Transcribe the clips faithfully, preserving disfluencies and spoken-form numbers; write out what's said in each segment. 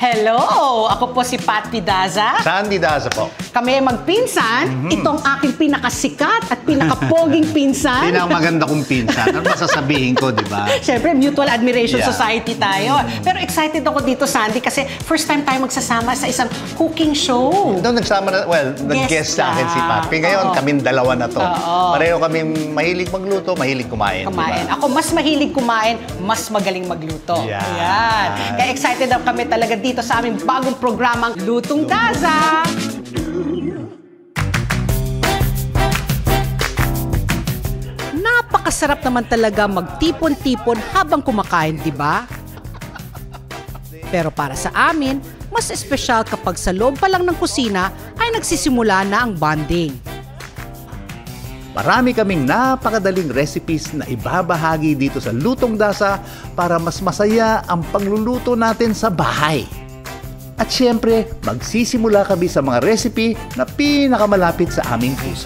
Hello! Ako po si Pat Pidaza. Sandy Daza po. Kami ay magpinsan. Mm-hmm. Itong aking pinakasikat at pinakapoging pinsan. Pinakamaganda kong pinsan. Ano masasabihin ko, di ba? Siyempre, Mutual Admiration Yeah. Society tayo. Mm-hmm. Pero excited ako dito, Sandy, kasi first time tayo magsasama sa isang cooking show. Doon nagsama na, well, nag-guest sa akin si Papi. Ngayon, Oo. kaming dalawa na to. Oo. Pareho kaming mahilig magluto, mahilig kumain. Kumain. Diba? Ako, mas mahilig kumain, mas magaling magluto. Yeah. Ayan. Kaya excited na kami talaga dito sa aming bagong programang Lutong Daza. Napakasarap naman talaga magtipon-tipon habang kumakain, di ba? Pero para sa amin, mas espesyal kapag sa loob pa lang ng kusina ay nagsisimula na ang bonding. Marami kaming napakadaling recipes na ibabahagi dito sa Lutong Daza para mas masaya ang pagluluto natin sa bahay. At syempre, magsisimula kami sa mga recipe na pinakamalapit sa aming puso.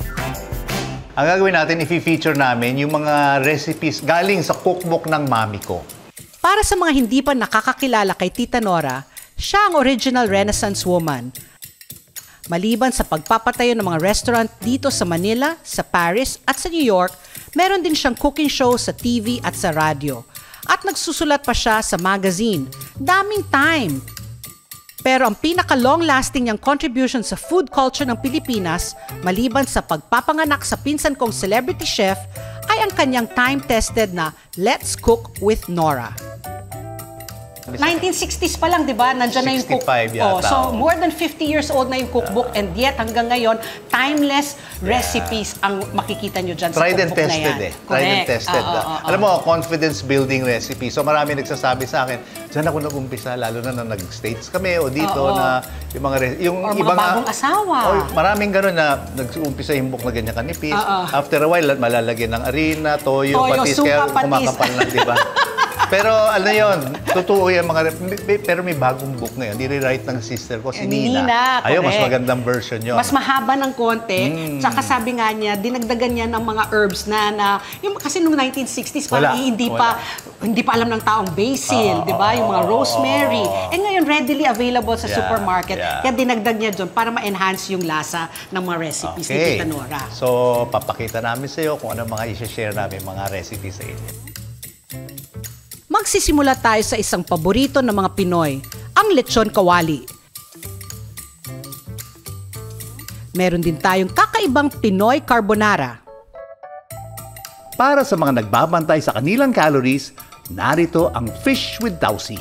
Ang gagawin natin, i-feature namin yung mga recipes galing sa cookbook ng mami ko. Para sa mga hindi pa nakakakilala kay Tita Nora, siya ang original Renaissance woman. Maliban sa pagpapatayo ng mga restaurant dito sa Manila, sa Paris at sa New York, meron din siyang cooking show sa T V at sa radyo. At nagsusulat pa siya sa magazine. Daming time! Pero ang pinaka-long-lasting niyang contribution sa food culture ng Pilipinas, maliban sa pagpapanganak sa pinsan kong celebrity chef, ay ang kanyang time-tested na Let's Cook with Nora. nineteen sixties pa lang, di ba? Nandiyan na yung cookbook. sixty-five yata. Oh, so, more than fifty years old na yung cookbook and yet hanggang ngayon, timeless recipes ang makikita nyo dyan sa Tried and cookbook na yan. tested eh. Tried and tested. Ah, ah, ah, Alam mo, confidence building recipe. So marami nagsasabi sa akin, dyan ako nag-umpisa, lalo na nang nag-States kami o dito Oo. na yung mga yung Or mga ibang bagong asawa. Oh, maraming ganun na nag-umpisa yung book na ganyan kanipis. Oo. After a while, malalagyan ng harina, toyo, Toyo, patis, suka, kaya patis. kumakapal na, di ba? Pero ano yun, totoo yan mga... Pero may bagong book ngayon, nire-write ng sister ko, si Ni Nina. Nina, Ayun, mas correct. magandang version yun. Mas mahaba ng konti. Mm. Tsaka sabi nga niya, dinagdagan niya ng mga herbs na, na yung, kasi noong nineteen sixties, Wala. parang hindi Wala. pa hindi pa alam ng taong basil, Oo, di ba? Yung mga oo, rosemary. oo. Eh ngayon, readily available sa Yeah, supermarket. yeah. Kaya dinagdag niya doon para ma-enhance yung lasa ng mga recipes ni Tita Nora. So, papakita namin sa iyo kung ano mga i-share namin mga recipes sa inyo. Magsisimula tayo sa isang paborito ng mga Pinoy, ang lechon kawali. Meron din tayong kakaibang Pinoy carbonara. Para sa mga nagbabantay sa kanilang calories, narito ang fish with tausi.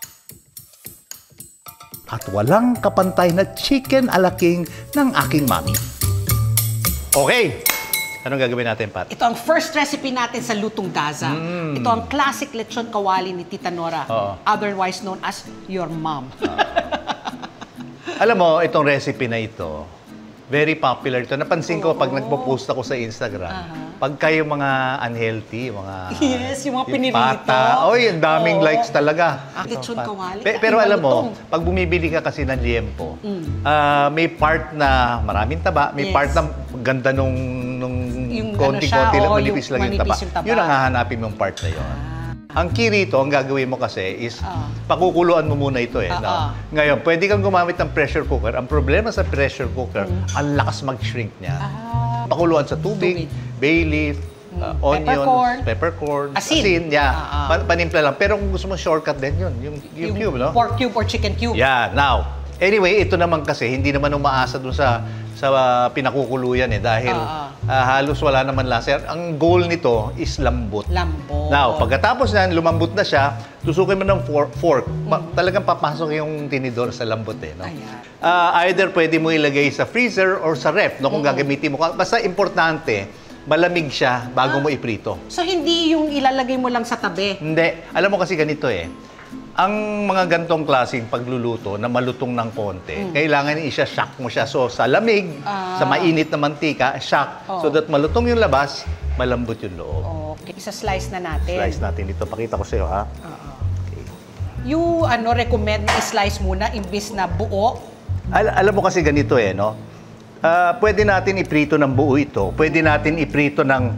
At walang kapantay na chicken ala king ng aking mami. Okay, anong gagawin natin, Pat? Ito ang first recipe natin sa Lutong Daza. Mm. Ito ang classic lechon kawali ni Tita Nora, Oo. otherwise known as your mom. Alam mo, itong recipe na ito, very popular ito. Napansin ko pag nagpo-post ako sa Instagram, pag kayo mga unhealthy, mga... Yes, yung mga pinirito. Pata. Oy, ang daming Oo. likes talaga. Ah, lechon Pat- kawali. Pe- pero Iba alam mo, lutong. pag bumibili ka kasi ng liempo, Mm. ah, may part na maraming taba, may Yes. part na ganda nung, nung Yung ano konting-konti siya, lang, oo, manipis yung lang yung taba. manipis yung taba. Yun ang hahanapin mong part na yun. Ang key rito, ang gagawin mo kasi is Ah. pakukuluan mo muna ito eh. Ah, no? ah. Ngayon, pwede kang gumamit ng pressure cooker. Ang problema sa pressure cooker, ang lakas mag-shrink niya. Ah. Pakuluan sa tubig, Tubig. bay leaf, uh, onions, Peppercorn. peppercorn, Asin. yeah. Ah, ah. Pa- panimpla lang. Pero kung gusto mo shortcut din yun, yung, yung, Yung cube, no? pork cube or chicken cube. Yeah, now, anyway, ito naman kasi, hindi naman umaasa doon sa sa uh, pinakukuluyan eh dahil Ah, uh, halos wala naman lasa. Ang goal nito is lambot. Lambot. Now, pagkatapos nan lumambot na siya, tusukin mo ng for- fork. Pa- talagang papasok yung tinidor sa lambot eh. No? Ayan. Uh, either pwede mo ilagay sa freezer or sa ref, no, kung gagamitin mo. Basta importante, malamig siya bago mo iprito. So, hindi yung ilalagay mo lang sa tabi. Hindi. Alam mo kasi ganito eh. Ang mga gantong klaseng pagluluto na malutong ng konti, kailangan isa-shock mo siya. So, sa lamig, Ah. sa mainit na mantika, shock. Oh. So that malutong yung labas, malambot yung loob. Okay, isa-slice na natin. Slice natin dito. Pakita ko sa'yo, ha? Oo. Okay. You, ano, recommend na i-slice muna imbis na buo? Al- alam mo kasi ganito eh, no? Ah, pwede natin iprito ng buo ito. Pwede natin iprito ng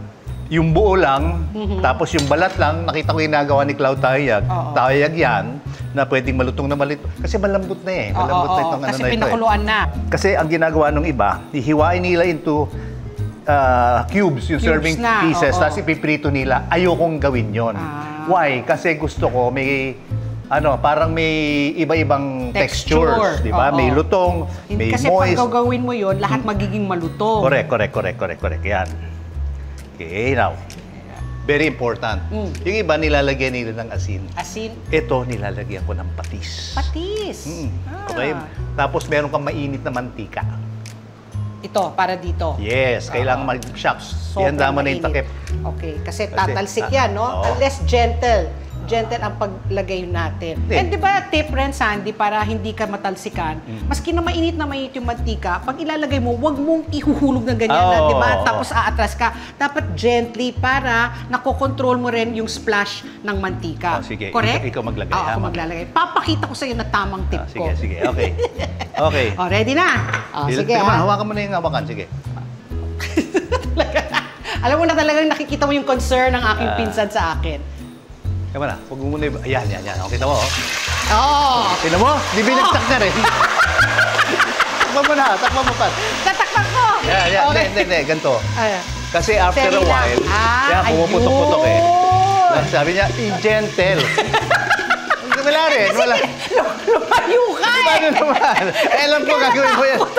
yung buo lang, mm-hmm. tapos yung balat lang, nakita ko yung nagawa ni Cloud Tayag. Oh, oh. Tayag yan, na pwedeng malutong na malito. Kasi malambot na eh. Malambot oh, oh, na itong oh. ano Kasi na ito pinakuluan eh. na. Kasi ang ginagawa ng iba, hihiwain nila into uh, cubes, yung cubes serving na. pieces, oh, oh. tapos ipiprito nila. Ayokong gawin yon. Ah. Why? Kasi gusto ko may ano, parang may iba-ibang texture. textures, di ba? May lutong, may kasi moist. Kasi pag gagawin mo yon, lahat magiging malutong. Correct, correct, correct, correct, correct. Yan. Okay, now. Very important. Mm. Yung iba, nilalagyan nila ng asin. Asin? Ito, nilalagyan ko ng patis. Patis? Mm. Ah. Okay? Tapos, meron kang mainit na mantika. Ito, para dito? Yes, kailangan uh, mag-shucks. Ihanda mo na yung takip. Okay, kasi tatalsik yan, no? Oh. Unless gentle. Gentle ang paglagay natin. Yeah. And di ba tip rin, Sandy, para hindi ka matalsikan, mm. maski na mainit na mainit yung mantika, pag ilalagay mo, wag mong ihuhulog ng ganyan, oh, na, di ba? Tapos aatras ka. Dapat gently para nakokontrol mo rin yung splash ng mantika. Oh, sige, correct? Ikaw, ikaw maglagay. Oh, ako maglalagay. Papakita ko sa'yo na tamang tip oh, sige, ko. Sige, sige. Okay. Okay. Oh, ready na? Oh, sige, ha? ha? Hawakan mo na yung hawakan. Sige. Alam mo na talagang nakikita mo yung concern ng aking uh, pinsan sa akin. Kaya na, huwag mo muna yung... Ayan, yan, yan. Okay, kita mo, oh. Oo! Oh. Tignan mo, di binagsak na rin. Takpan mo na, takpan mo pa. Tatakpan ko! Yan, yan. Okay. Hindi, hindi, ganito. Ayan. Kasi after Seri a while, ah, kaya pumuputok-putok eh. Sabi niya, gentle. Wala rin, wala. Lumayo ka eh! Paano naman? Eh, alam ko, gagawin ko yan.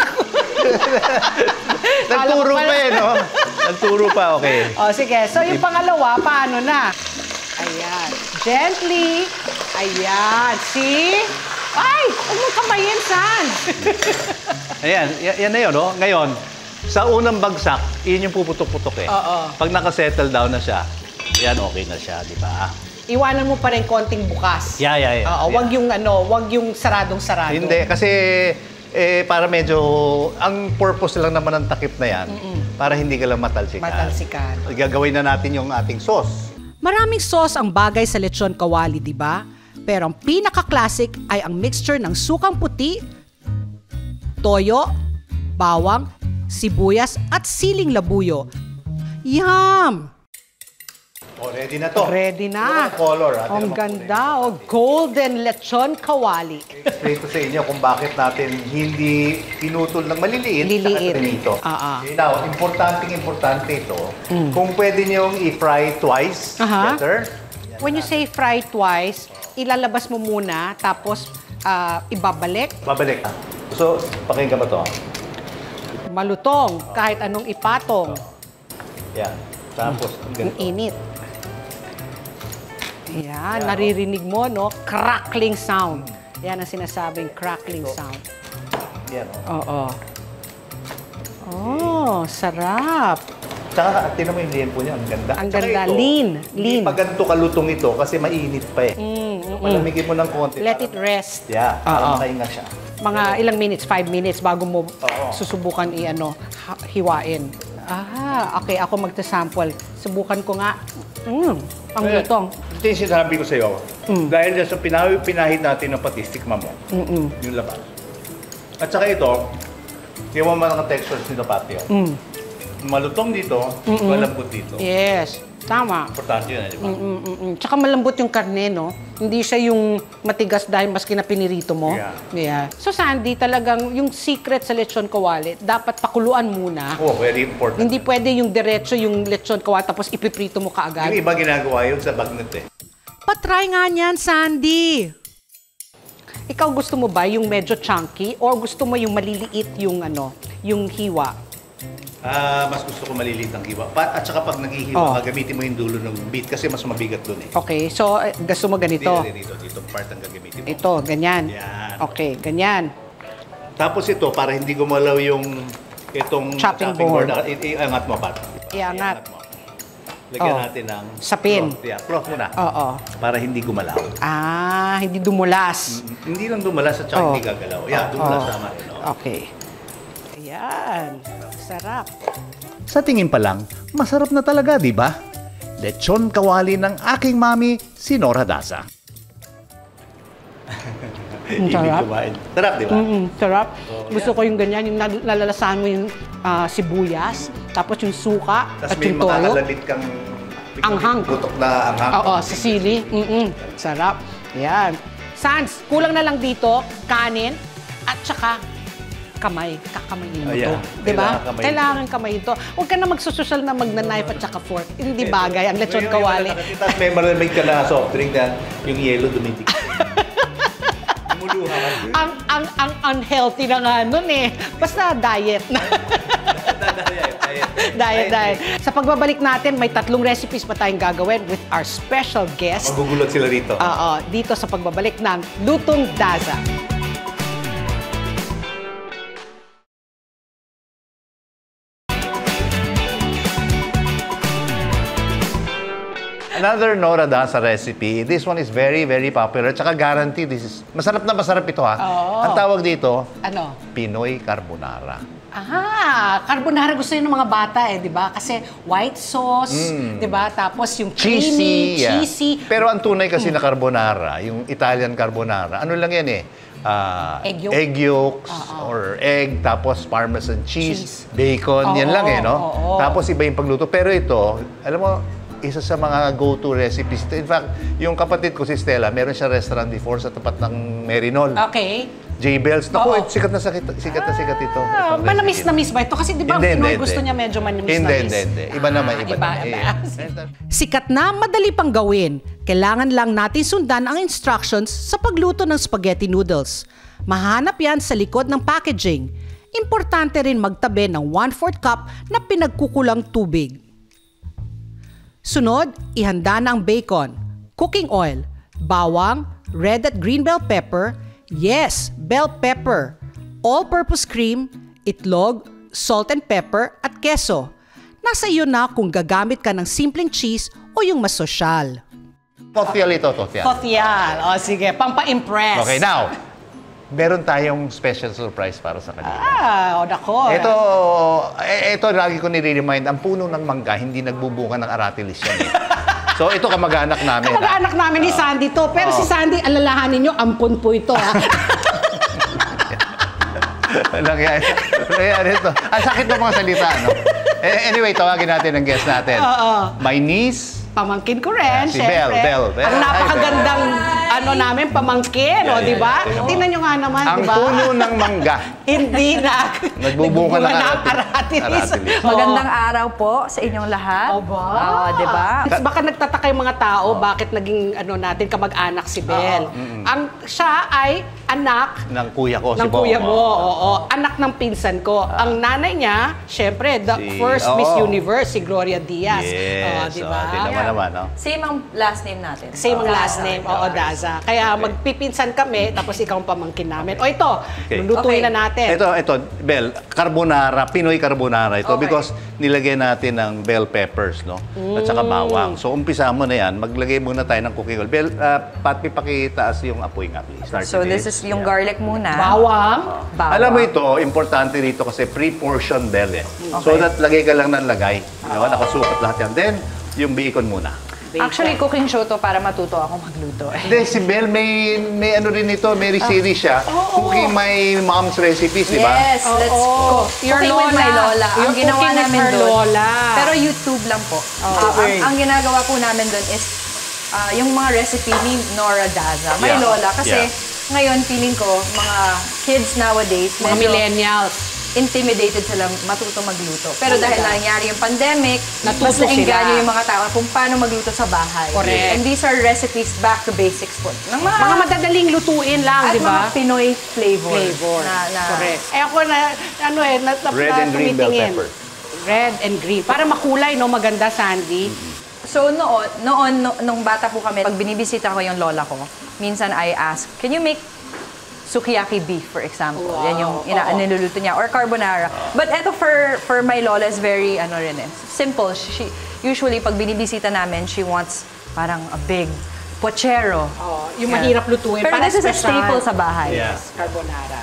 Nagturo pa eh, no? Nagturo pa, okay. O, sige. So, yung pangalawa, paano na? Ayan. Gently. Ayan. See? Ay! Huwag mo kamayin, San! Ayan. Yan na yun, no? Ngayon, sa unang bagsak, yun yung puputok-putok eh. Oo. Pag nakasettle down na siya, yan, okay na siya, di ba? Iwanan mo pa rin konting bukas. Yeah, yeah, yeah. Oo. Wag yung ano, wag yung saradong-sarado. Hindi. Kasi, eh, para medyo, ang purpose lang naman ng takip na yan, mm-mm. para hindi ka lang matalsikan. Matalsikan. Gagawin na natin yung ating sauce. Maraming sauce ang bagay sa lechon kawali, di ba? Pero ang pinaka-classic ay ang mixture ng sukang puti, toyo, bawang, sibuyas at siling labuyo. Yum! Oh, ready na to. Ready na. Ano color, ha? Ang ganda. Oh, golden lechon kawali. Explain ko sa inyo kung bakit natin hindi pinutol ng maliliit. Liliit. Dito. Uh-uh. Okay, now, importanteng importante ito. Mm. Kung pwede niyong i-fry twice, uh-huh. better. When you say fry twice, ilalabas mo muna, tapos uh, ibabalik. Babalik. So, pakinggan mo to. Malutong, kahit anong ipatong. Yan. Tapos, ang init. Yan, naririnig mo, no? Crackling sound. Yan ang sinasabing crackling sound. Yan, o. Oo. Oh, sarap. Tsaka, tinan mo yung liempo niya, ang ganda. Ang ganda, ito, lean. Lean. Hindi pa ganito kalutong ito kasi mainit pa eh. Mm, mm, Malamigin mo ng konti. Let it rest. Yeah, para makainga siya. Mga Pero, ilang minutes, five minutes bago mo Oo. susubukan i-ano, hiwain. Ah, okay, ako magta-sample. Subukan ko nga. Mm, ang lutong. Ito yung sinabi ko sa'yo. Mm. Dahil dyan sa pinahid, pinahid natin ng patis, tikman mo. Mm-mm. Yung labas. At saka ito, yung mga textures nito pati. Mm. Malutong dito, mm-mm. malambot dito. Yes, tama. Importante yun, di ba? Mm-mm. Tsaka malambot yung karne, no? Hindi siya yung matigas dahil maski na pinirito mo. Yeah. Yeah. So, Sandy, talagang yung secret sa lechon kawali, dapat pakuluan muna. Oh, very important. Hindi pwede yung diretso yung lechon kawali tapos ipiprito mo kaagad. Yung iba ginagawa yun sa bagnet eh. Patry nga niyan, Sandy! Ikaw gusto mo ba yung medyo chunky or gusto mo yung maliliit yung ano, yung hiwa? Ah, uh, mas gusto ko maliliit ang hiwa. Pa at saka pag naghihiwa oh. ka, gamitin mo yung dulo ng bit kasi mas mabigat doon eh. Okay, so eh, gusto mo ganito? Dito, dito, dito, part ang gagamitin mo. Ito, ganyan? Yan. Okay, ganyan. Tapos ito, para hindi gumalaw yung itong chopping, chopping board, board iangat mo, Pat. Iangat. mo. Lagyan oh. natin ng sapin. Cloth. Yeah, cloth muna. Oo. Para hindi gumalaw. Ah, hindi dumulas. Mm, hindi lang dumulas at saka oh. hindi gagalaw. Yeah, dumulas oh. tama rin. No? Okay. Ayan. Sarap. Sa tingin pa lang, masarap na talaga, di ba? Lechon kawali ng aking mami, si Nora Daza. Sarap. Sarap, di ba? Mm-mm, sarap. So, Gusto yeah. ko yung ganyan, yung nal- nalalasahan mo yung uh, sibuyas, Tapos yung suka Tapos at may yung toyo. makakalalit kang Anghang. Butok na anghang. Oo, sisili. Mm-mm. Sarap. Yan. Sans, kulang na lang dito, kanin, at saka kamay. Kakamayin mo Oh, yeah. to. Diba? Kailangan kamayin Kailangan kamayin to. Huwag ka na magsusosyal na magna-knife at saka fork. Hindi bagay. Ang lechon kawali. Tapos may malamig ka na soft drink na yung yellow dumitik. Muluha ka. ang, ang, ang unhealthy na nga nun eh. Basta diet na. diet, diet. Sa pagbabalik natin, may tatlong recipes pa tayong gagawin with our special guest. Magugulot sila rito. Oo, dito sa pagbabalik ng Lutong Daza. Another Nora Daza recipe. This one is very, very popular. Tsaka guarantee, this is... Masarap na masarap ito ha. Oo. Ang tawag dito, Ano? Pinoy Carbonara. Ah, carbonara gusto yun ng mga bata eh, di ba? Kasi white sauce, di ba? Tapos yung creamy, Cheesy. yeah. cheesy. Pero ang tunay kasi na carbonara, yung Italian carbonara, ano lang yan eh? Ah, Egg yolk. egg yolks Oo. or egg, tapos parmesan cheese, Cheese. bacon, yan Oo, lang eh, no? oo. Tapos iba yung pagluto. Pero ito, alam mo, isa sa mga go-to recipes. In fact, yung kapatid ko si Stella, meron siya restaurant before sa tapat ng Merinol. Okay. J. Bells. Naku, Oo. sikat na sikat, sikat na sikat ito. Ah, Itong manamis recipe. na miss ba ito? Kasi di ba ang Hindi, Pinoy hindi, gusto hindi. niya medyo manamis Hindi, na miss? hindi, hindi. Iba naman, iba, iba, naman. iba. Eh, Sikat na, madali pang gawin. Kailangan lang natin sundan ang instructions sa pagluto ng spaghetti noodles. Mahanap yan sa likod ng packaging. Importante rin magtabi ng one fourth cup na pinagkukulang tubig. Sunod, ihanda na ang bacon, cooking oil, bawang, red at green bell pepper, yes, bell pepper, all-purpose cream, itlog, salt and pepper at keso. Nasa iyo na kung gagamit ka ng simpleng cheese o yung mas sosyal. Totial ito, totial. Totial. O sige, pampa-impress. Okay, now, meron tayong special surprise para sa kanila. Ah, o nako. Ito, eh, ito lagi ko nire-remind, ang puno ng mangga, hindi nagbubunga ng aratilis yan. Eh. So, ito kamag-anak namin. Kamag-anak namin ni Sandy to. Pero si Sandy, alalahanin nyo, ampun po ito. Ha? Nangyari, nangyari ito. Ang sakit ng mga salita, no? Eh, anyway, tawagin natin ang guest natin. Oo. My niece, Pamangkin ko rin, Si syempre. Belle, Belle, Belle. Ang napakagandang, Hi, ano namin, pamangkin, o, Yeah, di ba? yeah, yeah. Tingnan nyo nga naman, ang di ba? puno ng mangga. Hindi na. Nagbubunga ng ng aratilis. aratilis. Aratilis. Oo. Magandang araw po sa inyong lahat. Aba. Oo, di ba? Tapos baka nagtataka yung mga tao, bakit naging ano natin kamag-anak si Belle. Ang siya ay anak Ng kuya ko, si ng Bong. kuya mo, oo. Anak ng pinsan ko. Ang nanay niya, syempre, the Si- first oo. Miss Universe, si Gloria Diaz. Yes. Oo, di ba? Oh, tingnan mo naman, no? Same ang last name natin. Same ang Daza. last name, oo, Daza. Kaya magpipinsan kami, tapos ikaw ang pamangkin namin. O ito, Okay. lulutuin Okay. na natin. Ito, ito, Bel, carbonara, Pinoy carbonara ito Okay. because nilagyan natin ng bell peppers, no? At saka bawang. So, umpisa mo na yan. Maglagay muna tayo ng cooking oil. Bel, uh, Pat, pakitaas yung apoy nga, please. Start So with this is yung Yeah. garlic muna. Bawang. Bawang. Alam mo ito, importante rito kasi pre-portion bell eh. So that lagay ka lang ng lagay. Diba? Nakasukat lahat yan. Then, yung bacon muna. Bacon. Actually, cooking show to para matuto ako magluto. Eh. Hindi, si Bel, may, may ano rin ito, may series siya. Cooking My Mom's Recipes, di ba? Yes, let's Oo. go. Your Cooking with my Lola. lola. You're Ang ginawa cooking with namin her doon. Lola. Pero YouTube lang po. Ah, Okay. ang, ang ginagawa po namin doon is ah, yung mga recipe ni Nora Daza. My Yeah. lola. Kasi Yeah. ngayon, feeling ko, mga kids nowadays, Mga medyo millennials. intimidated sila matuto magluto. Pero dahil nangyari yung pandemic, Natuto mas naengganyo sila. yung mga tao kung paano magluto sa bahay. Correct. And these are recipes back to basics po. Ng mga, Mga madadaling lutuin lang, at di ba? mga Pinoy flavor. Flavor. Na, na, Correct. Eh ako na, ano eh, na, na, Red and green bell tumitingin. pepper. Red and green. Para makulay, no? Maganda, Sandy. So noon, noon no, nung bata po kami, pag binibisita ko yung lola ko, minsan I ask, can you make sukiyaki beef, for example? Wow. Yan yung ina Oo. niluluto niya. Or carbonara. But eto for for my lola is very, ano rin eh, simple. She, usually, pag binibisita namin, she wants parang a big pochero. Oh, yung Yeah. mahirap lutuin. Pero para this is a special. staple sa bahay. Yeah. Yes, carbonara.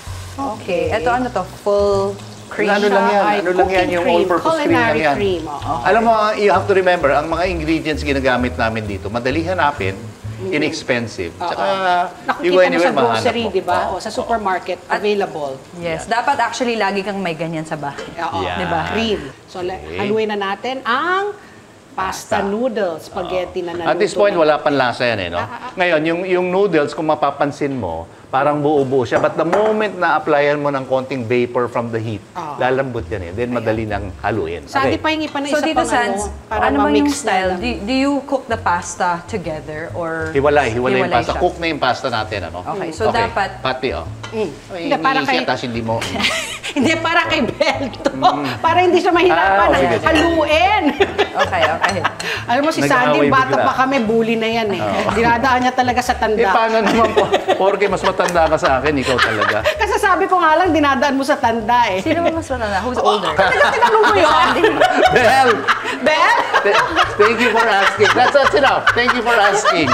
Okay. Ito ano to? Full cream. Ano lang yan, Ay, ano lang yan, cooking yung cream, all-purpose cream lang culinary yan. cream, oo. Alam mo, you have to remember, ang mga ingredients ginagamit namin dito, madali hanapin, inexpensive. Tsaka, you Nakikita go mo anywhere, sa mahanap grocery, mo. di ba? Oo. O sa supermarket, available. Yes. Dapat actually lagi kang may ganyan sa bahay. Oo, Yeah. di ba? Real. So, la- haluin na natin ang pasta noodles, spaghetti na naluto. At this point, na. wala pang lasa yan eh, no? Ngayon, yung, yung noodles, kung mapapansin mo, parang buo-buo siya. But the moment na applyan mo ng konting vapor from the heat, Ah. lalambot yan eh. Then madali nang haluin. Sandy, pahingi pa na So, isa Tito pang Sans, ano, para ano bang ma-mix yung na style? lang. Do, do you cook the pasta together or Hiwalay, hiwalay yung hiwalay pasta. siya? Cook na yung pasta natin, ano? Okay, so dapat... Pati, oh. Mm. Ay, Hindi, para iniisip, kay- tapos hindi mo... Hindi, para kay Bel to. Para hindi siya mahirapan. Ah, sige, sige. Haluin. Okay, okay. Alam mo, si Sandy, Nag-aaway bata bigla. pa kami, bully na yan eh. Dinadaan niya talaga sa tanda. Eh, paano naman po? Porke mas matanda ka sa akin, ikaw talaga. Kasi sabi ko nga lang, dinadaan mo sa tanda eh. Sino ba mas matanda? Who's older? Tinanong mo yun? Bel! Bel? th- Thank you for asking. That's, that's enough. Thank you for asking.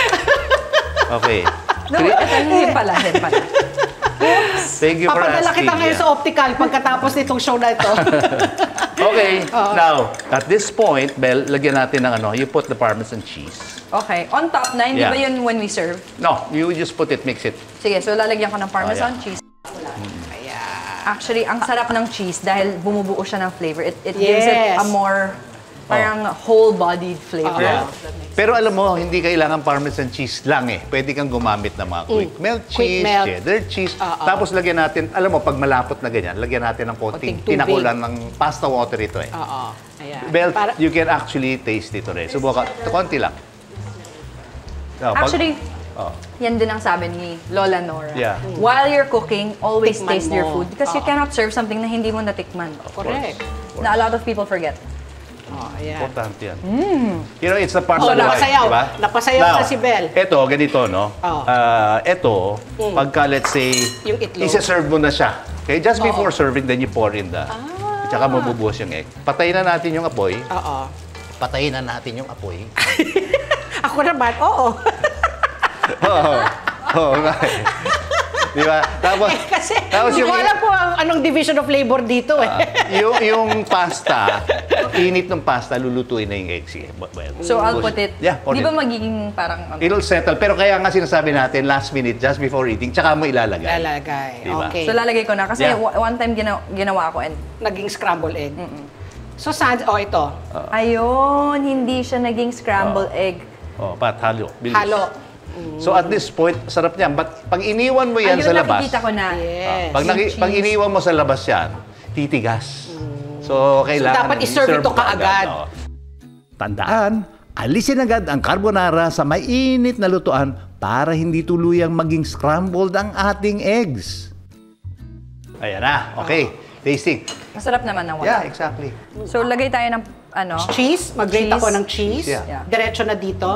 Okay. No, Three- ito, hindi pala, hindi pala. Thank you for Papadala asking. kita ngayon yeah. sa optical pagkatapos nitong show na ito. Okay. Now, at this point, Bel, lagyan natin ng ano, you put the Parmesan cheese. Okay, on top na, hindi Yeah. ba yun when we serve? No, you just put it, mix it. Sige, so lalagyan ko ng Parmesan Oh, yeah. cheese. Actually, ang sarap ng cheese dahil bumubuo siya ng flavor. It, it gives it Yes. a more parang whole-bodied flavor. Yeah. Pero alam mo, hindi kailangan Parmesan cheese lang eh. Pwede kang gumamit ng mga quick melt Mm. Quick cheese, melt. cheddar cheese. Oo. Tapos lagyan natin, alam mo, pag malapot na ganyan, lagyan natin ng Konting konting tubig. pinakulan ng pasta water ito eh. Oo. Ayan. Bel, Para- you can actually taste ito rin. Subukan, konti lang. No, pag- Actually, Oh. yan din ang sabi ni Lola Nora. Yeah. While you're cooking, always Tikman taste your mo. food. Because you Oo. cannot serve something na hindi mo natikman. Correct. Na a lot of people forget. Oh, ayan. Importante yan. You know, it's the part Oh, of life, napasayaw. di ba? Napasayaw Now, na si Bel. Ito, ganito, no? Oh. Ah, ito, pagka, let's say, Yung itlog. isa-serve mo na siya. Okay? Just before Oo. serving, then you pour in the... Ah. Tsaka mabubuhos yung egg. Patayin na natin yung apoy. Oo. Patayin na natin yung apoy. Ako naman, oo. Oo. Oo nga eh. Di ba? Tapos, Eh, kasi tapos hindi yung, ko alam po ang- anong division of labor dito eh. yung, yung pasta, init ng pasta, lulutuin na yung egg. Sige, bu- bu- So, I'll buhos. put it... Yeah, pour Di it. ba magiging parang... ano? It'll settle. Pero kaya nga sinasabi natin, last minute, just before eating, tsaka mo ilalagay. Lalagay. Diba? Okay. So, lalagay ko na. Kasi Yeah. wa- one time gina- ginawa ko and... Naging scrambled egg. So, Sandy, oh, ito. Ayun, hindi siya naging scrambled egg. Oh, pat, halo. Bilis. Halo. So at this point, sarap niyan. But pag iniwan mo yan Ayun, sa labas, nakikita ko na. Yes. pag, naki, Yung pag cheese. iniwan mo sa labas yan, titigas. So, kailangan dapat na i-serve ito mo kaagad. Oo. Tandaan, alisin agad ang carbonara sa mainit na lutuan para hindi tuluyang maging scrambled ang ating eggs. Ayan na. Okay. Tasting. Masarap naman ng Yeah, wala. exactly. So, lagay tayo ng ano. Cheese. Mag-grate Cheese. ako ng cheese. Yeah. Yeah. Diretso na dito.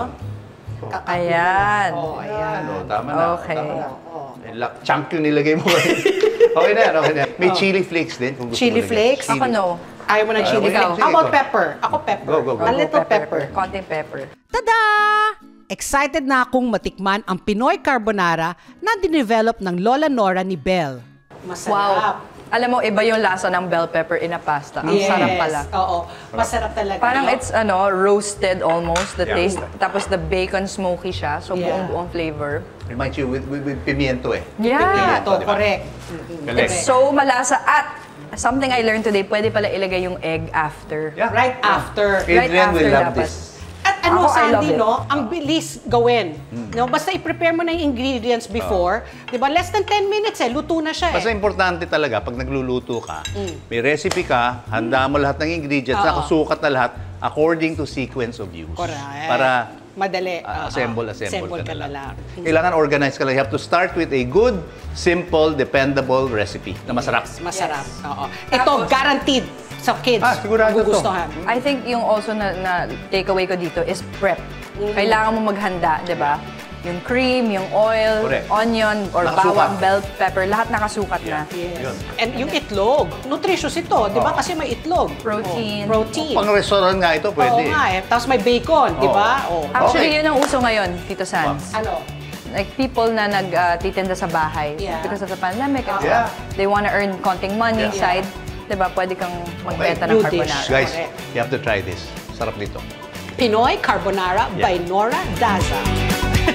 Ayan. Oh, Ayan. ayan. Oh, tama na. Okay. Tama na. Eh, la- Chunk yung nilagay mo. Okay na yan, okay na yan. May chili flakes din. Kung gusto Chili mo lagyan. flakes? Ako no. Ayaw mo ng chili ikaw. flakes. How about pepper? Ako pepper. Go, go, go. A little pepper. Konting pepper. Tada! Excited na akong matikman ang Pinoy carbonara na dinevelop ng Lola Nora ni Bel. Masarap. Wow. Alam mo, iba yung lasa ng bell pepper in a pasta. Ang Yes. sarap pala. Oo. Masarap talaga. Parang no? it's ano, roasted almost, the Yeah. taste. Tapos the bacon smoky siya, so Yeah. buong-buong flavor. Reminds you with, with, with pimiento eh. Yeah. Ito, Diba? correct. Galing. It's so malasa. At something I learned today, pwede pala ilagay yung egg after. Yeah. Right after. Right Adrian will after love dapat. this. At ano, Ako, I love Sandy, it. no? Ang bilis gawin. No? Basta i-prepare mo na yung ingredients before. Di ba? Less than ten minutes eh. Luto na siya eh. Basta importante talaga, pag nagluluto ka, may recipe ka, handa mo lahat ng ingredients, Oo. nakasukat na lahat according to sequence of use. Correct. Para Madali. ah, Oo. assemble, assemble, Assemble ka, na lang. lang. Kailangan organize ka lang. You have to start with a good, simple, dependable recipe na masarap. Masarap. Oo. Ito, guaranteed sa kids. Ah, sigurado to. Magugustuhan. I think yung also na, na takeaway ko dito is prep. Kailangan mo maghanda, di ba? Yung cream, yung oil, Correct. onion, or Nakasukat. bawang, bell pepper, lahat nakasukat na. Yes. Yun. And yung itlog, nutritious ito, di ba? Kasi may itlog. Protein. Oh, protein. Pang restaurant nga ito, pwede. Oo nga eh. Tapos may bacon, di ba? Oh. Actually, Okay. yun ang uso ngayon, Tito Sans. Ano? Like people na nagtitinda sa bahay Yeah. because of the pandemic and Yeah. stuff. They wanna earn konting money Yeah. side. Diba? Pwede kang magbenta ng New dish. carbonara. Guys, Correct. you have to try this. Sarap nito. Pinoy Carbonara Yeah. by Nora Daza.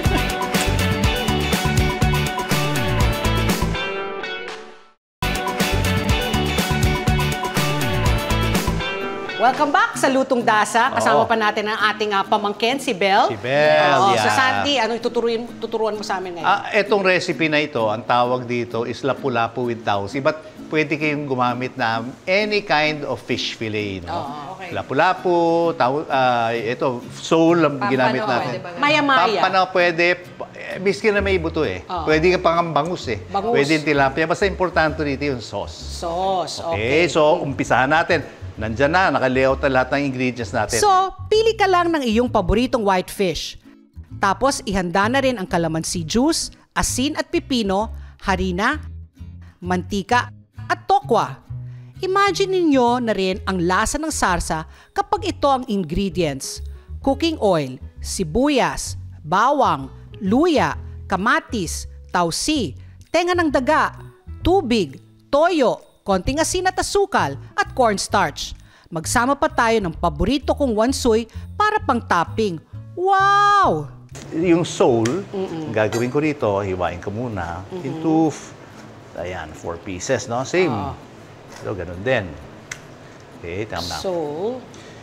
Welcome back sa Lutong Dasa. Kasama Oo. pa natin ang ating uh, pamangkin, si Belle. Si Belle, Oo, yeah. So Sandy, ano tuturuan, tuturuan mo sa amin ngayon? Ah, etong recipe na ito, ang tawag dito is lapu-lapu with tausi. But pwede kayong gumamit na any kind of fish fillet. No? Oo, okay. Lapu-lapu, tau, ah, ito, sole ang Pampano, ginamit natin. pwede ba ganun? Maya-maya. Pampano pwede, eh, miski na may buto eh. Oo. Pwede ka pang bangus eh. Bangus. Pwede yung tilapia. Basta importante dito yung sauce. Sauce, Okay, okay. so umpisahan natin. Nandyan na, naka-layout na lahat ng ingredients natin. So, pili ka lang ng iyong paboritong white fish. Tapos, ihanda na rin ang calamansi juice, asin at pipino, harina, mantika, at tokwa. Imagine ninyo na rin ang lasa ng sarsa kapag ito ang ingredients. Cooking oil, sibuyas, bawang, luya, kamatis, tausi, tenga ng daga, tubig, toyo, konting asin at asukal, at cornstarch. Magsama pa tayo ng paborito kong wansoy para pang topping. Wow! Yung sole, gagawin ko dito, hiwain ko muna into, f- ayan, four pieces, no? Same. Oo. So, ganun din. Okay, tama na. Soul.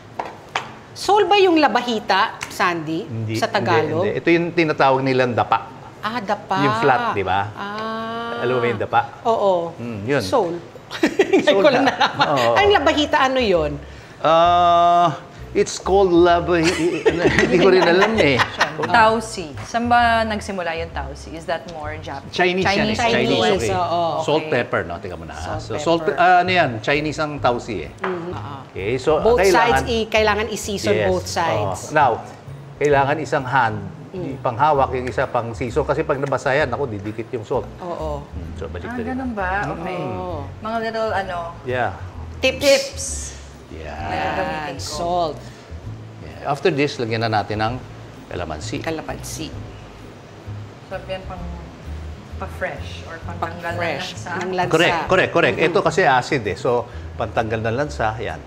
Soul ba yung labahita, Sandy? Hindi- sa Tagalog? Hindi, hindi. Ito yung tinatawag nilang dapa. Ah, dapa. Yung flat, di ba? Ah. Alam mo ba yung dapa? Oo. Mm, yun. Soul. Ngayon ko lang na. nalaman. Oo. Ang labahita, ano yun? Uh, it's called lava. Hindi ko rin alam eh. Tausi. Saan ba nagsimula yung Tausi? Is that more Japanese? Chinese, yan eh. Chinese, Chinese, Chinese, okay. oo. Salt, Okay. pepper, no? Tika mo na. ha? Salt, so, salt, pepper. ah, ano yan? Chinese ang tausi eh. Okay, so Both kailangan, sides, i- kailangan i-season Yes, both sides. oo. Now, kailangan isang hand, panghawak, yung isa pang season. Kasi pag nabasa yan, ako, didikit yung salt. Oo. Hmm, so, balik Ah, na rin. ganun ba? Okay. Oo. Mga little, ano, Yeah. Tips. tips. Yeah. na gagamitin And ko. salt. yeah. After this, lagyan na natin ng calamansi. Kalapansi. So, yan pang pa-fresh or pang-tanggal na Pang-fresh. lang sa... Ng lansa. Correct, correct, correct. Ito kasi acid eh. So, pantanggal ng lansa, yan.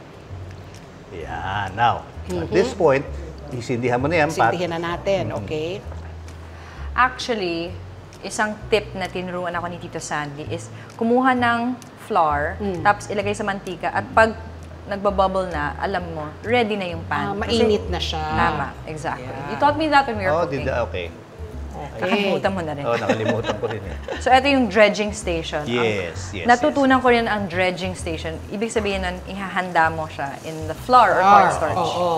Yan. Now, at this point, isindihan mo na yan, Pat. Sintihin na natin, okay? Actually, isang tip na tinuruan ako ni Tito Sandy is kumuha ng flour, Mm. tapos ilagay sa mantika, at pag nagbabubble na, alam mo, ready na yung Ah, pan. Kasi- mainit na siya. Tama, exactly. Yeah. You taught me that when we were Oh, cooking. did, okay. Nakalimutan mo na rin. Oh, nakalimutan ko rin eh. So, ito yung dredging station. Yes, Ang- yes, Natutunan ko rin ang dredging station. Ibig sabihin nun, ihahanda mo siya in the flour or Ah, cornstarch. Oo.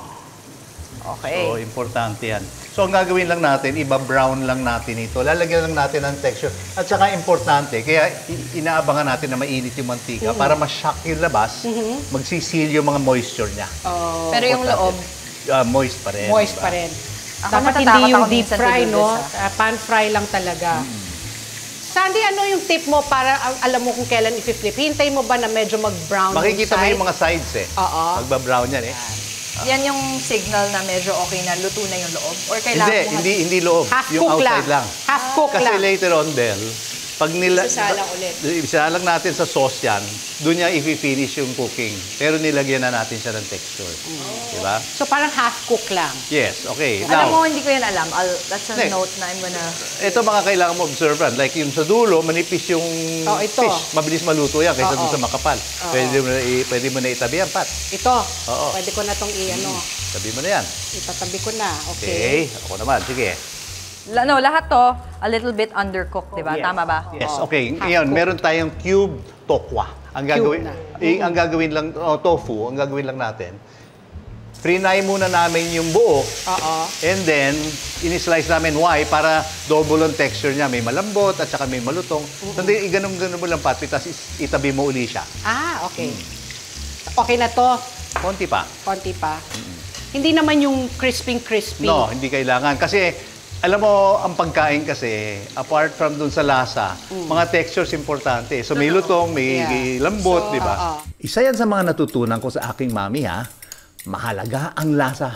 Okay. So, importante yan. So, ang gagawin lang natin, iba-brown lang natin ito. Lalagyan lang natin ng texture. At saka importante, kaya i- inaabangan natin na mainit yung mantika para ma-shock yung labas, magsisil yung mga moisture niya. Oh, Pero yung loob, Ah, moist pa rin. moist diba? pa rin. Ako Dapat natatakot hindi yung ako deep minsan to fry, do no? this, Ah, pan fry lang talaga. Sandy, ano yung tip mo para ang- alam mo kung kailan i-flip? Hintay mo ba na medyo mag-brown Makikita yung mo side? yung mga sides eh. Oo. Magba-brown yan eh. yan yung signal na medyo okay na, luto na yung loob? Or kailangan Hindi, mo hindi, hindi loob. Half yung cook outside lang. Half cook Kasi lang. later on, Del, pag nila... Isasalang ulit. Isasalang natin sa sauce yan, doon niya i-finish yung cooking. Pero nilagyan na natin siya ng texture. Di ba? So parang half cook lang. Yes, okay. Alam mo, Now, hindi ko yan alam. I'll, that's a Next. note na I'm gonna... ito mga kailangan mo observant. Like yung sa dulo, manipis yung Oh, ito. fish. Mabilis maluto yan kaysa Oo. doon sa makapal. Pwede mo, na, i- pwede mo na itabi yan, Pat. Ito, Oo. pwede ko na itong i-ano, Tabi mo na yan. itatabi ko na. Okay. Okay. Ako naman. Sige. La, no, lahat to, a little bit undercooked, di ba? Tama ba? Yes, Oo. okay. Half Ngayon, cook. meron tayong cube tokwa. Ang gagawin, na. eh, ang gagawin lang, oh, tofu, ang gagawin lang natin, frinay muna namin yung buo, Oo. and then, in-slice namin why para double ang texture niya. May malambot at saka may malutong. Sandi, iganong-ganon mo lang, Pat, tapos is- itabi mo uli siya. Ah, okay. Okay na to. Konti pa. Konti pa. Hindi naman yung crispy-crispy. No, hindi kailangan. Kasi, alam mo, ang pagkain kasi, apart from dun sa lasa, mga textures importante. So, may lutong, may Yeah. lambot, So, di ba? oo. Isa yan sa mga natutunan ko sa aking mami, ha? Mahalaga ang lasa.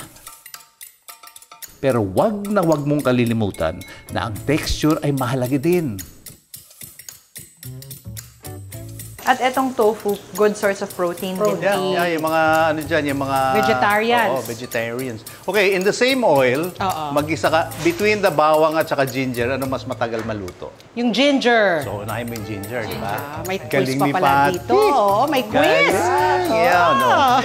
Pero wag na wag mong kalilimutan na ang texture ay mahalaga din. At etong tofu, good source of protein, Protein. din. Yeah, yeah, yung mga, ano dyan, yung mga... Vegetarians. Oo, vegetarians. Okay, in the same oil, Oo. mag-isa ka, between the bawang at saka ginger, ano mas matagal maluto? Yung ginger. So, unahin mo yung ginger, di ba? Ah, may quiz Galing pa ni pala Patty. dito. Oo, may quiz. Galing. Yeah, no.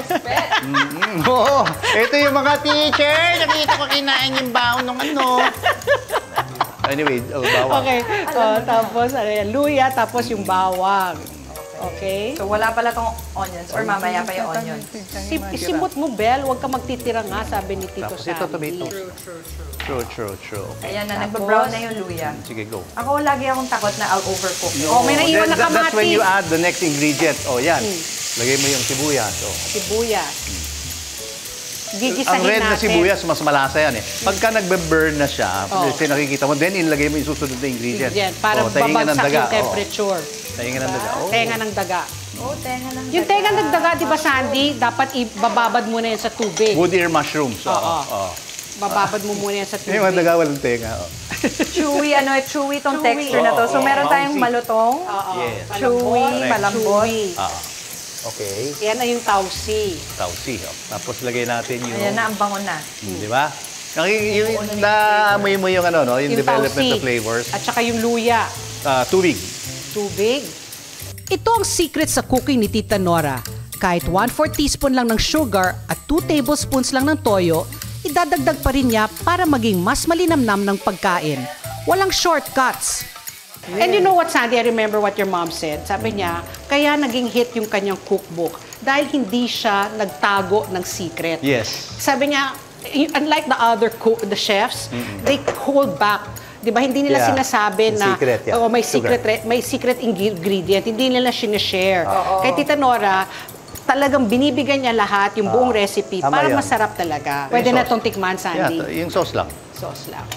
Mm, Oo. Ito yung mga teacher. Nakita ko kinain yung bawang ng ano. Anyway, oh, bawang. Okay. Oh, tapos, ano yan, luya, tapos yung bawang. Okay? So wala pala tong onions or mamaya pa yung onions. Si, isimot mo, Bel. Huwag ka magtitira nga, sabi ni Tito Tapos Sandy. ito, tomato. True, true, true. Ayan na, Tapos? nagpa-brown na yung luya. Sige, go. Ako lagi akong takot na I'll overcook. Oh, may naiwan na That- That's when kamatis. you add the next ingredient. Oh, yan. Lagay mo yung sibuyas. Oh. Sibuyas. Gigisahin Ang red na natin. sibuyas, mas malasa yan eh. Pagka nagbe-burn na siya, Oh. kasi nakikita mo, then ilagay mo yung susunod na ingredient. Yan, para Oh, tainga ng babagsak daga. yung temperature. Oh, tainga ng daga. Oh. Tenga ng daga. Oh, tenga ng Yung tenga ng daga, di ba, Sandy, dapat ibababad mo na yan sa tubig. Wood ear mushrooms. Oh, Oo. oh. Bababad mo muna yan sa tubig. Yung mga daga walang tenga. Oh. chewy, ano, chewy tong Chewy. texture na to. So Oo, meron oo, tayong bouncy. malutong, Oo. Yes. chewy, Correct. malambot. Chewy. Ah. Okay. Yan na yung tausi. Tausi. Oh. Tapos lagay natin yung... Ayan na, ang bango na. Hmm, di ba? Naki- yung, naamoy mo yung ano, no? Yung, Yung development tausi. of flavors. At saka yung luya. Ah, tubig. Tubig. Ito ang secret sa cooking ni Tita Nora. Kahit one fourth teaspoon lang ng sugar at two tablespoons lang ng toyo, idadagdag pa rin niya para maging mas malinamnam ng pagkain. Walang shortcuts. And you know what, Sandy? I remember what your mom said. Sabi niya, kaya naging hit yung kanyang cookbook dahil hindi siya nagtago ng secret. Yes. Sabi niya, y- unlike the other cook, the chefs, they hold back. 'Di ba? Hindi nila Yeah. sinasabi Yung na secret, yeah. oh, may Sugar. secret re- may secret ingredient. Hindi nila sinishare. Kay Tita Nora, talagang binibigyan niya lahat yung buong recipe tama para yan. masarap talaga. Yung Pwede na sauce. tong tikman, Yeah, Sandy. to- yung sauce lang. Sauce lang.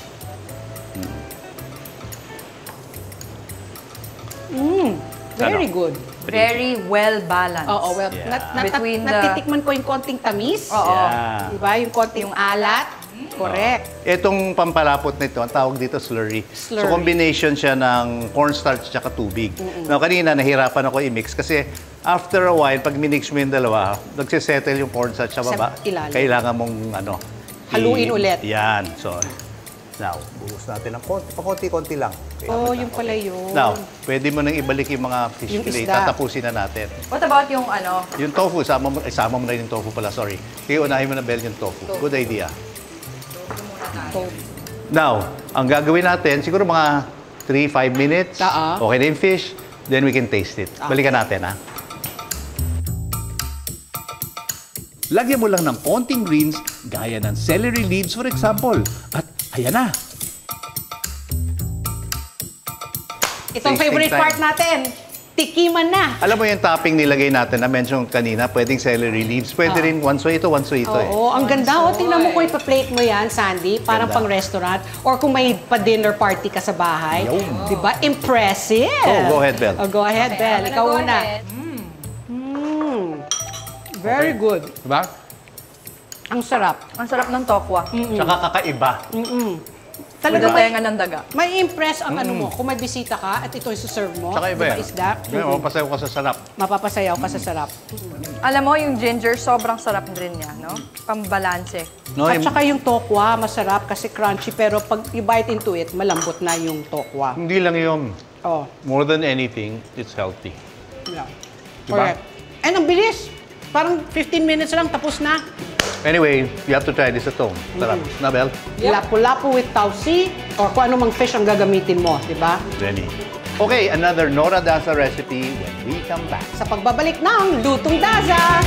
Mm, very Ano? good. Very well balanced. Oo, well, Yeah. nat, nat, Between nat, the- natitikman ko yung konting tamis. Oo. Yeah. Diba? Yung konting alat. Correct. Itong pampalapot nito, ang tawag dito slurry. Slurry. So combination siya ng cornstarch at tubig. Now kanina nahirapan ako i-mix kasi after a while, pag minix mo yung dalawa, nagsisettle yung cornstarch sa baba. Sa ilalim. Kailangan mong ano, Haluin i- ulit. Yan. So, now, buhos natin ng konti, pakonti-konti lang. Okay, Oh, lang. yung pala yun. Now, pwede mo nang ibalik yung mga fish Yung fillet. isda. Tatapusin na natin. What about yung ano? Yung tofu, isama mo, isama mo na yung tofu pala, sorry. Kaya unahin mo na, Bel, yung tofu. Good idea. So, Now, ang gagawin natin, siguro mga three to five minutes. Oo. Okay na yung fish, then we can taste it. Balikan natin, ha? Lagyan mo lang ng konting greens gaya ng celery leaves for example. At ayan na. itong Tasting favorite time. part natin, tikiman na. Alam mo yung topping nilagay natin na mention kanina, pwedeng celery leaves. Pwede rin one so ito, one so ito eh. Oo, ang ganda. O, tingnan mo kung ipa-plate mo yan, Sandy. Parang Ganda. pang restaurant. Or kung may pa-dinner party ka sa bahay. Di ba? Impressive. Oh, go ahead, Bel. Oh, go ahead, Bel. Ikaw Go una. ahead. Mm. Very good. Diba? Ang sarap. Ang sarap ng tokwa. Tsaka kakaiba. With Talaga the may, tenga ng daga. may impress ang ano mo. Kung may bisita ka at ito yung serve mo. Tsaka iba di ba, yan. isda. Ngayon, mapasayaw ka sa sarap. Mapapasayaw ka sa sarap. Alam mo, yung ginger, sobrang sarap din niya, no? Pambalanse. No, At yung- saka yung tokwa, masarap kasi crunchy. Pero pag you bite into it, malambot na yung tokwa. hindi lang yun. Oh, More than anything, it's healthy. yeah. Diba? Correct. And ang bilis. Parang fifteen minutes lang, tapos na. Anyway, you have to try this at home. Sarap. Na, Bel? Lapu-lapu with tausi or kung anong mang fish ang gagamitin mo, di ba? Ready. Okay, another Nora Daza recipe when we come back. Sa pagbabalik ng Lutong Daza!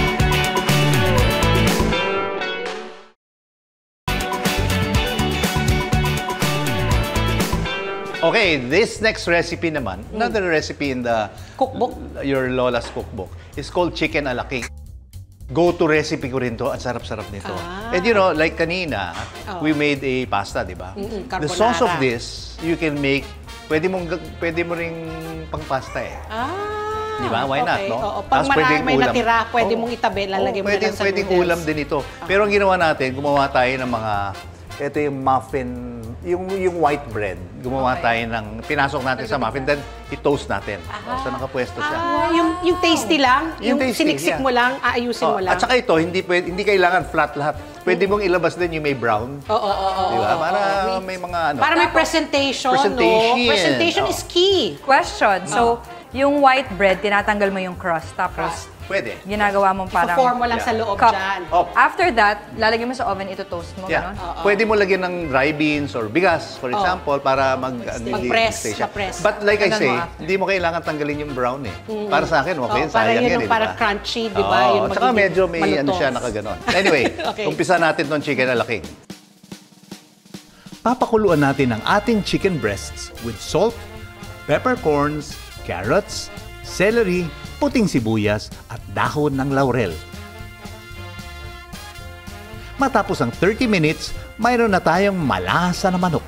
Okay, this next recipe naman, another recipe in the Cookbook. your Lola's cookbook, is called chicken ala king. Go-to recipe ko rin to. Ang sarap-sarap nito. Ah. And you know, like kanina, Oh. we made a pasta, di ba? Mm-mm, The sauce of carbonara. this, you can make, pwede mong, gag- pwede mo ring pang pasta eh. Ah, Di ba? Why not, okay. no? Oo, pag Tapos marami pwedeng may ulam. natira, pwede Oo. mong itabi, lalagay Oo, mo na pwedeng, lang sa pwedeng noodles. ulam din ito. Pero ang ginawa natin, gumawa tayo ng mga Ito yung muffin, yung, yung white bread. Gumawa tayo ng, pinasok natin sa muffin, then i-toast natin. So, nakapwesto siya. Ah, yung, yung tasty lang, yung, Yung tasty, siniksik yeah. mo lang, aayusin Oh, mo lang. at saka ito, hindi, pwede, hindi kailangan flat lahat. Pwede mong ilabas din yung may brown. Oo, oo, oo. Di ba? oo, Para oo. may mga ano. Para may presentation, Presentation. no? Presentation Oo. is key. Question. So, yung white bread, tinatanggal mo yung crust. Tapos, Pwede. ginagawa mo parang Form mo lang Yeah. sa loob cup. dyan. Oh. After that, lalagyan mo sa oven, ito toast mo, Yeah. gano'n? Pwede mo lagyan ng dry beans or bigas, for example, para mag Mag-press, stay siya. ma-press. But like I Ganun say, mo after. hindi mo kailangan tanggalin yung brown eh. Para sa akin, okay, Oh, para sayang yun yan yung eh, parang di ba? crunchy, di ba? Oo, Yung tsaka magiging medyo may ano malutong. siya, nakaganon. Anyway, Okay. umpisa natin tong chicken alaking. Papakuluan natin ang ating chicken breasts with salt, peppercorns, carrots, celery, puting sibuyas at dahon ng laurel. Matapos ang thirty minutes, mayroon na tayong malasa na manok.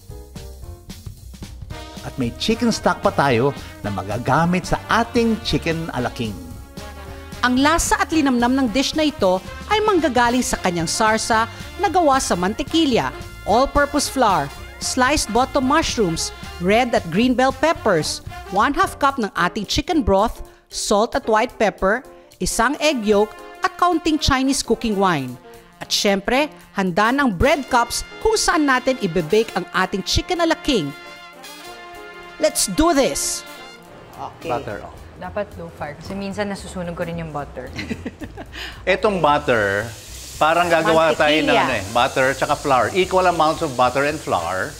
At may chicken stock pa tayo na magagamit sa ating chicken alaking. Ang lasa at linamnam ng dish na ito ay manggagaling sa kanyang sarsa na gawa sa mantikilya, all-purpose flour, sliced bottom mushrooms, red at green bell peppers, one half cup ng ating chicken broth, salt at white pepper, isang egg yolk at kaunting Chinese cooking wine. At syempre, handa ng bread cups kung saan natin ibebake ang ating chicken alaking. Let's do this! Okay. Butter. oh. Dapat low fire. Kasi minsan nasusunog ko rin yung butter. Etong butter, parang gagawa tayo ng Mantikilya. ano eh, butter tsaka flour. Equal amounts of butter and flour.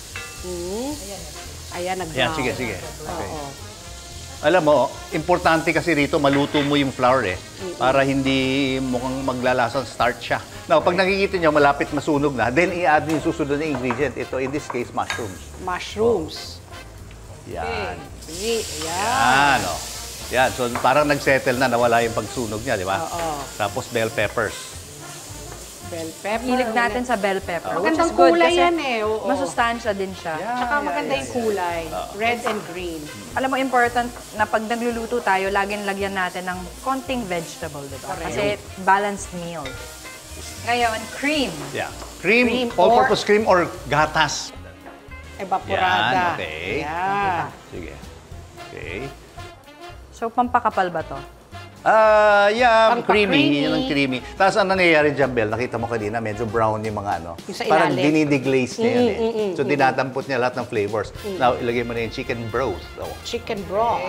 Ayan, nag Yan, sige, sige. Okay. Alam mo, importante kasi rito, maluto mo yung flour eh. Para hindi mukhang maglalasang starch siya. Now, pag nakikita nyo, malapit masunog na, then i-add yung susunod na ingredient. Ito, in this case, mushrooms. Mushrooms. Yan. Okay. Ayan. Yan, oh. Yan, so parang nag-settle na, nawala yung pagsunog niya, di ba? Oo. Tapos bell peppers. Bell pepper. Hilig natin sa bell pepper. which Magandang is good kulay kasi yan eh, oo. masustansya din siya. Tsaka maganda yung kulay. Red and green. Alam mo, important na pag nagluluto tayo, laging lagyan natin ng konting vegetable, di ba? Kasi balanced meal. Ngayon, cream. Yeah. Cream, Cream all-purpose cream or gatas. Evaporada. Yan, okay. Yan. Sige. Okay. So, pampakapal ba to? Ah, yeah, Pampa-creamy. creamy. Yan ang creamy. Tapos ang nangyayari dyan, Bel, nakita mo kanina, medyo brown yung mga ano. Yung sa Parang ilalim. dinideglaze niya yan eh. So, dinadampot niya lahat ng flavors. Now, ilagay mo na yung chicken broth. Oh, Chicken broth.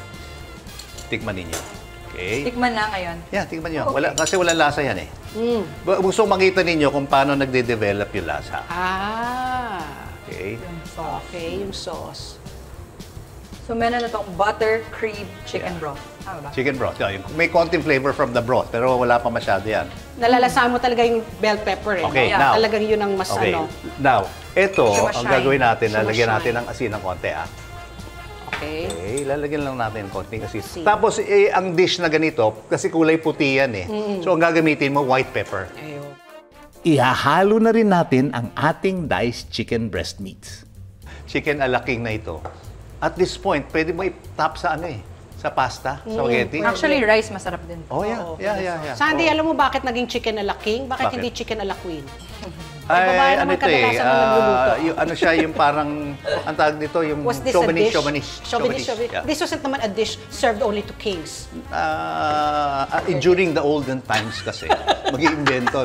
tikman ninyo. Okay? Tikman na ngayon. Yeah, tikman nyo. Wala, kasi wala lasa yan eh. Bu- Gusto makita ninyo kung paano nagde-develop yung lasa. Ah. Okay? Okay, yung sauce. So, meron na itong butter, cream, chicken broth. Tama ba? Chicken broth. Yeah, yung, may konting flavor from the broth, pero wala pa masyado yan. Nalalasahan mo talaga yung bell pepper eh. Okay, no? now. Talagang yun ang mas Okay. ano. Now, ito, ang Sumashine. gagawin natin, lalagyan Sumashine. natin ng asin ng konti ah. Okay. Okay, lalagyan lang natin ng konting asin. Asin. Tapos, eh, ang dish na ganito, kasi kulay puti yan eh. So, ang gagamitin mo, white pepper. Ayun. Ihahalo na rin natin ang ating diced chicken breast meats. Chicken alaking na ito. At this point, pwede mo i-top sa ano eh, sa pasta, spaghetti. Actually, rice masarap din. Oh, yeah, yeah, yeah, yeah. Sandy, Oh. alam mo bakit naging chicken ala king? Bakit, Bakit? hindi chicken ala queen? Ay, babae ano naman ito eh, kadalasan ang nagluluto. ah, yung, ano siya, yung parang, ang tawag nito, yung Was this chauvinist, a dish? chauvinist, Chauvinist, chauvinist. yeah. This wasn't naman a dish served only to kings. Ah, ah, during the olden times kasi, mag-iimbento.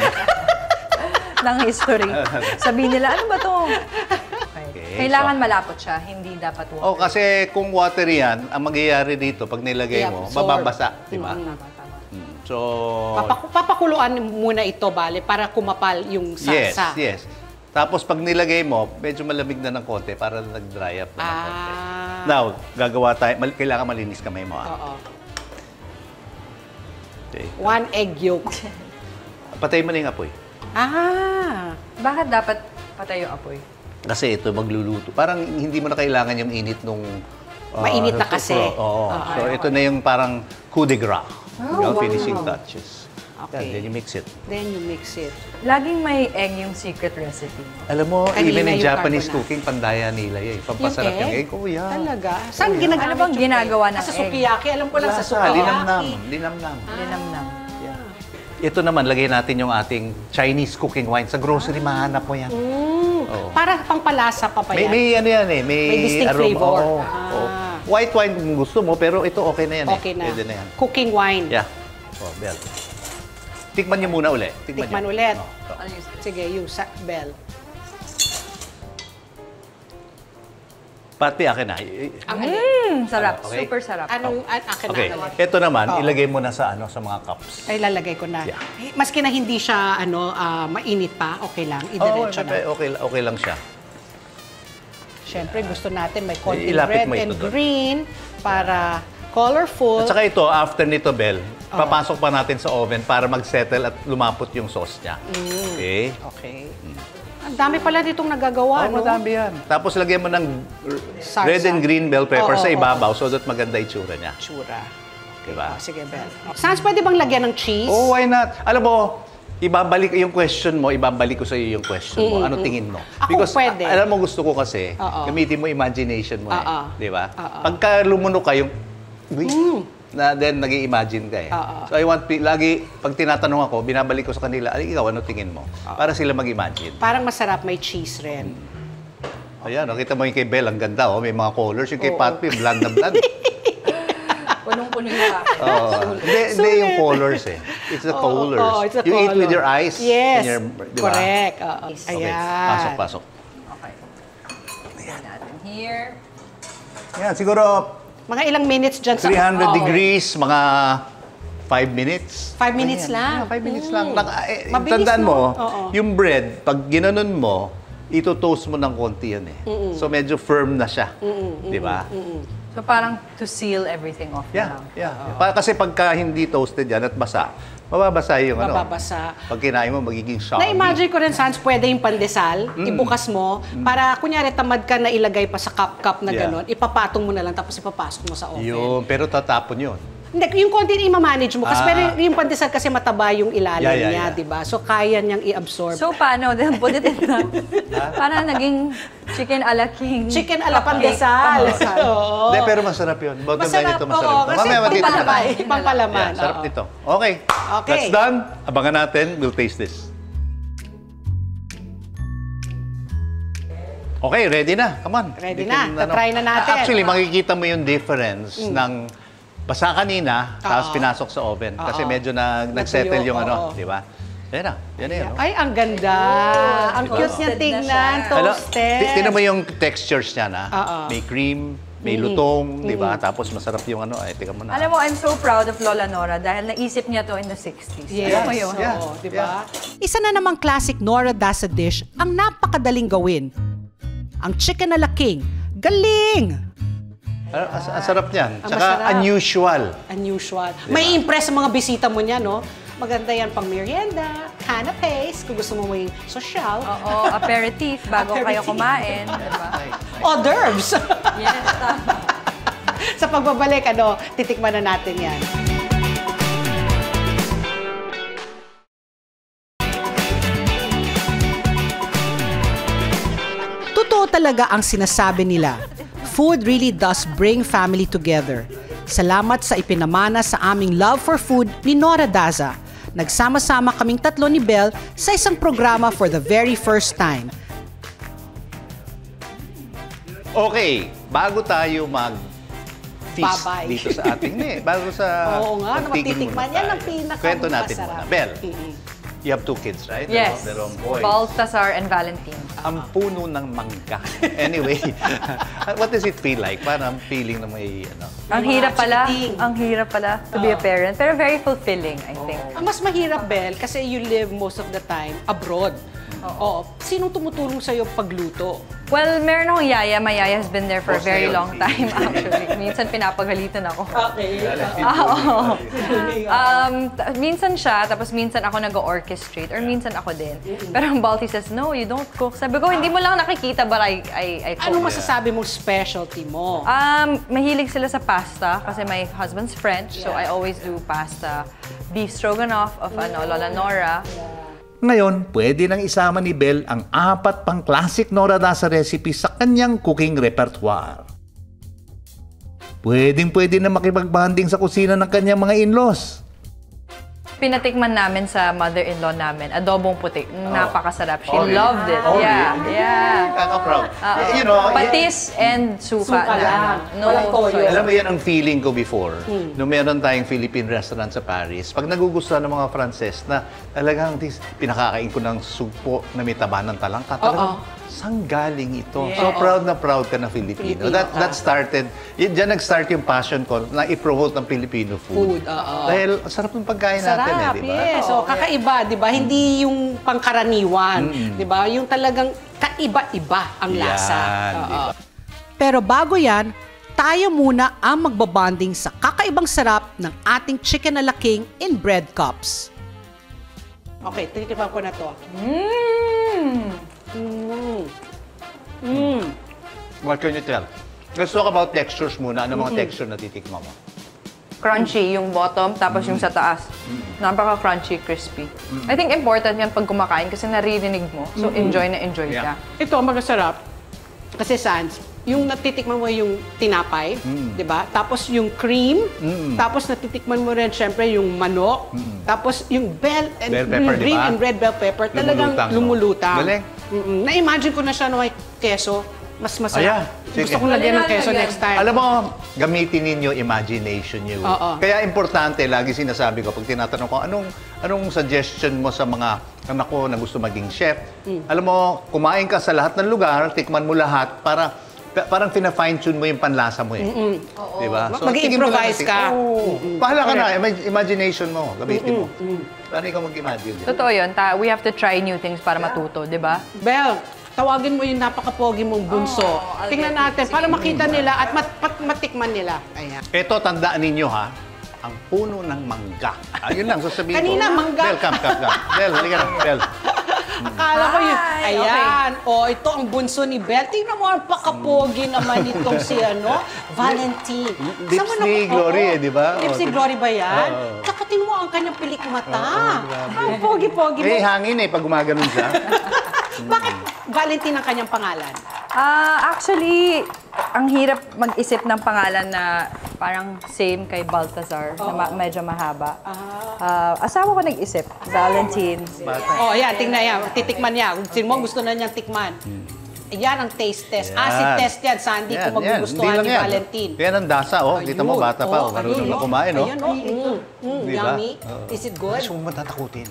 Ng history. Sabihin nila, ano ba to? Okay, Kailangan so- malapot siya, hindi dapat water. Oh, kasi kung watery yan, ang mangyayari dito, pag nilagay Yeah, mo, absorb. mababasa, di ba? Tama, tama. Mm. So, Papaku- papakuluan muna ito, bale, para kumapal yung yes, salsa. yes. Tapos pag nilagay mo, medyo malamig na ng konti para nag-dry up na ng konti. Ah. Now, gagawa tayo, mal- kailangan malinis kamay mo. Ah. Oo. Okay. One egg yolk. Patay mo na yung apoy. Ah. Bakit dapat patay yung apoy? Kasi ito, magluluto. Parang hindi mo na kailangan yung init nung... ah, Mainit na kasi. Oo. So, ito na yung parang coup de grace. yung finishing touches. Okay. Yan, then you mix it. Then you mix it. Laging may egg yung secret recipe. Alam mo, Kanina even in yung Japanese carbonara. cooking, pandaya nila yun. Pampasarap yung egg. Oh, yeah. Talaga? Saan ginagamit Ano bang yung ginagawa egg? ng Sa egg? sukiyaki. Alam ko lang sa Lasa, sukiyaki. linamnam. Linamnam. Linamnam. Yeah. ito naman, lagay natin yung ating Chinese cooking wine. Sa grocery, mahanap mo yan. Mm. Oo. Para pangpalasa pa pa May, yan. may ano yan eh. May, May distinct aroma. flavor. Oo, Ah. oo. White wine kung gusto mo, pero ito okay na yan Okay eh. na. Pwede na yan. Cooking wine. Yeah. Oh, Bel. Tikman niyo muna uli. Tikman, Tikman niyo. ulit. Oh, ito. I'll use this. Sige, yung sa Bell. Pati akin na. I- i- Ang alin? Mm, sarap. Okay. Super sarap. Anong an, akin Okay. na alin? Ito naman, Oo. ilagay mo na sa ano sa mga cups. Ay, lalagay ko na. Yeah. Eh, Maski na hindi siya ano ah, mainit pa, okay lang. Oo, Idiretso na. okay, okay, okay lang siya. Siyempre, gusto natin may konting Ilapit red mo ito and doon. green para colorful. At saka ito, after nito, Bel, papasok pa natin sa oven para mag-settle at lumapot yung sauce niya. Okay? Okay. Ang dami pala ditong nagagawa, Oh, no? madami yan. Tapos lagyan mo ng Salsa. red and green bell pepper Oo, sa oo, ibabaw so that maganda itsura niya. Tsura. Diba? Oh, sige, Bel. Sans, pwede bang lagyan ng cheese? Oh, why not? Alam mo, ibabalik yung question mo, ibabalik ko sa iyo yung question mo. Ano tingin mo? Ako, pwede. a- alam mo, gusto ko kasi, Oo. gamitin mo imagination mo eh. Oo. Di ba? Oo. Pagka lumunok ka yung, uy, na then nag-i-imagine ka eh. Oo. So I want, pi- lagi, pag tinatanong ako, binabalik ko sa kanila, ay, ikaw, ano tingin mo? Para sila mag-imagine. Parang masarap, may cheese rin. Ayan, nakita mo yung kay Belle, ang ganda, oh. May mga colors. Yung kay Patpi, blood na blood. Punong-puno yung Oo. Hindi, hindi yung colors eh. It's the colors. Oo, it's the you eat with color. your eyes. Yes, and your, di ba? correct. Oo. Okay, Ayan. pasok, pasok. Okay. Lagyan natin here. Yan, siguro Mga ilang minutes dyan sa... three hundred Oo. degrees, mga five minutes. Five minutes lang. Yeah, five minutes lang. Naka, eh, Mabilis, tandaan no? mo, Oo. yung bread, pag ginanon mo, ito-toast mo ng konti yan eh. So medyo firm na siya. Di ba? So parang to seal everything off Yeah, na lang. yeah. Pa- kasi pagka hindi toasted yan at basa, mababasa yung ano. Mababasa. Pag kinain mo, magiging soggy. Na-imagine ko rin, Sans, pwede yung pandesal, ibukas mo, para kunyari tamad ka na ilagay pa sa cup-cup na Yeah. gano'n, ipapatong mo na lang tapos ipapasok mo sa oven. Yun, pero tatapon yun. Hindi, yung konti i-manage mo. Kasi Ah. pero yung pandesal kasi mataba yung ilalim Yeah, yeah, niya, yeah. di ba? So, kaya niyang i-absorb. So paano? Then put it in the... Parang naging chicken a la king. Chicken ala cupcake. pandesal. Pandesal. Oo. Hindi, pero masarap yun. Bottom line Masarap, ito, masarap. oo. ito. Kasi Mamaya matitipan pampalaman. natin. Pampalaman. Yeah, sarap oo. nito. Okay. Okay. That's done. Abangan natin. We'll taste this. Okay, ready na. Come on. Ready We na. can, Tatry na natin. Actually, Oo. makikita mo yung difference ng basa kanina, tapos Oo. pinasok sa oven. Kasi Oo. medyo na, nag-settle Natuyo, yung ano, oo. di ba? Yan na. Yan na yun. no? Ay, ang ganda. Ang cute niya Toasted na tingnan. siya. Hello? Toasted. Ti- Tingnan mo yung textures niya na. Oo. May cream, may lutong, di ba? Tapos masarap yung ano. Ay, tingnan mo na. Alam mo, I'm so proud of Lola Nora dahil naisip niya to in the sixties. Yes. Alam mo yun? Yeah. Oo, di ba? Isa na namang classic Nora Dasa dish ang napakadaling gawin. Ang chicken a la king. Galing! Ang, ang, ang sarap niyan. Ang Tsaka masarap. unusual. Unusual. May impress sa mga bisita mo niya, no? Maganda yan pang merienda, canapes, kung gusto mo may social. Oo, aperitif bago kayo Aperitif. kumain. Diba? Hors d'oeuvres. Yes, tama. Sa pagbabalik, ano, titikman na natin yan. Totoo talaga ang sinasabi nila. Food really does bring family together. Salamat sa ipinamana sa aming love for food ni Nora Daza. Nagsama-sama kaming tatlo ni Belle sa isang programa for the very first time. Okay, bago tayo mag feast Bye-bye. dito sa ating eh, bago sa Oo nga, magtigil matitikman muna yan tayo. ang pinaka- Kwento natin masarap. muna. Belle, Mm-mm. you have two kids, right? Yes. They're own boys. Baltasar and Valentin. Ang puno ng mangga. Anyway, what does it feel like? Parang feeling na may ano. Ang Mga hirap pala, chikiting. ang hirap pala to be a parent. Pero very fulfilling, I think. Ang mas mahirap, Bel, kasi you live most of the time abroad. Oo. Sinong tumutulong sa'yo pagluto? Well, meron akong yaya. My yaya has been there for a Boss very na yun. long time, actually. Minsan pinapagalitan ako. Okay. Ah, oo. um, t- minsan siya, tapos minsan ako nag-orchestrate, or minsan ako din. Pero ang Balti says, no, you don't cook. Sabi ko, hindi mo lang nakikita, but I, I, I cook. Anong masasabi mong specialty mo? Um, mahilig sila sa pasta kasi my husband's French, so I always do pasta. Beef stroganoff of ano, Lola Nora. Ngayon, pwede nang isama ni Belle ang apat pang classic Nora Dasa recipe sa kanyang cooking repertoire. Pwedeng pwede na makipagbanding sa kusina ng kanyang mga in-laws. pinatikman namin sa mother-in-law namin, adobong puti. Napakasarap. She Oh, really? loved it. Oh, yeah, really? yeah. Kaka-proud. Oo. You know, Patis and suka, Suka na. lang. No Walang toyo. soy. alam mo yan ang feeling ko before, nung meron tayong Philippine restaurant sa Paris, pag nagugustuhan ng mga Frances na talagang tis- pinakakain ko ng sugpo na may taba ng talangka, talagang saan galing ito? So proud na proud ka na Filipino. Filipino That ka. that started, yun, dyan nag-start yung passion ko na i-promote ng Filipino food. Food, oo. Dahil ang sarap ng pagkain natin eh, Sarap, di ba? yes. So, kakaiba, di ba? Hindi yung pangkaraniwan. Di ba? Yung talagang kaiba-iba ang lasa. Yan, Oo. di ba? Pero bago yan, tayo muna ang magbabanding sa kakaibang sarap ng ating chicken na laking in bread cups. Okay, tinitikman ko na to. Mm. Mm. Mm. What can you tell? Let's talk about textures muna. Ano mga texture na titikman mo? Crunchy yung bottom, tapos yung sa taas. Napaka-crunchy, crispy. I think important yan pag kumakain kasi naririnig mo. So, enjoy na enjoy Yeah. ka. Ito, magasarap. Kasi Sans, yung natitikman mo yung tinapay, di ba? Tapos yung cream, tapos natitikman mo rin syempre yung manok, tapos yung bell and Bell pepper, di green ba? and red bell pepper, talagang Lumulutang, no? lumulutang. Galing. Mm-mm. Na-imagine ko na siya na may keso, mas masarap. Ayan, sige. Gusto kong lagyan ng Lagyan, keso lagyan. next time. Alam mo, gamitin ninyo imagination nyo. Oo. Kaya importante, lagi sinasabi ko, pag tinatanong ko, anong, anong suggestion mo sa mga anak ko na gusto maging chef? Alam mo, kumain ka sa lahat ng lugar, tikman mo lahat, para pa- parang fina-fine-tune mo yung panlasa mo eh. Di ba? Mag-improvise tingin mo lang, ka. Oo. Bahala ka na, ima- imagination mo, gamitin mo. Paano ikaw mag-imagine? Totoo yun. Ta- we have to try new things para matuto, di ba? Bel, tawagin mo yung napaka-pogi mong bunso. Oh, I'll Tingnan get it. natin, para makita nila at mat- pat- matikman nila. Ayan. Ito, tandaan ninyo ha, ang puno ng mangga. Ayun lang, sasabihin Kanina, ko. mangga. Bel, come, come, come. Bel, halika na, Bel. Akala ko yun. Ay, Ayan. O, ito ang bunso ni Bel. Tingnan mo, ang pakapogi naman itong si, ano, Valentine. Lips Saan mo ni naku- Glory Oo. eh, di ba? Lips Oo, ni di- Glory ba yan? Oo. Tsaka tingnan mo ang kanyang pilik mata. grabe. Ang pogi-pogi mo. Eh, hangin eh, pag gumaganon siya. Bakit Valentine ang kanyang pangalan? Ah, actually, ang hirap mag-isip ng pangalan na parang same kay Baltazar, na ma- medyo mahaba. Ah, asawa ko nag-isip, Valentine. Oh, yan, tingnan yan. Titikman niya. Kung sino mo gusto na niyang tikman. Yan ang taste test. Yan. Acid test yan, Sandy, kung magugustuhan ni Valentine. Yan ang dasa, oh. Kita mo, Ayun. bata pa, oh. Marunong na kumain, oh. Ayun, oh. Mm, mm, Di ba? yummy. Is it good? Gusto mo matatakutin.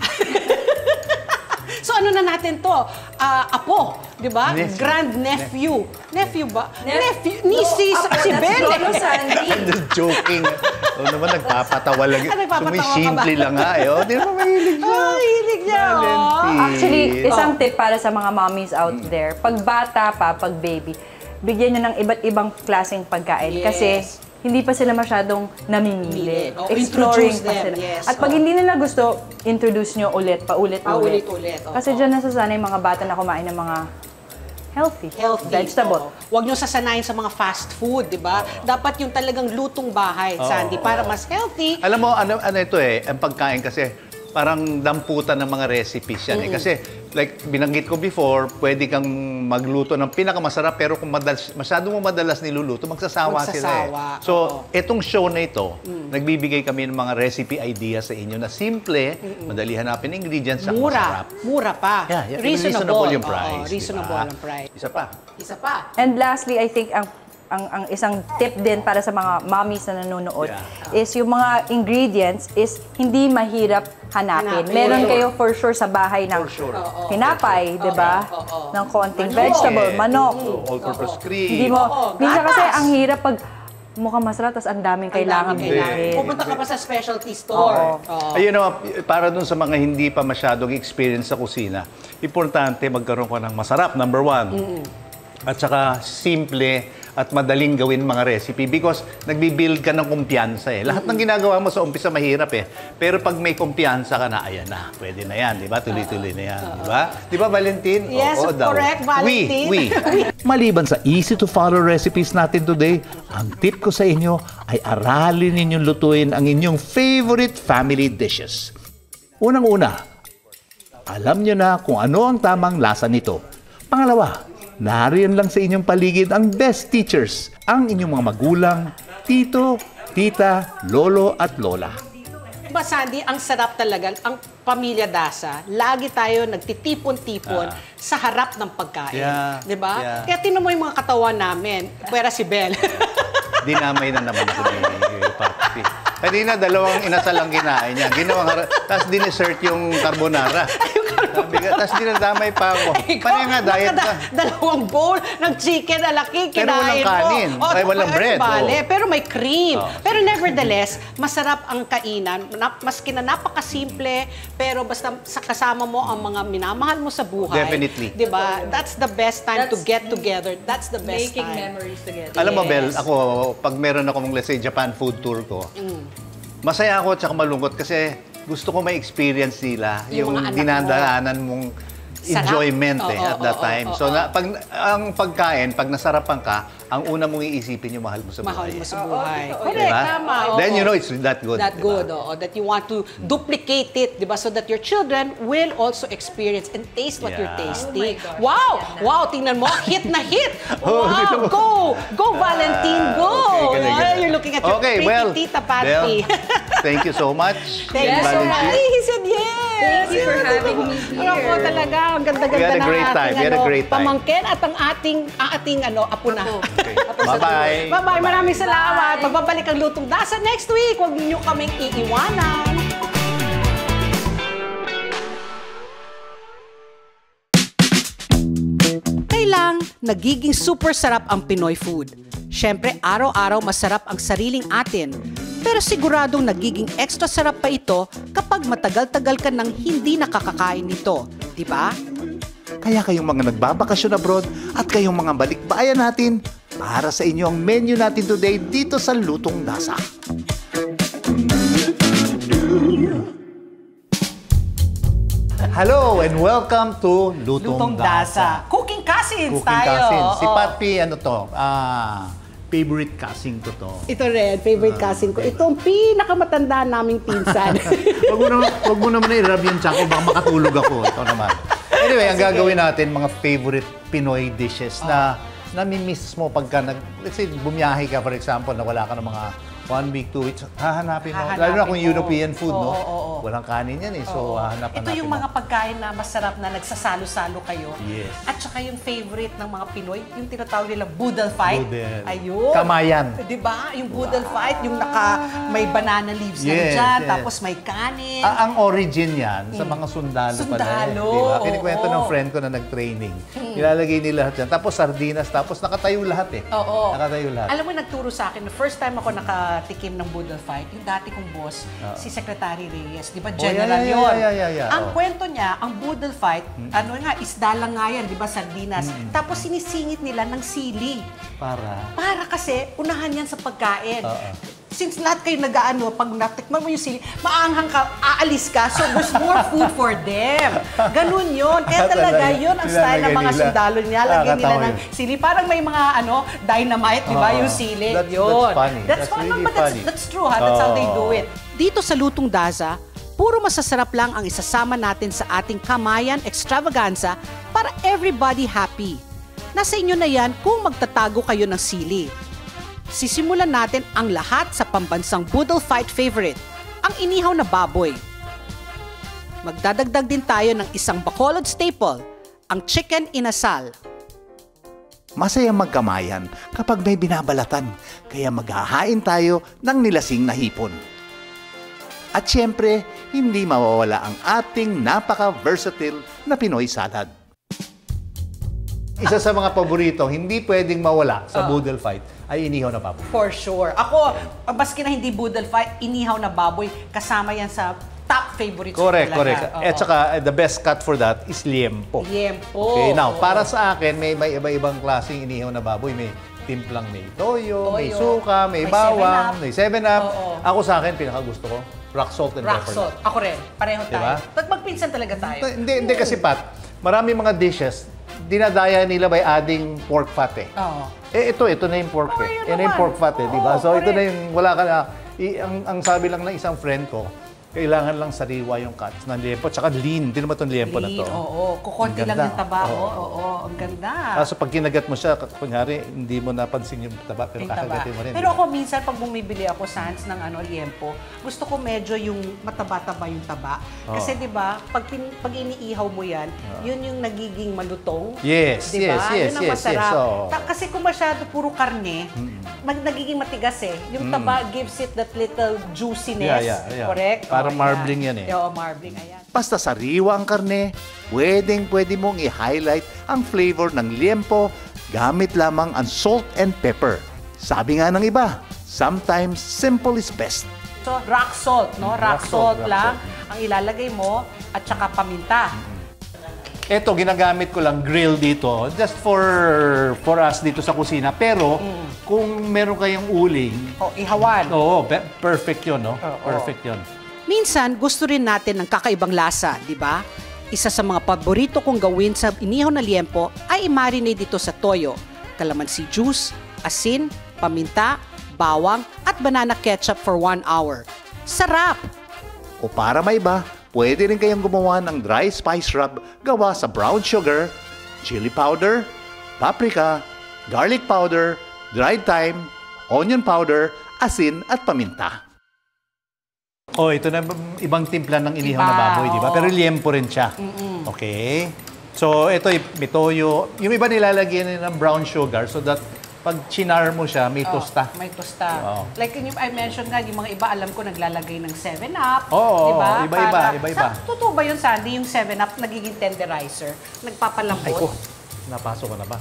So ano na natin to? Ah, apo, di ba? Nephew. Grand nephew. Nephew ba? Nephew. Ni si, si Ben. I'm just joking. Oo naman, nagpapatawa lang. Ah, nagpapatawa ka ba? Sumisimple lang nga, eh. Oh, di naman mahilig siya. Oh, hilig niya. Oh. Valentine. Actually, isang tip para sa mga mommies out there, pag bata pa, pag baby, bigyan nyo ng iba't ibang klaseng pagkain. Yes. Kasi hindi pa sila masyadong namimili. Mili. Oh, Exploring introduce pa them, sila. yes. At pag Oh. hindi nila gusto, introduce nyo ulit, paulit-ulit. Paulit-ulit, oh. Kasi dyan nasasanay mga bata na kumain ng mga healthy, Healthy. vegetable. Oo. Huwag niyo sasanayin sa mga fast food, di ba? Dapat yung talagang lutong bahay, Sandy, para mas healthy. Alam mo, ano, ano ito eh, ang pagkain kasi parang damputan ng mga recipes yan eh. Kasi like binanggit ko before, pwede kang magluto ng pinakamasarap pero kung madalas, masyado mo madalas niluluto, magsasawa, sila eh. Magsasawa, So, oo. etong show na ito, nagbibigay kami ng mga recipe ideas sa inyo na simple, madali hanapin ingredients, at Mura. masarap. Mura pa. Yeah, yeah, Reasonable. yung Oo, price. reasonable diba? ang price. Isa pa. Isa pa. And lastly, I think ang ang, ang isang tip din para sa mga mommies na nanonood Yeah. is yung mga ingredients is hindi mahirap hanapin. Hanapin. Meron kayo for sure sa bahay ng For sure. tinapay, di ba? Oo. Ng konting Manok. vegetable, manok. All-purpose cream. Hindi mo, Oo, minsan gatas. kasi ang hirap pag mukhang masarap tapos ang daming kailangan Ang daming kailangan. bilhin. Pupunta ka pa sa specialty store. Oo. Ayun know, para dun sa mga hindi pa masyadong experience sa kusina, importante magkaroon ka ng masarap, number one. At saka simple at madaling gawin mga recipe because nagbi-build ka ng kumpiyansa eh. Lahat ng ginagawa mo sa umpisa mahirap eh. Pero pag may kumpiyansa ka na, ayan na, pwede na yan, di ba? Tuloy-tuloy na yan, di ba? Di ba, Valentine? Yes, Oo daw. correct, Valentine. We, we. Maliban sa easy-to-follow recipes natin today, ang tip ko sa inyo ay aralin ninyong lutuin ang inyong favorite family dishes. Unang-una, alam nyo na kung ano ang tamang lasa nito. Pangalawa, nariyan lang sa inyong paligid ang best teachers, ang inyong mga magulang, tito, tita, lolo at lola. ba, Sandy, ang sarap talaga. Ang pamilya Dasa, lagi tayo nagtitipon-tipon Ah. sa harap ng pagkain. Yeah, Di ba? yeah. Kaya tinan mo yung mga katawan namin. Pwera si Bel. Dinamay na naman ako ni Papi. Kanina, dalawang inasal ang kinain niya. Ginawang harap. Tapos dinesert yung carbonara. Sabi ka, tapos dinadamay pa ako. Paano nga, diet nakada- ka? Dalawang bowl ng chicken na laki, Pero walang kinain mo. kanin. Ay, walang pero bread, Bale, oh. pero may cream. Oh, pero nevertheless, masarap ang kainan. Na, maski na napakasimple, pero basta sa kasama mo ang mga minamahal mo sa buhay. Definitely. Di ba? That's the best time to That's get together. That's the best Making time. memories together. Alam mo, Yes. Bel, ako, pag meron akong, let's say, Japan food tour ko, masaya ako at saka malungkot kasi gusto ko may experience nila Yung yung, mga anak mo. dinadaanan mong Sarap. enjoyment eh, Oo, at that oo, time. oo, so, oo. na, pag, ang pagkain, pag nasarapan ka, ang una mong iisipin yung mahal mo sa Mahal buhay. mo sa buhay. totoo Correct, Diba? tama. Then oo. you know it's that good. That diba? good, oo. That you want to duplicate it, di ba? So that your children will also experience and taste what you're Yeah. tasting. Oh my gosh, Wow! yan na. Wow, tingnan mo. Hit na hit! Oh, Wow! tingnan mo. Go! Go, Valentine! Go! Okay, galing, Ah, galing. You're looking at your Okay, pretty well, tita Patty. Bel, thank you so much. Thank you so much. Valentine. Ay, he said yes! Thank you for having me here. Ako talaga, ang ganda-ganda We had a ng great ating time. We had a ano, great time. pamangkin at ang ating, ang ating ano, apo na. Okay. Bye-bye. Bye-bye. Maraming salamat. Magbabalik ang Lutong Dasa next week. Huwag niyo kaming iiwanan. Kailang nagiging super sarap ang Pinoy food. Siyempre, araw-araw masarap ang sariling atin. Pero siguradong nagiging extra sarap pa ito kapag matagal-tagal ka nang hindi nakakakain nito. Di ba? Kaya kayong mga nagbabakasyon abroad at kayong mga balikbayan natin, para sa inyo ang menu natin today dito sa Lutong Dasa. Hello and welcome to Lutong, Lutong Dasa. Cooking cousins Cooking tayo. cousin. Si Oo. Pat P, ano to? Ah, favorite cousin ko to. Ito rin, favorite cousin ko. Ito ang pinakamatanda naming pinsan. Wag mo naman, wag mo naman i-rub yung tiyan ko, baka makatulog ako. Ito naman. Anyway, ang gagawin natin, mga favorite Pinoy dishes na nami-miss mo pagka nag, let's say, bumiyahe ka, for example, na wala ka ng mga one week, two weeks, hahanapin mo. Hahanapin Lalo na kung mo. European food, no? Oo, oo, oo. Walang kanin yan eh. So, hahanap-hanapin Ito yung mo. mga pagkain na masarap na nagsasalo-salo kayo. Yes. At saka yung favorite ng mga Pinoy, yung tinatawag nilang boodle fight. Boodle. Ayun. Kamayan. Di ba? Yung boodle fight, yung naka, may banana leaves na Yes, dyan, yes. tapos may kanin. Ah, ang origin yan sa mga sundalo, pala. eh. Sundalo, Di ba? Kinikwento oo. ng friend ko na nag-training. Ilalagay nila lahat yan. Tapos sardinas, tapos nakatayo lahat eh. Oo. Nakatayo lahat. Alam mo, nagturo sa akin, the first time ako nakatikim ng boodle fight, yung dati kong boss, si Secretary Reyes, di ba, Oh, general yeah, yeah, yun. yeah, yeah, yeah, Ang oh. kwento niya, ang boodle fight, ano nga, isda lang nga yan, di ba, sardinas. Tapos sinisingit nila ng sili. Para. Para kasi, unahan yan sa pagkain. Oo. Since lahat kayo nag-ano, pag natikman mo yung sili, maanghang ka, aalis ka, so there's more food for them. Ganun yun. Kaya talaga yun ang style ng mga Nilalagay nila. sundalo niya. Lagyan nila Nakakatawa ng yun. sili. Parang may mga ano, dynamite, di ba, Oo. yung sili. That's- yun. that's funny. That's, That's fun, really but that's, funny. that's true, ha? That's how they do Oo. it. Dito sa Lutong Daza, puro masasarap lang ang isasama natin sa ating Kamayan Extravaganza para everybody happy. Nasa inyo na yan kung magtatago kayo ng sili. Sisimulan natin ang lahat sa pambansang boodle fight favorite, ang inihaw na baboy. Magdadagdag din tayo ng isang Bacolod staple, ang chicken inasal. Masayang magkamayan kapag may binabalatan, kaya maghahain tayo ng nilasing na hipon. At syempre, hindi mawawala ang ating napaka-versatile na Pinoy salad. Isa sa mga paborito, hindi pwedeng mawala sa boodle fight, ay inihaw na baboy. For sure. Ako, maski na hindi boodle fight, inihaw na baboy, kasama yan sa top favorites ko Correct, talaga. correct. Oo. At saka, uh, the best cut for that is liempo. Liempo. Okay, now, Oo. para sa akin, may, may iba-ibang klaseng inihaw na baboy. May timplang may toyo, may Toyo, suka, may, may bawang, seven up. may seven up. Oo. Ako sa akin, pinakagusto ko, rock salt and Rock pepper. salt. Ako rin. Pareho Diba? tayo. Pag magpinsan talaga tayo. Hindi, hindi kasi, Pat, marami mga dishes, dinadaya nila by adding pork fat eh. Oo. Eh, ito, ito na yung pork Oo, eh. yun Yan na yung naman. pork fat eh, di ba? Oo, So, ito correct. na yung, wala ka na, i- ang, ang sabi lang ng isang friend ko, Kailangan lang sariwa yung cuts ng liempo. Tsaka lean. Hindi naman itong liempo na to. Oo, kukunti Ang lang ganda. yung taba. Oo, Oo. oo, oo, ang ganda. Kaso pag kinagat mo siya, kunyari, hindi mo napansin yung taba, pero Yung taba. kakagatin mo rin. Pero ako minsan pag bumibili ako sans ng ano liempo, gusto ko medyo yung mataba-taba yung taba. Kasi 'di ba, pag pin, pag iniihaw mo 'yan, yun yung nagiging malutong. Yes, 'Di ba? yes, yes, Yun ang yes, masarap. yes. Oo. Ta- kasi kung masyado puro karne, mag nagiging matigas eh. Yung taba gives it that little juiciness. Yeah, yeah, yeah. Correct? Parang Oo, marbling yan eh. Oo, marbling. Ayan. Basta sariwa ang karne, pwedeng pwede mong i-highlight ang flavor ng liempo gamit lamang ang salt and pepper. Sabi nga ng iba, sometimes simple is best. So, rock salt, no? Rock, Rock salt, salt, rock lang salt. ang ilalagay mo at saka paminta. Ito, ginagamit ko lang grill dito just for for us dito sa kusina. Pero, kung meron kayong uling, O, ihawan. oo, pe- perfect yun, no? Oo. Perfect yun. Minsan, gusto rin natin ng kakaibang lasa, di ba? Isa sa mga paborito kong gawin sa inihaw na liempo ay i-marinate dito sa toyo, calamansi juice, asin, paminta, bawang at banana ketchup for one hour. Sarap! O para may iba, pwede rin kayong gumawa ng dry spice rub gawa sa brown sugar, chili powder, paprika, garlic powder, dried thyme, onion powder, asin at paminta. Oh, ito na ibang timpla ng inihaw Iba, na baboy, di ba? oo. Pero liempo rin siya. Okay. So, ito, may toyo. Yung iba nilalagyan nila ng brown sugar so that pag chinar mo siya, may tosta. Oh, may tosta. Oo. Like yung I mentioned nga, yung mga iba, alam ko, naglalagay ng seven up. Oo, diba? oo, iba-iba, Para- iba-iba. Sa, totoo ba yun, Sandy? Yung seven up nagiging tenderizer? Nagpapalambot? Ay ko, napasok ko na ba?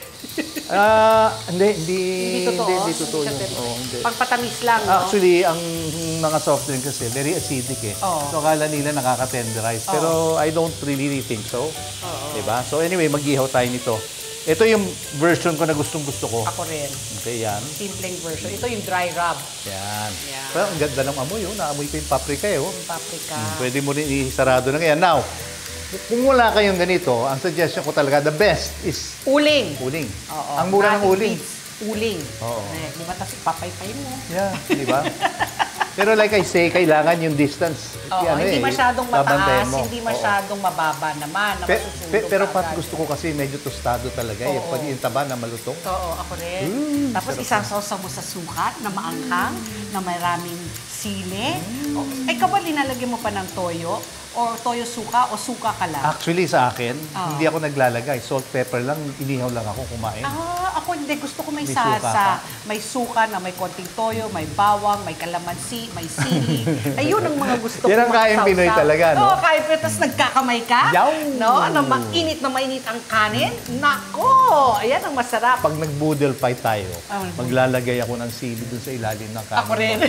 Ah, hindi, hindi, Hindi totoo? Hindi, hindi totoo Siya yun. totoo. Oo, hindi. Pagpatamis lang, no? Actually, ang mga soft drink kasi, very acidic eh. Oo. So, akala nila nakaka-tenderize. Pero I don't really think so. Diba? So, anyway, mag-ihaw tayo nito. Ito yung version ko na gustong-gusto ko. Ako rin. Okay, yan. Simpleng version. Ito yung dry rub. Yan. Yan. Pero ang ganda ng amoy, oh. Naamoy ko yung paprika, eh. Oh. Yung paprika. Pwede mo rin isarado na ngayon. Now, kung wala kayong ganito, ang suggestion ko talaga, the best is Uling. uling. Oo. Ang mura ng Nothing uling. beats Uling. Oo. Eh, di ba? Tapos ipapaypay mo. Yeah, di ba? Pero like I say, kailangan yung distance. Oo, ano hindi eh, masyadong babantayan mataas, mo. hindi Oo. masyadong mababa naman. Na Pe- masusunog pe- pero ka Pat, agad. gusto ko kasi medyo tostado talaga. Yung Oo. pag yung taba na malutong. Oo, ako rin. Tapos isasawsaw mo sa sukat na maanghang, na maraming sili. O, eh, kapag linalagyan mo pa ng toyo, o toyo suka, o suka ka lang. Actually, sa akin, Oo. hindi ako naglalagay. Salt, pepper lang, inihaw lang ako kumain. Ah, ako hindi. Gusto ko may, May suka salsa. ka. May suka na may konting toyo, may bawang, may kalamansi, may sili. Ayun ang mga gusto ko. Yan ang kain magsawsaw. Pinoy talaga, no? Oo, kain Pinoy. Tapos nagkakamay ka. Yaw! No? Na mainit na mainit ang kanin. Nako! Ayan ang masarap. Pag nag-boodle fight tayo, Ah, maglalagay ako ng sili dun sa ilalim ng kanin. Ako rin.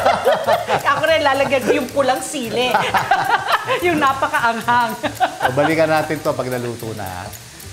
Ako rin, lalagyan ko yung pulang sili. Yung napakaanghang. O, balikan natin to pag naluto na.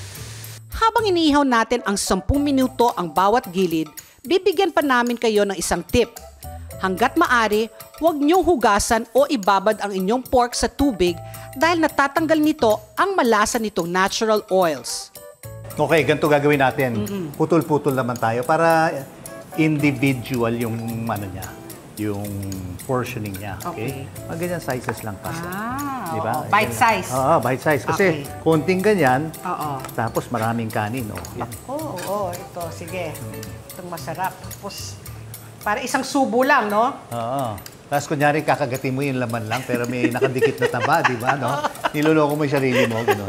Habang inihaw natin ang sampung minuto ang bawat gilid, bibigyan pa namin kayo ng isang tip. Hanggat maari, huwag niyong hugasan o ibabad ang inyong pork sa tubig dahil natatanggal nito ang malasa nitong natural oils. Okay, ganito gagawin natin. Putol-putol naman tayo para individual yung ano niya, yung portioning niya. Okay? Okay. Mga ganyan sizes lang pa. Ah, Di ba? oo. Bite size. Oo, bite size. Kasi Okay. konting ganyan, Oo. tapos maraming kanin. Oh. Yan. Oo, oo, ito. Sige. Itong masarap. Tapos, para isang subo lang, no? Oo. Tapos kunyari kakagatin mo yung laman lang pero may nakadikit na taba, di ba? No? Niloloko mo yung sarili mo. Ganun.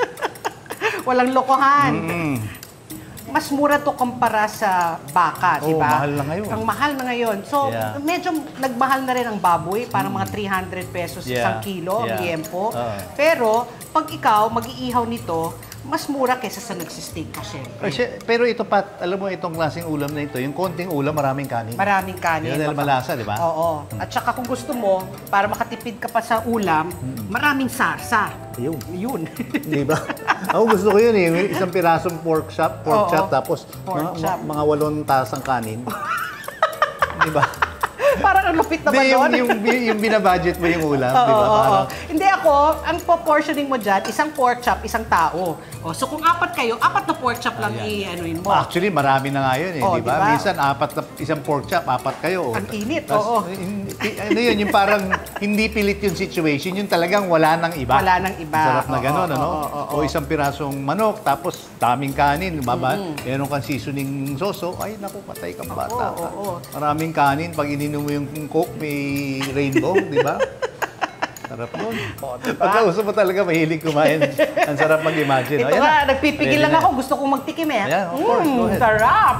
Walang lokohan. Mm. Mas mura to kumpara sa baka, di Oo, ba? mahal na ngayon. Ang mahal na ngayon. So, Yeah. medyo nagmahal na rin ang baboy. Parang mga three hundred pesos Yeah. isang kilo, ang Yeah. liempo. Oo. Pero, pag ikaw mag-iihaw nito, mas mura kaysa sa nagsistig ka, syempre. Kasi, pero ito Pat, alam mo itong klaseng ulam na ito, yung konting ulam, maraming kanin. Maraming kanin. Yun dahil Baka- malasa, di ba? Oo. At saka kung gusto mo, para makatipid ka pa sa ulam, maraming sarsa. Ayun. Yun. Di ba? Ako gusto ko yun eh. Yung isang pirasong pork chop, pork Oo. chop, tapos Pork mga, chop. mga walong tasang kanin. Di ba? Parang ang lupit naman Hindi, yung, doon. yung, yung, yung binabudget mo yung ulam, Oo, di ba? oo, Parang, oo. Hindi ako, ang proportioning mo dyan, isang pork chop, isang tao. O, so kung apat kayo, apat na pork chop lang i-anuin mo. actually, marami na nga yun eh, Oh, di ba? diba? Minsan, apat na, isang pork chop, apat kayo. Ang init, Tas, oo. in- i- ano yun, yung parang hindi pilit yung situation, yung talagang wala nang iba. Wala nang iba. Sarap na Oo, gano'n, oo, ano? oo, oo, O isang pirasong manok, tapos daming kanin, baba, meron kang seasoning soso, ay naku, patay kang bata. oo, oo. Maraming kanin, pag ininom mo yung Coke, may rainbow, di ba? Sarap nun. Pagka uso mo talaga, mahilig kumain. Ang sarap mag-imagine. Ito Ayan nga, na. nagpipigil Ready lang na. ako. Gusto kong magtikim eh. Ayan, of course. Go Mm, ahead. sarap!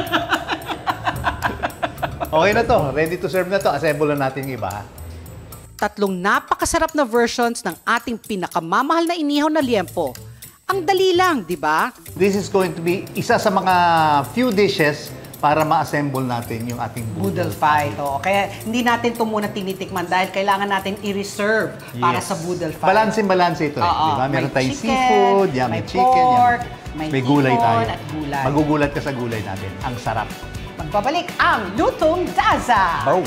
Okay na to. Ready to serve na to. Assemble na natin yung iba. ha? Tatlong napakasarap na versions ng ating pinakamamahal na inihaw na liempo. Ang dali lang, di ba? This is going to be isa sa mga few dishes para ma-assemble natin yung ating Boodle fight. Oh. Kaya hindi natin ito muna tinitikman dahil kailangan natin i-reserve para Yes. sa boodle fight. Balanse-balanse ito eh. Oo. Di ba? Meron May tayong chicken, seafood, yan, may, may chicken, pork, yan. may may gulay hipon tayo. at gulay. Magugulat ka sa gulay natin. Ang sarap. Magbabalik ang Lutong Daza! Oh.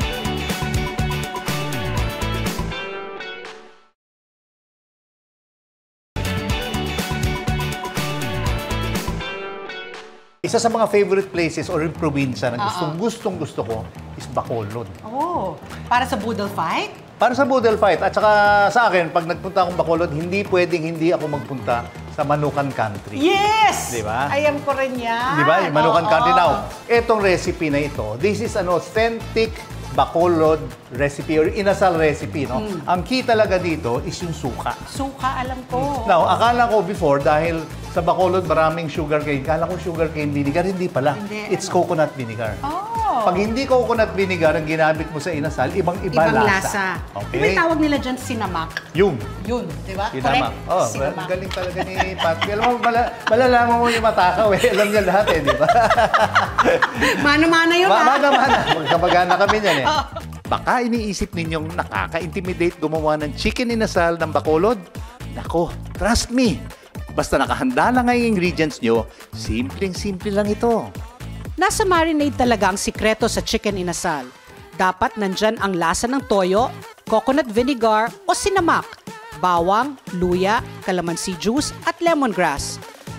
Isa sa mga favorite places or yung probinsya na gustong gustong gusto ko is Bacolod. Oh, para sa boodle fight? Para sa Boodle Fight. At saka sa akin, pag nagpunta akong Bacolod, hindi pwedeng hindi ako magpunta sa Manukan Country. Yes! Di ba? Alam ko rin yan. Di ba? Yung Manukan Oo. Country. Now, etong recipe na ito, this is an authentic Bacolod recipe or inasal recipe. No? Ang key talaga dito is yung suka. Suka, alam ko. Now, akala ko before, dahil sa Bacolod maraming sugar cane, kala ko sugar cane vinegar, hindi pala. Hindi, It's ano? coconut vinegar. Oh. Pag hindi coconut vinegar ang ginamit mo sa inasal, ibang-iba Ibang lasa. lasa. Okay? Di ba yung tawag nila dyan sinamak? Yung. Yun, di ba? Sinamak. Correct? Oh, Sinamak. ang galing talaga ni Pat. Alam mo, mala, malalaman mo yung matakaw eh. Alam niya lahat eh, di ba? Mano-mano yun, ha? Mana-mana. Magkamagana kami niyan eh. Baka iniisip ninyong nakaka-intimidate gumawa ng chicken inasal ng Bacolod? Nako, trust me. Basta nakahanda na nga yung ingredients nyo, simpleng-simple lang ito. Nasa marinade talaga ang sikreto sa chicken inasal. Dapat nandyan ang lasa ng toyo, coconut vinegar o sinamak, bawang, luya, calamansi juice at lemongrass.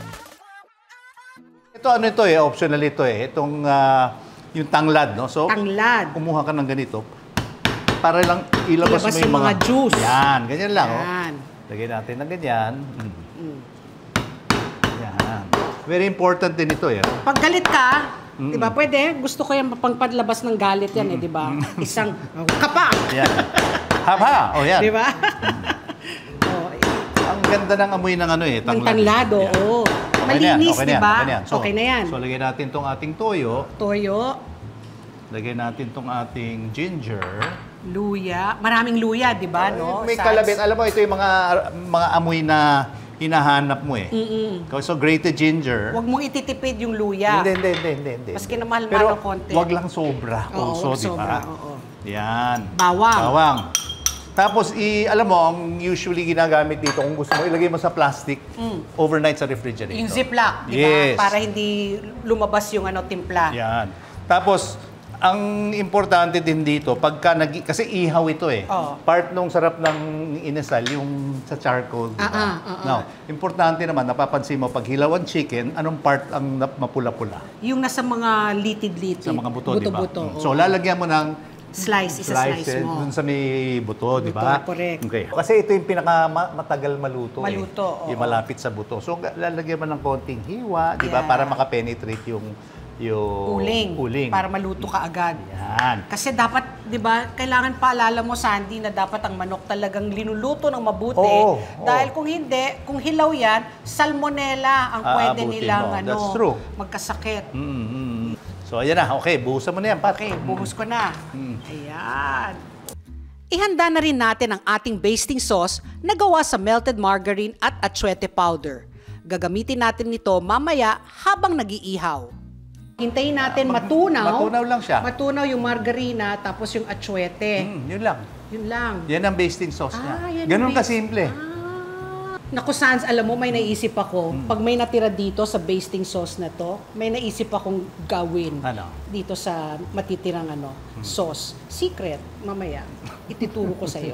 Ito ano ito eh, optional ito eh. Itong ah, yung tanglad, no? So, Tanglad. kumuha ka ng ganito para lang ilabas, Ilabas mo yung, yung mga juice. Yan, ganyan lang. Yan. Oh. Lagay natin ng ganyan. Mm. Yan. Very important din ito eh. Pag galit ka, di ba, pwede, gusto ko yung pangpadlabas ng galit yan eh, di ba? Isang oh, kapak, Yan. Haba. O yan. di ba? oh, Ang ganda ng amoy ng ano eh. Ang tanglado, Yan. oo. Okay na yan, Malinis, okay na di yan, ba? okay na yan. So, Okay na yan. So, lagay natin tong ating toyo. Toyo, Lagay natin tong ating ginger. luya, maraming luya, di ba, no? May Sa- kalabit. Alam mo, ito yung mga mga amoy na hinahanap mo eh. Mm-mm. So, grated ginger. Huwag mong ititipid yung luya. Hindi, hindi, hindi, hindi, hindi. Maski na mahal-mahal Pero ng konti. wag lang sobra. Oo, also, wag di sobra, ba? oo. Yan. Bawang. Bawang. Tapos, i, alam mo, ang usually ginagamit dito, kung gusto mo, ilagay mo sa plastic, overnight sa refrigerator. Mm. Yung ziplock, di ba? Yes. Para hindi lumabas yung ano, timpla. Yan. Tapos, ang importante din dito, pagka nag kasi ihaw ito eh. Oo. Part nung sarap ng inasal, yung sa charcoal. Diba? Ah, ah, ah, ah. Now, importante naman, napapansin mo, pag hilaw ang chicken, anong part ang nap- mapula-pula? Yung nasa mga litid-litid. Sa mga buto, di ba? Buto-buto. So, lalagyan mo ng Slice, isa-slice slices mo. dun sa may buto, di Buto, ba? correct. Okay. Kasi ito yung pinaka ma- matagal maluto. Maluto, eh. Yung oo. malapit sa buto. So, ga- lalagyan mo ng konting hiwa, di ba? Yeah. Para makapenetrate yung yung Uling. uling. Para maluto ka agad. Yan. Kasi dapat, di ba, kailangan paalala mo, Sandy, na dapat ang manok talagang linuluto ng mabuti. Oo, oo. Dahil kung hindi, kung hilaw yan, salmonella ang pwede Aabutin nilang mo. ano, That's true. magkasakit. Mm, mm. So, ayan na. Okay, buhusan mo na yan, Pat. Okay, buhos ko na. Mm. Ayan. Ihanda na rin natin ang ating basting sauce na gawa sa melted margarine at atsuete powder. Gagamitin natin ito mamaya habang nag-iihaw. Hintayin natin Mag- matunaw. matunaw lang siya. Matunaw yung margarina tapos yung atsuete. Mm, yun lang. Yun lang. Yan ang basting sauce niya. Ah, yan ang Ganun bas- kasimple. Ah. Naku, Sans, alam mo, may naisip ako. Pag may natira dito sa basting sauce na to, may naisip akong gawin. Ano? Dito sa matitirang ano, sauce. Secret, mamaya. Ituturo ko sa'yo.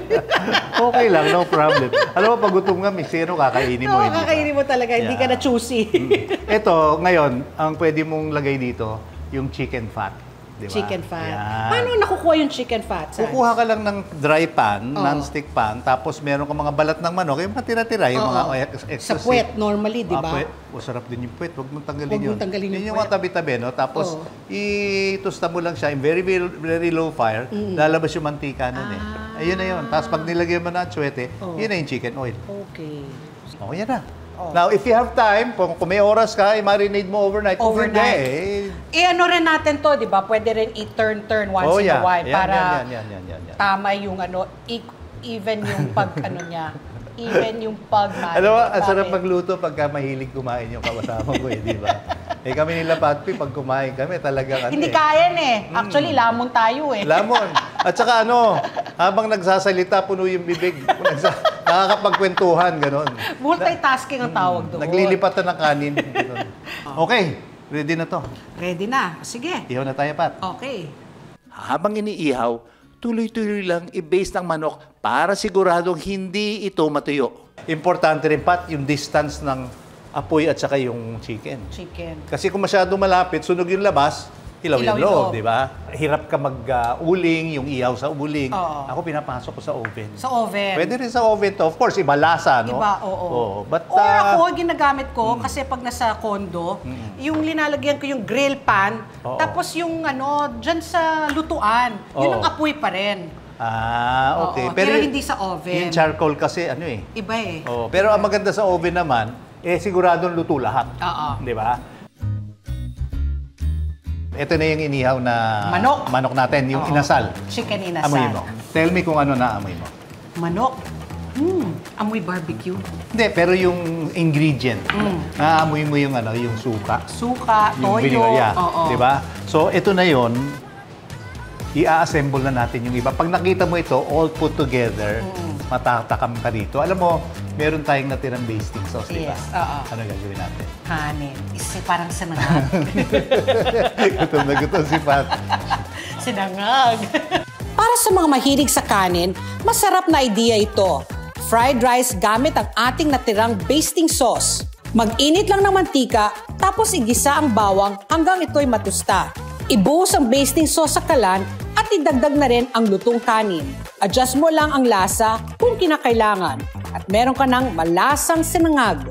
Okay lang, no problem. Alam mo, pag gutom nga, misero, kakainin mo. Oo, hindi ba? kakainin mo talaga. Hindi Yeah. ka na choosy. Ito, ngayon, ang pwede mong lagay dito, yung chicken fat. Diba? Chicken fat. Yan. Paano nakukuha yung chicken fat, Sans? Kukuha ka lang ng dry pan, Oo. non-stick pan, tapos meron ka mga balat ng manok, yung mga tira-tira, yung Oo. mga ex- Sa extra puwet, seed. normally, di Ah, ba? puwet. Masarap din yung puwet. Huwag mong tanggalin Huwag yun. mong tanggalin yung Yun yung puwet. mga tabi-tabi, no? Tapos, Oo. itusta mo lang siya in very, very, very low fire. Lalabas yung mantika nun eh. Ah. Ayun na yun. Tapos pag nilagyan mo na ang tsuete, Oo. yun na yung chicken oil. Okay. O, yan na. Oh. Now, if you have time, kung, kung may oras ka, i-marinate mo overnight. Kung Overnight. hindi, eh, Eh, ano rin natin to, di ba? Pwede rin i-turn-turn once oh, in yeah. a while Yan, para yan, yan, yan, yan, yan, yan. tama yung ano, e- even yung pag, ano niya, even yung pag Alam mo, ang sarap magluto pagka mahilig kumain yung kasama ko eh, di ba? Eh kami nila Patpi, pag kumain kami talagang ano Hindi eh. kaya eh. Actually, lamon tayo eh. Lamon. At saka ano, habang nagsasalita, puno yung bibig. Nagsa- nakakapagkwentuhan, gano'n. Multitasking ang tawag doon. Naglilipatan ng kanin. Ganun. Okay, ready na to. Ready na. Sige. Ihaw na tayo, Pat. Okay. Habang iniihaw, tuloy-tuloy lang i-base ng manok para siguradong hindi ito matuyo. Importante rin, Pat, yung distance ng apoy at saka yung chicken. Chicken. Kasi kung masyado malapit, sunog yung labas, ilaw, Ilaw yung yung loob, loob. di ba? Hirap ka mag-uling, yung ihaw sa uling. Oo. Ako pinapasok ko sa oven. Sa oven. Pwede rin sa oven to. Of course, iba lasa, no? Iba, oo. Oo. But, Or ah, ako, ginagamit ko, kasi pag nasa condo, yung linalagyan ko yung grill pan, Oo. tapos yung ano, dyan sa lutuan, yun Oo. ang apoy pa rin. ah, okay. Oo, pero hindi sa oven. Yung charcoal kasi, ano eh. Iba eh. Oo. Pero ang maganda sa oven naman, eh siguradong luto lahat. Oo. Di ba? Ito na yung inihaw na Manok. manok natin, yung Oo. inasal. Chicken inasal. Amoy mo. Tell me kung ano na amoy mo. Manok. Hmm, amoy barbecue. Hindi, pero yung ingredient, naamoy mo yung ano, yung suka. Suka, Yung toyo. vinegar, yeah. Oo. Di ba? So, ito na yon i-assemble na natin yung iba. Pag nakita mo ito, all put together, matatakam ka dito. Alam mo, meron tayong natirang basting sauce, di ba? Yes, oo. Ano gagawin natin? Kanin. Isa parang sinangag. gutom na gutom si Pat. Sinangag. Para sa mga mahilig sa kanin, masarap na idea ito. Fried rice gamit ang ating natirang basting sauce. Mag-init lang ng mantika, tapos igisa ang bawang hanggang ito'y matusta. Ibuhos ang basting sauce sa kalan at idagdag na rin ang lutong kanin. Adjust mo lang ang lasa kung kinakailangan. At meron ka ng malasang sinangag.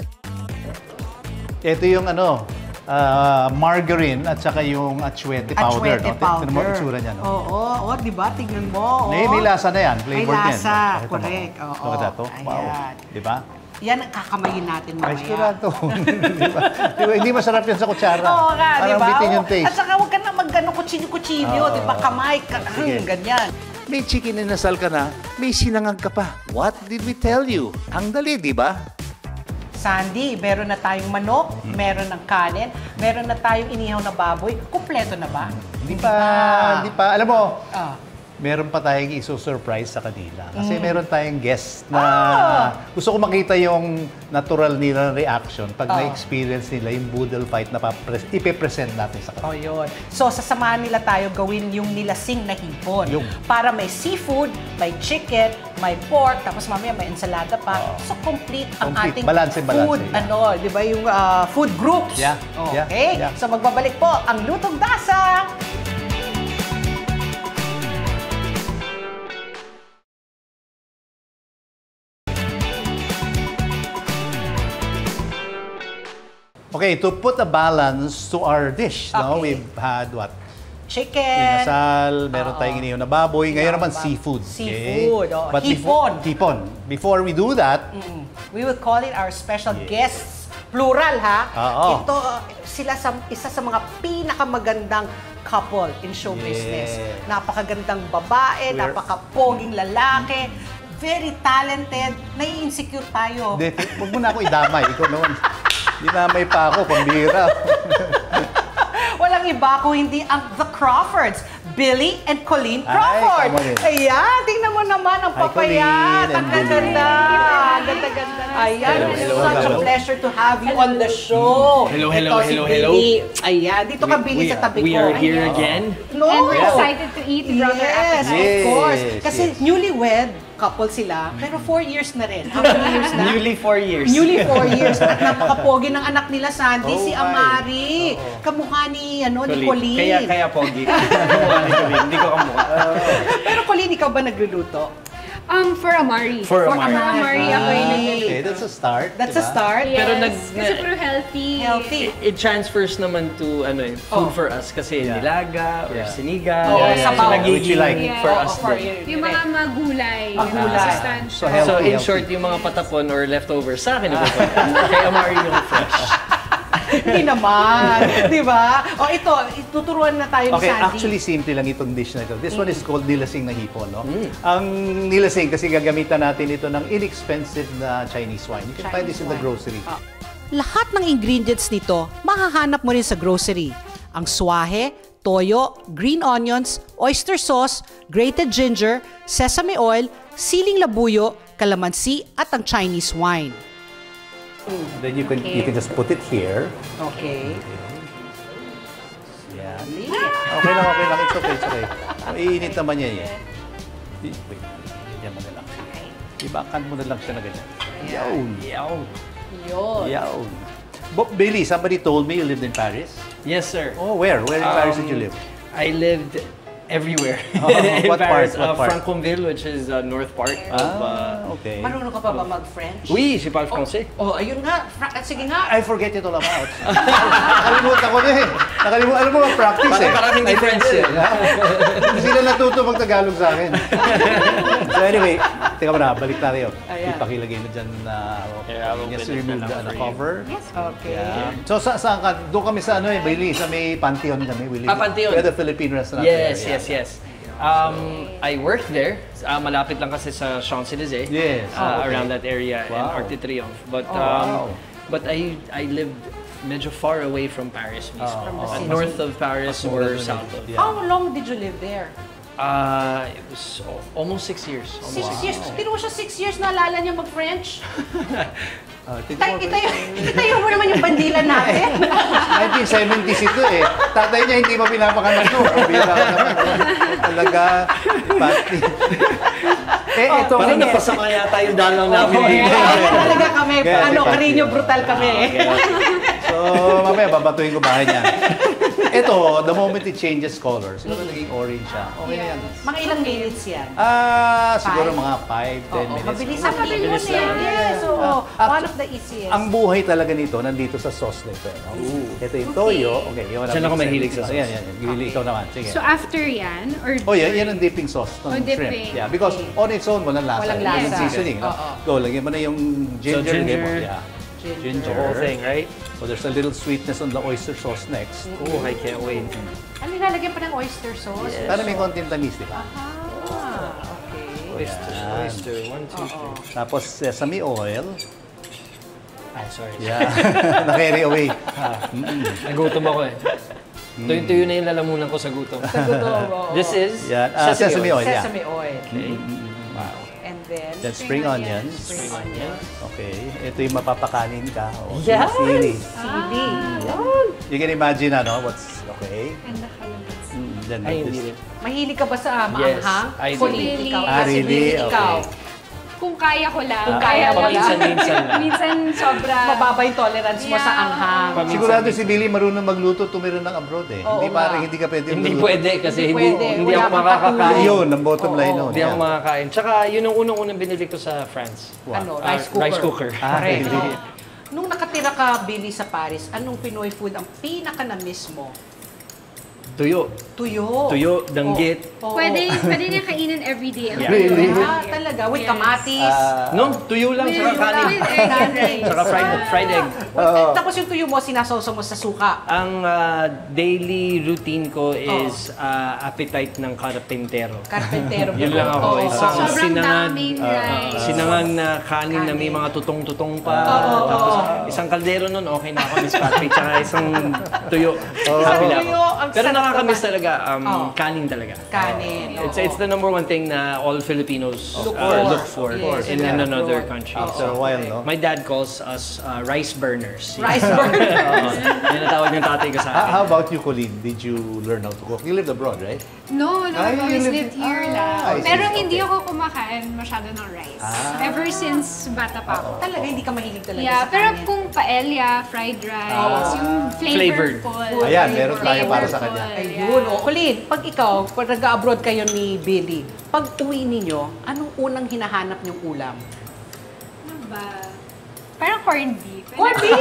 Ito yung ano, ah, margarine at saka yung atsuete powder. Atsuete no? Tingnan mo powder. yung itsura niya, no? Oo, oo, di ba? Tignan mo. May, may lasa na yan, May flavored yan. lasa, Pakita mo. correct. Oo. Pakita to. Wow. Ayan. Di ba? Yan ang kakamayin natin mamaya. Ay, sigurado. Di ba? Di ba? Hindi masarap yan sa kutsara. Oo nga, di Parang ba? bitin yung taste. At saka huwag ka na mag-ano kutsilyo-kutsilyo, di ba? Kamay, ka, Sige. hmm, ganyan. May chicken inasal ka na, may sinangag ka pa. What did we tell you? Ang dali, di ba? Sandy, meron na tayong manok, Hmm. meron ng kanin, meron na tayong inihaw na baboy. Kumpleto na ba? Hindi pa, hindi pa. Alam mo, Ah. meron pa tayong iso-surprise sa kanila. Kasi meron tayong guest na Ah! gusto ko makita yung natural nila reaction pag Ah. na-experience nila yung boodle fight na papres- ipe-present natin sa kanila. Oh, yun. So, sasamahan nila tayo gawin yung nilasing na hipon. Yung. Para may seafood, may chicken, may pork, tapos mamaya may ensalada pa. So, complete ang Complete. ating Balanse, balanse, food, yeah. ano, di ba, yung ah, food groups. Yeah, yeah, Okay? yeah. So, magbabalik po ang Lutong Dasa. Okay, to put a balance to our dish, no? Okay. We've had what? Chicken. Inasal, meron Oo. tayong inihaw na baboy. Ngayon naman Bab- seafood. Seafood, oo. But Hipon. Before, hipon. Before we do that, Mm. We will call it our special guests. Plural, ha? Oo. Ito, uh, sila sa, isa sa mga pinakamagandang couple in show business. Yeah. Napakagandang babae, We're- napakapoging lalaki, very talented, nai-insecure tayo. Hindi, huwag mo na ako idamay. Ikaw naman. Dinamay pa ako, pambira. Walang walang iba kung hindi ang The Crawfords, Billy and Colleen Crawford. come on in. Ayan, tingnan mo naman ang Hi, papayat. Colleen Ang and Billy. ganda-ganda. Ang ganda-ganda. Ayan, Hello, it's hello, such a hello. pleasure to have you on the show. Hello, hello, Ito si hello, hello. Billy. Ayan, dito ka Billy we, sa tabi we ko. are here Ayan. again. No. And we're excited to eat. You brought our Yes, appetite. of course. Yes, Kasi yes. newlywed couple sila, pero four years na rin. How many years na? Newly four years. Newly four years. At napaka-pogi ng anak nila, Sandy, Oh, si my. Amari. Kamukha ni, ano, ni Colleen. Kaya, kaya pogi. Kamukha ni Colleen. Hindi ko kamukha. Pero Colleen, ikaw ba nagluluto? Um, for Amari. For Amari. For Amari, ako yung nagluluto. Okay, that's a start. That's a diba? start. Yes, Pero nag- kasi puro healthy. Healthy. It transfers naman to ano eh, food Oh. for us kasi Yeah. nilaga or Yeah. sinigang. Oo, Yeah, yeah. sabaw. So nagiging Which you like. for Yeah. us Oh, for din. you. Yung mga magulay. Magulay. Masustansya. So, healthy, So in healthy. short, yung mga patapon or leftovers sa akin, kay Amari yung fresh. Hindi naman. Di ba? O ito, tuturuan na tayo ni Okay, Sandy. actually simple lang itong dish na ito. This one is called nilasing na hipon, no? Ang nilasing kasi gagamitan natin ito ng inexpensive na Chinese wine. You can find this in the grocery. Lahat ng ingredients nito, mahahanap mo rin sa grocery. Ang swahe, toyo, green onions, oyster sauce, grated ginger, sesame oil, siling labuyo, kalamansi, at ang Chinese wine. Then you can you can just put it here. Okay. Yan. Okay lang, okay lang. It's okay, it's okay. Iinit naman yan yan. I- Wait, yan mo na lang. Ibakan mo na lang siya na ganyan. Yawn. Yaw. Yun. Yawn. Bo- Billy, somebody told me you lived in Paris. Yes, sir. Oh, where? Where in Paris did you Um, live? I lived everywhere. Oh, in what part? Paris. What Uh, part? Franconville, which is uh, north part of... Uh, Ah, okay. Marunong ka pa ba mag-French? oui, je parle français. Oh, ayun nga. Fra- sige nga. I forget it all about. Nakalimutan ko na eh. Nakalimutan. Alam mo, practice eh. Parang hindi French eh. Hindi sila natuto mag-Tagalog sa akin. So anyway, teka mo na, balik tayo. Ayan. Ipakilagay mo dyan na, Yeah, I'll just open it remove na the lang ano, for you. cover. Okay. Yeah. So sa saan ka? Doon kami sa ano eh, Billy, sa may Pantheon kami. We live- Ah, Pantheon. We had a Philippine restaurant Yes, there. yes, yes. Um, I worked there. Uh, malapit lang kasi sa Champs-Élysées. Yes. Uh, Oh, okay. Around that area in Wow. Arc de Triomphe. But Oh, um, wow. but I I lived medyo far away from Paris mismo. From the Uh, city. north of Paris mura or dun eh. south of. Yeah. How long did you live there? Uh, it was al- almost six years. Six Almost. years. Tino mo siya six years, naalala niya mag-French. Ah, tignan mo, Tay, itayo, itayo mo naman yung bandila natin. nineteen seventies ito eh. Tatay niya hindi pa pinapakanak ko. Bira ka naman. Talaga, pati. Eh, ito Parang kasi. napasama yata yung dalaw namin. Kaya talaga kami, Kaya, ano, si Pati. Carino brutal kami. So, mamaya babatuhin ko bahay niya. Ito, the moment it changes color, siguro naging orange siya. Okay na yan. Mga ilang minutes yan? Ah, siguro Five? mga five, ten Oo, minutes. mabilis ang mabilis lang. Yes, oo. Ah, One of the easiest. Ang buhay talaga nito, nandito sa sauce nito. No? Ito yung toyo. Okay, yun. Diyan ako mahilig sa sauce. Yan, yan. yan. Gili, ikaw naman. Sige. So after yan, or Oh, yan, yan ang dipping sauce ng Oh, shrimp. dipping. Yeah, because on its own, walang lasa. Walang Walang lasa. seasoning. No? Oo. Go, lagyan mo na yung ginger. ginger. lagyan mo. Yeah. Ginger. The whole thing, right? So there's a little sweetness on the oyster sauce next. Oh, I can't wait. Ano nilalagyan pa ng oyster sauce? Para may konting tamis, di ba? Ah, okay. Oyster, Yan. oyster, one, two, three. Tapos sesame oil. Ah, sorry. Yeah. Na-carry away. Nagutom ako eh. Tuyo-tuyo na yung lalamunan ko sa gutom. This is Yan. Ah, sesame oil. Yeah. Sesame oil. Okay. Wow. And then, Then spring onions. spring onions. Okay. Ito yung mapapakanin ka. O, Yes! sili. Sili. You can imagine, ano, what's, okay. and the calamansi. Mm, Then Ay, this. hindi rin. Mahilig ka ba sa Yes, maanghang? I do. Colleen, ikaw. Ah, si really? Billy, ikaw. Okay. Kung kaya ko lang. Kung kaya mo lang. Paminsan-minsan lang. Minsan sobra. Mababa yung tolerance mo sa Yeah. anghang. Paminsan- Sigurado si Billy marunong magluto, tumira ng abroad eh. Oo hindi nga. parang hindi ka pwede Hindi magluto. pwede kasi Hindi hindi, pwede. hindi Wala ako kang makakakain. katulong. Yun, ang bottom Oo. line nun. Hindi ako Yeah. makakain. Tsaka yun ang unang-unang binili ko sa France. Ano, Ah, rice cooker. rice cooker. Ah, Correct. really? Oo. Nung nakatira ka, Billy, sa Paris, anong Pinoy food ang pinaka na-miss mo? Tuyo. Tuyo. Tuyo, danggit. Oo. Pwede, pwede niya kainin everyday. Yeah. Really? Ah, talaga. With Yes. kamatis. No, tuyo lang, With- saka kanin. with egg and rice. Saka fried, fried egg. Wait, tapos yung tuyo mo, sinasawsaw mo sa suka. Ang ah, daily routine ko is ah, appetite ng karpentero. Karpentero. Yun lang ako. Oo. Isang Sobrang sinangag, daming ah, rice. sinangag na kanin na may mga tutong-tutong pa. Tapos isang kaldero nun, okay na ako, Miss Patrick. Tsaka isang tuyo. Happy na ako. Tuyo, ang Pero sarap nakakamiss naman. talaga, um, Oo. kanin talaga. Kanin. It's it's the number one thing na all Filipinos Look uh, for. look for Yes. in, in another country. After a while, no? My dad calls us uh, rice burners. Rice burger. Oo. Yun ang tawag ng tatay ko sa How, akin. how about you, Colleen? Did you learn how to cook? You lived abroad, right? No, no, Ay, I've always you lived live- here Ah, lang. I see. Pero hindi Okay. ako kumakain masyado ng rice. Ever since bata pa ako. Talaga, hindi ka mahilig talaga Yeah, sa pero kanin. kung paella, fried rice, yung Flavored. flavorful. Ayan, meron tayo para sa flavorful, kanya. yeah. Ayun, o. Colleen, pag ikaw, pag nag-abroad kayo ni Billy, pag uwi ninyo, anong unang hinahanap niyong ulam? Ano ba? Parang corned beef. Corned beef?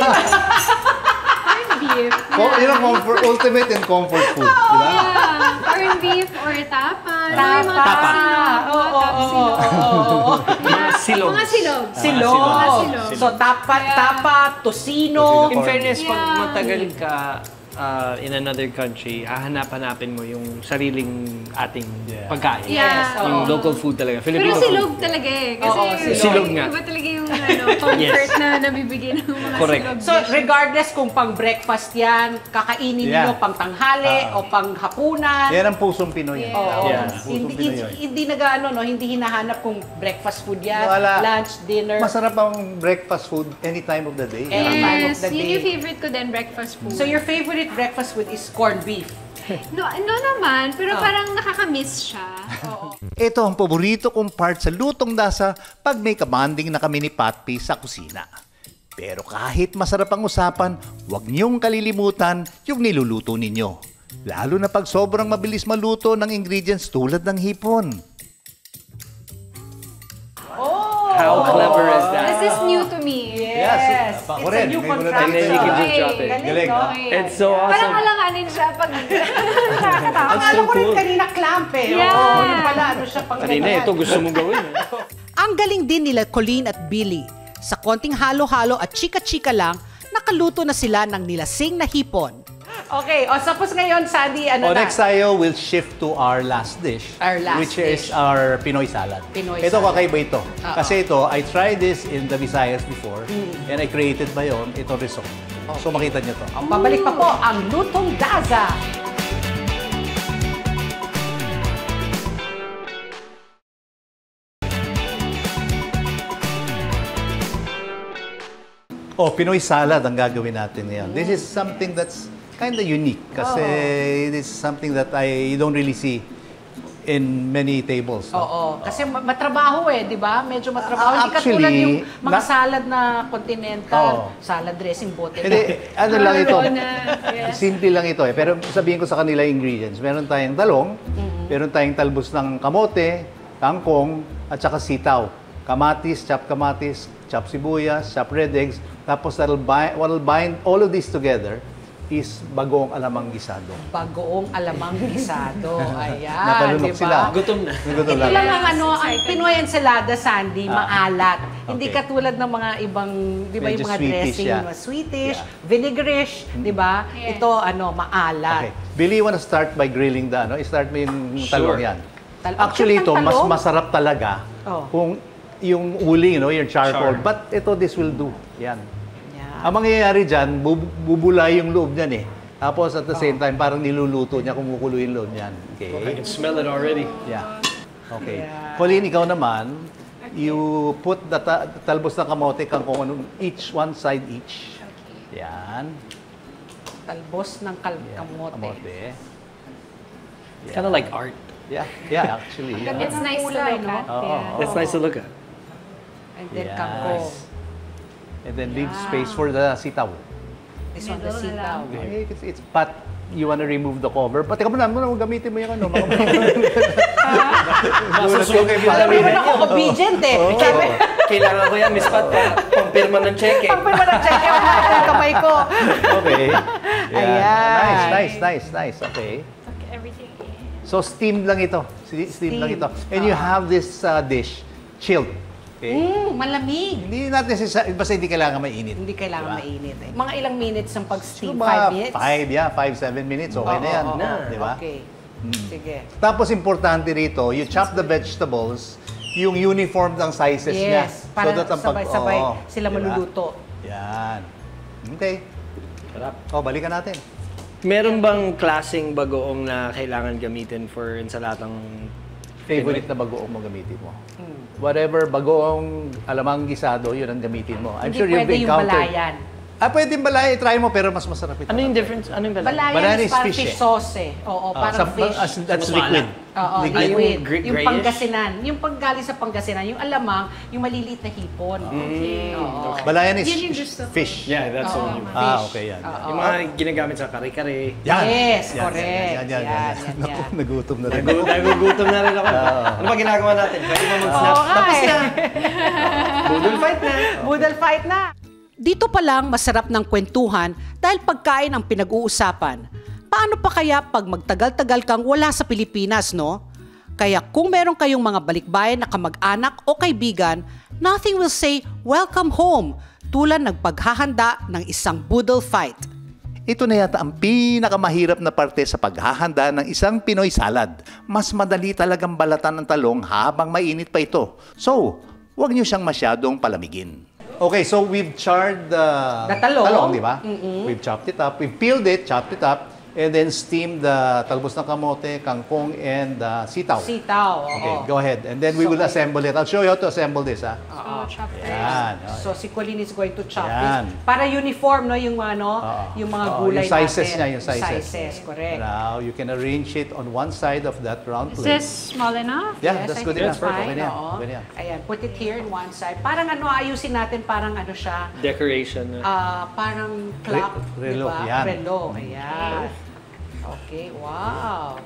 Corned beef. Oh, yun ang comfort, ultimate and comfort food, di ba? Yeah, corned beef or tapa. Ano yung mga Tapa. silog, Oo, mga oo, tapa oo, silog. oo. Yeah, Silog. Mga silog. Silog. Mga silog. So, tapa, Yeah. tapa, tosino. In fairness, pag Yeah. matagal ka uh, in another country, hahanap-hanapin mo yung sariling ating pagkain. Yeah. Yung oo. local food talaga. Pero Filipino silog food. talaga eh. Kasi Oo, silog. Silog nga. iba talaga yung ano, comfort na nabibigay ng mga Correct. silog So, dishes. regardless kung pang breakfast yan, kakainin Yeah. niyo pang tanghali o pang hapunan. Yan ang pusong Pinoy. yan. Oo. Tawag. Yeah. Pusong Hindi, Pinoy hindi, yun. hindi nag-ano, no? Hindi hinahanap kung breakfast food yan, Wala. lunch, dinner. Masarap ang breakfast food any time of the day. Any time of Yes, the yun day. yung favorite ko din, breakfast food. So, your favorite breakfast food is corned beef. No, no naman, pero Oh. parang nakakamiss siya. Ito ang paborito kong part sa Lutong Dasa pag may kabanding na kami ni Patpi sa kusina. Pero kahit masarap ang usapan, huwag niyong kalilimutan yung niluluto ninyo. Lalo na pag sobrang mabilis maluto ng ingredients tulad ng hipon. How clever is that? This is new to me. Yes. Ako It's a rin. new Ngayon ko na contraction. And then you can just Okay. drop it. Galing, Galing, no? ah. Okay. It's so Parang awesome. alanganin siya pag nakakatawa. Ang alam ko rin kanina clamp eh. Yeah. Oo, yung pala, ano siya pang Kanina, ganyan. ito gusto mong gawin. eh. Ang galing din nila Colleen at Billy. Sa konting halo-halo at chika-chika lang, nakaluto na sila ng nilasing na hipon. Okay, o tapos ngayon, Sandy, ano O na? next tayo, we'll shift to our last dish. Our last which dish. is our Pinoy salad. Pinoy ito, salad. kakaiba ito. Oo. Kasi ito, I tried this in the Visayas before. And I created my own. Ito risotto. So makita niyo to. Ang babalik pa po ang Lutong Daza. Oh, Pinoy salad ang gagawin natin ngayon. This is something that's kind of unique kasi this is something that I you don't really see in many tables. no? Oo, kasi ma- matrabaho eh, di ba? Medyo matrabaho. Ah, Hindi katulad actually, yung mga na- salad na continental, Oo. salad dressing, bote. Hindi, ano lang ito. Meron na, yes. Simple lang ito eh. Pero sabihin ko sa kanila yung ingredients. Meron tayong talong, meron tayong talbos ng kamote, kangkong, at saka sitaw. Kamatis, chop kamatis, chop sibuyas, chop red eggs. Tapos that'll bind, what'll bind all of this together is bagoong alamang gisado. Bagoong alamang gisado. Ayan, Napalunok di ba? sila. Gutom na. Gutom Ito lang. lang ang ano, ang Pinoy ensalada, Sandy, maalat. Hindi okay. katulad ng mga ibang, di ba, Medyo yung mga sweetish dressing, siya. mga sweetish, Yeah. vinegarish, di ba? Yes. Ito, ano, maalat. Okay. Billy, you wanna start by grilling the ano? I-start mo yung Sure. talong yan. Tal- Actually, Actually, ito, ang mas talong? masarap talaga Oh. kung yung uling, no? Yung charcoal. Char. But ito, this will do. Yan. Yeah. Ang mangyayari dyan, bub- bubulay yung loob niyan eh. Tapos at the same time, parang niluluto niya, kumukulo yung loob niyan. I Okay? can smell it already. Yeah. Okay. Yeah. Colleen, ikaw naman, you put the ta- talbos ng kamote kangkong ano, each one side each. Yan. Talbos ng kal- Yan. kamote. Kamote. Kind of like art. Yeah. Yeah, actually. Yeah. It's nice to Kulay, look no? at. Oo, yeah. oo. That's nice to look at. And then Yes. kangkong. And then leave space for the sitaw. This one, the Middle na sitaw. lang. Okay, it's, it's but you wanna remove the cover. Pati ka mo na, mo na gamitin mo yung ano. Mga Masusunod yung Alam mo dalawihan naman ako, niya. obedient eh. Sabi, Kailangan ko yan, Miss Pat, pa pampirma ng cheque. pag pa nag-check yung kamay ko. Okay. Yeah. Ayan. Nice, nice, nice, nice. Okay. everything in. So, steamed lang ito. Steamed, steamed lang ito. And you have this uh, dish, chilled. Okay? Mm, malamig. Hindi natin, sisa- basta hindi kailangan mainit. Hindi kailangan Diba? mainit eh. Mga ilang minutes ang pag-steam? Siguro Five mga minutes? Five, yeah. Five, seven minutes. Okay Oo, na yan. oo, oo. Di ba? Okay. Sige. Tapos, importante rito, you chop the vegetables, yung uniform ng sizes niya. Yes, para ang pag- sabay-sabay oo, sila diba? maluluto. Yan. Okay. Sarap. O, balikan natin. Meron bang klaseng bagoong na kailangan gamitin for insalatang Favorite na bagoong mo gamitin mo? Whatever bagoong alamang gisado, yun ang gamitin mo. I'm Hindi sure you've pwede yung encountered. balayan. Ah, pwede yung balaya. Try mo, pero mas masarap ito. Ano yung difference? Ano yung Balayan, Balayan is is parang fish fish, eh. sauce eh. Oo, Ah, parang sa- fish. as- that's Masala. liquid. Oo, Liquid. Ay, yung liquid. gri- Yung grayish? Pangasinan. Yung panggaling sa Pangasinan, yung alamang, yung maliliit na hipon. Okay. Oo. Balayan is Yun yung gusto ko. fish. Yeah, that's the Oo, one. fish. Ah, okay yan. Oo. Yung mga ginagamit sa kare-kare. Yan. Yes, Yan, correct. Yan, yan, yan. Yan, yan. yan, Naku, yan. nagutom na rin. Nagu- Nagugutom na rin ako. Ano ba ginagawa natin? Pwede mo mag-snap? Oo nga Tapos eh. na. Budol fight na. Budal fight na. Dito pa lang masarap ng kwentuhan dahil pagkain ang pinag-uusapan. Paano pa kaya pag magtagal-tagal kang wala sa Pilipinas, no? Kaya kung meron kayong mga balikbayan na kamag-anak o kaibigan, nothing will say, welcome home, tulad ng paghahanda ng isang budal fight. Ito na yata ang pinakamahirap na parte sa paghahanda ng isang Pinoy salad. Mas madali talagang balatan ng talong habang mainit pa ito. So, huwag niyo siyang masyadong palamigin. Okay, so we've charred the, The talong. talong, di ba? We've chopped it up. We've peeled it, chopped it up, and then steamed the talbos ng kamote, kangkong, and uh, sitaw. Sitaw, oo. Okay, go ahead. And then we So, will may- assemble it. I'll show you how to assemble this, ha? So, chop first. Yan. So si Colleen is going to chop Yan. this. Para uniform, no, yung ano, Oo. yung mga Oo, gulay yung sizes natin. niya, yung sizes. sizes, correct. Now, you can arrange it on one side of that round Is plate. this small enough? Yeah, Yes, that's I good think enough. that's Okay fine, na yan. oo. Okay na yan. Ayan, put it here in one side. Parang ano, ayusin natin, parang ano siya, Decoration. ah, parang clock, Re- di relo, ba? yan. Relo, ayan. Okay, wow.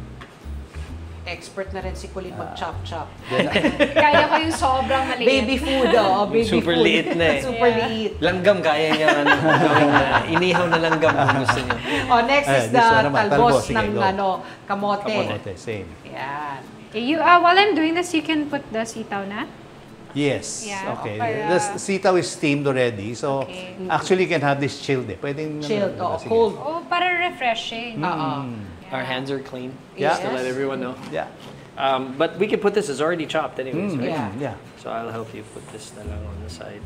Expert na rin si Colleen mag-chop-chop. Kaya ko yung sobrang maliit. Baby food, oh, baby Super food. liit na eh. Super liit. Langgam, kaya niya ano, gawing na, inihaw na langgam kung gusto niyo. Oh, next Eh, is this the one naman, talbos talbos. Sige, ng go. ano, kamote. Okay, same. Yan. You, uh, while I'm doing this, you can put the sitaw na. Yes. Yeah, Okay. para- The sitaw is steamed already. So, Okay. actually, you can have this chilled eh. Pwedeng... Chilled, ano, oh, sige. cold. Oh, para refreshing. Oo. Our hands are clean. Yeah. Just to let everyone know. Yeah. Um, but we can put this as already chopped anyways, Mm, right? Yeah. yeah. So I'll help you put this na lang on the side.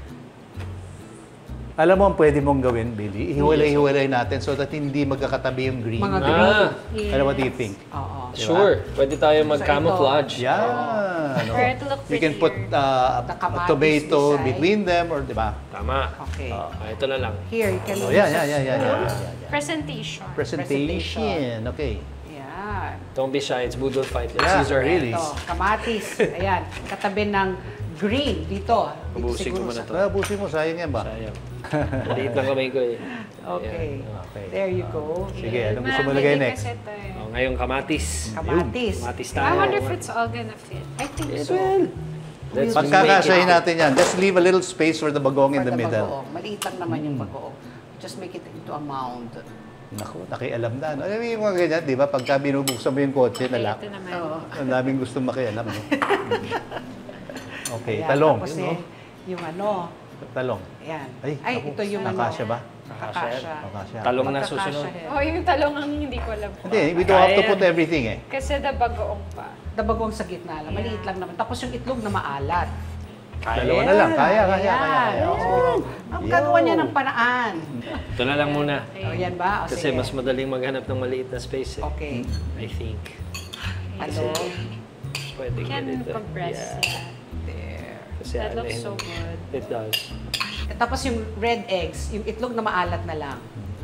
Alam mo ang pwede mong gawin, Billy? Ihiwalay-hiwalay natin so that hindi magkakatabi yung green. Mga Ah, green. Ano, what do you think? Oo. sure. Pwede tayo mag-camouflage. Yeah. Ano? For it to look You can put prettier. uh, The a kamatis tomato beside. between them or, di ba? Tama. Okay. Ah, ito na lang. Here, you can Oh, yeah, yeah, yeah, yeah, yeah, yeah, yeah. Presentation. Presentation. Okay. Yan. Don't be shy. It's Budol fight. Let's Yeah, use our really. hands. Ito, kamatis. Ayan, katabi ng green dito. Dito Ubusin ko siguro muna sa- to. Ah, busin mo, sayang yan ba? Sayang. Maliit lang kamay ko eh. Okay. Okay. There you go. Sige, anong gusto mo Mamili lagay kasi next? ito eh. Oh, ngayong kamatis. Kamatis. Kamatis I tayo. wonder if it's all gonna fit. I think It so. will. Let's just make Pagkakasahin it. natin yan. Just leave a little space for the bagong in For the the middle. bagoong. Maliit lang naman yung bagoong. Just make it into a mound. Naku, nakialam na. No? Alam mo yung mga ganyan, di ba? Pagka binubuksan mo yung kotse, Okay, nalak. ito naman. Oo. Ang daming gustong makialam. No? Okay, Ayan, talong. Tapos Yun, eh, no? yung ano, Talong. ayan. Ay, Ay, naku. ito yung ano. Nakasya ba? Nakasya. Nakasya. Talong na Magkakasya susunod. eh. Oh, yung talong ang hindi ko alam. Hindi, we don't have to Kaya put everything eh. Kasi the bagoong pa. Dabagong sa gitna lang. Maliit lang naman. Tapos yung itlog na maalat. Kaya. Dalawa na lang. Kaya, kaya, kaya. Ayan, kaya. oo. Ang gagawa niya ng paraan. Ito na lang muna. O, yan ba? O, Kasi sige. mas madaling maghanap ng maliit na space eh. Okay. I think. Ano? Pwede Can ganito. compress. Yeah. Yeah. There. Kasi That ano looks yun. so good. It does. Eh, Tapos yung red eggs, yung itlog na maalat na lang.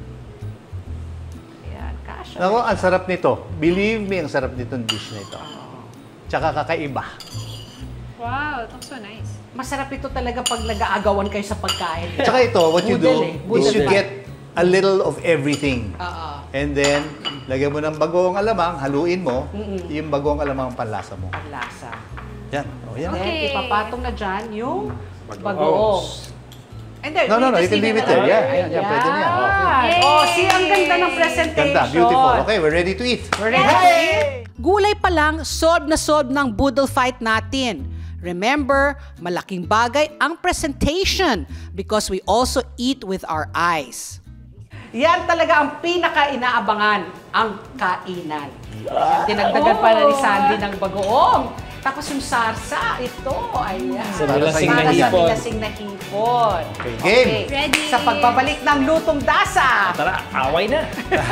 Ayan, kasha. Naku, ang sarap nito. Believe me, ang sarap nitong dish na ito. Tsaka kakaiba. Wow, it looks so nice. Masarap ito talaga pag nag-aagawan kayo sa pagkain. Tsaka ito, what you do Budel eh. is Budel you ba? get a little of everything. Oo. And then, lagyan mo ng bagong alamang, haluin mo, yung bagong alamang ang panlasa mo. Ang lasa. Yan. O, yan. Then, Okay. ipapatong na dyan yung Bagoong. bagoong. Hindi, No, no, no. You just can leave it na there. lang. Yeah, ayan, yeah, pwede niya. Yan. Oh, see, ang ganda ng presentation. Ganda, beautiful. Okay, we're ready to eat. We're ready to eat. Gulay pa lang, solve na solve ng boodle fight natin. Remember, malaking bagay ang presentation because we also eat with our eyes. Yan talaga ang pinaka-inaabangan, ang kainan. Dinagdagan pa na ni Sandy ng bagoong. Tapos yung sarsa, ito, ayan. Sa nilasing na Para sa hipon. nilasing na hipon. Okay, game. Ready. Sa pagbabalik ng lutong dasa. Tara, away na.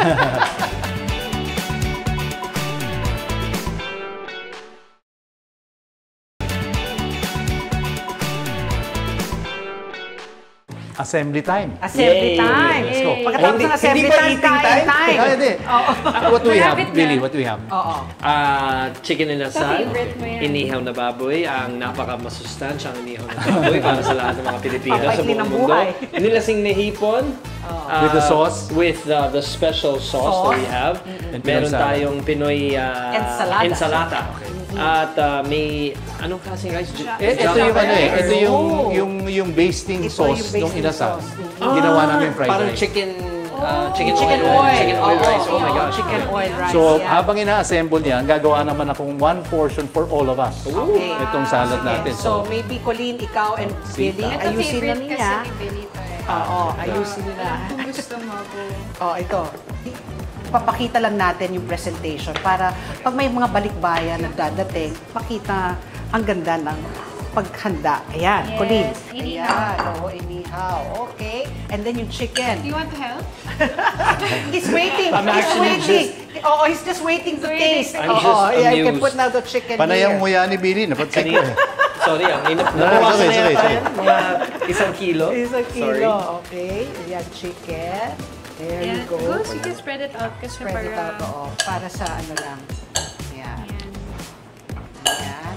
Assembly time. Assembly Yay! time. Let's go. Pagkatapos Hindi- ng assembly hindi ba time, eating kain time? time. Ah, hindi. What do we have, Malapit na. Billy? What do we have? Oo. Ah, chicken inasal, favorite mo yan. inihaw na baboy, ang napaka-masustansyang inihaw na baboy para sa lahat ng mga Pilipino sa Pampaikli buong ng mundo. buhay. Nilasing na hipon. ah, With the sauce? With the, the special sauce, that we have. And Meron Pinoy salad. tayong Pinoy ah, Ensalada. ensalada. At ah, may, anong klaseng rice? Eh, ito yung ano eh, ito yung yung yung basting Ito sauce yung ng basting inasal. sauce. Ginawa namin fried Parang rice. chicken, ah, chicken, Chicken oil. oil. Chicken oil Oo, rice. Oh my oo, gosh. Chicken oil rice. So, yan. habang ina-assemble yan, gagawa naman akong one portion for all of us. Okay. Itong salad Sige. natin. So, maybe Colleen, ikaw and Billy, Ito ayusin na favorite niya. kasi ni Billy to eh. Oo, ayusin na. Kung gusto mo po. Oh, ito. Papakita lang natin yung presentation para pag may mga balikbayan na dadating, makita ang ganda ng paghanda. Ayan, Yes, Colleen. inihaw. Ayan, oo, inihaw. Okay. And then yung Do chicken. you want to help? He's waiting. I'm he's actually waiting. Oo, he's just waiting to Waiting. taste. I'm Oo, just yeah, you can amused. put now the chicken Panayang here. nguya ni Billy, napansin ko eh. Sorry, ang inap. No, no, Nabawasan sorry, na sorry, yata sorry. yan, mga isang kilo. Isang Sorry. kilo. Okay. Ayan, chicken. There you Yeah. go. Goes, you can spread it out kasi Spread it out, para... oo. Para sa ano lang. Ayan. Yan. Ayan.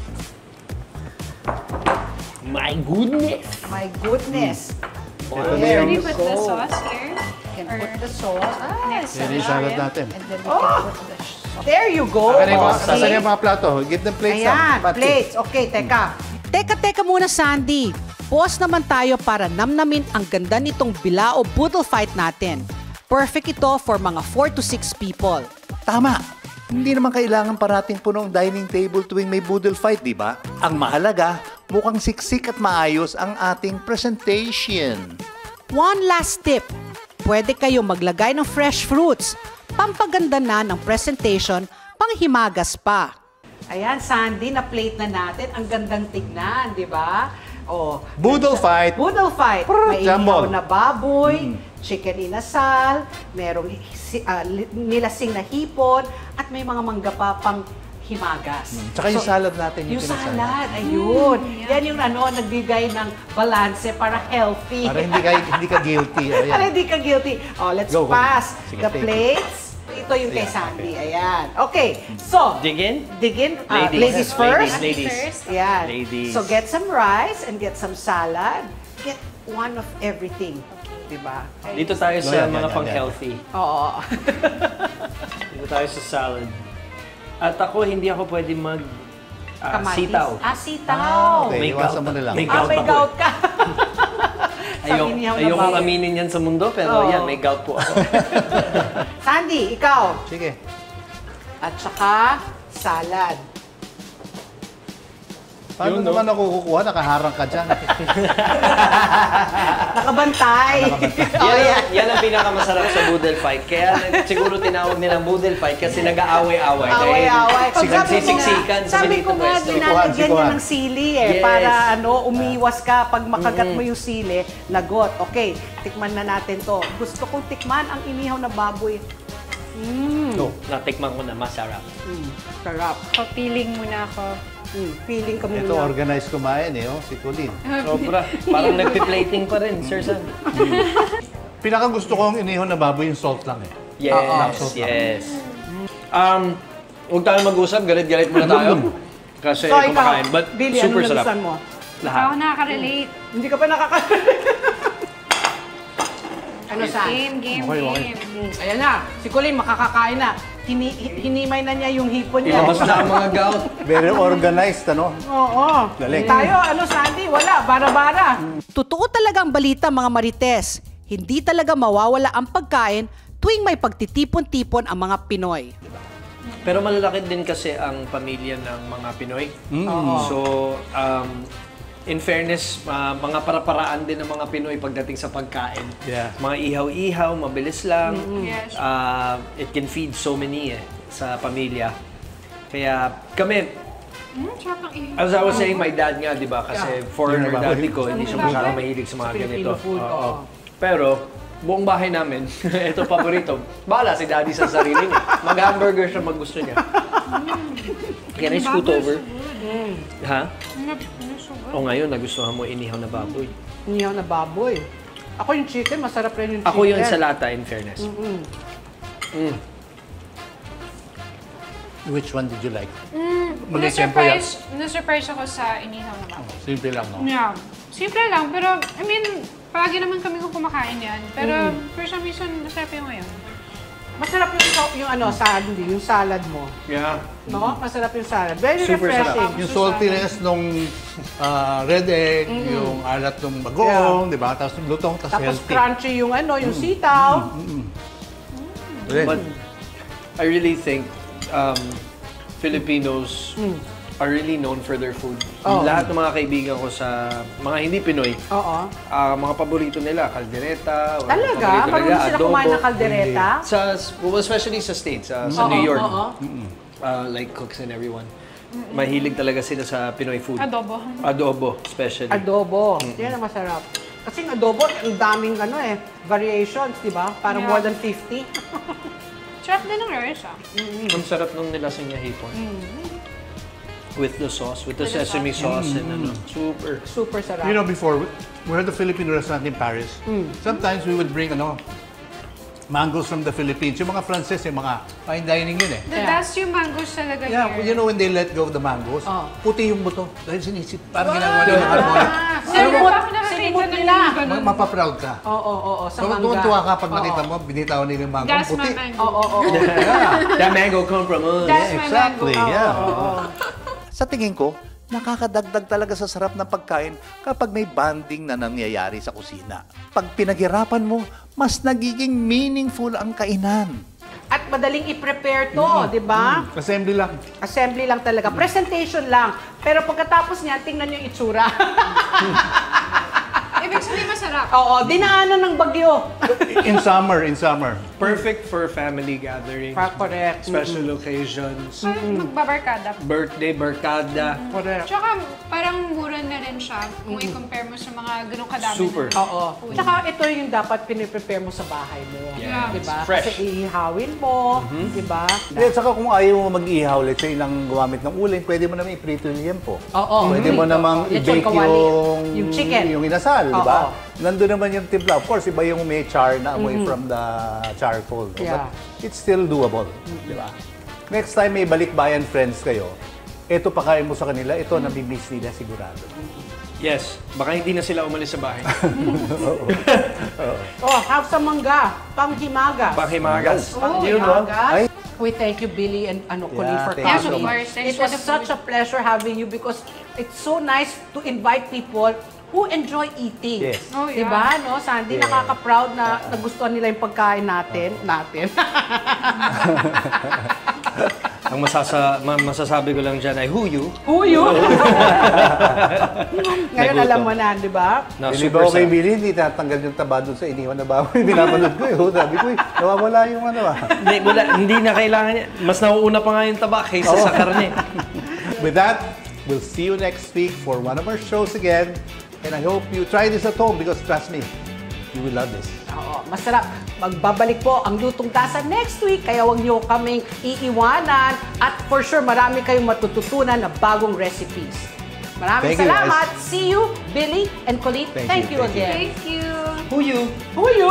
My goodness! My goodness. Ito na There Should we yung, you put go. the sauce here? You can Or put the sauce. Ah, next yan to yung salad natin. and then we can put the sauce. There you go. Akan yung mga, Oh, asan see? yung mga plato? Give them plates. Ayan, ah. Pati. plates. Okay, teka. Teka, teka muna, Sandy. Pause naman tayo para namnamin ang ganda nitong bilao boodle fight natin. Perfect ito for mga four to six people. Tama. Hindi naman kailangan parating puno ang dining table tuwing may boodle fight, di ba? Ang mahalaga, mukhang siksik at maayos ang ating presentation. One last tip. Pwede kayo maglagay ng fresh fruits. Pampaganda na ng presentation, panghimagas pa. Ayan, Sandy, na-plate na natin. Ang gandang tignan, di ba? Oh, Boodle fight. Boodle fight. May jambol. inihaw na baboy, chicken inasal, merong si- ah, li- nilasing na hipon, at may mga mangga pa pang himagas. Tsaka yung salad natin, yung Yung pinasal. salad, ayun. Yan yung ano, nagbigay ng balanse para healthy. Para hindi ka, hindi ka guilty. Ayan. Para hindi ka guilty. Oh, let's Go, go. pass Sige, the take it. plates. Ito yung kay Sandy. Ayan. Okay. So, Dig in? dig in. Ah, Ladies. ladies first. Ladies, ladies. First. Ayan. Ladies. So, get some rice and get some salad. Get one of everything. Diba? Dito tayo sa Yan, yan, mga yan, pang-healthy. Oo. Dito tayo sa salad. At ako, hindi ako pwede mag ah, Kamatis. sitaw. Ah, sitaw. Okay, May iwasan gout. mo na lang. May Ah, gout may ako. gout ka. Ayok, inihaw na ayokong baboy. aminin yan sa mundo, pero Oo. yan, may gout po ako. Sandy, ikaw. Sige. At saka, salad. Paano Yun, no? naman ako kukuha? Nakaharang ka dyan. Nakabantay. Oh, yan, yeah. ang, yan ang pinakamasarap sa boodle fight. Kaya siguro tinawag nilang boodle fight kasi nag-aaway-away. Away-away. Dahil Sabi ko siksik-siksikan nga- sa Sabi maliit ko na nga, pwesto. dinalagyan niya Sikuhan. ng sili eh. Yes. Para ano, umiwas ka. Pag makagat mo yung sili, lagot. Okay, tikman na natin to. Gusto kong tikman ang inihaw na baboy. Mmm, No, natikman ko na, masarap. mm, sarap. Papiling muna ako. Mm, feeling ka Ito, muna. organized kumain eh, oh, si Colleen. Sobra. Parang nagpi-plating pa rin, Sir Sam. Pinaka gusto ko ang inihon na baboy yung salt lang eh. Yes, Oo. yes. Um, huwag tayo mag-usap, galit-galit muna tayo. Kasi So, ikaw, kumakain. But Billy, super ano sarap. nagustuhan mo? Lahat. Ako nakaka-relate. Hindi ka pa nakaka... ano sa? Game, game, Okay, okay. game. Mm, ayan na, si Colleen makakakain na. hini, hinimay na niya yung hipon niya. Ilabas na ang mga gout. Very organized, ano? Oo. Galing. Tayo, ano, Sandy? Wala, bara-bara. Totoo talaga ang balita, mga Marites. Hindi talaga mawawala ang pagkain tuwing may pagtitipon-tipon ang mga Pinoy. Pero malalaki din kasi ang pamilya ng mga Pinoy. So, um, in fairness, uh, mga para-paraan din ng mga Pinoy pagdating sa pagkain. Yeah. Mga ihaw-ihaw, mabilis lang. Yes. Uh, it can feed so many eh, sa pamilya. Kaya kami, Hmm, sarap ng ihaw. as I was saying, my dad nga, di ba? Kasi foreigner daddy ko, hindi siya masyadong mahilig sa mga ganito. Filipino food, Oo. oo. Pero, buong bahay namin, ito paborito. Bahala si daddy sa sarili niya. Mag-hamburger siya, mag gusto niya. Can I scoot over? Ha? O ngayon, nagustuhan mo inihaw na baboy. Inihaw na baboy. Ako yung chicken, masarap rin yung chicken. Ako yung sa lata, in fairness. Mm. Which one did you like? Na-surprise, na-surprise ako sa inihaw na baboy. Simple lang, no? Yeah. Simple lang, pero I mean, palagi naman kami kung kumakain yan. Pero for some reason, masarap yung ngayon. Masarap yung, yung ano, salad, yung salad mo. Yeah. No? Masarap yung salad. Very Super refreshing. sarap. Yung saltiness nung ah, red egg, yung alat ng bagoong, di ba? Tapos lutong, tapos Tapos healthy. crunchy yung ano, yung sitaw. But I really think um, Filipinos are really known for their food. Oh. Lahat ng mga kaibigan ko sa mga hindi Pinoy, Oo. ah, mga paborito nila, kaldereta. or Talaga? paborito Marunong nila, sila adobo. kumain ng kaldereta? Sa, well, especially sa States, ah, sa Oo, New York. oo. Ah, like cooks and everyone. Mahilig talaga sila sa Pinoy food. Adobo. Adobo, especially. Adobo. Yan ang masarap. Kasi ang adobo, ang daming ano eh, variations, di ba? Parang Yeah. more than fifty. Sarap din ng rice ah. Ang sarap nung nilasang niya hipon. With the sauce, with the sesame sauce and ano. Super. Super sarap. You know, before, we had a Filipino restaurant in Paris. Sometimes we would bring, ano, mangoes from the Philippines. Yung mga Frances, yung mga fine dining yun eh. The best yung mangoes talaga Yeah, here. you know when they let go of the mangoes, Oh. puti yung buto. Dahil sinisip, parang ginagawa nila ng harmonic. Never Sinimot- pa ako nakakita sinimot ng nila. ganun. Ma- Mapaproud ka. Oo, oo, oo. Sa So, mangga. tuwan-tuwa ka pag Oo. nakita mo, binitawan nila yung mango, That's puti. my mango. Oo, oo, oo. That mango come from us. That's my Exactly, mango. yeah. Sa tingin ko, nakakadagdag talaga sa sarap ng pagkain kapag may bonding na nangyayari sa kusina. Pag pinaghirapan mo, mas nagiging meaningful ang kainan. At madaling i-prepare to, di ba? Assembly lang. Assembly lang talaga. Presentation lang. Pero pagkatapos niya, tingnan niyo yung itsura. Ibig sabihin masarap. Oo, dinaanan ng bagyo. In summer, in summer. Perfect for family gatherings, Correct. special occasions, Parang magbabarkada. birthday, barkada. Correct. Tsaka parang mura na rin siya kung i-compare mo sa mga ganong kadami. Super. na- Oo. Tsaka ito yung dapat piniprepare mo sa bahay mo. Yes. Diba? Fresh. Kasi ihawin mo, diba? At saka kung ayaw mo mag-ihaw, let's say, nang gumamit ng uling, pwede mo naman i-prito yung liempo. Oo. Pwede mo namang Lechon i-bake kawali. yung, Yung chicken. yung inasal, di ba? Oo. Nandun naman yung timpla. Of course, iba yung may char na amoy from the charcoal. no? Yeah. But it's still doable, di ba? Next time may balikbayan friends kayo, ito pakain mo sa kanila, ito nabimiss nila sigurado. Yes, baka hindi na sila umalis sa bahay. Oh, have some mangga. Panghimagas. Panghimagas. Oh, Yun, no? himagas. Ay. We thank you, Billy and ano, Colleen, Yeah, for thank you Yes, so of coming. course. Thanks It for was the such food. a pleasure having you because it's so nice to invite people who enjoy eating. Yes. Oh, yeah. Diba, no, Sandy? Yeah. Nakaka-proud na nagustuhan nila yung pagkain natin. Natin. Ang masasa ma- masasabi ko lang dyan ay who you? Who you? Ngayon alam mo na, di ba? Na Hindi super ba okay, sarap. Billy? Hindi tatanggal yung taba doon sa iniwan na baboy. Binapanood ko eh. Oh, sabi ko eh, nawawala yung ano ah. Hindi, wala, hindi na kailangan niya. Mas nauuna pa nga yung taba kaysa sa karne. With that, we'll see you next week for one of our shows again. And I hope you try this at home because trust me, you will love this. Oo, masarap. Magbabalik po ang Lutong Tasa next week, kaya huwag niyo kaming iiwanan. At for sure, marami kayong matututunan na bagong recipes. Maraming Thank you, guys. salamat. See you, Billy and Colleen. Thank Thank, you, you, thank you. again. Thank you. Who you? Who you?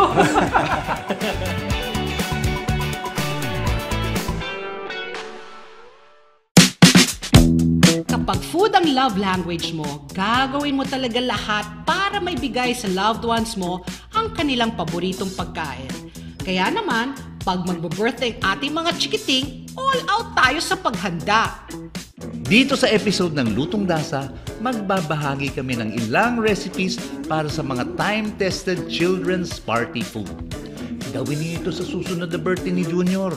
Kapag food ang love language mo, gagawin mo talaga lahat para maibigay sa loved ones mo ang kanilang paboritong pagkain. Kaya naman, Pag magbo-birthday ang ating mga chikiting, all out tayo sa paghanda. Dito sa episode ng Lutong Dasa, magbabahagi kami ng ilang recipes para sa mga time-tested children's party food. Gawin niyo ito sa susunod na birthday ni Junior.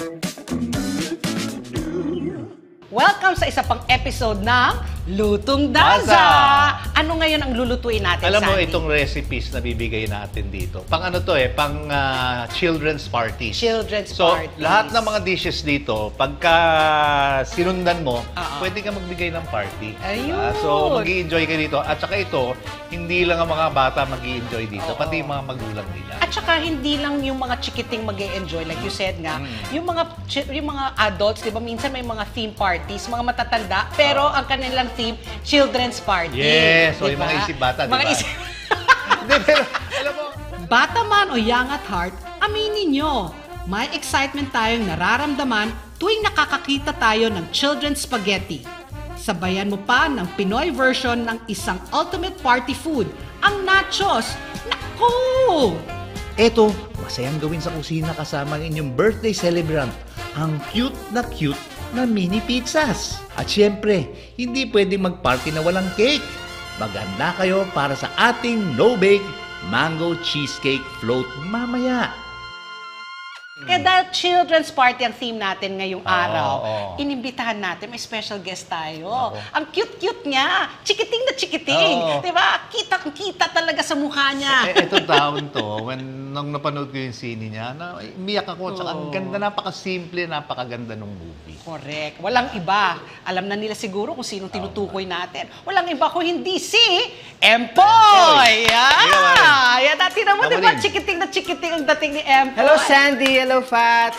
Welcome sa isa pang episode ng Lutong Daza! Daza! Ano ngayon ang lulutuin natin, Alam mo, Sandy? itong recipes na bibigay natin dito, pang ano to eh, pang ah, children's parties. Children's so, parties. lahat ng mga dishes dito, pagka sinundan mo, Oo. pwede ka magbigay ng party. Ayun. Ah, so, mag enjoy ka dito. At saka ito, hindi lang ang mga bata mag enjoy dito, Oo. pati yung mga magulang nila. At saka hindi lang yung mga chikiting mag-e-enjoy, like you said nga, Mm. yung mga chi- yung mga adults, 'di ba, minsan may mga theme parties, mga matatanda, pero ang kanilang theme, children's party. Yes, so Di yung ba? mga isip bata, di Mga ba? isip Hindi, pero, alam mo, Bata man o young at heart, aminin nyo, may excitement tayong nararamdaman tuwing nakakakita tayo ng children's spaghetti. Sabayan mo pa ng Pinoy version ng isang ultimate party food, ang nachos. Naku! Eto, masayang gawin sa kusina kasama ang inyong birthday celebrant, ang cute na cute na mini pizzas. At syempre, hindi pwedeng mag-party na walang cake. Maganda kayo para sa ating no-bake mango cheesecake float mamaya. Kaya dahil children's party ang theme natin ngayong araw, oo. inimbitahan natin, may special guest tayo. Ang cute-cute niya, chikiting na chikiting. Oo. Di ba? Kitang-kita talaga sa mukha niya. eh, itong taon to, when nung napanood ko yung scene niya, na, umiyak ako. Tsaka ang ganda, napaka-simple, napakaganda ng movie. Correct. Walang iba. Alam na nila siguro kung sinong tinutukoy natin. Walang iba kung hindi si Empoy! Yeah! Yan, dati naman, di ba? Tama din. Chikiting na chikiting ang dating ni Empoy. Hello, Sandy. Hello, Fat.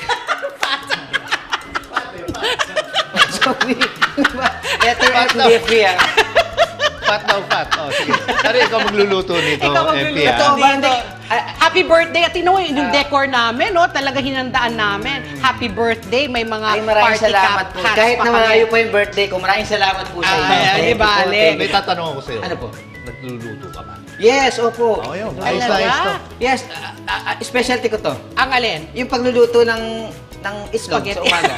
Sorry. Ito yung Fat F daw. B F ah. Fat daw, fat. Oh, sige. Pero ikaw magluluto nito, Ikaw M P, magluluto ah. ba? Hindi. Ah, happy birthday. At tingnan mo yung decor namin, no? Talaga hinandaan namin. Happy birthday. May mga Ay, maraming party salamat cap po. hats Kahit pa na kami. malayo po yung birthday ko, maraming salamat po sa inyo. Ay, ay, Thank you po, bale. thank May you. tatanong ako sa'yo. Ano po? Nagluluto ka ba? Yes, opo. Oh, yun. Talaga? Ayos na ayos to. Yes, ah, ah, ah, specialty ko to. Ang alin? Yung pagluluto ng ng islog Spaghetti. sa umaga.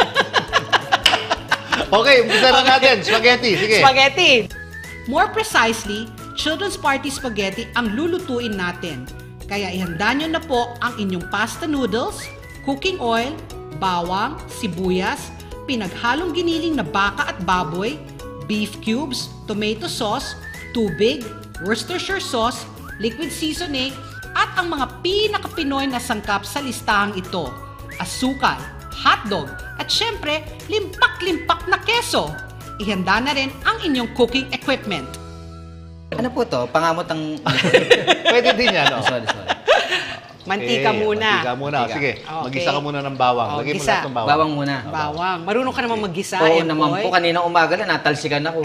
Okay, umpisa na natin. Spaghetti, sige. Spaghetti. More precisely, children's party spaghetti ang lulutuin natin. Kaya ihanda nyo na po ang inyong pasta noodles, cooking oil, bawang, sibuyas, pinaghalong giniling na baka at baboy, beef cubes, tomato sauce, tubig, Worcestershire sauce, liquid seasoning, at ang mga pinaka-Pinoy na sangkap sa listahang ito, asukal, hotdog, at syempre, limpak-limpak na keso. Ihanda na rin ang inyong cooking equipment. Ano po to? Pangamot ang... Pwede din yan, no? sorry, sorry. Mantika Okay, muna. Mantika muna. Mantika. Sige, Okay. magisa ka muna ng bawang. Oh, Lagay mo gisa. lahat ng bawang. Bawang muna. Bawang. Marunong ka naman mag-gisa, Oo Empoy. naman po. Kaninang umaga na natalsikan ako.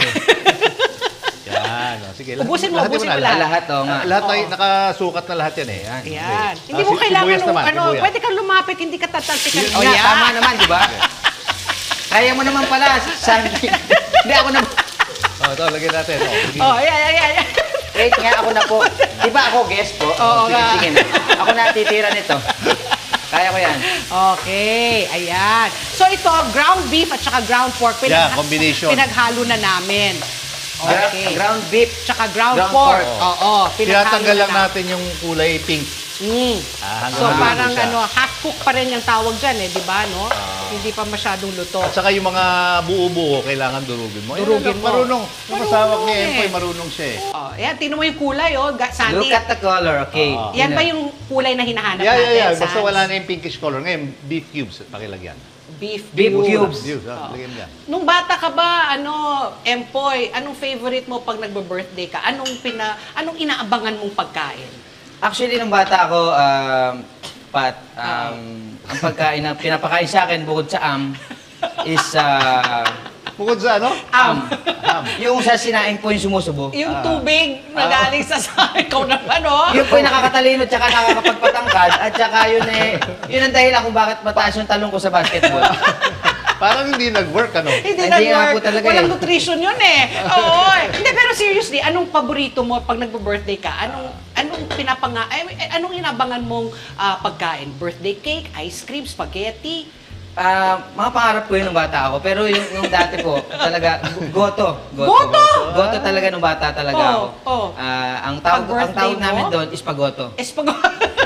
Yan. oh, Sige, lahat- Ubusin mo, lahatin ubusin mo na, lahat. Lahat, oo nga. Ah, lahat ay Oo. nakasukat na lahat yan eh. Ayan. Ayan. Okay. Hindi Ah, mo si- kailangan sibuyas ng naman, ano, sibuyas. pwede kang lumapit, hindi ka tatalsikan. Oh, yeah, tama naman, di ba? Kaya mo naman pala, Sandy. Hindi ako na... Oh, ito, lagyan natin. Oh, sige. Oh, ayan, ayan, ayan. Wait nga, ako na po. Di ba ako guest po? Oo sige, nga. sige na. Ako na titira nito. Kaya ko yan. Okay, ayan. So ito, ground beef at saka ground pork. Yeah, combination. Pinaghalo na namin. Okay. Ground beef. Tsaka ground, Ground pork. pork. Oo, pinaghalo Tinatanggal na lang natin yung kulay pink. Mm. Ah, hanggang So maluto parang siya. ano, half cook pa rin yung tawag dyan eh, di ba, no? Hindi pa masyadong luto. At saka yung mga buo-buo, kailangan durugin mo. Durugin Ayun, mo. Marunong. Yung masawak ni Marunong Empoy, eh. marunong siya eh. Oh, ayan, tingnan mo yung kulay, oh. Ga- Sandy, Look at the color, okay. Oo. yan Yun ba na. yung kulay na hinahanap Yeah, natin? yeah, yeah. Basta Sans? wala na yung pinkish color. Ngayon, beef cubes, pakilagyan. Beef, Beef cubes. cubes. Cubes, ah, lagyan mo yan. Nung bata ka ba, ano, Empoy, anong favorite mo pag nagbe-birthday ka? Anong pina, anong inaabangan mong pagkain? Actually, nung bata ako, um, Pat, um, ang pagkain na pinapakain sa akin bukod sa am is uh, Bukod sa ano? Am. Ham. yung sa sinaing po yung sumusubo. Yung tubig na galing sa sa ikaw naman, oh. Yun po yung nakakatalino tsaka nakakapagpatangkad at tsaka yun eh, yun ang dahilan kung bakit mataas yung talong ko sa basketball. Parang hindi nag-work, ano? Hindi Hindi nga nag-work. po talaga Walang eh. nutrition yun eh. Oo. Hindi, pero seriously, anong paborito mo pag nagbe-birthday ka? Anong, ano, anong pinapanga ay, ay, anong inabangan mong ah, pagkain? Birthday cake, ice cream, spaghetti? Ah, mga pangarap ko yun nung bata ako. Pero yung, yung dati po, talaga, gu- goto. Goto? Goto talaga nung bata talaga Oh, ako. oh. Ah, ang tawag, ang Pag-birthday tawag namin mo? doon is pagoto. Espag-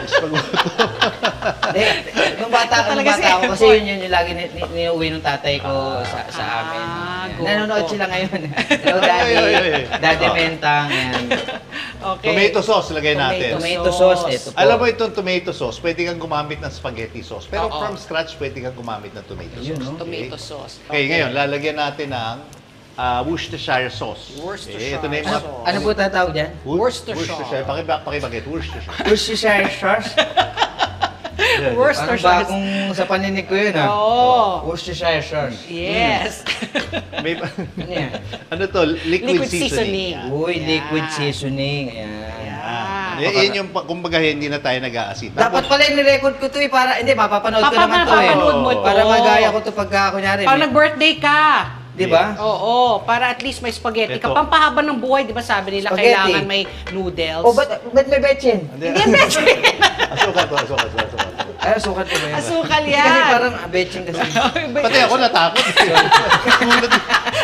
Hindi, nung bata, nung Talaga si bata ako, kasi Efon. yun yun yung lagi ni, ni, niuwi ng tatay ko sa, sa Ah, amin. Yan. goto. Nanonood sila ngayon. Hello, Daddy. Ay, ay, ay, ay. Daddy Mentang. Yan. Okay. Tomato sauce, lagay natin. Tomato sauce, ito po. Alam mo itong tomato sauce, pwede kang gumamit ng spaghetti sauce. Pero Oo. from scratch, pwede kang gumamit ng tomato sauce. Yun, no? Tomato sauce. Okay, ngayon, lalagyan natin ng ah, Worcestershire sauce. Worcestershire Eh, ito na yung mga... sauce. Ano po tatawag dyan? Worcestershire. Worcestershire. Pakibak, pakibagit. Worcestershire. Worcestershire sauce? Parang Worcestershire. bagong sa paninig ko yun, ah. Oo. Worcestershire sauce. Yes. May, Ano yan? ano to? Liquid, Liquid seasoning. Yan. Uy, Yan. liquid seasoning. Ayan. Ah. Eh, yun yung, pa- kumbaga, hindi na tayo nag-aasin. Dapat pala i-record ko to eh, para, hindi, mapapanood ko Papa- naman to eh. mapapanood mo to. Para magaya ko to pagka, kunyari. Pag may- nag-birthday ka. Di ba? Oo, para at least may spaghetti ka. Ito. Pampahaba ng buhay, di ba sabi nila, Spaghetti. kailangan may noodles. Oh, ba't, ba't may betchin? Hindi, Hindi, betchin. asukal to, asukal, asukal, asukal. Ay, sukat ko ba yun? Asukal yan. Kasi parang ah, betchin kasi. Pati ako natakot. Sumunod.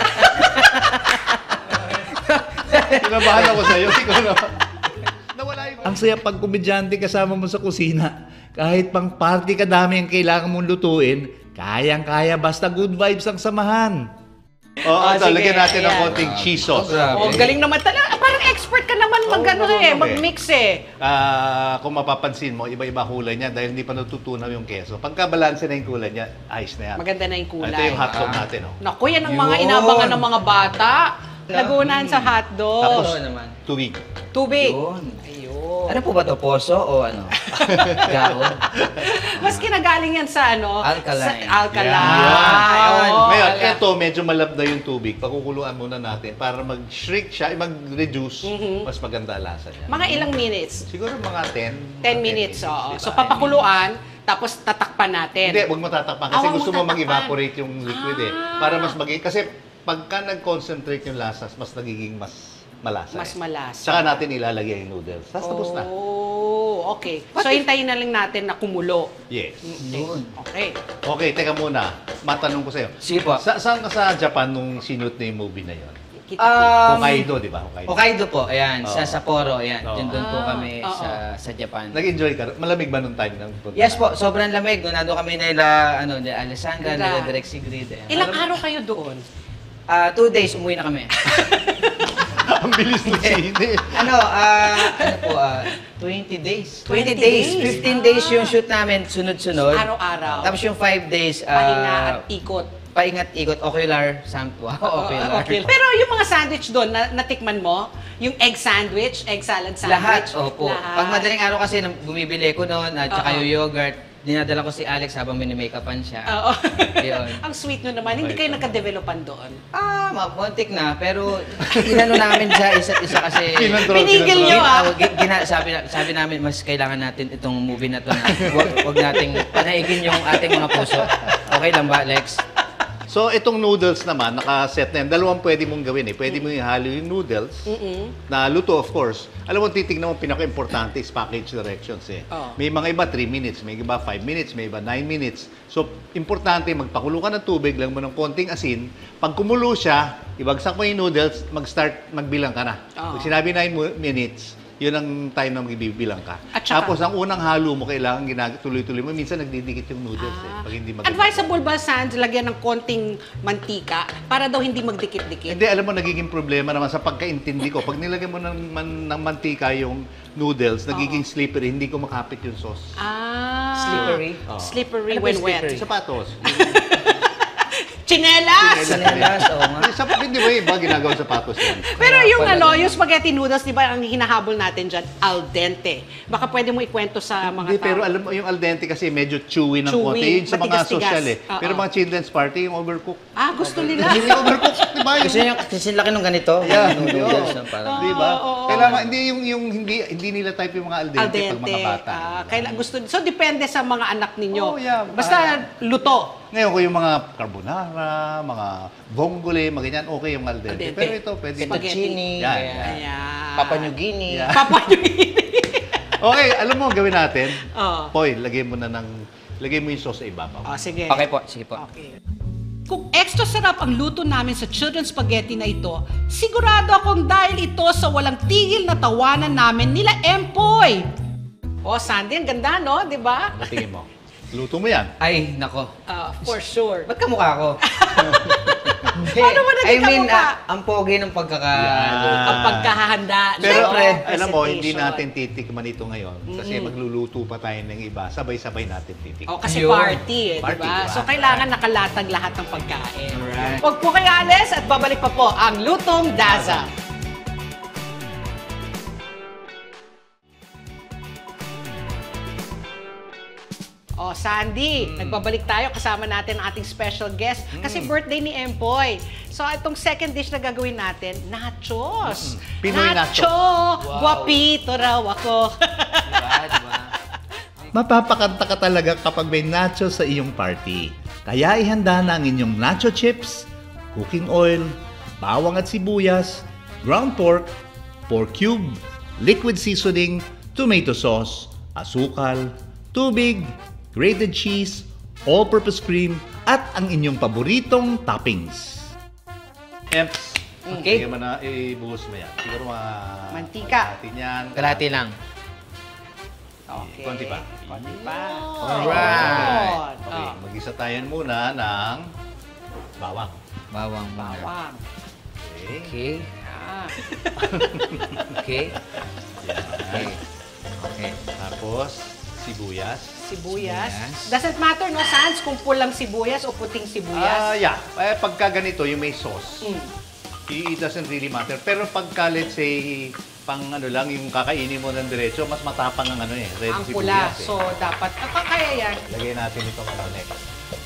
Kinabahan ako sa'yo. Ikaw naman. Nawala yung... Ang saya pag komedyante kasama mo sa kusina. Kahit pang party kadami ang kailangan mong lutuin, kayang-kaya basta good vibes ang samahan. Oo, Ah, ito, sige, lagyan natin ng ayan. konting cheese sauce. Grabe. Oh, galing naman talaga. Ah, Parang expert ka naman mag Oo, ano marunong eh, eh. mag-mix eh. Ah, kung mapapansin mo, iba-iba kulay niya dahil hindi pa natutunaw yung keso. Pagka balanse na yung kulay niya, ayos na yan. Maganda na yung kulay. Ito yung hotdog natin, oh. Naku, yan ang mga Yun. inabangan ng mga bata. Lagunan sa hotdog. Tapos, Oo naman. tubig. Tubig. Yun. Ayun. Ano po ba to? Poso o ano? Gahon? Mas kinagaling yan sa ano? Alkaline. Sa alkaline. Yan. Oo, Ngayon, ala- ito, medyo malabda yung tubig. Pakukuluan muna natin para mag-shrink siya, eh, mag-reduce. Mas maganda ang lasa niya. Mga ilang minutes? Siguro mga ten. ten mga minutes, oo. diba? So, papakuluan, tapos tatakpan natin. Hindi, huwag mo tatakpan. Ah, Kasi huwag gusto mo mo tatakpan. mag-evaporate yung liquid eh. Ah. Para mas maging... Kasi pagka nag-concentrate yung lasas, mas nagiging mas malasa. Mas eh. malasa. Tsaka natin ilalagay yung noodles. Tapos tapos na. Oh, okay. So, hintayin na lang natin na kumulo. Yes. Yun. Okay. Okay, teka muna. Matanong ko sa'yo. Sige po. Sa, saan ka sa Japan nung sinut na yung movie na yun? Kita Um, Hokkaido, di ba? Hokkaido. Hokkaido po, ayan, Oo. sa Sapporo, ayan. Oo. Diyan doon po kami Ah, sa sa Japan. Nag-enjoy ka? Malamig ba nung time ng punta? Yes po, sobrang lamig. Doon nando kami nila, ano, nila Alessandra, Ganda. nila Direk Sigrid. ayan. Ilang araw kayo doon? Ah, two days, umuwi na kami. Ang bilis ng sine. ano, ah, ano po, ah, twenty days. twenty days. days? fifteen days yung shoot namin, sunod-sunod. Araw-araw. Tapos yung five days, ah, Pahinga at ikot. paingat, ikot, ocular, samtua, ocular. Okay. Pero yung mga sandwich doon, na, natikman mo? Yung egg sandwich, egg salad Lahat, sandwich? opo. Lahat. Pag madaling araw kasi, nang bumibili ko noon, at saka Oo. yung yogurt, dinadala ko si Alex habang mini-makeupan siya. Oo. Yun. Ang sweet nyo naman. Hindi kayo nagka-developan doon. Ah, mapuntik na, pero inano namin siya isa't isa kasi... Kinontrol, Pinigil kinontrol. nyo, ah. Gin- gi- gina, sabi, na- sabi namin, mas kailangan natin itong movie na to na wag, wag nating panaigin yung ating mga puso. Okay lang ba, Lex? So, itong noodles naman, nakaset na yan. Dalawang pwede mong gawin eh. Pwede mo ihalo yung noodles, na luto of course. Alam mo, titignan mo, pinaka-importante is package directions eh. Oh. May mga iba three minutes, may iba five minutes, may iba nine minutes. So, importante, magpakulo ka ng tubig, lang mo ng konting asin. Pag kumulo siya, ibagsak mo yung noodles, mag-start, magbilang ka na. Oh. Pag sinabi nine mo- minutes, yun ang time na magbibilang ka. At saka- Tapos, ang unang halo mo, kailangan ginag- tuloy-tuloy mo. Minsan, nagdidikit yung noodles eh. Pag hindi maganda. Advisable ba, Sands, lagyan ng konting mantika para daw hindi magdikit-dikit? Hindi, alam mo, nagiging problema naman sa pagkaintindi ko. Pag nilagay mo ng, man, ng mantika yung noodles, nagiging slippery, hindi ko makapit yung sauce. Ah. Slippery? Oo. Slippery Ano ba when yung wet. slippery? Sapatos. Chinelas! Chinelas, oo nga. Hindi, sap- hindi ba iba ginagawa sa sapatos yan? Pero yung pala ano, din. yung spaghetti noodles, di ba ang hinahabol natin dyan, al dente. Baka pwede mo ikwento sa mga Hindi, tao. pero alam mo, yung al dente kasi medyo chewy ng Chewy, konti. Yun sa mga matigas-tigas. social eh. Oo. Pero mga children's party, yung overcook. Ah, gusto nila. Hindi overcook, di ba? Kasi yung kasi laki nung ganito, Yeah. yung noodles, Oo. yung parang... Di ba? Oo, oo. Kailangan, hindi yung, yung hindi, hindi nila type yung mga al dente, Al dente. pag mga bata. Ah, Diba? kaila, gusto, so, depende sa mga anak ninyo. Oh, yeah. Basta luto. Ngayon ko yung mga carbonara, mga vongole, mga ganyan, okay yung al dente. Al dente. Pero ito, pwede. Spaghetti. Fettuccine, Yan, kaya- Ayan. Papua New Guinea. Yeah. Papua New Guinea. Okay, alam mo, gawin natin. Oo. Poy, lagay mo na ng, lagay mo yung sauce sa ibabaw. Oh, sige. Okay po, sige po. Okay. Kung extra sarap ang luto namin sa children's spaghetti na ito, sigurado akong dahil ito sa walang tigil na tawanan namin nila Empoy. Oh, Sandy, ang ganda, no? Di ba? Tingin mo. Luto mo yan. Ay, nako. Uh, for sure. Ba't kamukha ko? Paano mo naging I mean, kamukha? ah, ang pogi ng pagkaka... Yeah. Ang pagkahanda. Pero, Siyempre, alam mo, hindi presentation. natin titikman ito ngayon. Kasi magluluto pa tayo ng iba. Sabay-sabay natin titikman. Oh, kasi Ayun. party eh, Party, di ba? diba? So, kailangan nakalatag lahat ng pagkain. Alright. Huwag po kayo alis at babalik pa po ang Lutong Daza. Oh, Sandy, nagbabalik tayo kasama natin ang ating special guest kasi birthday ni Empoy. So, itong second dish na gagawin natin, nachos. Pinoy nacho. Nacho! Guwapito raw ako. Diba, diba? Mapapakanta ka talaga kapag may nacho sa iyong party. Kaya ihanda na ang inyong nacho chips, cooking oil, bawang at sibuyas, ground pork, pork cube, liquid seasoning, tomato sauce, asukal, tubig, grated cheese, all-purpose cream, at ang inyong paboritong toppings. Emps, Okay. Sige mo na, ibuhos mo yan. Siguro mga... Mantika. Natin yan. Kalahati lang. Okay. Konti pa. Konti pa. Alright. Okay, Oh. mag-isa tayo muna ng bawang. Bawang, bawang. Bawang. Okay. Okay. Ah. Okay. Yan. Okay. Okay. Tapos, sibuyas. Sibuyas. Sibuyas. Doesn't matter, no, Sans, kung pulang sibuyas o puting Ah, sibuyas. yeah. Eh, pagka ganito, yung may sauce, Mm. it doesn't really matter. Pero pagka, let's say, pang ano lang, yung kakainin mo ng diretso, mas matapang ang ano eh, red Ang pula. sibuyas eh. So, dapat, ah, kaya yan. Lagay natin itong ano next.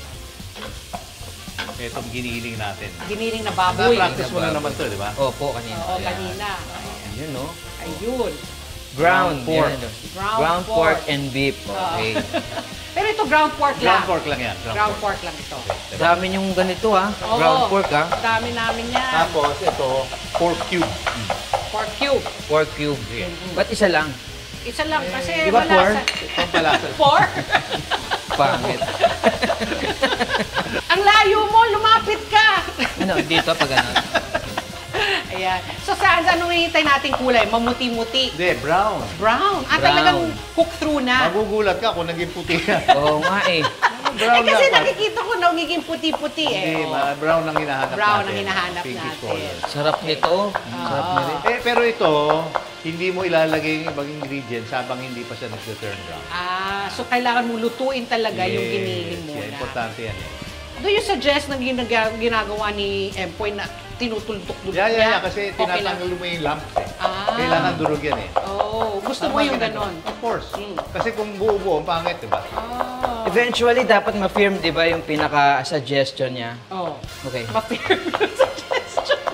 Itong giniling natin. Giniling na baboy. Na-practice mo na naman to, di ba? Opo, kanina. Oo, Yan. kanina. Yun, no? Ayun. Ground pork. Yan, no? Ground Ground pork. pork and beef. Okay. Pero ito, ground pork lang. Ground pork lang yan. Ground pork lang ito. Dami yung ganito, ha? Oo. Ground pork, ha? Dami namin yan. Tapos, ito, pork cube. Pork cube. Pork cube. Ba't isa lang? Isa lang kasi Di ba wala four? sa... Pampalasa. Four? Pangit. Ang layo mo, lumapit ka! Ano, dito pag ano? Ayan. So, saan, anong hihintay nating kulay? Mamuti-muti. Hindi, brown. Brown. Ah, Brown. talagang cook through na. Magugulat ka kung naging puti ka. Oo nga eh. eh, Brown kasi lang. nakikita ko na nagiging puti-puti eh. Hindi, Oo. ma- brown ang hinahanap Brown natin. ang hinahanap Pinkish natin. color. Sarap nito. Sarap na rin. Eh, pero ito, hindi mo ilalagay yung ibang ingredients habang hindi pa siya nag-turn brown. Ah, so kailangan mo lutuin talaga yung Yes, giniling muna. yeah, importante yan eh. Do you suggest na ginag- ginagawa ni Empoy na tinutultok-dultok Yeah, yeah, niya? yeah, kasi Okay lang. tinatanggal mo yung lumps eh. Ah. Kailangan durog yan eh. Oh, gusto mo Tama yung ginagawa. ganon. Of course. Mm. Kasi kung buo-buo, ang pangit, di ba? Ah. Eventually, dapat ma-firm, di ba, yung pinaka-suggestion niya? Oh. Okay. Ma-firm yung suggestion.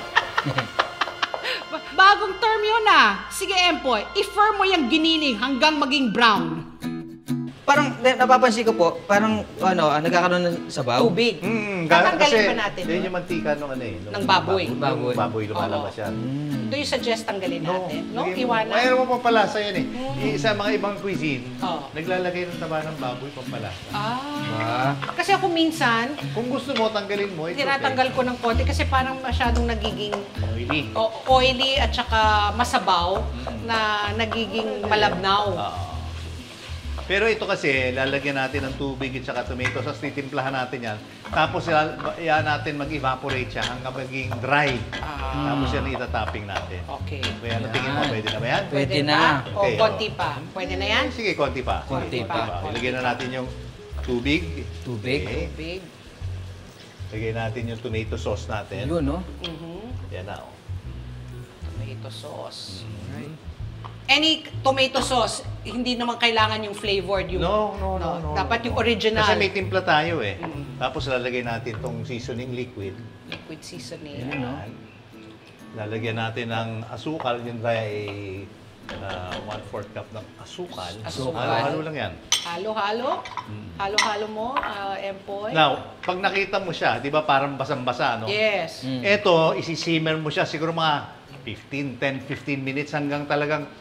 Ba- Bagong term yun ah. Sige, Empoy, i-firm mo yung giniling hanggang maging brown. Parang, na- napapansin ko po, parang, ano, ah, nagkakaroon ng sabaw. Tubig. Mm, Tatanggalin ba natin? Yun yung mantika nung ano eh. nung Ng baboy. Baboy, Baboy. baboy lumalabas Oo. yan. Do you suggest tanggalin natin? No? lagyan mo- Iwanan? Mayroon mo pampalasa yan eh. Yung Sa mga ibang cuisine, Oo. naglalagay ng taba ng baboy pampalasa. Ah. Ah. Kasi ako minsan, Kung gusto mo, tanggalin mo. It's tinatanggal ko ng konti kasi parang masyadong nagiging okay. Oily. o- oily at saka masabaw na nagiging malabnaw. Oo. Pero ito kasi, lalagyan natin ng tubig at saka tomato sauce, titimplahan natin yan. Tapos yan yan natin mag-evaporate siya hanggang maging dry. Ah. Tapos yan itatapping natin. Okay. Kaya ano tingin mo, pwede na ba yan? Pwede ba? na. O Okay, konti oh. pa. Pwede na yan? Sige, konti pa. Konti pa. Okay, Ilagyan na natin yung tubig. Tubig. Okay. Big. Lagyan natin yung tomato sauce natin. Yun, no? Mhm. Yan na, oh. Tomato sauce. Mm. Any tomato sauce, hindi naman kailangan yung flavored. Yung, No, no, no, no. Dapat no, yung no. original. Kasi may timpla tayo eh. Mm. Tapos lalagay natin tong seasoning liquid. liquid seasoning. Yan. Lalagyan natin ng asukal. Yun ba ay uh, one-fourth cup ng asukal. Asukal. Halo-halo lang yan. Halo-halo. Halo-halo mo, uh, Empoy. Now, pag nakita mo siya, di ba parang basang-basa, no? Yes. Mm. Ito, isi-simmer mo siya siguro mga fifteen, ten, fifteen minutes hanggang talagang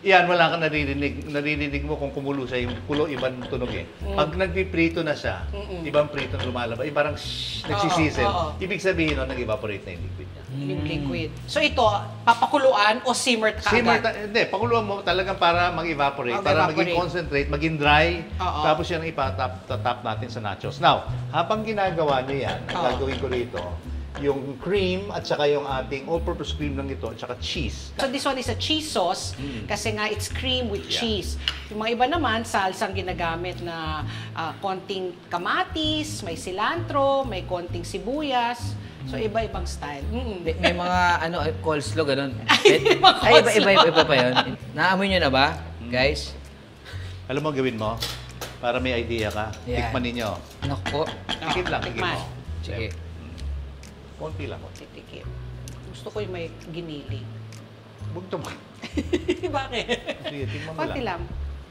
Yan, wala kang naririnig. Naririnig mo kung kumulo siya, yung kulo, ibang tunog eh. Pag nagpiprito na siya, ibang prito lumalabas, eh, parang shhh, nagsisisil. oo. Ibig sabihin nun, nag-evaporate na yung liquid niya. Yung liquid. So ito, papakuluan o simmer ka Simmer, agad? ta- hindi, pakuluan mo talagang para mag-evaporate, para Mag-evaporate. maging concentrate, maging dry, Oo. tapos yan ang ipatap tatap natin sa nachos. Now, habang ginagawa nyo yan, ang Oo. gagawin ko rito, yung cream at saka yung ating all-purpose cream lang ito at saka cheese. So this one is a cheese sauce kasi nga it's cream with Yeah. cheese. Yung mga iba naman, salsang ginagamit na ah, konting kamatis, may cilantro, may konting sibuyas. So iba-ibang style. Mm-mm. May, may mga ano, eh, coleslaw, ganun. Ay, mga Ay, iba, iba, coleslaw. iba, iba pa yun. Naamoy nyo na ba, guys? Alam mo gawin mo? Para may idea ka. Yeah. Tikman ninyo. Ano po? Tikit lang, tikit tikman. mo. Sige. Konti lang. konti. Titikim. Gusto ko yung may giniling. Bugto mo. Bakit? Sige, tikman mo Konti lang. lang.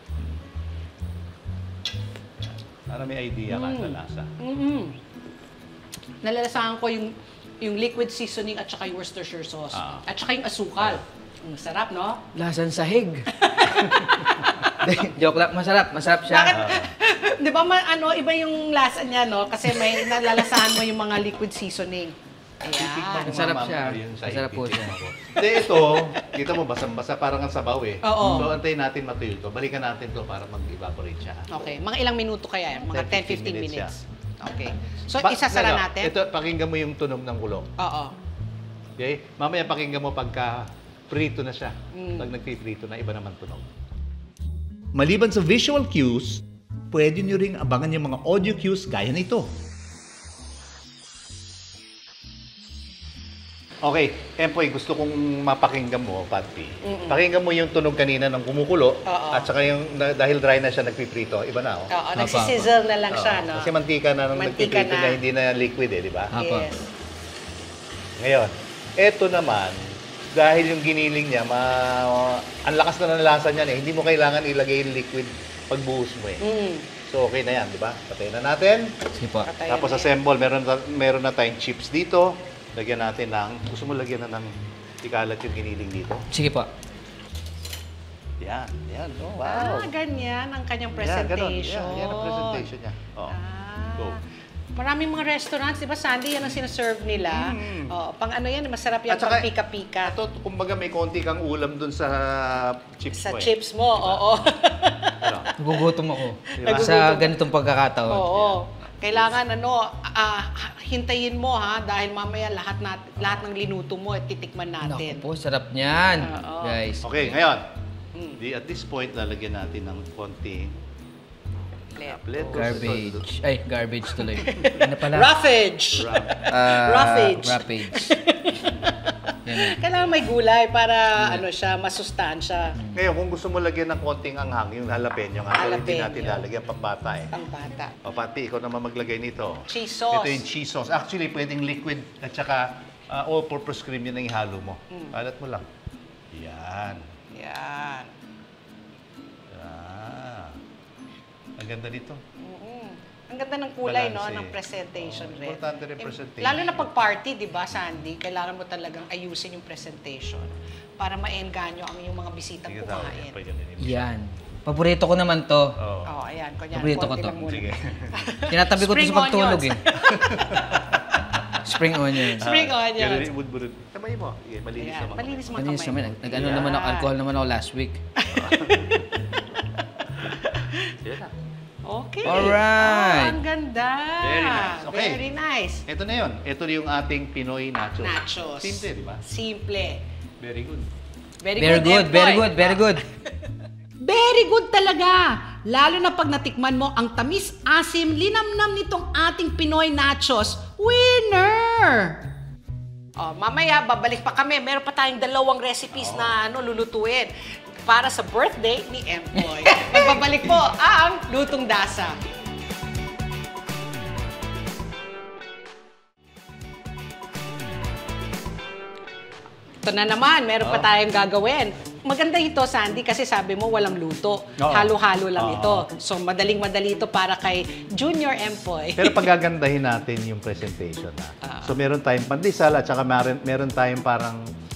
Para may idea ka Mm. sa lasa. Mm-hmm. Nalalasahan ko yung yung liquid seasoning at saka yung Worcestershire sauce. Ah. At saka yung asukal. Mm, sarap, no? Lasan sahig. Joke lang, masarap, masarap siya. Bakit? Di ba, ma- ano, iba yung lasa niya, no? Kasi may nalalasahan mo yung mga liquid seasoning. Ayan. Masarap Mama, siya. yun sa Masarap po ipitin siya. ako. Hindi, ito, kita mo, basang-basa, parang ang sabaw eh. Oo. So, antayin natin matuyo ito. Balikan natin ito para mag-evaporate siya. Okay. Mga ilang minuto kaya? Mga ten to fifteen minutes minutes. Okay. So, Pa- isasara ano, natin? Ito, pakinggan mo yung tunog ng kulo. Oo. Okay? Mamaya pakinggan mo pagka prito na siya. Mm. Pag nagpiprito na, iba naman tunog. Maliban sa visual cues, pwede nyo ring abangan yung mga audio cues gaya nito. Okay, Empoy, gusto kong mapakinggan mo, Patpi. Pakinggan mo yung tunog kanina ng kumukulo Oo. at saka yung na- dahil dry na siya nagpiprito, iba na oh. Oo, nagsisizzle na lang siya, Oo, no? Kasi mantika na nung Mantika nagpiprito na. niya, hindi na liquid eh, di ba? Apa. Yes. Ngayon, eto naman, dahil yung giniling niya, ma ang lakas na ng lasa niyan eh, hindi mo kailangan ilagay yung liquid pagbuhos mo eh. Mm. So okay na yan, di ba? Patayin na natin. Sige po. Patayin Tapos na. assemble, meron, na- meron na tayong chips dito. Lagyan natin ng, gusto mo lagyan na ng ikalat yung giniling dito? Sige po. Yan, yan. Oh, wow. Ah, ganyan ang kanyang Yan, ganun. presentation. Yan, yan ang presentation niya. Oh. Ah. Go. Maraming mga restaurants, di ba, Sandy, yan ang sinaserve nila. Oh, pang ano yan, masarap yan, At saka, pang pika-pika. Ito, kumbaga may konti kang ulam dun sa chips Sa mo eh. chips mo, oo. Ano? Nagugutom ako. Diba? Sa ganitong pagkakataon. Oo. Kailangan ano, ah, hintayin mo ha, dahil mamaya lahat nat lahat ng linuto mo, titikman Naku natin. po, sarap niyan. Oo. Guys. Okay, ngayon. Mm. Di, at this point, lalagyan natin ng konti lettuce. Garbage. Ay, garbage tuloy. Ano pala? Roughage! Ah, Roughage. Roughage. Yan. Kailangan may gulay para ano siya, masustansya. Ngayon, kung gusto mo lagyan ng konting anghang, yung jalapeno, nga pero hindi Jalapeno. natin lalagyan pambata eh. Pang bata. O Pati, ikaw naman maglagay nito. Cheese sauce. Ito yung cheese sauce. Actually, pwedeng liquid at saka uh, all-purpose cream yun ang ihalo mo. Mm. Kalat mo lang. Yan. Yan. Ah. Ang ganda dito. Mm. Ang ganda ng kulay, no, Balanse. ng presentation Oo, rin. importante rin Eh, presentation. Lalo na pag party, di ba, Sandy? Kailangan mo talagang ayusin yung presentation para ma-engganyo ang yung mga bisitang Sige, tawag kumain. yan pa yun. Yan. Paborito ko naman to. Oo. Oh, ayan. Kunyan, Paborito ko konti to. lang muna. Sige. Tinatabi ko to Spring sa pagtulog onions. eh. Spring onions. Spring onions. Ganun yung budburud. Kamay mo. Sige, malinis Ayan, naman. malinis mga Manis kamay. naman. mo. Nag-ano naman ako, alcohol naman ako last week. Yan na. Okay. Alright. Oh, ang ganda. Very nice. Okay. Very nice. Ito na yun. Ito yung ating Pinoy nachos. Nachos. Simple, di ba? Simple. Very good. Very, Very good, Empoy. very good, very good. Very good talaga! Lalo na pag natikman mo ang tamis-asim, linamnam nitong ating Pinoy nachos. Winner! Oh, mamaya, babalik pa kami. Meron pa tayong dalawang recipes na ano, lulutuin para sa birthday ni Empoy. Magbabalik po ang Lutong Dasa. Ito na naman, meron pa tayong gagawin. Maganda ito, Sandy, kasi sabi mo walang luto. Oo. Halo-halo lang Oo. ito. So, madaling-madali ito para kay Junior Empoy. Pero pagagandahin natin yung presentation na. So meron tayong pandesal at saka meron, meron tayong parang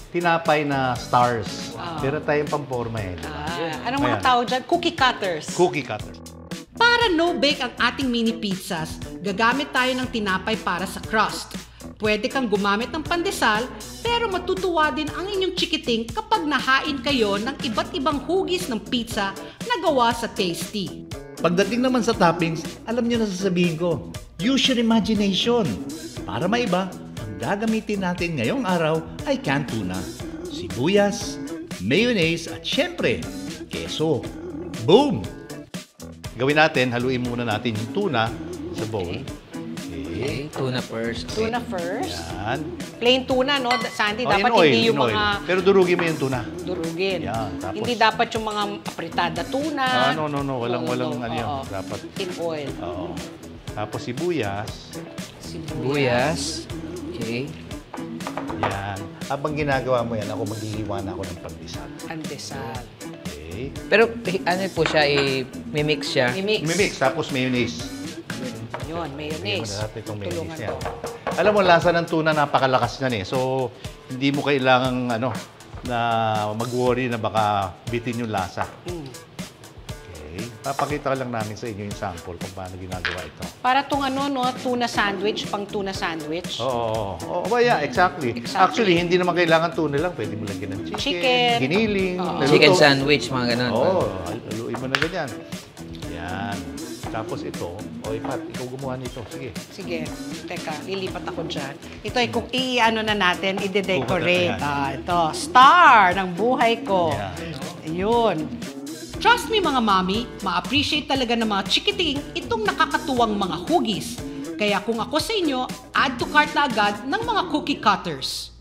tinapay na stars. Pero tayong pamporma eh. Ah, anong mga Ayan. tao dyan? Cookie cutters. Cookie cutter. Para no-bake ang ating mini pizzas, gagamit tayo ng tinapay para sa crust. Pwede kang gumamit ng pandesal, pero matutuwa din ang inyong chikiting kapag nahain kayo ng iba't ibang hugis ng pizza na gawa sa Tasty. Pagdating naman sa toppings, alam niyo na sasabihin ko, use your imagination. Para maiba, ang gagamitin natin ngayong araw ay canned tuna, sibuyas, mayonnaise at syempre, keso. Boom! Gawin natin, haluin muna natin yung tuna sa bowl. Okay. Okay, tuna first. Okay. Tuna first. Yan. Plain tuna, no? Sandy, Oh, dapat in oil, hindi yung in oil. mga Pero durugin mo yung tuna. durugin. Yan, tapos- Hindi dapat yung mga apritada tuna. Ah, no, no, no. Walang, Oo, walang no, ano yun. oo. Dapat. In oil. Oo. Tapos sibuyas. Sibuyas. Okay. Yan. Habang ginagawa mo yan, ako maghihiwa na ako ng pandesal. Pandesal. Okay. Pero ano po siya, i-mix siya. I-mix. Mimix, tapos mayonnaise. Yun, mayonnaise. Lagyan mo natin itong mayonnaise Tulungan yan. to. Alam mo, lasa ng tuna napakalakas yan eh. So, hindi mo kailangang ano, na mag-worry na baka bitin yung lasa. Mm. Okay. Papakita ko lang namin sa inyo yung sample kung paano ginagawa ito. Para tong ano, no? Tuna sandwich, pang tuna sandwich. Oo, oo, oo. Yeah, exactly. Exactly. Actually, hindi naman kailangan tuna lang. Pwede mo lagyan ng chicken, Chicken. giniling, Oo. naluto. Chicken sandwich, mga ganun. Oo, haluin mo na ganyan. Yan. Tapos ito, o Pat, ikaw gumawa nito. Sige. Sige, teka, lilipat ako dyan. Ito ay kung i-ano na natin, i-decorate. Buhat na yan. Ah, ito, star ng buhay ko. Yan. Ayun. Trust me mga mami, ma-appreciate talaga ng mga chikiting itong nakakatuwang mga hugis. Kaya kung ako sa inyo, add to cart na agad ng mga cookie cutters.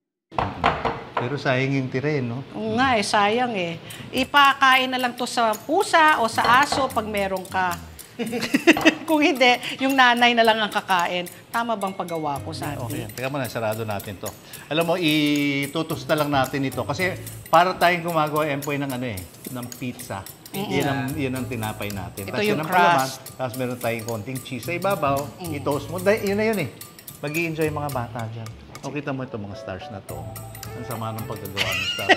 Pero sayang yung tire, no? Oo nga eh, sayang eh. Ipakain na lang to sa pusa o sa aso pag meron ka. Kung hindi, yung nanay na lang ang kakain. Tama bang paggawa ko, Sandy? Okay, teka muna, sarado natin to. Alam mo, itutos na lang natin ito. Kasi para tayong gumagawa, Empoy, ng ano eh, ng pizza. Yan ang, yan ang tinapay natin. Ito Tapos yung yun ang crust. palaman, tapos meron tayong konting cheese sa ibabaw. I-toast mo. Dahil, yun na yun eh. Mag-i-enjoy yung mga bata dyan. O, kita mo ito, mga stars na to. Ang sama ng paggagawa ng stars.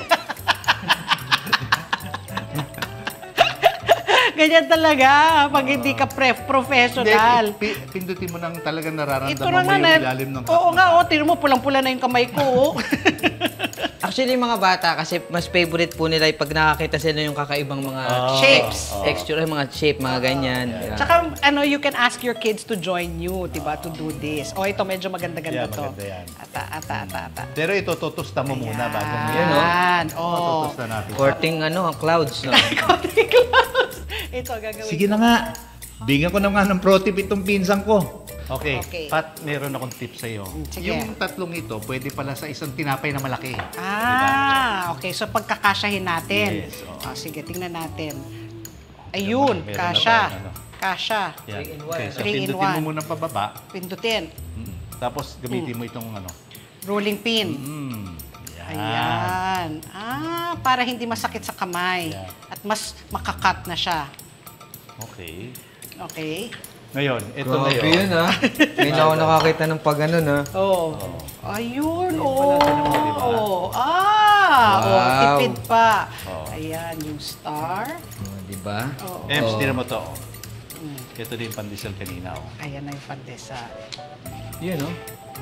Ganyan talaga, pag hindi ka pre- professional. Hindi, pi- pindutin mo nang talagang Ito nararamdaman na mo nga yung na. ilalim ng Oo nga, oh, tiro mo, pulang-pula na yung kamay ko. Oh. Actually, yung mga bata, kasi mas favorite po nila yung pag nakakita sila yung kakaibang mga Shapes. texture, yung mga shape, mga ganyan. Yeah. Tsaka, ano, you can ask your kids to join you, diba, to do this. O, ito, medyo maganda-ganda Yeah, to. maganda yan. Ata, ata, ata, ata. Pero ito, tutusta mo muna bago mo Yan, no? Yan, oh. Tutusta natin. Courting ano, ang clouds. No? Ito, gagawin. Sige na nga. Bigyan ko na nga ng pro tip itong pinsan ko. Okay. Okay. Pat, meron akong tip sa iyo. sige. Yung tatlong ito, pwede pala sa isang tinapay na malaki. Ah, okay. So, pagkakasyahin natin. Yes, oo. Ah, sige, tingnan natin. Ayun, Meron na kasya. tayong ano. Kasya. Yan. Three in one. Okay, so Three in pindutin mo one. muna pababa. Pindutin. Mm. Tapos gamitin mo itong ano. Rolling pin. Mm. Yan. Ayan. Ah, para hindi masakit sa kamay. Yan. At mas makakat na siya. Okay. Okay? Ngayon, ito Grabe ngayon. yun, ha? Ngayon ako nakakita ng pag ano, na. Oo. Ayun, oo. pala, tignan mo, diba? Oh. Ah, Wow. oh, tipid pa. Oo. Ayan, yung star. Oh, di ba? Oo. Ems, Oo. tira mo to. Ito din yung pandesal kanina. Oh. Ayan na yung pandesal. Yun, no?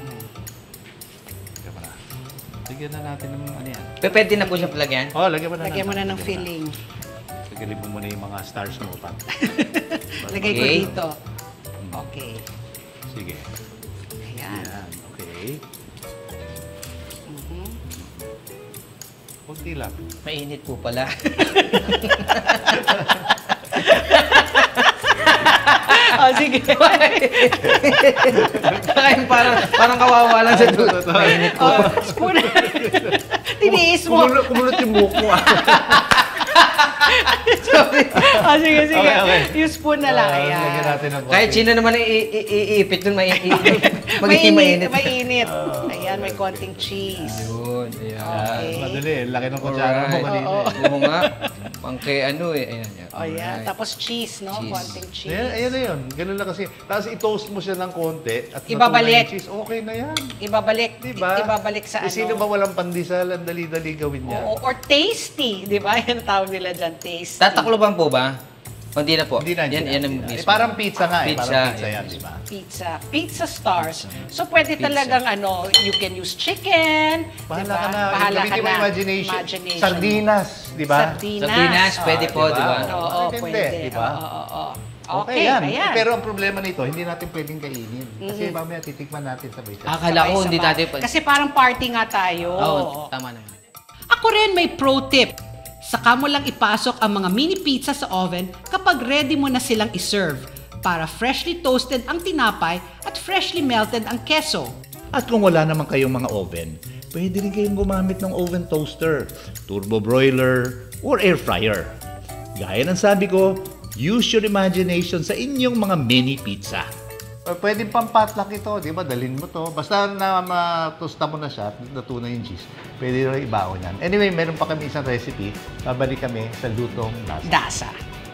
Teka na. Lagyan na natin ng ano yan. P- Pwede na po siya palagyan? Oh, lagyan mo na Lagyan mo na natin. ng filling. Lagyan mo muna yung mga stars mo pa. Lagay ko Okay. dito. Okay. Sige. Ayan. Yan. Okay. Mhm. Kunti lang. Mainit po pala. Oh, sige. Kaya parang, parang kawawa lang sa dulo. Mainit po. Oh, spoon. Tiniis mo. Kumulot, kumulot yung buhok mo. Oh, sige, sige. Okay, okay. Yung spoon na lang. Ah, Ayan. Lagyan natin ng Kahit sino naman i- i- iipit dun, maiipit. Magiging mainit. Mainit. Ayan, may konting cheese. Yun, ayan. Okay. Madali, laki ng kutsara mo Alright. kanina. Oo. eh. Oo nga. Pang kay ano eh. Ayan, ayan. O yan, Alright. tapos cheese, no? Cheese. Konting cheese. Ayan, ayan na yun. Ganun lang kasi. Tapos i-toast mo siya ng konti at Ibabalik. natunaw yung cheese. Okay na yan. Ibabalik, Diba? ibabalik sa Eh, ano. sino ba walang pandesal? Ang dali-dali gawin niya. Oo, or tasty, di ba? Yan ang tawag nila dyan, tasty. Tatakloban po ba? O hindi na po? Hindi na, hindi Yan, na, yan ang hindi na. mismo. Eh, parang pizza nga eh. Pizza, Parang pizza yan. yan, di ba? Pizza. Pizza stars. So, pwede Pizza. talagang ano, you can use chicken. Bahala diba? ka na. Bahala Gamitin ka mo na. imagination. Imagination. Sardinas, di ba? Sardinas. Sardinas, pwede po, diba? di ba? Oo, oo, Hindi, pwede. di ba? Oo, oo, oo. Okay, Okay, yan. ayan. Pero ang problema nito, hindi natin pwedeng kainin. Kasi mamaya titikman natin sabay-sabay. Akala ko hindi Sabay-sabay. natin... Kasi parang party nga tayo. Oo, tama na. Ako rin may pro tip. Saka mo lang ipasok ang mga mini pizza sa oven kapag ready mo na silang iserve para freshly toasted ang tinapay at freshly melted ang keso. At kung wala naman kayong mga oven, pwede rin kayong gumamit ng oven toaster, turbo broiler, or air fryer. Gaya ng sabi ko, use your imagination sa inyong mga mini pizza. Pwede pang potluck ito, di ba? Dalhin mo to. Basta na matusta mo na siya, natunaw yung cheese. Pwede rin ibaon yan. Anyway, meron pa kami isang recipe. Babalik kami sa lutong lasa. Dasa.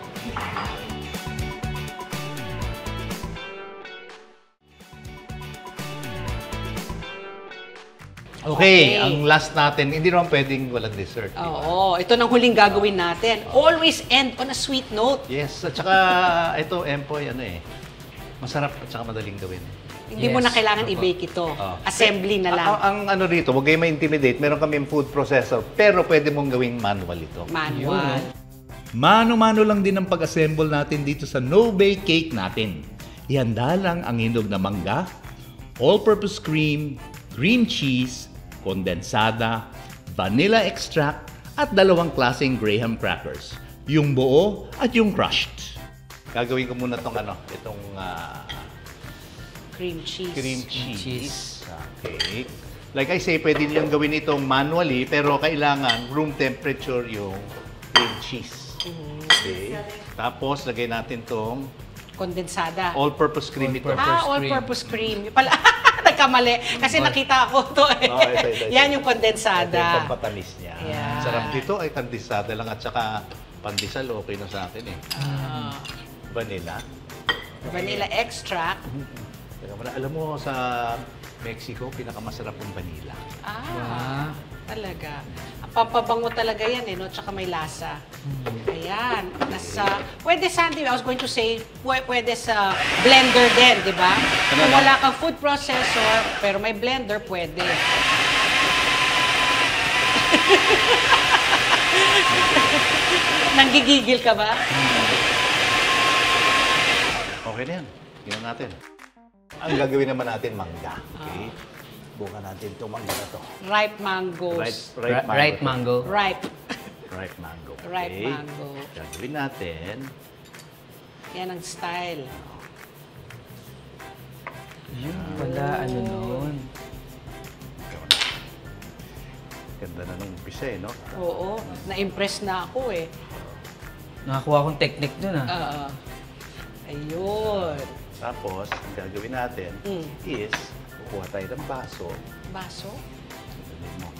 Okay, Okay. ang last natin, hindi naman pwedeng walang dessert. di ba? Oo, ito nang huling gagawin natin. Always end on a sweet note. Yes, at saka ito, Empoy, ano eh, masarap at saka madaling gawin. Hindi Yes. mo na kailangan Opo. i-bake ito. Oh. Assembly na lang. Ang, ang ano rito, huwag kayong ma-intimidate, meron kami food processor, pero pwede mong gawing manual ito. Manual. Mano-mano lang din ang pag-assemble natin dito sa no-bake cake natin. Ihanda lang ang hinog na mangga, all-purpose cream, cream cheese, kondensada, vanilla extract, at dalawang klaseng graham crackers. Yung buo at yung crushed. Gagawin ko muna itong ano, itong ah, Cream cheese. cream cheese. Cheese. sa cake. Like I say, pwede niyo gawin itong manually, pero kailangan room temperature yung cream cheese. Okay. Tapos, lagay natin itong Kondensada. all-purpose cream ito. All-purpose. ah, all-purpose cream. Yung Pala, nagkamali. Kasi nakita ko to eh. Oh, ito, ito, ito. Yan yung Ito yung kondensada. pampatamis niya. Yan. Sarap dito ay kondensada lang at saka pandesal, okay na sa atin eh. Ah, Vanilla. vanilla extract. Pero wala, alam mo sa Mexico, pinakamasarap ang vanilla. Ah, talaga. Ang pampabango talaga yan eh, no? Tsaka may lasa. Ayan. Nasa, pwede Sandy, I was going to say, pwe- pwede sa blender din, di ba? Kung wala kang food processor, pero may blender, pwede. Nanggigigil ka ba? Okay na yan. Ginawa natin. Ang gagawin naman natin, mangga. Okay? Bukan natin itong mangga na to. Ripe mangoes. Right, Right, right mango. Ripe. Ripe mango. Okay? Ripe mango. Gagawin natin. Yan ang style. Yun pala, ano nun. Ganda na nung umpisa eh, no? Oo. Na-impress na ako eh. Nakakuha akong technique dun ah. Oo. Ayun. Tapos, ang gagawin natin Mm. is, kukuha tayo ng baso. Baso? Gagawin mo.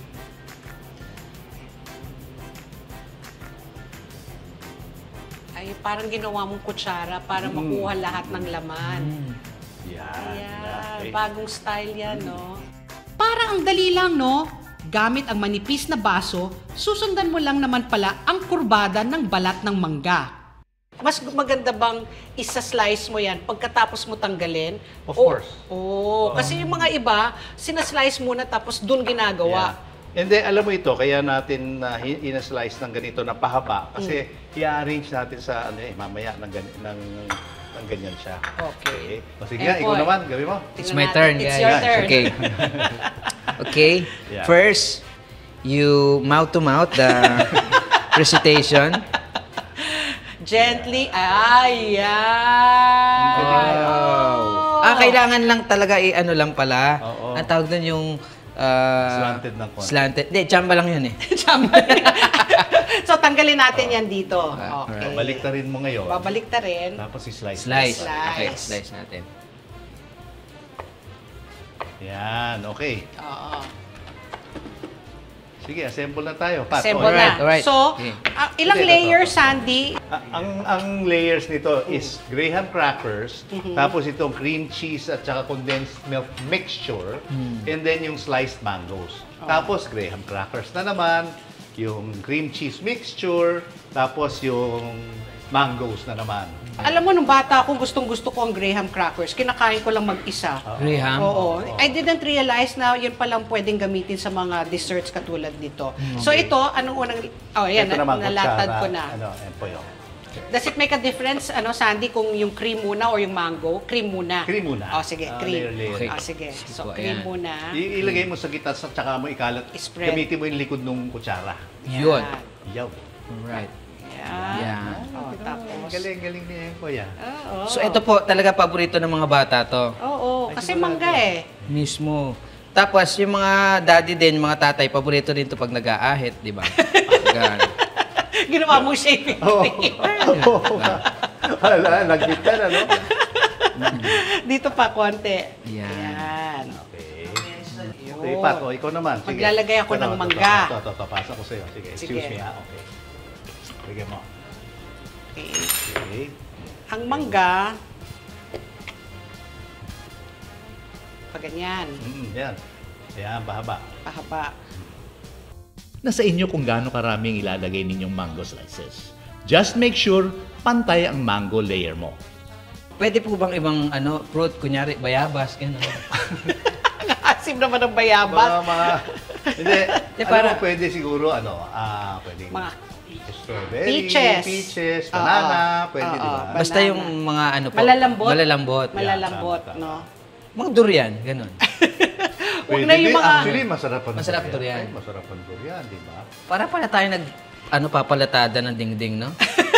Ay, parang ginawa mong kutsara para Mm. makuha lahat ng laman. Yan. Ayan. Okay. Bagong style yan, no? Parang ang dali lang, no? Gamit ang manipis na baso, susundan mo lang naman pala ang kurbada ng balat ng mangga. Mas maganda bang isa-slice mo yan pagkatapos mo tanggalin? Of O- course. Oo. Kasi yung mga iba, sinaslice muna tapos dun ginagawa. Yeah. And then, alam mo ito, kaya natin na uh, ina-slice ng ganito na pahaba kasi i-arrange natin sa ano eh, mamaya ng, gan- ng, ng ganyan siya. Okay. O sige, And ikaw boy. naman, gawin mo. It's Tingnan my natin. turn, It's guys. your turn. Okay. Okay. Yeah. First, you mouth to mouth the recitation. Gently. Ay, yan. Wow. Ah, kailangan lang talaga i-ano lang pala. Oo. Ang tawag doon yung ah, Slanted ng konti. Slanted. Hindi, chamba lang yun eh. So, tanggalin natin yan dito. Ah, Okay. Balik na rin mo ngayon. Babalik ta rin. Tapos i-slice. Slice. Slice. Okay, slice natin. Yan, okay. Oo. Sige, assemble na tayo. Pat, Assemble okay. na. Alright, alright. So, Okay. ah, ilang Ito, ito, layers, ito. Sandy? A- ang ang layers nito is graham crackers, Mm-hmm. tapos itong cream cheese at saka condensed milk mixture, and then yung sliced mangoes. Oh. Tapos graham crackers na naman, yung cream cheese mixture, tapos yung mangoes na naman. Alam mo, nung bata ako, gustong-gusto ko ang graham crackers. Kinakain ko lang mag-isa. Graham? Oo. I didn't realize na yun palang pwedeng gamitin sa mga desserts katulad nito. So ito, anong unang... Oh, yan, Ito na, naman, nalatad kutsara. ko na. Ano, yan po yun. Does it make a difference, ano, Sandy, kung yung cream muna or yung mango? Cream muna. Cream muna. Oh, sige, Ah, cream. layer, layer. Okay. Oh, sige. So, po, cream ayan. muna. I- ilagay mo sa gitna at saka mo ikalat. Spread. Gamitin mo yung likod ng kutsara. Yun. Yaw. Alright. Yan. Yan. Oh, tapos. Galing, galing niya yan, kuya. Oo. So ito po, talaga paborito ng mga bata to. Oo, kasi mangga eh. Mismo. Tapos yung mga daddy din, yung mga tatay, paborito din to pag nag-aahit, di ba? Gan. Ginawa mo shaving Oo. cream. Oo. Wala, nag-git ka na, no? Dito pa, konti. Yan. Yan. Okay. Yun. Okay, Pat, o, ikaw naman. Sige. Maglalagay ako Ito, ng ito, mangga. Ito, ito, ito, pasa ko sa'yo. Sige, excuse Sige. me, ha? Okay. Bigyan mo. Okay. Okay. Ang mangga, pag ganyan, Mm, yan. Yan, pahaba. pahaba. Nasa inyo kung gaano karaming ilalagay ninyong mango slices. Just make sure pantay ang mango layer mo. Pwede po bang ibang ano, fruit, kunyari, bayabas, gano'n? Ang asim naman ng bayabas. Mga, mga, hindi, Di, alam para- mo, pwede siguro, ano, ah, pwede Mga strawberry, peaches. peaches, Oo. banana, pwede, Oo. di ba? Banana. Basta yung mga ano po. Malalambot. Malalambot. Malalambot, tama, tama. no? Mga durian, gano'n. Huwag Pwede na yung din. mga... Actually, masarap ang Masarap durian. Ay, masarap ang durian, di ba? Para pala tayo nag, ano, papalatada ng dingding, no?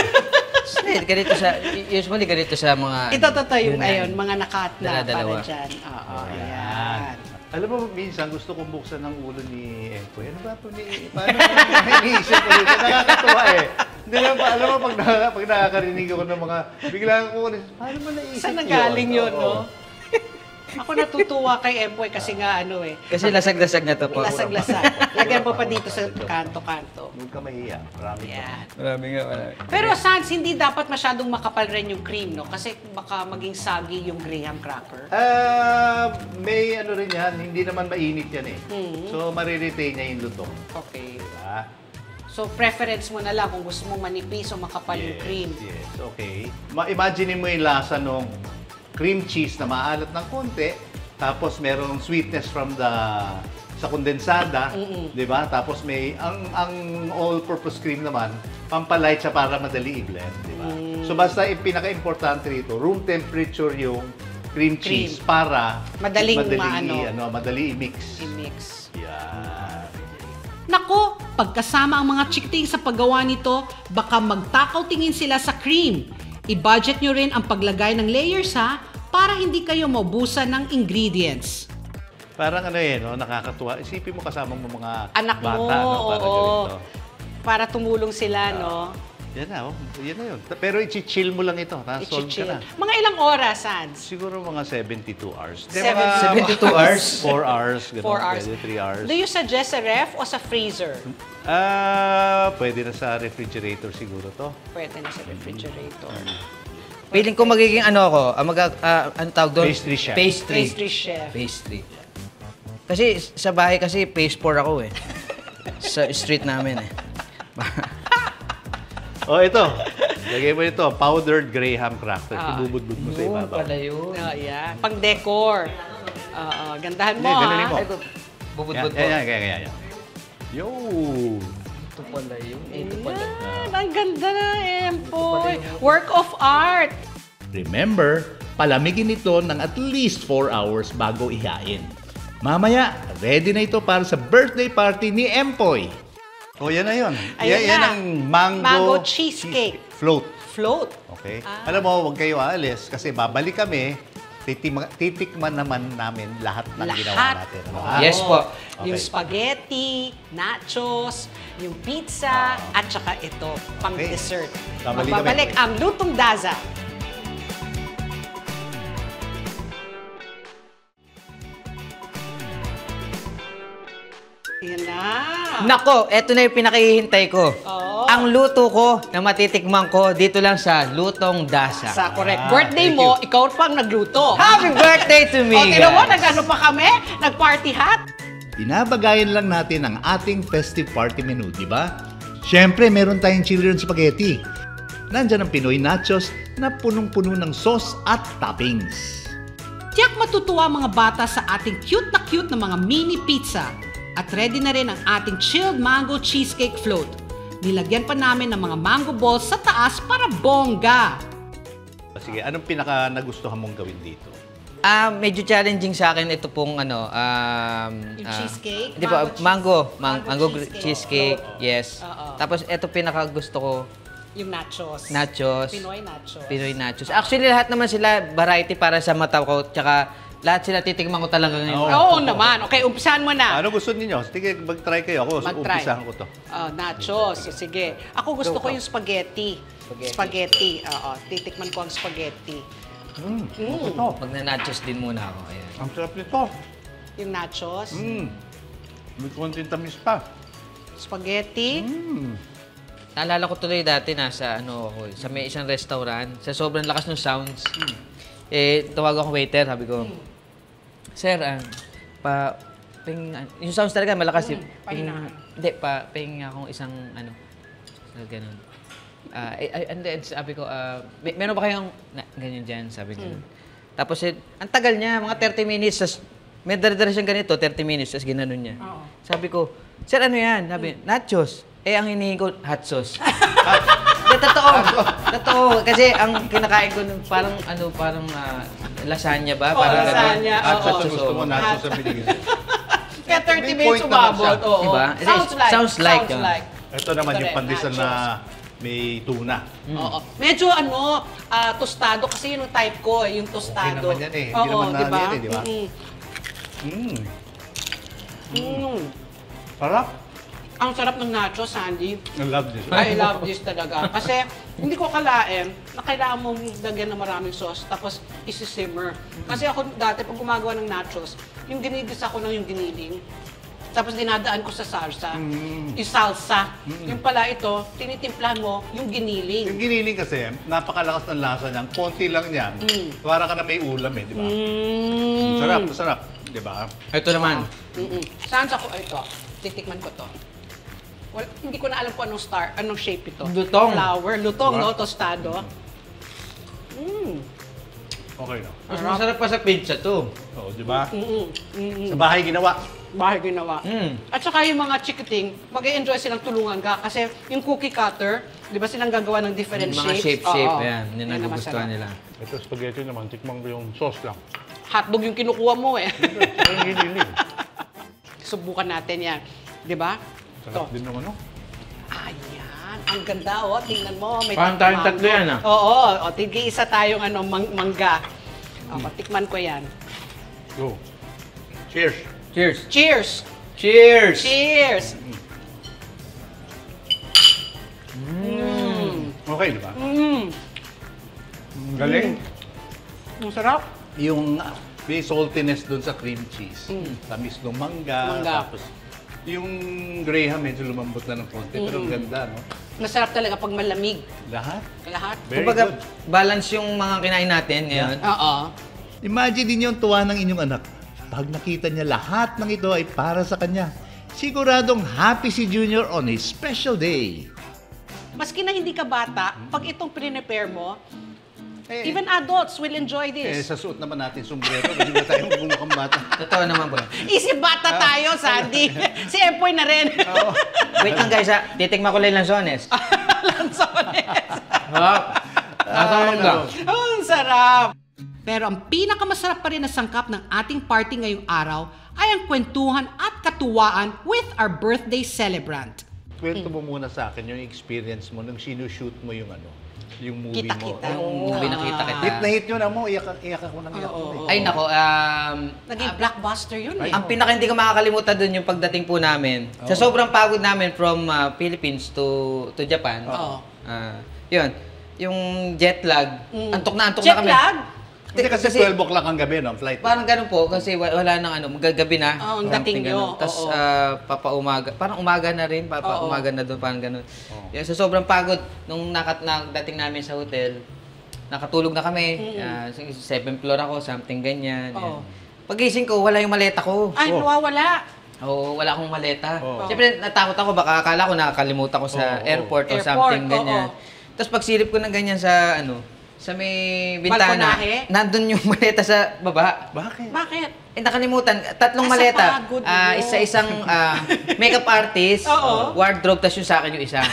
Hindi, ganito sa, usually ganito sa mga... Ito, totoo yung, Yun, ayun, mga nakatla para Dala-dalawa. dyan. Oo, Ayan. ayan. Alam mo, minsan gusto kong buksan ng ulo ni Empoy. Ano ba ito ni... Paano mo iniisip ko dito? Nakakatuwa eh. Hindi lang ba, alam mo, pag, na, pag nakakarinig ako ng mga... Biglang ako, paano mo naisip Saan nanggaling yun, Oo. no? Ako natutuwa kay Empoy kasi nga ano eh. Kasi lasag-lasag na to po. Lasag-lasag. Lagyan mo pa dito sa kanto-kanto. Huwag ka mahiya. Marami ka. Yan. Marami nga, marami. Pero Sans, hindi dapat masyadong makapal rin yung cream, no? Kasi baka maging soggy yung graham cracker. Ah, may ano rin yan, hindi naman mainit yan eh. Mhm. So, mariretain niya yung luto. Okay. Diba? So, preference mo na lang kung gusto mong manipis o makapal yung cream. Yes, okay. Ma-imagine mo yung lasa ng cream cheese na maalat ng konti, tapos merong sweetness from the sa kondensada, 'di ba? Tapos may ang ang all-purpose cream naman, pampalight siya para madali i-blend, 'di ba? So basta yung pinaka-importante rito, room temperature yung cream cheese Cream. para Madaling madali maano. i- ano, madali i-mix. I-mix. Yan. Nako, pagkasama ang mga chikting sa paggawa nito, baka magtakaw tingin sila sa cream. I-budget nyo rin ang paglagay ng layers ha, para hindi kayo maubusan ng ingredients. Parang ano eh, no? Nakakatuwa. Isipin mo kasama mo mga Anak bata, mo, no? Parang oo. ganito. Para tumulong sila, no? Yan na, oh. Yan na yun. Pero i-chill mo lang ito. Tapos solve ka I-chill. na. Mga ilang oras, Sans? Siguro mga seventy-two hours. Di, Seven- mga seventy-two hours? four hours. Ganun, Four hours. Pwede, three hours. Do you suggest sa ref o sa freezer? Ah, pwede na sa refrigerator siguro to. Pwede na sa refrigerator. Feeling ko magiging ano ako, ah, mag, ah, ano tawag doon? Pastry chef. Pastry. Pastry chef. Pastry. Kasi sa bahay kasi paste pour ako eh. Sa street namin eh. Oh, ito. Lagay mo ito, powdered graham crackers. Ah. Ibubudbud mo sa Yun ibabaw. pala yun. Oh, yeah. Pang decor. Oo, gandahan mo, Hindi, ganunin ha? mo. Ay, bubudbud Yan, po. yan, yan, yan, yan. Yo! Ito pala yun. Ito pala. Yan, ang ganda na, Empoy. Work of art. Remember, palamigin ito ng at least four hours bago ihain. Mamaya, ready na ito para sa birthday party ni Empoy. O, yan na yun. Ayun yan, yan na. ang mango, Mango cheesecake. cheese- float. Float. Okay? Ah. Alam mo, huwag kayo aalis kasi babalik kami. Titima, titikman naman namin lahat ng ginawa Lahat. natin. Ano, Oo. ha? Yes po. Yung Okay. spaghetti, nachos, yung pizza, at saka ito, pang Okay. dessert. Babalik kami. Magbabalik ang Lutong Daza. Nako, eto na yung pinakihintay ko. Ang luto ko na matitikman ko dito lang sa Lutong Dasa. Sa correct. Birthday mo, ikaw pang nagluto. Happy birthday to me, O, tira mo, guys. nag-ano pa kami? Nag-party hat? Binabagayan lang natin ang ating festive party menu, di ba? Siyempre, meron tayong children's spaghetti. Nandyan ang Pinoy nachos na punong-puno ng sauce at toppings. Tiyak matutuwa mga bata sa ating cute na cute na mga mini pizza. At ready na rin ang ating chilled mango cheesecake float. Nilagyan pa namin ng mga mango balls sa taas para bongga. Sige, anong pinaka nagustuhan mong gawin dito? Ah, medyo challenging sa akin ito pong ano, um, Yung ah, cheesecake? Hindi po, Mango mango, mang, Mango mango, cheesecake. cheesecake, yes. Oo. Tapos ito pinaka gusto ko, Yung nachos. nachos. Pinoy nachos. Pinoy nachos. Actually, lahat naman sila variety para sa mata ko, tsaka lahat sila titikman ko talaga ngayon. Oo naman. Okay, umpisahan mo na. Ano gusto niyo? Sige, mag-try kayo. Ako, Mag-try. umpisahan ko to. Oh, nachos. Sige. Ako gusto ko yung spaghetti. Spaghetti. Spaghetti. Oo, titikman ko ang spaghetti. Mm, Mm. ito. Magna-nachos din muna ako. Ayan. Ang sarap nito. Yung nachos. Mm. May konting tamis pa. Spaghetti. Mm. Naalala ko tuloy dati nasa ano ako, eh, sa may isang restaurant, sa sobrang lakas ng sounds. Eh, tawag ako waiter, sabi ko, Sir, ah, pa, ping, ah, yung sounds talaga malakas. eh. Ping, hindi, pa, ping akong isang, ano, na ganun. Ah, eh, ay, and then, sabi ko, ah, may, meron ba kayong, na, ganyan dyan, sabi ko. Tapos, eh, ang tagal niya, mga thirty minutes, tas, may dara-dara siyang ganito, thirty minutes, tapos ginanon niya. Sabi ko, Sir, ano yan? Sabi, nachos. Eh, ang hinihingi ko, hot sauce. Hindi, totoo. Totoo. Kasi ang kinakain ko, nun, parang, ano, parang ah, lasagna ba? Oo, Parang lasagna. ganun. At Oo. sa gusto mo, nacho sa binigay. Kaya thirty May minutes point naman umabot. siya. Oo. Diba? Sounds like. Sounds like, Sounds ah. like. Ito naman yung Correct, pandesal na may tuna. Oo. Medyo ano, ah, tostado kasi yun yung type ko, yung tostado. naman yan eh. Hindi naman na diba? yan eh, diba? Mm-mm. Mm. Mm. Sarap. Ang sarap ng nachos, Sandy. I love this. I love this talaga. Kasi hindi ko kalain na kailangan mong lagyan ng maraming sauce tapos isi-simmer. Kasi ako dati pag gumagawa ng nachos, yung ginigisa ko ng yung giniling. Tapos dinadaan ko sa salsa. Mm. Yung salsa. Yung pala ito, tinitimplahan mo yung giniling. Yung giniling kasi, napakalakas ng lasa niyan. Konti lang yan. Mm. Para ka na may ulam eh, di ba? Mm. Sarap, sarap. Di ba? Ito naman. Mm-mm. Saan sa ko ito? Titikman ko to. Well, hindi ko na alam kung anong star, anong shape ito. Lutong. Flower. Lutong, Diba? no? Tostado. Mm. Okay na. Mas masarap pa sa pizza to. Oo, di ba? Mm-mm. Mm-mm. Sa bahay ginawa. Bahay ginawa. Mm. At saka yung mga chikiting, mag-e-enjoy silang tulungan ka kasi yung cookie cutter, di ba silang gagawa ng different Yung mga shapes? shape-shape, Oo. yan. Yun ang Yan ang nagustuhan masarap. nila. Ito spaghetti naman, tikman ko yung sauce lang. Hotdog yung kinukuha mo eh. Ito yung giniling. Subukan natin yan. Di ba? Sarap din naman, no? Ayan. Ang ganda, oh. Tingnan mo. May Parang tatlong tayong tatlo mango. yan, ah. Oo. O, tig-isa tayong ano, mang- mangga. O, tikman ko yan. Go. Cheers. Cheers. Cheers! Cheers! Cheers! Mm. Okay, di ba? Mm. Ang galing. Ang sarap. Yung uh, may saltiness doon sa cream cheese. Tamis ng mangga. Mangga. Tapos yung graham medyo lumambot na ng konti. Pero ang ganda, no? Masarap talaga pag malamig. Lahat. Lahat. Very Kumbaga, good. balance yung mga kinain natin ngayon. Oo. Imagine ninyo ang tuwa ng inyong anak. Pag nakita niya lahat ng ito ay para sa kanya. Siguradong happy si Junior on a special day. Maski na hindi ka bata, pag itong prepare mo, Eh, even adults will enjoy eh, this. sa suot naman natin sombrero. Hindi ba tayo magmumukhang bata? Totoo naman po. Isip bata tayo, Sandy. Si Empoy na rin. Wait lang guys ha, titikman ko lang yung lansones. Lanzones. Ha? Nasa mangga. Oh, ang sarap. Pero ang pinakamasarap pa rin na sangkap ng ating party ngayong araw ay ang kwentuhan at katuwaan with our birthday celebrant. Kwento mo muna sa akin yung experience mo nung sinushoot mo yung ano, yung movie mo. Kita-kita. Yung movie nakita kita. Hit na hit yun mo, iyak, iyak ako ng iyak mo. eh. Ay nako, um, Naging blockbuster yun eh. ang pinaka hindi ko makakalimutan doon yung pagdating po namin. Sa sobrang pagod namin from uh, Philippines to to Japan. Oo. Ah, yun, yung jet lag, antok na antok Jet na kami. lag? Hindi kasi, Kasi- twelve o'clock ang gabi, no? Flight. Parang ganun po, kasi wa- wala nang ano, magagabi na. Oo, ang something dating nyo, ganun. Tapos oo. ah, papaumaga, parang umaga na rin, papaumaga na doon, parang ganun. Yeah, so sobrang pagod nung nakat na dating namin sa hotel. Nakatulog na kami, ah, seventh floor ako, something ganyan. Oo. yan. Pagising ko, wala yung maleta ko. Ay, nawawala. Oo, wala akong maleta. Oo. Siyempre, natakot ako, baka akala ko nakakalimutan ko Oo, sa oo. airport o Airport, something oo. ganyan. Tapos pagsilip ko ng ganyan sa ano, sa may bintana, Balkonahe? nandun yung maleta sa baba. Bakit? Bakit? Eh, nakalimutan. Tatlong Ah, sa maleta. pagod Ah, mo. isa-isang ah, makeup artist, Oo. wardrobe, tas yung sa akin yung isa.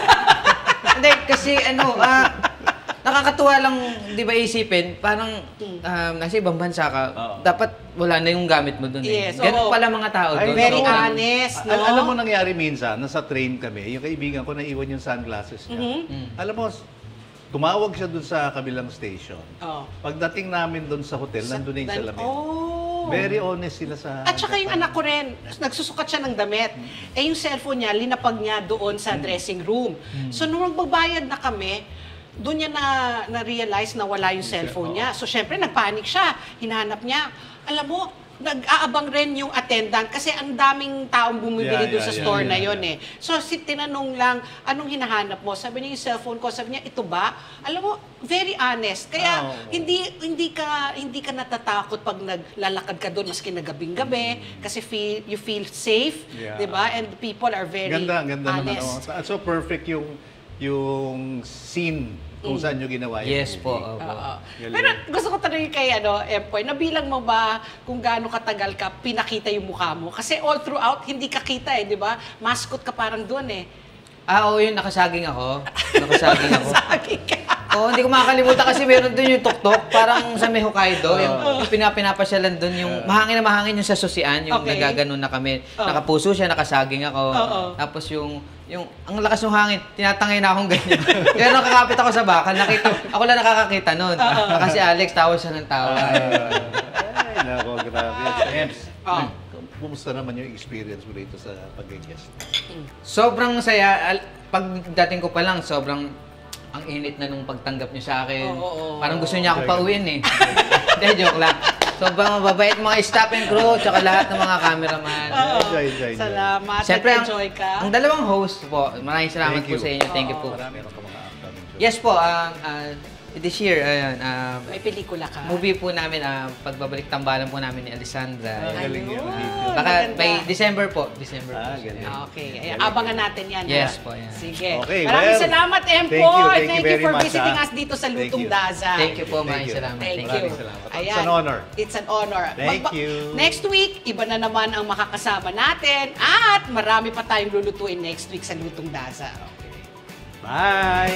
Hindi, kasi ano, ah, nakakatuwa lang, di ba isipin, parang um, nasa ibang bansa ka, Oo. dapat wala na yung gamit mo doon eh. Yes, Ganun oo. pala mga tao Ay, doon. Very So, honest, no? Al- alam mo nangyari minsan, nasa train kami, yung kaibigan ko naiwan yung sunglasses niya. Mm-hmm. Alam mo, tumawag siya dun sa kabilang station. Oo. Pagdating namin dun sa hotel, nandun na yung Dan- salamin. Oh. Very honest sila sa... At saka yung anak ko rin, nagsusukat siya ng damit. Eh yung cellphone niya, linapag niya doon sa dressing room. So nung magbabayad na kami, doon niya na, na-realize na wala yung cellphone niya. So syempre, nagpanik siya. Hinahanap niya. Alam mo, nag-aabang rin yung attendant kasi ang daming taong bumibili Yeah, doon yeah, sa yeah, store yeah, na yon yeah. eh. So si tinanong lang, anong hinahanap mo? Sabi niya yung cellphone ko. Sabi niya, ito ba? Alam mo, very honest. Kaya Oh. hindi hindi ka hindi ka natatakot pag naglalakad ka doon maski na gabing-gabi kasi feel you feel safe, Yeah. 'di ba? And people are very Ganda, ganda naman. honest. Oh. So perfect yung yung scene kung saan nyo ginawa yung Yes po. movie. opo. Oo. Galing. Pero gusto ko tanongin kay ano, Empoy, nabilang mo ba kung gaano katagal ka pinakita yung mukha mo? Kasi all throughout, hindi ka kita eh, di ba? Mascot ka parang doon eh. Ah, oo, yun, nakasaging ako. Nakasaging ako. Sabi ka. Oo, hindi ko makakalimutan kasi meron doon yung tuktok, parang sa may Hokkaido, yung, yung pinapinapasyalan doon, yung mahangin na mahangin yung sa susian, yung Okay. nagaganon na kami. Oo. Nakapuso siya, nakasaging ako. Oo. Tapos yung, yung, ang lakas ng hangin, tinatangay na akong ganyan. Kaya nakakapit ako sa bakal, nakita, ako lang nakakakita noon. Kasi Alex, tawa siya ng tawa. Ay, nako, grabe. Ems, Oh. kumusta naman yung experience mo rito sa pag-guest? Sobrang saya. Al- Pagdating ko pa lang, sobrang ang init na nung pagtanggap niyo sa akin. Oo, oo, Parang gusto niya ako pauwiin eh. Hindi, joke lang. Sobrang mababait mga staff and crew, tsaka lahat ng mga cameraman. Oo. Enjoy, enjoy, enjoy. Salamat. Siyempre, ang, Nag-enjoy ka. ang dalawang host po, maraming salamat Thank po you. sa inyo. Thank you po. Marami ka mga upcoming shows. Yes po, ang uh, this year, ayun, uh, May pelikula ka. movie po namin, uh, pagbabalik tambalan po namin ni Alessandra. Ah, galing yan. Ayun, Baka maganda. by December po. December Ah, po. galing. Okay. Ayan, abangan natin yan. Yes ha? po, yan. Sige. Okay, Maraming well, salamat, Empoy. thank you, thank you Thank you very for much, visiting ah. us dito sa Thank Lutong you. Daza. Thank you po, Thank maraming you. salamat. Thank Thank you. Maraming salamat. It's Ayan. an honor. It's an honor. Thank Magba- you. Next week, iba na naman ang makakasama natin at marami pa tayong lulutuin next week sa Lutong Daza. Bye!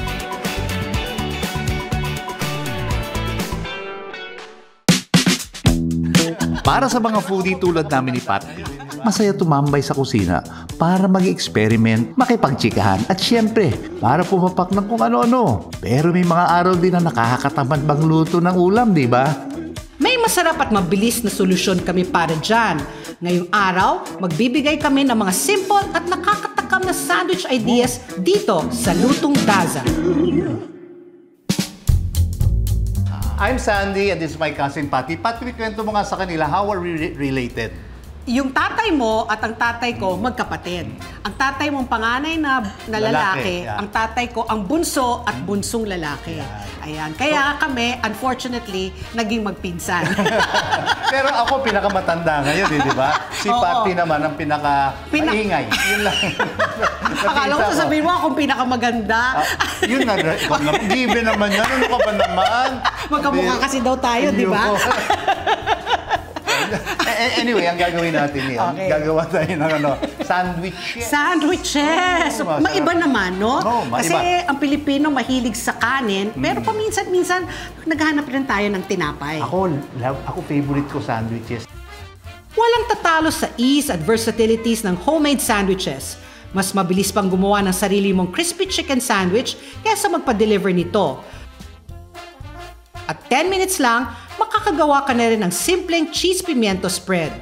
Para sa mga foodie tulad namin ni Pat, masaya tumambay sa kusina para mag-experiment, makipagtsikahan at syempre, para pumapak ng kung ano-ano. Pero may mga araw din na nakakatamad magluto ng ulam, di ba? May masarap at mabilis na solusyon kami para dyan. Ngayong araw, magbibigay kami ng mga simple at nakakatakam na sandwich ideas dito sa Lutong Daza. I'm Sandy and this is my cousin Patty. Pat, kwento mo nga sa kanila, how are we re- related? Yung tatay mo at ang tatay ko magkapatid. Ang tatay mong panganay na, na lalaki, Lalaki, yeah. ang tatay ko ang bunso at bunsong lalaki. Ayan. Kaya kami, unfortunately, naging magpinsan. Pero ako pinakamatanda ngayon, eh, di ba? Si Oo. Patty naman ang pinaka-maingay. Yun lang. Akala ko Napinsa sasabihin mo akong pinakamaganda. Ah, yun na, ikaw naman. Given naman yan. Ano ka ba naman? Magkamukha kasi daw tayo, di ba? Eh, anyway, ang gagawin natin yan, Okay. gagawa tayo ng ano, sandwiches. Sandwiches! Oo, masarap. Maiba naman, no? Oo, maiba. Kasi ang Pilipino mahilig sa kanin, pero paminsan-minsan naghahanap rin tayo ng tinapay. Ako, love, ako favorite ko sandwiches. Walang tatalo sa ease at versatilities ng homemade sandwiches. Mas mabilis pang gumawa ng sarili mong crispy chicken sandwich kaysa magpa-deliver nito. At ten minutes lang, makakagawa ka na rin ng simpleng cheese pimiento spread.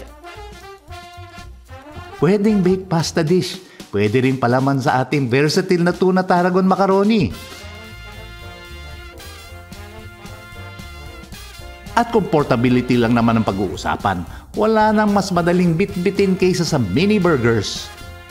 Pwedeng baked pasta dish. Pwede rin palaman sa ating versatile na tuna tarragon macaroni. At comfortability lang naman ang pag-uusapan. Wala nang mas madaling bit-bitin kaysa sa mini burgers.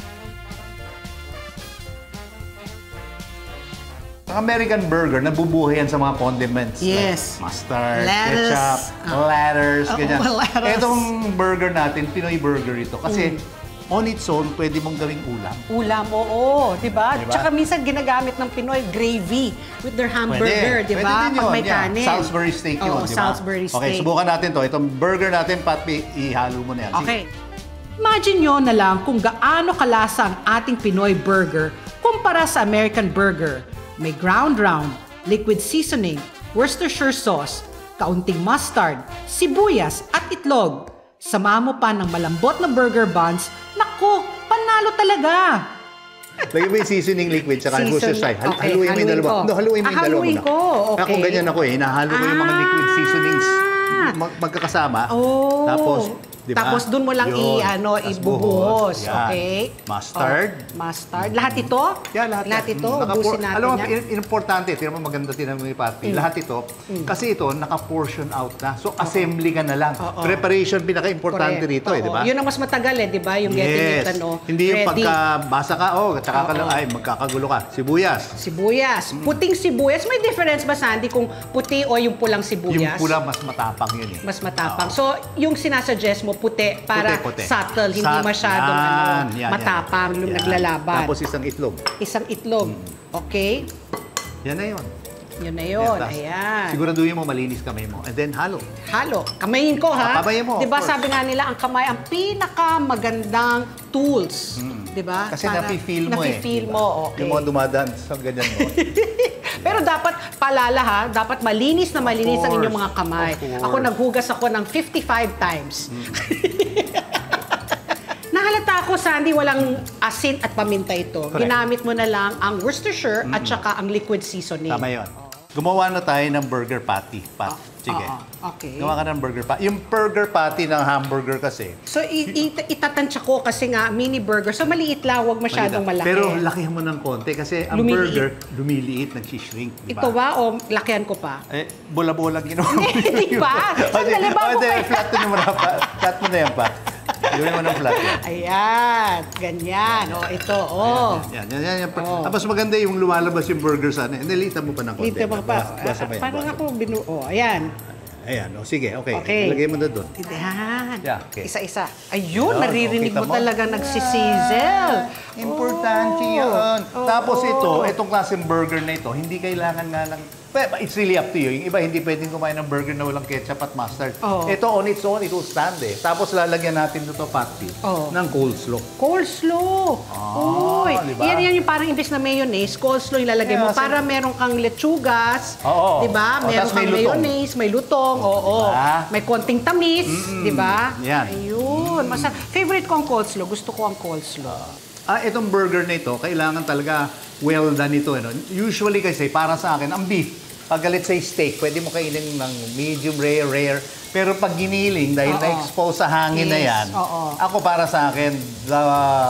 Ang American burger, nabubuhay yan sa mga condiments. Yes. Like mustard, Lettuce. ketchup, Ah. lettuce, Oo, ganyan. lettuce. Itong burger natin, Pinoy burger ito. Kasi on its own, pwede mong gawing ulam. Ulam, oo, di ba? Diba? Tsaka minsan ginagamit ng Pinoy gravy with their hamburger, di Pwede ba? din Pag yun, may yeah. kanin. Salisbury steak yun, Oo, di ba? Salisbury steak. Okay, subukan natin to. Itong burger natin, Pat, ihalo mo na yan. Okay. Imagine nyo na lang kung gaano kalasa ang ating Pinoy burger kumpara sa American burger. May ground round, liquid seasoning, Worcestershire sauce, kaunting mustard, sibuyas at itlog. Samahan mo pa ng malambot na burger buns. Naku, panalo talaga! Lagyan mo yung seasoning liquid sa Season- Worcestershire. Hal- okay, haluin mo yung haluin dalawa. ko. No, haluin mo Ah, yung dalawa haluin muna. ko, okay. Ako ganyan ako eh. Hinahalo ko yung mga liquid Ah. seasonings mag- magkakasama. Oh. Tapos, di ba? Tapos dun mo lang Yun. i ano Tas ibubuhos, Yan. okay? Mustard. Oh, mustard. Lahat ito? Yeah, lahat, Lahat yan. ito, Mm, nakapor- ubusin natin Alam mo, yan. in- importante, tingnan mo maganda tinan mo yung party. Lahat ito, kasi ito, naka-portion out na. So, assembly ka na lang. Oo. Preparation, pinaka-importante Correct. rito eh, di Oo. ba? Yun ang mas matagal eh, di ba? Yung getting it, ano, Hindi yung ready. pagkabasa ka, oh, tsaka ka Oo. lang, ay, magkakagulo ka. Sibuyas. Sibuyas. Mm. Puting sibuyas. May difference ba, Sandy, kung puti o yung pulang Yung sibuyas? pula, mas matapang yun eh. Mas matapang. Oo. So, yung sinasuggest mo, puti, para Puti, puti. subtle, hindi Sat- masyadong yan, ano, yan, yan. matapang, yung Yan. naglalaban. Tapos isang itlog. Isang itlog. Okay? Yan na yun. Yun na yun. Tapos Ayan. Siguraduhin mo malinis kamay mo. And then halo. Halo. Kamayin ko, ha? Ah, kamayin mo, Di ba of course. sabi nga nila, ang kamay, ang pinakamagandang tools. Di ba? Kasi Para- nafe-feel mo eh. Nafe-feel diba? mo, okay. Yung mga dumadaan sa ganyan mo. Pero dapat, palala ha, dapat malinis na malinis ang course. inyong mga kamay. Of course. Ako naghugas ako ng fifty-five times. Nahalata ako, Sandy, walang asin at paminta ito. Correct. Ginamit mo na lang ang Worcestershire at saka ang liquid seasoning. Tama yun. Gumawa na tayo ng burger patty. Pat. Sige. Oo, okay. Gawa ka ng burger patty. Yung burger patty ng hamburger kasi, So, i- i- itatansya ko kasi nga, mini burger. So, maliit lang, huwag masyadong malaki. pero lakihan mo ng konti kasi ang Lumiliit. burger, lumiliit, nagsishrink. Diba? Ito ba o lakihan ko pa? Eh, bola-bola ginawa mo. Hindi pa. Sandali, bago Oh, hindi, pa- flat mo na pa. Flat mo na yan pa. Gawin mo ng flat yan. Ayan, ganyan. O, ito, oh. Yan, yan, yan. yan. Oh. Tapos maganda yung lumalabas yung burger sa ano. Nilitan mo pa ng konti. Dito mo pa. Basa mo yan, Parang basa. ako binu... Oh, ayan. Ayan, o sige, okay. Okay. Ilagay mo na doon. Ayan. Yeah, okay. Isa-isa. Ayun, Yan, naririnig oh, kita mo mo? talaga nagsisizzle. Importante Oh. yun. Oo. Tapos ito, itong klaseng burger na ito, hindi kailangan nga lang, well, it's really up to you. Yung iba, hindi pwedeng kumain ng burger na walang ketchup at mustard. Oo. Ito, on its own, it will stand eh. Tapos lalagyan natin ito, patty, Oo. ng coleslaw. Coleslaw. Uy, Ah, diba? yan yan yung parang imbes na mayonnaise, coleslaw yung lalagay mo Yeah, para meron kang lechugas, Oo. 'di ba? Oh, Meron tas kang may lutong. mayonnaise, may lutong, oo. diba? May konting tamis, 'di ba? yan. Ayun, masarap. Favorite ko ang coleslaw, gusto ko ang coleslaw. Ah, itong burger na ito, kailangan talaga well done ito. Ano? Usually kasi, para sa akin, ang beef, pag galit sa steak, pwede mo kainin ng medium rare, rare. Pero pag giniling, dahil Oo. na-expose sa hangin na Yes, yan, oo. ako para sa akin, the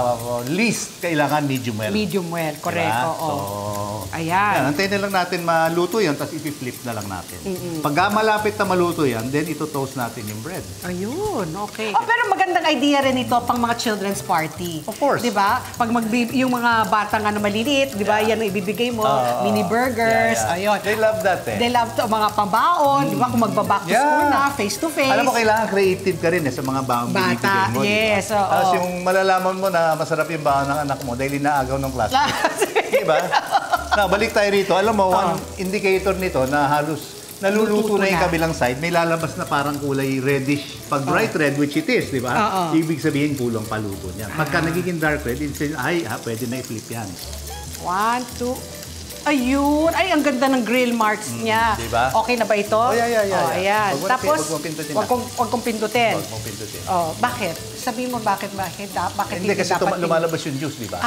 least kailangan medium well. Medium well, correct, Diba? oo. So, Ayan. yan, antayin na lang natin maluto yan, tapos i-flip na lang natin. Pag malapit na maluto yan, then ito toast natin yung bread. Ayun, okay. Oh, pero magandang idea rin ito pang mga children's party. Of course. 'Di ba? Pag magbi- yung mga batang ano maliliit, 'di ba? Yan ang ibibigay mo, Oo. mini burgers, Yeah, yeah. ayun. They love that eh. They love to mga pambaon, 'di ba? Kung magba-back to Yeah. school na, face to face. Alam mo, kailangan creative ka rin eh, sa mga baong Bata, binibigay mo. di ba? yes, oo. Tapos yung malalaman mo na masarap yung baon ng anak mo dahil inaagaw ng classmate. Di ba? Na, balik tayo rito. Alam mo, one indicator nito na halos naluluto Lututo na yung na. kabilang side, may lalabas na parang kulay reddish. Pag bright red, which it is, di ba? Oo. Ibig sabihin, kulang paluto niyan. Pagka nagiging dark red, instead, ay, ha, pwede na i-flip yan. One, two. Ayun. Ay, ang ganda ng grill marks niya. di ba? Okay na ba ito? Oh, yeah, yeah, yeah, Oh, yeah. ayan. Wag mo na- Tapos, wag mo pindutin wag na. kong, wag kong pindutin. Huwag mo pindutin. Oh, bakit? Sabihin mo bakit, bakit, da- bakit Hindi, kasi dapat tuma- lumalabas yung juice, di ba?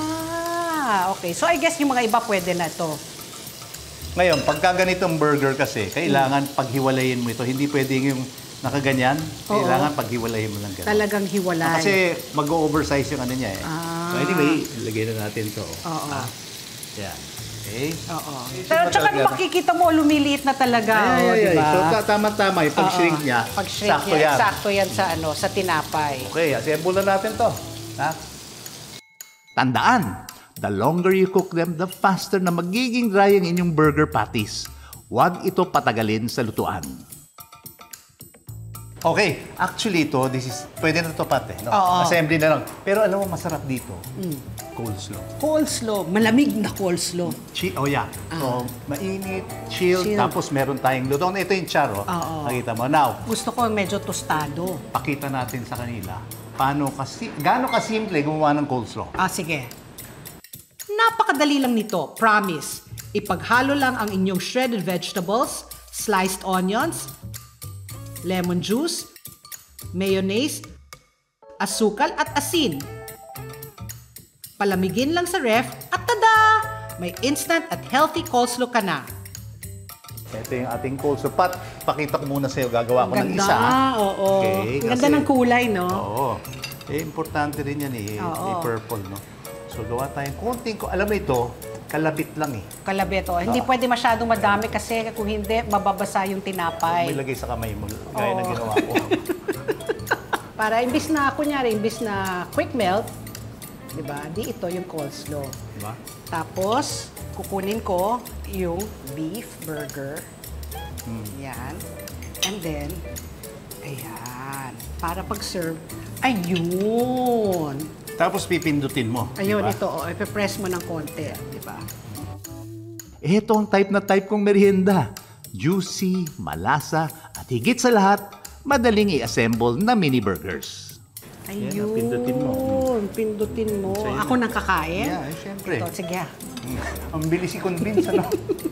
Ah, okay. So I guess yung mga iba pwede na to. Ngayon, pagka ganitong burger kasi, kailangan paghiwalayin mo ito. Hindi pwedeng yung nakaganyan. Kailangan paghiwalayin mo lang ganun. Talagang hiwalay. Ah, kasi mag-oversize yung ano niya eh. Ah. So anyway, ilagay na natin ito. Oo. Ah. Yan. Okay? Oo. Isip Pero mo tsaka talaga. makikita mo, lumiliit na talaga. Ay, oh, ay, ay. diba? So, ta- tama-tama. Yung pag-shrink Oo. niya, Pag-shrink sakto niya, yan. Sakto yan sa, ano, sa tinapay. Okay, assemble na natin to. Ha? Tandaan, the longer you cook them, the faster na magiging dry ang inyong burger patties. Huwag ito patagalin sa lutuan. Okay, actually ito, this is, pwede na ito pati. No? Oo. Assembly na lang. Pero alam mo, masarap dito. Coleslaw. Coleslaw. Malamig na coleslaw. Chi oh yeah. So, mainit, chilled, Chilled. tapos meron tayong lutong. Ito yung charo. Oo. Nakita mo. Now, Gusto ko medyo tostado. pakita natin sa kanila paano kasi, gaano kasimple gumawa ng coleslaw. Ah, sige. Napakadali lang nito, promise. Ipaghalo lang ang inyong shredded vegetables, sliced onions, lemon juice, mayonnaise, asukal at asin. Palamigin lang sa ref at tada! May instant at healthy coleslaw ka na. Ito yung ating coleslaw. Pat, pakita ko muna sa'yo. Gagawa ko ng Ganda, isa. oo. Okay, Ang ganda kasi- ng kulay, no? Oo. Eh, importante rin yan eh. Oo. Eh, purple, no? So, gawa tayong konting ko. Alam mo ito, kalabit lang eh. Kalabeto. Hindi pwede masyadong madami kasi kung hindi, mababasa yung tinapay. May lagay sa kamay mo, gaya ng Oo. ginawa ko. Para imbis na, kunyari, imbis na quick melt, di ba? Di ito yung coleslaw. Diba? Tapos, kukunin ko yung beef burger. Yan. And then, ayan. Para pag-serve, ayun. Tapos pipindutin mo. Ayun, diba? ito, oh, ipipress mo ng konti, di ba? Ito ang type na type kong merienda. Juicy, malasa, at higit sa lahat, madaling i-assemble na mini burgers. Ayun, Yan, pindutin mo. pindutin mo. Sa'yo Ako nang kakain? Yeah, eh, syempre. Ito, sige. ah. Ang bilis i-convince, ano?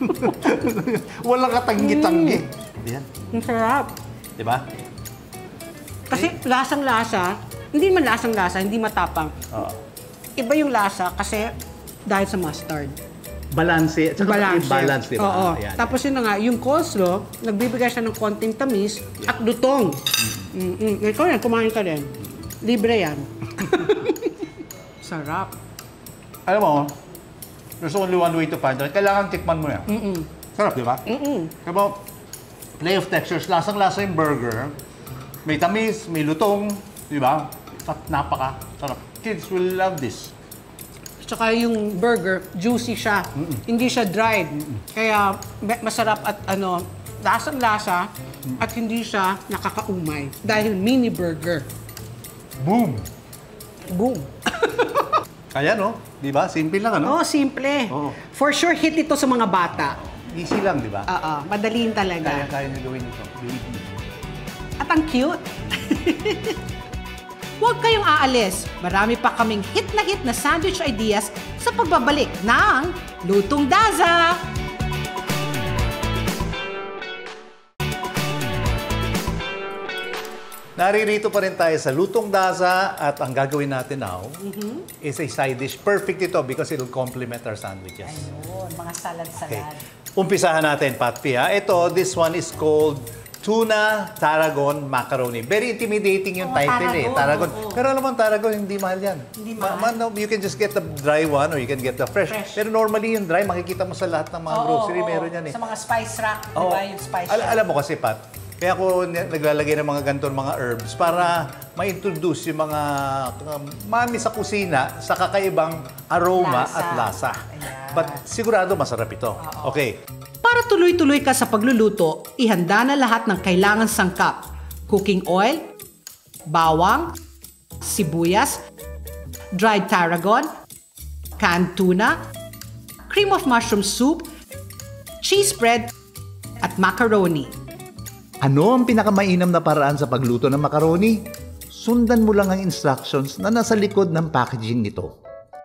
Walang katanggi-tanggi. Yan. Ang sarap. Diba? Kasi lasang-lasa, hindi man lasang-lasa, hindi matapang. Oo. Iba yung lasa kasi dahil sa mustard. Balanse. At saka Balance. balance, diba? Oo. Ayan. Tapos yun na nga, yung coleslaw, nagbibigay siya ng konting tamis at lutong. Mm-mm. Ikaw yan, kumain ka rin. Libre yan. Sarap. Alam mo, there's only one way to find it. Kailangan tikman mo yan. Mm-mm. Sarap, di ba? Mm-mm. Diba, play of textures, lasang-lasa yung burger. May tamis, may lutong, di ba? At napaka sarap. Kids will love this. Tsaka yung burger, juicy siya. Hindi siya dried. Kaya me- masarap at ano, lasang-lasa at hindi siya nakakaumay. Dahil mini burger. Boom! Boom! Kaya no? Di ba? Simple lang, ano? Oh, simple. Oo. For sure, hit ito sa mga bata. Easy lang, di ba? Oo, madaliin talaga. Kaya-kaya nyo gawin ito. Believe me. At ang cute. Huwag kayong aalis. Marami pa kaming hit na hit na sandwich ideas sa pagbabalik ng Lutong Daza! Naririto pa rin tayo sa Lutong Daza at ang gagawin natin now is a side dish. Perfect ito because it'll complement our sandwiches. Ayun, mga salad-salad. Okay. Umpisahan natin, Patpi, ha? Ito, this one is called Tuna Tarragon Macaroni. Very intimidating yung Oh, title eh. Tarragon, Tarragon. oo. Pero alam mo, Tarragon, hindi mahal yan. Hindi Ma- mahal? ma- no, you can just get the dry one or you can get the fresh. Fresh. Pero normally yung dry, makikita mo sa lahat ng mga Oo, grocery, oo. meron yan eh. Sa mga spice rack, di Oo. ba? Yung spice Al- rack. alam mo kasi, Pat, kaya ako ni- naglalagay ng mga ganitong mga herbs para ma-introduce yung mga um, mami sa kusina sa kakaibang aroma Lasa. at lasa. Ayan. But sigurado masarap ito. Okay. Para tuloy-tuloy ka sa pagluluto, ihanda na lahat ng kailangan sangkap. Cooking oil, bawang, sibuyas, dried tarragon, canned tuna, cream of mushroom soup, cheese spread, at macaroni. Ano ang pinakamainam na paraan sa pagluto ng macaroni? Sundan mo lang ang instructions na nasa likod ng packaging nito.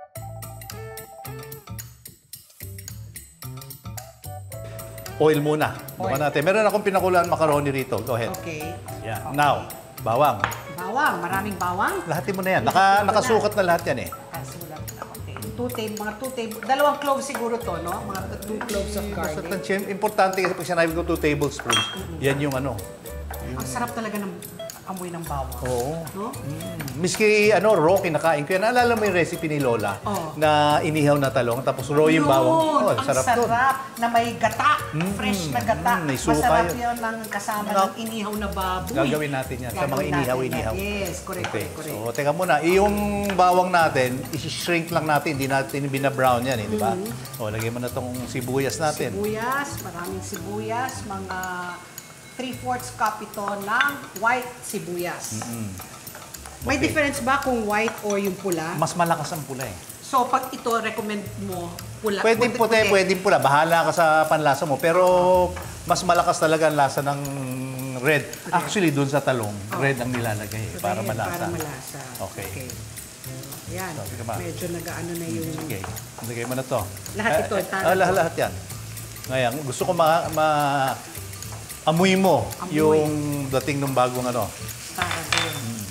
Oil muna. Bukan natin. Meron akong pinakulaan macaroni rito. Go ahead. Okay. Yeah. Now, bawang. Bawang, maraming bawang. Lahatin mo na yan. Naka, nakasukat na lahat yan eh. Ah, simulan ko na. Okay. Two table, mga two table, dalawang cloves siguro to, no? Mga two cloves of Basta garlic. tansyan, importante kasi pag sinabi ko two tablespoons, yan yung ano. Ang sarap talaga ng amoy ng bawang. Oo. No? Mm. Miski ano, raw, kinakain ko yan. Naalala mo yung recipe ni Lola Oh. na inihaw na talong, tapos raw yung bawang. Yun, Oh, ang sarap sarap, doon. na may gata, fresh na gata. Mm, may suka Masarap yun. yun ng kasama No. ng inihaw na baboy. Gagawin natin yan sa mga Gagawin natin inihaw-inihaw. yan. Yes, correct, Okay. correct, correct. So, teka muna. Yung bawang natin, isi-shrink lang natin. Hindi natin bina-brown yan, eh, di ba? O, lagyan mo na tong sibuyas natin. Sibuyas, maraming sibuyas, mga three-fourths cup ito ng white sibuyas. May Okay. difference ba kung white or yung pula? Mas malakas ang pula eh. So, pag ito, recommend mo pula. Pwedeng puti, pwedeng pula. Bahala ka sa panlasa mo. Pero mas malakas talaga ang lasa ng red. Actually, dun sa talong, red ang nilalagay eh, para Red, malasa. Para malasa. Okay. Yan. So, sige ba? Medyo nag-ano na yung... Okay. Lagay mo na to. Lahat ito, Eh, tara ah, to. lahat, lahat yan. Ngayon, gusto ko ma... ma amoy mo Amoy. yung dating ng bagong ano. Para din.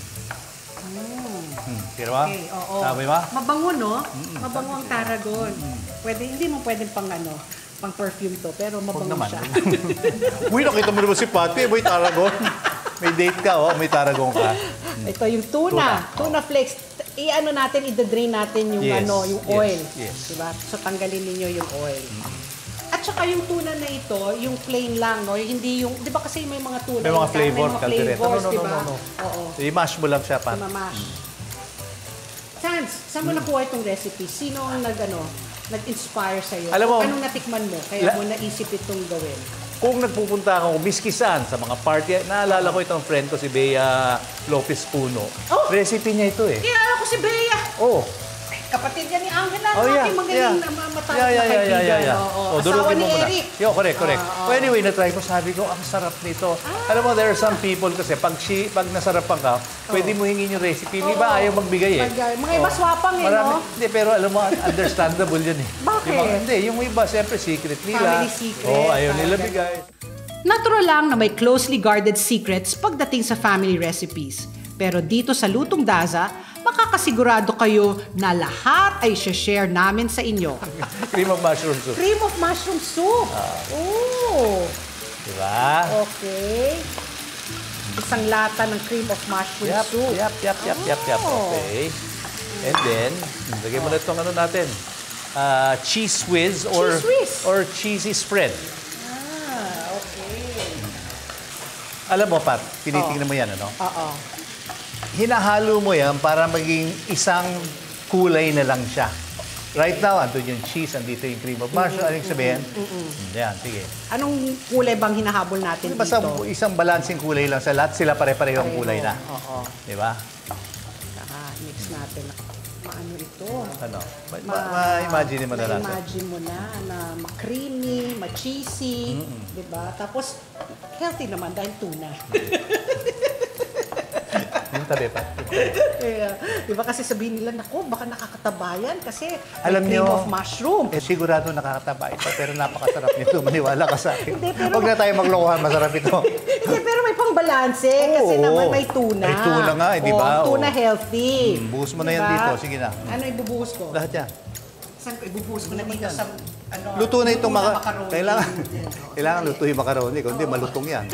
Hmm. Kira ba? Okay, oo. Sabi ba? Mabango, no? Mabango ang tarragon. Pwede, hindi mo pwedeng pang ano, pang perfume to, pero Huwag mabango naman. siya. Uy, nakita mo naman si Pati. May taragon. May date ka, oh. May taragon ka. Ito yung tuna, tuna, flakes. I-ano natin, i-drain natin yung Yes, ano, yung yes, oil. yes. Diba? So tanggalin ninyo yung oil. At saka yung tuna na ito, yung plain lang, no? Yung hindi yung, di ba kasi may mga tuna, May mga yung- flavor, may mga caldereta. flavors, No, no, no, diba? no, no. Oo. I-mash mo lang siya, Pat. Mamash. Sans, saan mo nakuha itong recipe? Sino ang nag, ano, nag-inspire sa'yo? Alam mo, Anong natikman mo? Kaya la- mo naisip itong gawin? Kung nagpupunta ako, miski saan, sa mga party, naalala ko itong friend ko, si Bea Lopez Puno. Oh! Recipe niya ito eh. Kaya ako si Bea. Oh, Kapatid yan ni Angela, Oh, yeah, aking magaling yeah. na matawag yeah, yeah, na yeah, kaibigan. yeah, yeah, yeah. Oo. Oh, Asawa durugin ni mo muna. Eric. Yo, correct, correct. Ah, Well, anyway, na-try ko, sabi ko, ang sarap nito. Alam mo, there are some people kasi, pag, si, pag nasarapan ka, pwede mo hingin yung recipe. May iba Oo. ayaw magbigay eh. Pag- mga iba swapang eh, Marami, no? Hindi, pero alam mo, understandable yun eh. Bakit? Yung mga- hindi, yung iba, siyempre, secret nila. Family secret. Oo, ayaw nila Parang bigay. Natural lang na may closely guarded secrets pagdating sa family recipes. Pero dito sa Lutong Daza, makakasigurado kayo na lahat ay share namin sa inyo. Cream of mushroom soup. Cream of mushroom soup. Oh, Diba? okay. Isang lata ng cream of mushroom Yap, soup. yap, yap, yap, yap, yap. Oh. Okay. And then, lagay mo na itong ano natin. Ah, cheese whiz or Cheese whiz. or cheesy spread. Ah, okay. Alam mo, Pat, tinitingnan mo yan, ano? Oo. Hinahalo mo yan para maging isang kulay na lang siya. Right now, andun yung cheese, andito yung cream of mushroom. Ano yung sabihin? Yan, sige. Anong kulay bang hinahabol natin Basta dito? isang balancing kulay lang sa lahat, sila pare-parehong kulay na. Oo. Di ba? Saka mix natin. Maano ito? Ano? Ma- ma- Ma-imagine mo na natin. Ma-imagine mo na na ma-creamy, ma-cheesy, di ba? Tapos, healthy naman dahil tuna. Yung tabi, Pat. Kaya, di ba kasi sabihin nila, naku, baka nakakatabayan kasi may Alam cream niyo, of mushroom. Eh, sigurado nakakataba ito, pero napakasarap nito. Maniwala ka sa akin. Hindi, pero- Huwag na tayo maglokohan, masarap ito. Hindi, pero may pangbalanse kasi Oo. naman may tuna. May tuna nga, eh, di ba? Oo, tuna Oo. healthy. Hmm, buhos mo na yan Di ba? dito. Sige na. Ano ibubuhos ko? Lahat yan. Saan ko ibubuhos ko na dito sa ano? Luto na itong maka... macaroni. Kailangan, kailangan luto yung macaroni. Kung hindi, malutong yan.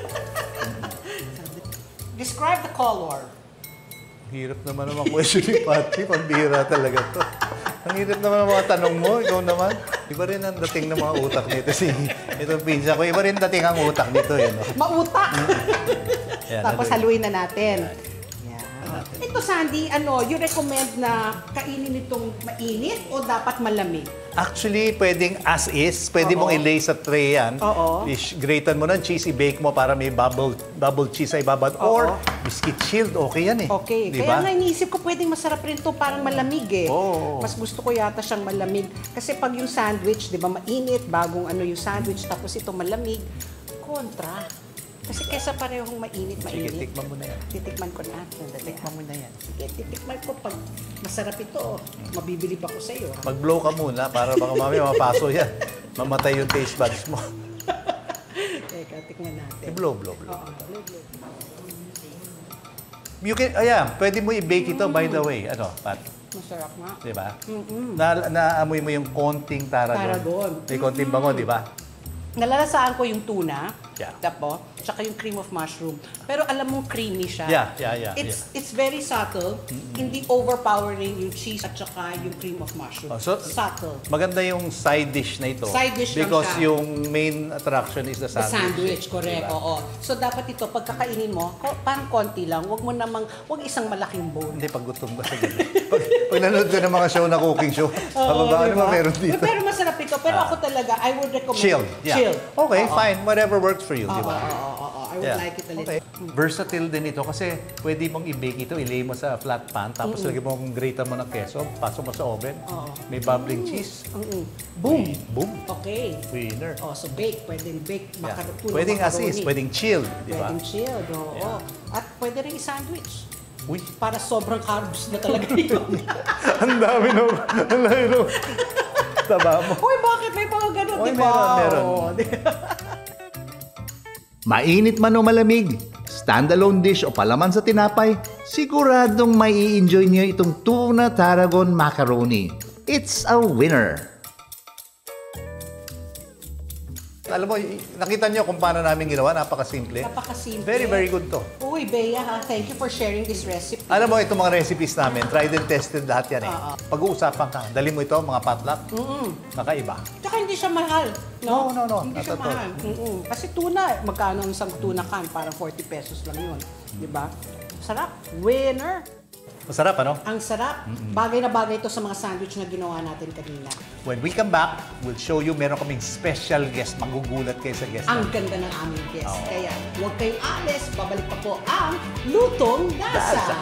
Describe the color. Hirap naman ang mga question ni Pati. Pambira talaga to. Ang hirap naman ang mga tanong mo. Ikaw naman. Iba rin ang dating ng mga utak nito. Si, itong pinsa ko. Iba rin dating ang utak nito. Eh, no? Mautak. Yan, Tapos haluin. haluin na natin. Yan. Ito, Sandy, ano, you recommend na kainin itong mainit o dapat malamig? Actually, pwedeng as is. Pwede Oo. mong i-lay sa tray yan. Oo. I-gratean mo ng cheese, i-bake mo para may bubble, bubble cheese ay babad. Or, biscuit chilled, okay yan eh. Okay. Di Kaya ba? nga iniisip ko pwedeng masarap rin to parang malamig eh. Oo. Mas gusto ko yata siyang malamig. Kasi pag yung sandwich, di ba, mainit, bagong ano yung sandwich, tapos ito malamig, kontra. Kasi kesa parehong mainit, Sige, mainit. tikman mo na yan. Titikman ko na. Tikman mo na yan. Sige, titikman ko pag masarap ito. Mabibili pa ko sa iyo. Mag-blow ka muna para baka mamaya mapaso yan. Mamatay yung taste buds mo. Teka, tikman natin. I-blow, blow, blow. Oo, blow, blow. You can, ayan, pwede mo i-bake ito by the way. Ano, Pat? Masarap nga. Di ba? Na, naamoy mo yung konting tarragon. Tarragon. May konting bango, di ba? Nalalasaan ko yung tuna. Yeah. Tapos, tsaka yung cream of mushroom. Pero alam mong creamy siya. Yeah, yeah, yeah, It's it's very subtle. Hindi overpowering yung cheese at tsaka yung cream of mushroom. Oh, so, subtle. Maganda yung side dish na ito. Side dish lang because siya. yung main attraction is the The sandwich. sandwich, correct. Diba? Oo. So dapat ito, pagkakainin mo, ko- parang konti lang. Huwag mo namang, huwag isang malaking bowl. Hindi, pag gutom ka sa gabi. pag, pag nanood ka ng mga show na cooking show, pababa, ano diba? ba meron dito? Pero masarap ito. Pero ako talaga, I would recommend Chilled. Yeah. Chilled. Okay, Oo. fine. Whatever works for you, di ba? Oo, oo, oo. I would Yeah. like it a little. Okay. Versatile din ito kasi pwede mong i-bake ito, ilay mo sa flat pan, tapos lagyan mo ang grate mo ng keso, pasok mo sa oven, may bubbling cheese. Mm-mm. Boom! Boom! Okay. Winner. Oh, so bake. Pwedeng bake. Yeah. Makar- puro Pwedeng as is, macaroni. pwedeng chilled, di ba? Pwedeng chilled, oo. At pwede rin i-sandwich. Uy, Para sobrang carbs na talaga yun. ang dami nung, ang dami nung taba mo. Uy, bakit may mga ganun, Uy, di ba? meron, meron. Oo, di- Mainit man o malamig, standalone dish o palaman sa tinapay, siguradong may i-enjoy niyo itong tuna tarragon macaroni. It's a winner! Alam mo, y- nakita niyo kung paano namin ginawa, napakasimple. Napakasimple. Very, very good to. Uy, Bea, ha? Thank you for sharing this recipe. Alam mo, itong mga recipes namin, tried and tested lahat yan eh. Pag-uusapan ka, dali mo ito, mga potluck, kakaiba. Tsaka hindi siya mahal. No, no, no. Hindi Not siya at all. mahal. Mm-mm. Kasi tuna, magkano ang isang tuna can? Parang forty pesos lang yun. Di ba? Sarap. Winner. Masarap, ano? Ang sarap. Bagay na bagay ito sa mga sandwich na ginawa natin kanina. When we come back, we'll show you meron kaming special guest. Magugulat kayo sa guest. Ang ganda ng aming guest. Kaya huwag kayong alis. Babalik pa po ang Lutong Dasa.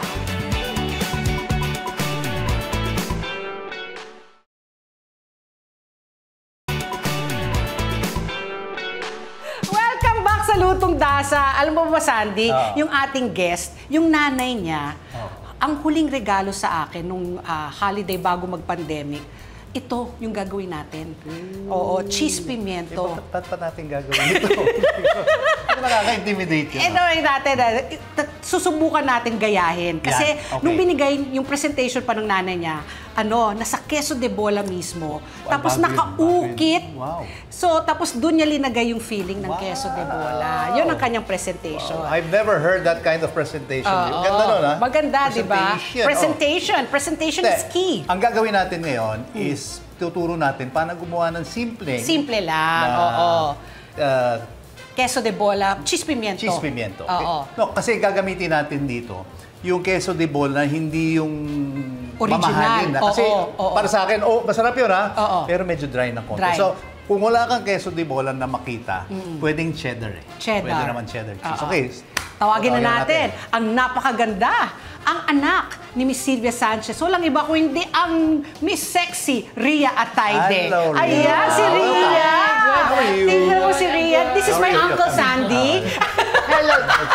Welcome back sa Lutong Dasa. Alam mo ba, Sandy, Ah. yung ating guest, yung nanay niya, ang huling regalo sa akin nung ah, holiday bago mag-pandemic, ito yung gagawin natin. Oo, cheese pimiento. Eh, ba't pa natin gagawin ito? Hindi nakaka-intimidate yun. Ito yung natin, ah, t- susubukan natin gayahin. Kasi Yan, okay. nung binigay yung presentation pa ng nanay niya, ano, nasa queso de bola mismo. Tapos bagay, nakaukit. bagay. Wow. So, tapos doon niya linagay yung feeling ng queso de bola. Yun ang kanyang presentation. I've never heard that kind of presentation. Oo. Ganda nun, ha? Maganda, di ba? Presentation, oh. Presentation. Presentation is Hindi. key. Ang gagawin natin ngayon is tuturo natin paano gumawa ng simpleng Simple lang, na, oo. uh, Queso de bola, cheese pimiento. cheese pimiento. Oo. No, kasi gagamitin natin dito yung queso de bola na hindi yung Original. mamahalin. Na. Kasi Oo, oo. para sa akin, oh, masarap yun, ha? Oo. Pero medyo dry ng konti. Dry. So, kung wala kang queso de bola na makita, pwedeng cheddar eh. Cheddar. Pwede naman cheddar cheese. Oo. Okay. Tawagin na Tawagan natin ang napakaganda, ang anak ni Miss Silvia Sanchez. Walang iba kung hindi ang Miss Sexy, Ria Atayde. Hello, Ria. Ayan, si Ria. How are you? Tingnan mo si Ria. This is How my are you? Uncle Sandy. Hello.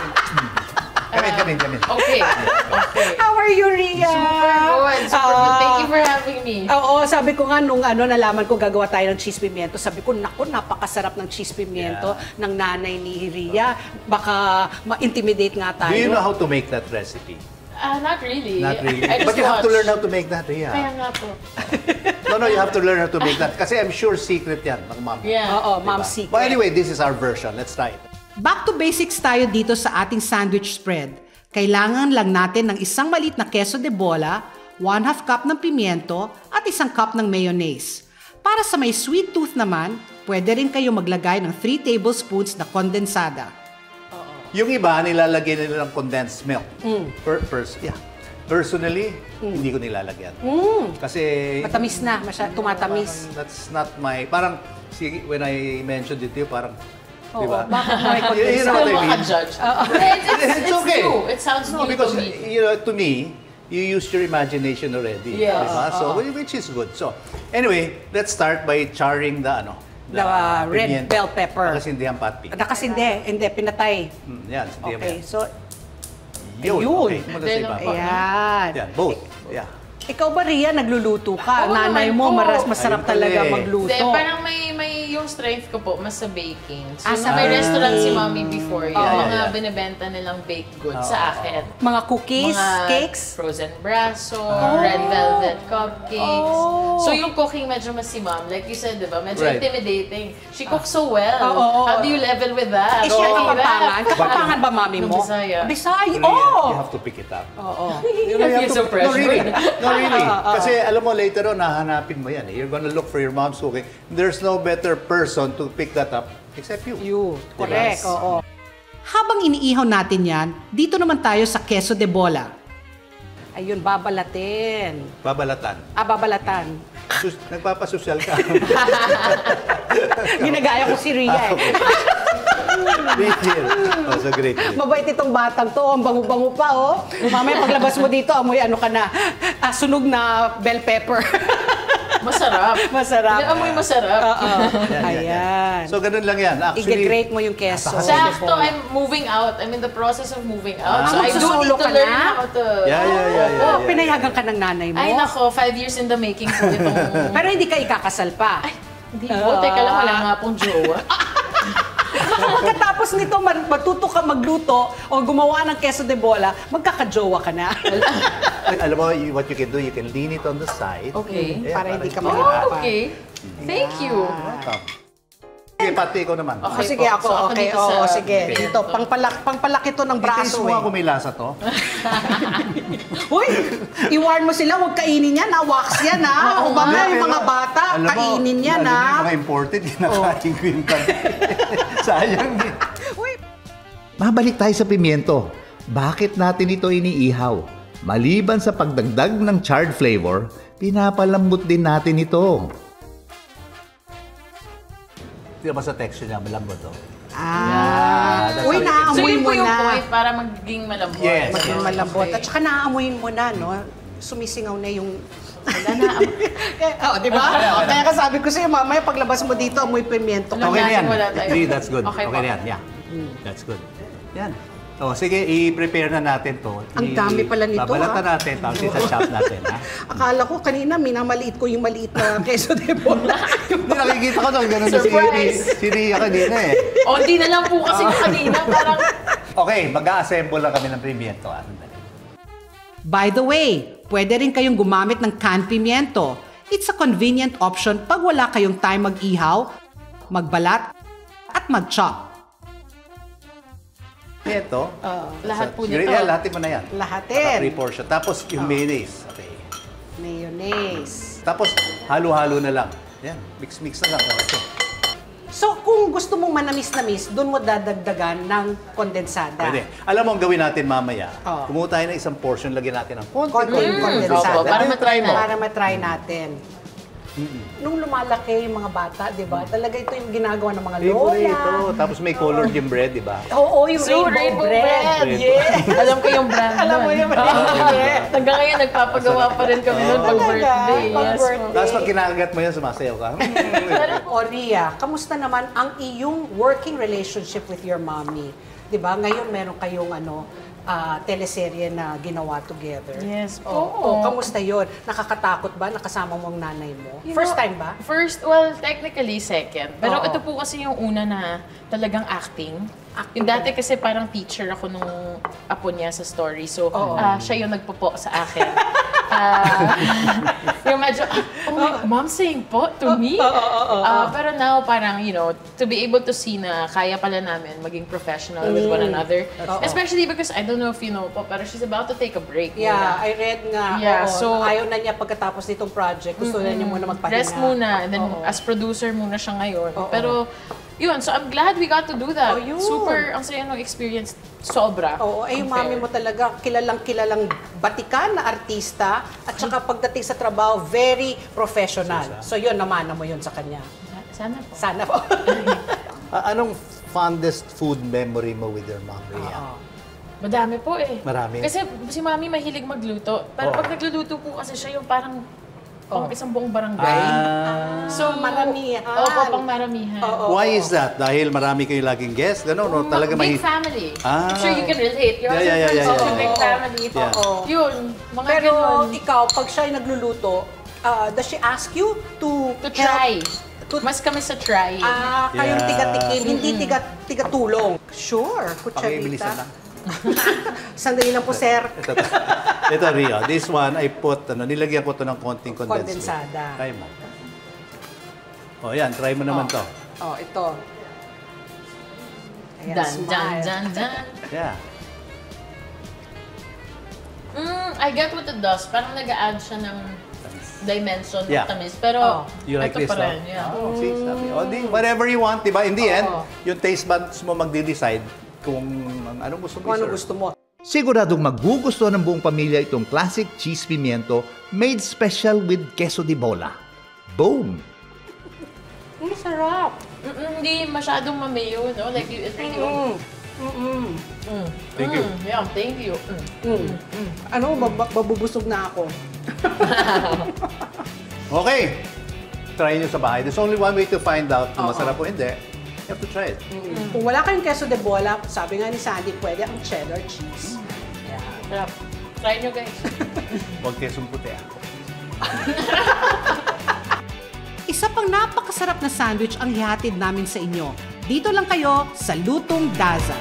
Gamin, gamin, gamin. Okay. Okay. How are you, Ria? Super good. Super good. Thank you for having me. Oo, sabi ko nga nung ano, nalaman ko gagawa tayo ng cheese pimiento, sabi ko, naku, napakasarap ng cheese pimiento ng nanay ni Ria. Baka ma-intimidate nga tayo. Do you know how to make that recipe? Uh, not really. Not really. I just But you have to watch. learn how to make that, Ria. Kaya nga po. No, no, you have to learn how to make that. Kasi I'm sure secret yan ng mama. Yeah. Oo, Diba? mom's secret. But anyway, this is our version. Let's try it. Back to basics tayo dito sa ating sandwich spread. Kailangan lang natin ng isang maliit na queso de bola, one half cup ng pimiento, at isang cup ng mayonnaise. Para sa may sweet tooth naman, pwede rin kayo maglagay ng three tablespoons na kondensada. Yung iba, nilalagyan nila ng condensed milk. Per, pers- yeah. Personally, hindi ko nilalagyan. Kasi... Matamis na, masya, tumatamis. Parang that's not my... Parang, see, when I mentioned it to you, parang... Oo, diba? bakit may You know what I Still mean? makajudge. It's, it's, It's it's okay. true. It sounds No, new because, to me. you know, to me, you use your imagination already. Yes. Diba? So, which is good. So, anyway, let's start by charring the, ano, The, uh, red pimiento. bell pepper. Nakasindihan patpi. Nakas hindi, hindi, pinatay. Mm, yan, sindihan mo Okay, yan. so, Yun. ayun. Okay, kumanda sa iba. ayan. Yan, both. Yeah. Ikaw ba, Ria, nagluluto ka? Oo Nanay naman mo, po. maras, masarap Ayun talaga pala eh. magluto. Hindi, parang may, may yung strength ko po, mas sa baking. So, Ah, sa may baking. restaurant si Mommy before, yung Yeah, mga yeah, yeah. binibenta nilang baked goods sa akin. Mga cookies, Mga cakes? frozen brasso, red velvet cupcakes. So yung cooking medyo mas si Mom. Like you said, di ba? Medyo Right. intimidating. She cooks so well. Oo, oo. How do you level with that? Eh, siya Mahirap. Kapampangan? Kapampangan ba mami mo? Nung Bisaya. Bisaya, No, you, oh! you have to pick it up. Oo. You feel so No, pressured. really. No, really. Kasi alam mo, later on, hahanapin mo yan. Eh. You're gonna look for your mom's cooking. There's no better person to pick that up except you. You, correct, oo. Habang iniihaw natin yan, dito naman tayo sa queso de bola. Ayun, babalatin. Babalatan. Ah, babalatan. Sus- nagpapasosyal ka. Ginagaya ko si Ria eh. Great deal. Oh, so great deal. Mabait itong batang to, ang bango-bango pa oh. Mamaya paglabas mo dito, amoy ano ka na, ah, sunog na bell pepper. Masarap. Masarap. Hindi, amoy masarap. Oo. Ayan. So, ganun lang yan. Actually, I-grate mo yung queso. Sakto, I'm moving out. I'm in the process of moving out. Ah, so I do need magsusolo to ka learn na? how to... Yeah, yeah, yeah, yeah, Oh, yeah. pinayagan ka ng nanay mo. Ay, nako, five years in the making po itong... Pero hindi ka ikakasal pa. Hindi po, teka lang, wala nga pong jowa. Pagkatapos nito, mag- matuto ka magluto o gumawa ng queso de bola, magkakajowa ka na. alam mo, you- what you can do, you can lean it on the side. Okay. Yeah, Para hindi ka Oh, mahirapan. okay. Thank you. Welcome. Okay, pati ikaw naman. O Okay sige, po. ako, So, ako okay. dito Oo, sa- sige. Okay. Dito, pangpalak, pangpalaki to ng Braso braso mo eh. ako may lasa to. Uy, i-warn mo sila, huwag kainin yan, ha? Wax yan, ha? O ba nga, yung mga bata, Alam mo, kainin yan, lalo na ha? yung mga imported, kinakain ko yung tag. Sayang eh. Mabalik tayo sa pimiento. Bakit natin ito iniihaw? Maliban sa pagdagdag ng charred flavor, pinapalambot din natin ito. Tignan mo sa texture niya, malambot to. Ah, that's uy, how it is. So naamoy yun mo po yung na. point para maging malambot. Yes. Maging malambot. At saka naaamoyin mo na, no? Sumisingaw na yung... Wala na. Oo, di ba? Kaya ka sabi ko sa'yo, mamaya paglabas mo dito, amoy pimiento ka. Okay na yan. Wala tayo. See, that's good. Okay Okay, po. na yan. Yeah. That's good. Yan. O, sige, i-prepare na natin to. Ang dami pala nito, Babalatan ha? natin, tapos isa-chop natin, ha? Akala ko kanina, minamaliit ko yung maliit na queso de bola. Hindi, nakikita ko doon, ganun na si, Surprise! si Ria kanina eh. O, di na lang po kasi kanina. Parang... Okay, mag-a-assemble lang kami ng pimiento. Ah. By the way, pwede rin kayong gumamit ng canned pimiento. It's a convenient option pag wala kayong time mag-ihaw, magbalat, at mag-chop. Ito. Lahat po Siguro, nito. yeah, lahatin mo na yan. Lahatin. Pre-portion. Tapos yung mayonnaise. Okay. Mayonnaise. Tapos halo-halo na lang. Yan, mix-mix na lang. Okay. So, kung gusto mong manamis-namis, doon mo dadagdagan ng kondensada. Pwede. Alam mo, ang gawin natin mamaya, Oo. kumuha tayo ng isang portion, lagyan natin ng konti. Konting kondensada. Opo, para Ano yung try mo? Para matry natin. Nung lumalaki yung mga bata, di ba? Talaga ito yung ginagawa ng mga lola. Favorite ito. Tapos may colored yung bread, di ba? Oo, yung So, rainbow, rainbow bread. bread. Yes. Alam ko yung brand Alam mo nun. yung rainbow bread. Hanggang ngayon, nagpapagawa pa rin kami nun pag Talaga? birthday. Pag Yes, birthday. Tapos pag kinakagat mo yan, sumasayaw ka. O Ria, kamusta naman ang iyong working relationship with your mommy? 'Di ba? Ngayon meron kayong ano, ah, teleserye na ginawa together. Yes po. Oo. Kamusta 'yon? Nakakatakot ba nakasama mo ang nanay mo? You First know, time ba? First, well, technically second. Pero Oo. ito po kasi yung una na talagang acting. Acting Yung dati kasi parang teacher ako nung apo niya sa story. So, ah, siya yung nagpo-po sa akin. Ah, yung medyo, oh my, mom saying po to me? Ah, pero now, parang, you know, to be able to see na kaya pala namin maging professional with one another. Especially because, I don't know if you know po, pero she's about to take a break. Yeah, muna. I read nga. Yeah, oo, so- ayaw na niya pagkatapos nitong project. Gusto na niya muna magpahinga. Rest muna, and then Oo. as producer muna siya ngayon. Oo. Pero, yun, so I'm glad we got to do that. Oh, yun. Super, ang saya ng experience, sobra. Oo, eh yung Unfair. mami mo talaga kilalang kilalang batikan na artista at saka pagdating sa trabaho, very professional. So yun, namana mo yun sa kanya. Sana po. Sana po. Ah, anong fondest food memory mo with your mom, Ria? Oo. Madami po eh. Marami? Kasi si mami mahilig magluto. Pero Oo. pag nagluluto po kasi siya yung parang pang isang buong barangay. Ah, So, maramihan. Opo, pang maramihan. Oo. why is that? Dahil marami kayo laging guest? Gano'n, no? Talaga Big may... family. Ah. I'm sure you can relate. You're Yeah, yeah, also yeah, from yeah, such a yeah. big family. Yeah. Oo. Yun, mga Pero ganun. ikaw, pag siya ay nagluluto, ah, does she ask you to To try. help? Mas kami sa trying. Ah, kayong Yeah. tiga-tikim, hindi tiga tiga-tulong. Sure, Pakibilisan kutsarita. lang. Sandali lang po, sir. Ito, ito Rio. This one, I put, ano, nilagyan ko to ng konting condensed milk. Kondensada. Try mo. O, yan. Try mo naman to. Oh, ito. Ayan, Dan, dan, smile. dan, dan. Yeah. Mm, I get what it does. Parang nag-a-add siya ng dimension Yeah. ng tamis. Pero, You like ito this, pa no? rin. Yeah. Oh, see, sabi. O, di, whatever you want, di ba? In the end, yung taste buds mo magde-decide kung anong gusto mo Kung ano i-serve. gusto mo. Siguradong magugustuhan ng buong pamilya itong classic cheese pimiento made special with queso de bola. Boom! Ang sarap. Mm-mm, hindi masyadong mamayo, no? Like, you, it really... Mm. Mm-mm. Mm. Thank you. Mm, yeah, thank you. Mm. Mm. Ano, bab- babubusog na ako. Okay. Try nyo sa bahay. There's only one way to find out kung masarap o hindi. You have to try it. Mm. Kung wala kayong queso de bola, sabi nga ni Sandy, pwede ang cheddar cheese. Sarap. Try nyo, guys. Huwag kesong puti ah. Isa pang napakasarap na sandwich ang ihatid namin sa inyo. Dito lang kayo sa Lutong Daza.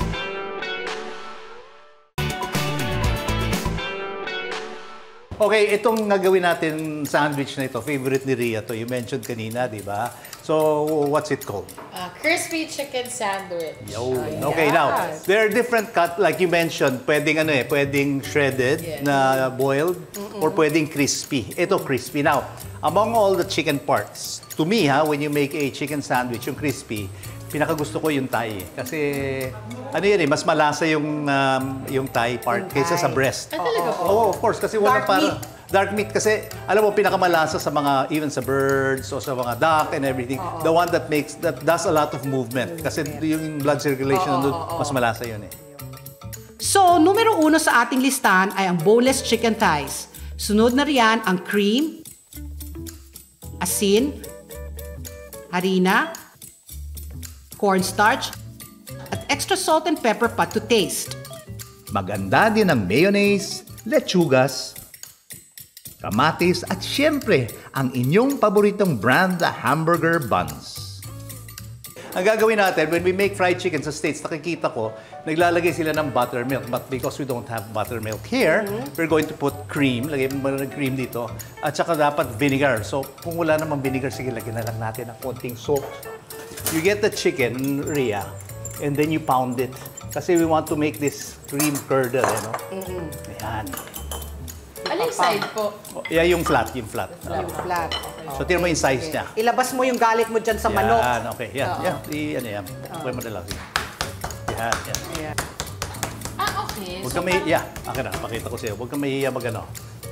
Okay, itong gagawin natin sandwich na ito, favorite ni Rhea to. You mentioned kanina, di ba? So, what's it called? Uh, crispy chicken sandwich. Yun. Okay, now, there are different cut, like you mentioned, pwedeng ano eh, pwedeng shredded Yes. na boiled or pwedeng crispy. Ito crispy. Now, among all the chicken parts, to me ha, when you make a chicken sandwich, yung crispy, pinakagusto ko yung thigh eh. Kasi ano yan eh, mas malasa yung um, yung thigh part Yung kaysa sa thigh. breast. Ah, talaga po? Oo, of course, kasi wala Dark para meat. dark meat kasi alam mo pinakamalasa sa mga even sa birds o sa mga duck and everything. The one that makes that does a lot of movement kasi yung blood circulation nandun, mas malasa yun eh. So, numero uno sa ating listahan ay ang boneless chicken thighs. Sunod na riyan ang cream, asin, harina, cornstarch, at extra salt and pepper pa to taste. Maganda din ang mayonnaise, lechugas, kamatis at syempre ang inyong paboritong brand na hamburger buns. Ang gagawin natin, when we make fried chicken sa States, nakikita ko, naglalagay sila ng buttermilk. But because we don't have buttermilk here, we're going to put cream. Lagay mo ng cream dito. At saka dapat vinegar. So, kung wala namang vinegar, sige, lagyan na lang natin ng konting salt. You get the chicken, Rhea, and then you pound it. Kasi we want to make this cream curdle, you know? Ayan. Alin side po? Oh, yeah, yung flat, yung flat. Yung flat. So, tingnan mo yung size niya. Ilabas mo yung galit mo dyan sa manok. Yan, okay. Yan, yan. I, ano yan. Okay mo na lang. Yan, yan. Ayan. Ah, okay. Huwag So, kang mahihiya. Akin na, pakita ko sa'yo. Huwag kang mahihiya mag-ano.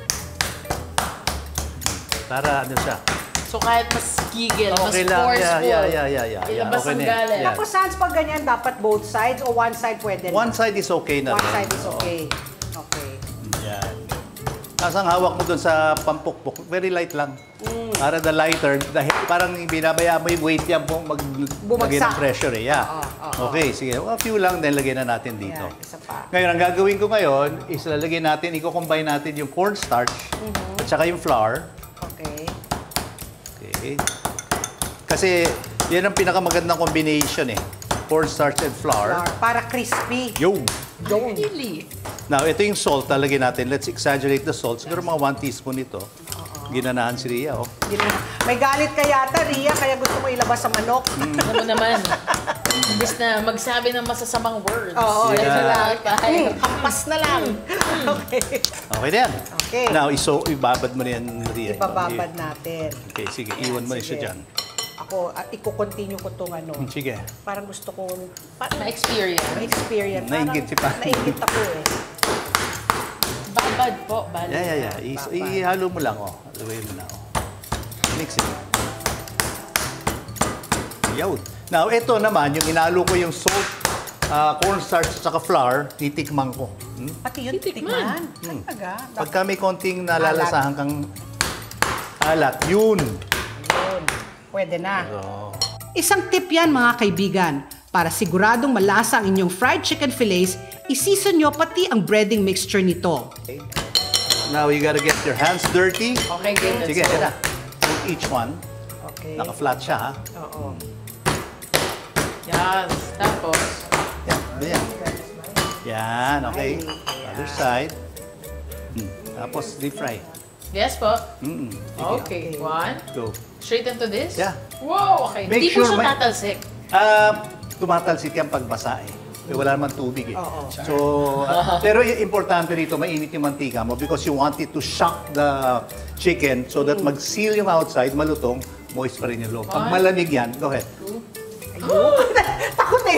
Para ano siya. so kahit mas gigil, mas Okay lang. forceful, Yeah, yeah, yeah, yeah, yeah. ilabas Okay ang na yan. galit. Yeah. Tapos sans pag ganyan, dapat both sides o one side pwede na? One side is okay na. One rin. side is Oo. okay. Okay. Yan. Tapos ang hawak mo dun sa pampukpok, very light lang. Para the lighter, dahil parang binabaya mo yung weight yan po mag lagay ng pressure eh. Yeah. Okay, sige. A few lang, then lagyan na natin dito. Ayan, isa pa. Ngayon, ang gagawin ko ngayon is lalagay natin, i-combine natin yung cornstarch at saka yung flour. Okay. Okay. Kasi yan ang pinakamagandang combination eh. Cornstarch and flour. Flour. Para crispy. Yo! Really? Now, ito yung salt, talagyan natin. Let's exaggerate the salt. Siguro mga one teaspoon ito. Ginanahan si Rhea, oh. Gina- May galit ka yata, Rhea, kaya gusto mo ilabas sa manok. Ano mo naman? Imbis na magsabi ng masasamang words. Oo, Yeah. yun na lang. Tayo. Hmm, hampas na lang. Okay. Okay na yan. Okay. Now, iso, ibabad mo na yan, Rhea. Ibababad natin. Okay, sige. Iwan mo na siya Sige. dyan. Ako, uh, i-continue ko itong ano. Hmm, Sige. Parang gusto ko, parang Na-experience. experience. Nainggit si Pa. Nainggit ako eh. Babad po. Bad. Yeah, yeah, yeah. Is, ihalo mo lang, oh. Haluin mo na, oh. Mix it. Yun. Now, ito naman, yung inalo ko yung salt, uh, cornstarch at saka flour, titikman ko. Hmm? Pati yun, titikman. Talaga. Pagka may konting nalalasahan kang alat, yun. Yun. Pwede na. Isang tip yan mga kaibigan. Para siguradong malasa ang inyong fried chicken fillets, i-season nyo pati ang breading mixture nito. Now, you gotta get your hands dirty. Okay, good. Sige, Let's go. yan na. Take each one. Okay. Naka-flat siya, ha? Oo. Yes. Tapos, Yan, ganyan. Yan, okay. Other side. Hmm. Tapos, deep fry. yes po. Mm-mm. Okay. One. Go. Straight into this? Yeah. Wow, okay. Make Hindi po sure siya may- tatalsik. Ah, tumatalsik yan pagbasa eh. Eh, wala naman tubig eh. Oo. So, ah, pero i- importante rito, mainit yung mantika mo because you want it to shock the chicken so that mag-seal yung outside, malutong, moist pa rin yung loob. Pag malamig yan, go ahead. Takot eh.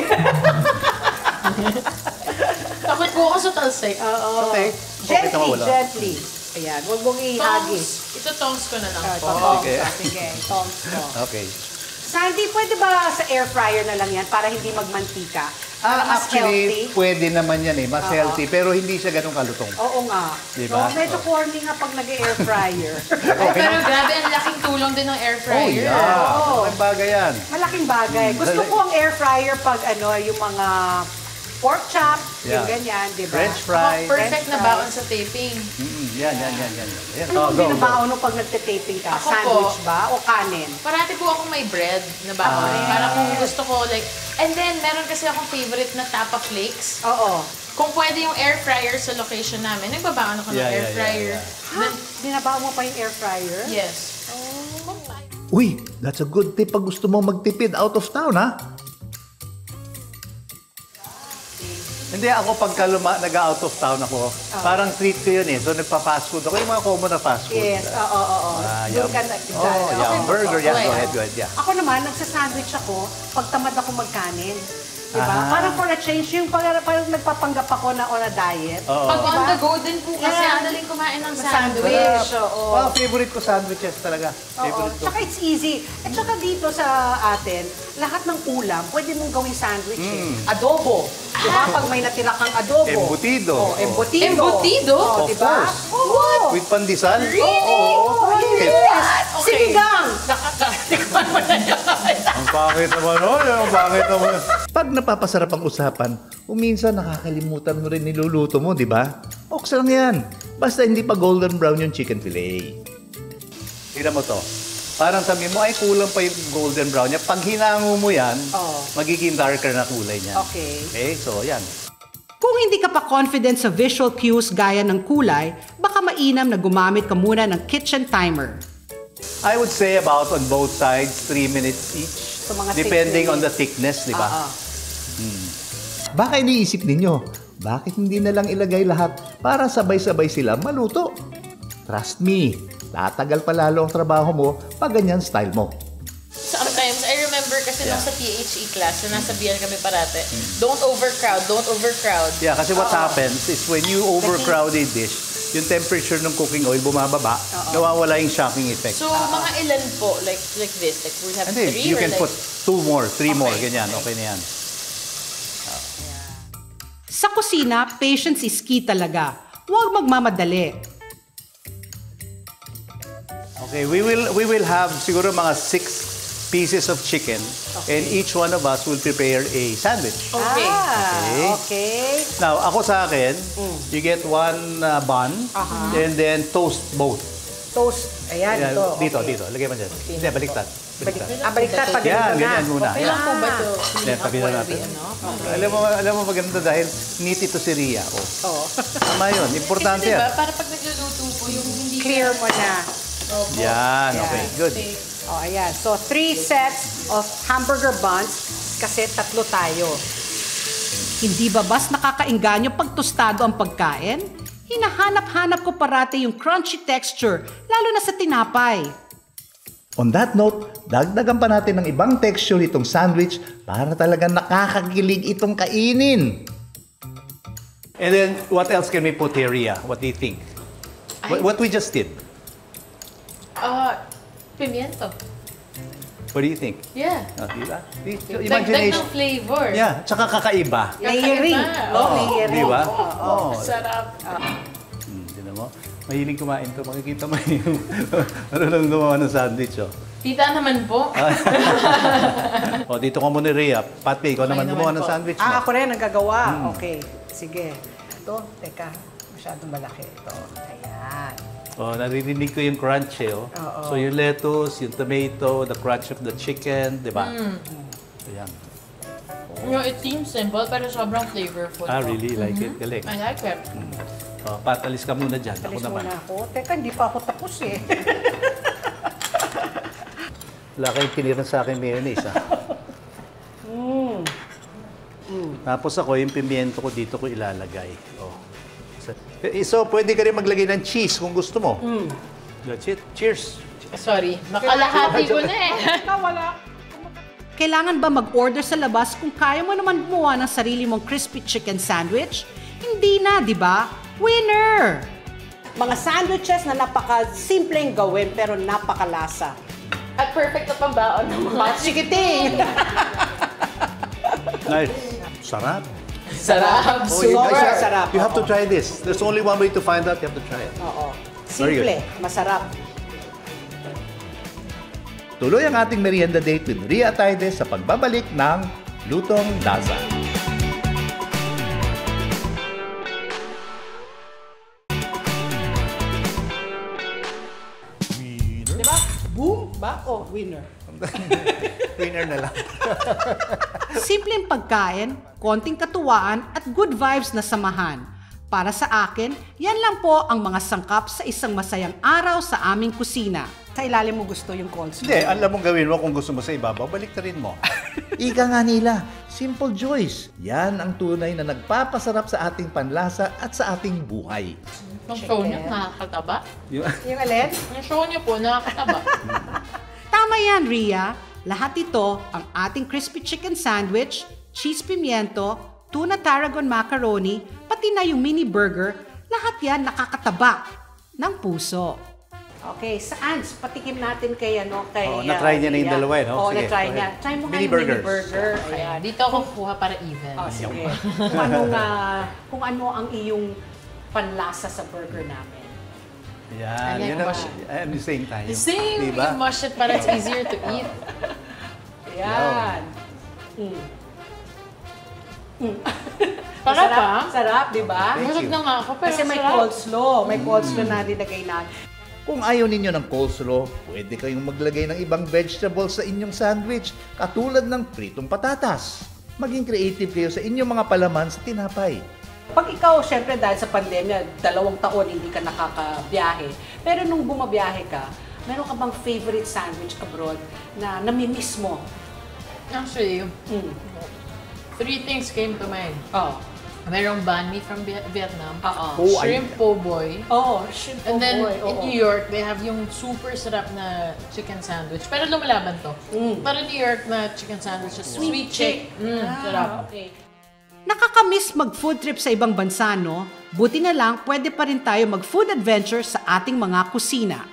Takot po ako sa talsik. Oo. Okay. Okay, tama, Gently, wala. gently. Ayan, huwag mong ihagis. Tongs. Ito tongs ko na lang Ah, po. tongs Okay. ka. Sige, tongs ko. Okay. Sandy, pwede ba sa air fryer na lang yan para hindi magmantika? Para Ah, mas actually, healthy? pwede naman yan eh. Mas Oo. healthy, pero hindi siya ganun kalutong. Oo nga. Diba? So, medyo corny nga pag nag-air fryer. Ay, pero grabe, ang laking tulong din ng air Oh, fryer. yeah. Oo. Malaking bagay yan. Malaking bagay. Gusto ko ang air fryer pag ano, yung mga pork chop, yung Yeah. ganyan, di ba? French fry. Ako, perfect na French baon sa taping. Mm-mm. Yan, yan, yan, yan. yan. Ano Oh, ang go, go. binabaon mo pag nagte-taping ka? Ako po. Sandwich ba? O kanin? Parati po akong may bread na baon. Ah. Para kung gusto ko, like, and then meron kasi akong favorite na tapa flakes. Oo. Kung pwede yung air fryer sa location namin, nagbabaon ako ng Yeah, air yeah, yeah, fryer. yeah. Ha? Binabaon mo pa yung air fryer? Yes. Uy, that's a good tip pag gusto mo magtipid out of town, ha? Hindi, ako pagka luma, nag-out of town ako, parang treat ko yun eh. So, nagpa-fast food ako. Yung mga common na fast food. Yes, oo, oo, oo. Ah, Doon yum. ka na- Oh, yeah, burger. Yeah, go ahead, go ahead. Yeah. Ako naman, nagsasandwich ako pag tamad ako magkanin. Diba? Ah. Parang for a change, yung parang, parang nagpapanggap ako na on a diet. Oo. Pag on Diba? the go din po kasi Yeah. ang daling kumain ng Sandwich. sandwich. Oo. Well, favorite ko sandwiches talaga. Oo. Favorite ko. Tsaka it's easy. At saka dito sa atin, lahat ng ulam, pwede mong gawing sandwich eh. Adobo. Diba? Pag may natira kang adobo. Embutido. Oh, embutido. Embutido? Oh, Of diba? course. Oo. With pandesal? Oo. Oh, yes. Okay. Sinigang. Nakakatikman mo na yun. Ang pangit naman, oh. Ang pangit naman. Pag napapasarap ang usapan, minsan nakakalimutan mo rin niluluto mo, di ba? Oks lang yan. Basta hindi pa golden brown yung chicken fillet. Tignan mo to. Parang sabi mo, ay kulang pa yung golden brown niya. Pag hinango mo yan, Oo. magiging darker na kulay niya. Okay. Okay, so yan. Kung hindi ka pa confident sa visual cues gaya ng kulay, baka mainam na gumamit ka muna ng kitchen timer. I would say about on both sides, three minutes each. So, mga depending six on the minutes. thickness, di ba? Oo. Baka iniisip ninyo, bakit hindi na lang ilagay lahat para sabay-sabay sila maluto? Trust me, tatagal pa lalo ang trabaho mo pag ganyan style mo. Sometimes, I remember kasi nung sa T H E class, na nasabihan kami parate, don't overcrowd, don't overcrowd. Yeah, kasi what happens is when you overcrowd a dish, yung temperature ng cooking oil bumababa, nawawala yung shocking effect. So, mga ilan po, like like this, like we have Hindi, three you or can like... put two more, three more, Okay, ganyan, okay. okay na yan. Sa kusina, patience is key talaga. Huwag magmamadali. Okay, we will we will have siguro mga six pieces of chicken and each one of us will prepare a sandwich. Okay. Ah, okay. Now, ako sa akin, you get one uh, bun and then toast both. Toast. Ayan, Yan, ito. dito, Okay. dito. Lagay mo dyan. Hindi, baliktad. Baliktad. Ah, baliktad pag Yan, ganito na. ganyan muna. Okay lang po ba ito? Yan, tabi na natin. Alam mo, alam mo maganda dahil neat ito si Ria. Oh. Oo. Tama yun, importante Kasi diba, yan. para pag nagluluto po, yung hindi... Clear mo na. Yan, okay, good. Oh, ayan. So, three sets of hamburger buns kasi tatlo tayo. Hindi ba bas nakakainganyo pag tostado ang pagkain? Hinahanap-hanap ko parati yung crunchy texture, lalo na sa tinapay. On that note, dagdagan pa natin ng ibang texture itong sandwich para talagang nakakakilig itong kainin. And then, what else can we put here, Ria? What do you think? What, what we just did. Ah, pimiento. What do you think? Yeah. Oh, diba? Di- so, Dagdag Imagination. ng flavor. Yeah, tsaka kakaiba. Layering. Kakaiba. Oh, Oo. layering. Di ba? Oo. Oo. Sarap. Hmm, tinan mo. Mahilig kumain to. Makikita mo yung marunong gumawa ng sandwich, oh. Tita naman po. O, dito ka muna, Rhea. Patpi, ikaw naman naman gumawa ng po. sandwich mo. Ah, ako rin ang gagawa. Okay. Sige. Ito, teka. Masyadong malaki ito. Ayan. Oh, naririnig ko yung crunch eh. Oh. So yung lettuce, yung tomato, the crunch of the chicken, di ba? Mm. Ayan. You know, it seems simple, pero sobrang flavorful. Ah, po. really? Like it? Galing. I like it. Oh, Pat, alis ka muna dyan. Ako Alis naman. muna ako. Teka, hindi pa ako tapos eh. Wala kayong tinira sa akin mayonnaise, ha? mm. Tapos ako, yung pimiento ko dito ko ilalagay. Oh. So, pwede ka rin maglagay ng cheese kung gusto mo. Mm. That's it. Cheers! Sorry, nakalahati ko na eh. Wala. Kailangan ba mag-order sa labas kung kaya mo naman gumawa ng sarili mong crispy chicken sandwich? Hindi na, di ba? Winner! Mga sandwiches na napaka-simpleng gawin pero napakalasa. At perfect na pambaon ng mga Mga chikiting! Nice. Sarap. sarap. Oh, you, Super guys, sarap. you have to try this. There's only one way to find out. You have to try it. Oo. Very Simple, masarap. Tuloy ang ating merienda date with Ria Ataide sa pagbabalik ng Lutong Daza. Di ba? Boom! Ba? Oh, winner. Winner na lang. Simpleng pagkain, konting katuwaan at good vibes na samahan. Para sa akin, yan lang po ang mga sangkap sa isang masayang araw sa aming kusina. Sa ilalim mo gusto yung coleslaw? Hindi, alam mong gawin mo kung gusto mo sa ibabaw, balik na rin mo. Ika nga nila, simple joys. Yan ang tunay na nagpapasarap sa ating panlasa at sa ating buhay. Yung show niyo, nakakataba. Yung- Yung alin? Yung show niyo po, nakakataba. Tama yan, Ria. Lahat ito, ang ating crispy chicken sandwich, cheese pimiento, tuna tarragon macaroni, pati na yung mini burger, lahat yan nakakataba ng puso. Okay, saan? Patikim natin kay ano, kay... Oh, na-try niya na yung Ria. dalawa eh, no? Oo, Sige, na-try go niya. ahead. Try mo nga Mini yung mini burgers. burger. Ayan, dito ako kuha para even. Oh, sige. kung ano nga, kung ano ang iyong panlasa sa burger namin. Yan, Ayan, yun ang, mush. at the same time. The same, Diba? you mush it para it's easier to eat. Yan. Mm. Mm. Sarap, Masarap, ah. sarap, di ba? Thank Busog you. na nga ako, pero Kasi may sarap. coleslaw. May coleslaw na nilagay na. Kung ayaw ninyo ng coleslaw, pwede kayong maglagay ng ibang vegetables sa inyong sandwich, katulad ng pritong patatas. Maging creative kayo sa inyong mga palaman sa tinapay. Pag ikaw, syempre dahil sa pandemya, dalawang taon hindi ka nakakabiyahe. Pero nung bumabiyahe ka, meron ka bang favorite sandwich abroad na namimiss mo? Actually, Mm. three things came to mind. Oh. Merong banh mi from Viet- Vietnam, Oo. Oh, shrimp po boy, Oh, shrimp and then boy. in New York, they have yung super sarap na chicken sandwich. Pero lumalaban to. Mm. Pero New York na chicken sandwich is sweet chick. Mm, sarap. Okay. Nakakamiss mag-food trip sa ibang bansa, no? Buti na lang, pwede pa rin tayo mag-food adventure sa ating mga kusina.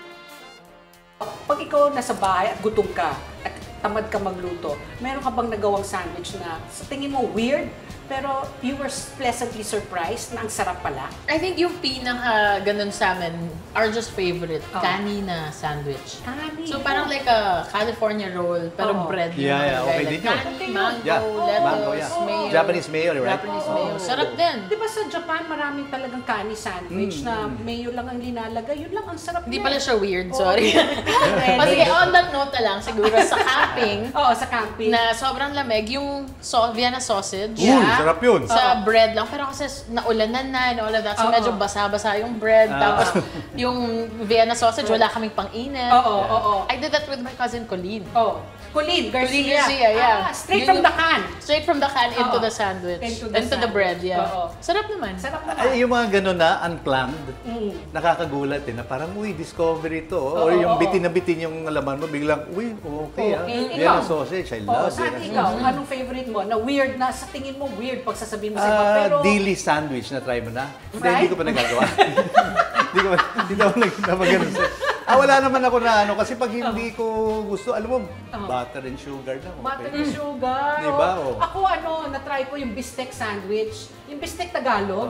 Pag ikaw nasa bahay at gutom ka at tamad ka magluto, meron ka bang nagawang sandwich na sa tingin mo weird, pero you were pleasantly surprised na ang sarap pala? I think yung pinaka ganun sa amin, our just favorite, Oh. kanina sandwich. Kani. So parang like a California roll, pero Oh. bread yung Yeah, yeah, mga okay like din yun. kani, mango, Yeah, lettuce, mango, yeah. mayo. Japanese mayo, right? Japanese mayo. Sarap din. Di ba sa Japan, maraming talagang kani sandwich na mayo lang ang linalagay, yun lang ang sarap Hindi niya. pala siya weird, Oo, sorry. Pwede. O sige, on that note na lang, siguro sa camping, Oo, sa camping. na sobrang lamig, yung so Vienna sausage. Uy, sarap yun. Sa bread lang. Pero kasi naulanan na and all of that. So Oo. medyo basa-basa yung bread. Ah. Tapos yung Vienna sausage, wala kaming pang-init. Oo, oo, oo. I did that with my cousin Colleen. Oh, Colleen Garcia. Colleen Garcia, yeah. Ah, straight Yun from yung- the can. Straight from the can into Oo. the sandwich. Into Into the the, bread, sandwich. yeah. Oo. Sarap naman. Sarap naman. Ay, yung mga gano'n na unplanned, Mm. nakakagulat eh, na parang, uy, discovery to. Oo, Or yung oo, bitin na bitin yung laman mo, biglang, uy, okay ah. Okay, Vienna ikaw? sausage, I Oo, love saan Vienna ikaw? sausage. Anong favorite mo? Na weird na, sa tingin mo weird pag sasabihin mo sa iba. Ah, Pero, daily sandwich na try mo na? Hindi, Fried? hindi ko pa nagagawa. Hindi ko pa, hindi ako nagpapagano sa... Ah, wala naman ako na ano, kasi pag hindi ko gusto, alam mo, butter and sugar na. Okay. butter and sugar. Diba? Oh. Oh. Ako ano, na-try ko yung bistek sandwich. Yung bistek Tagalog.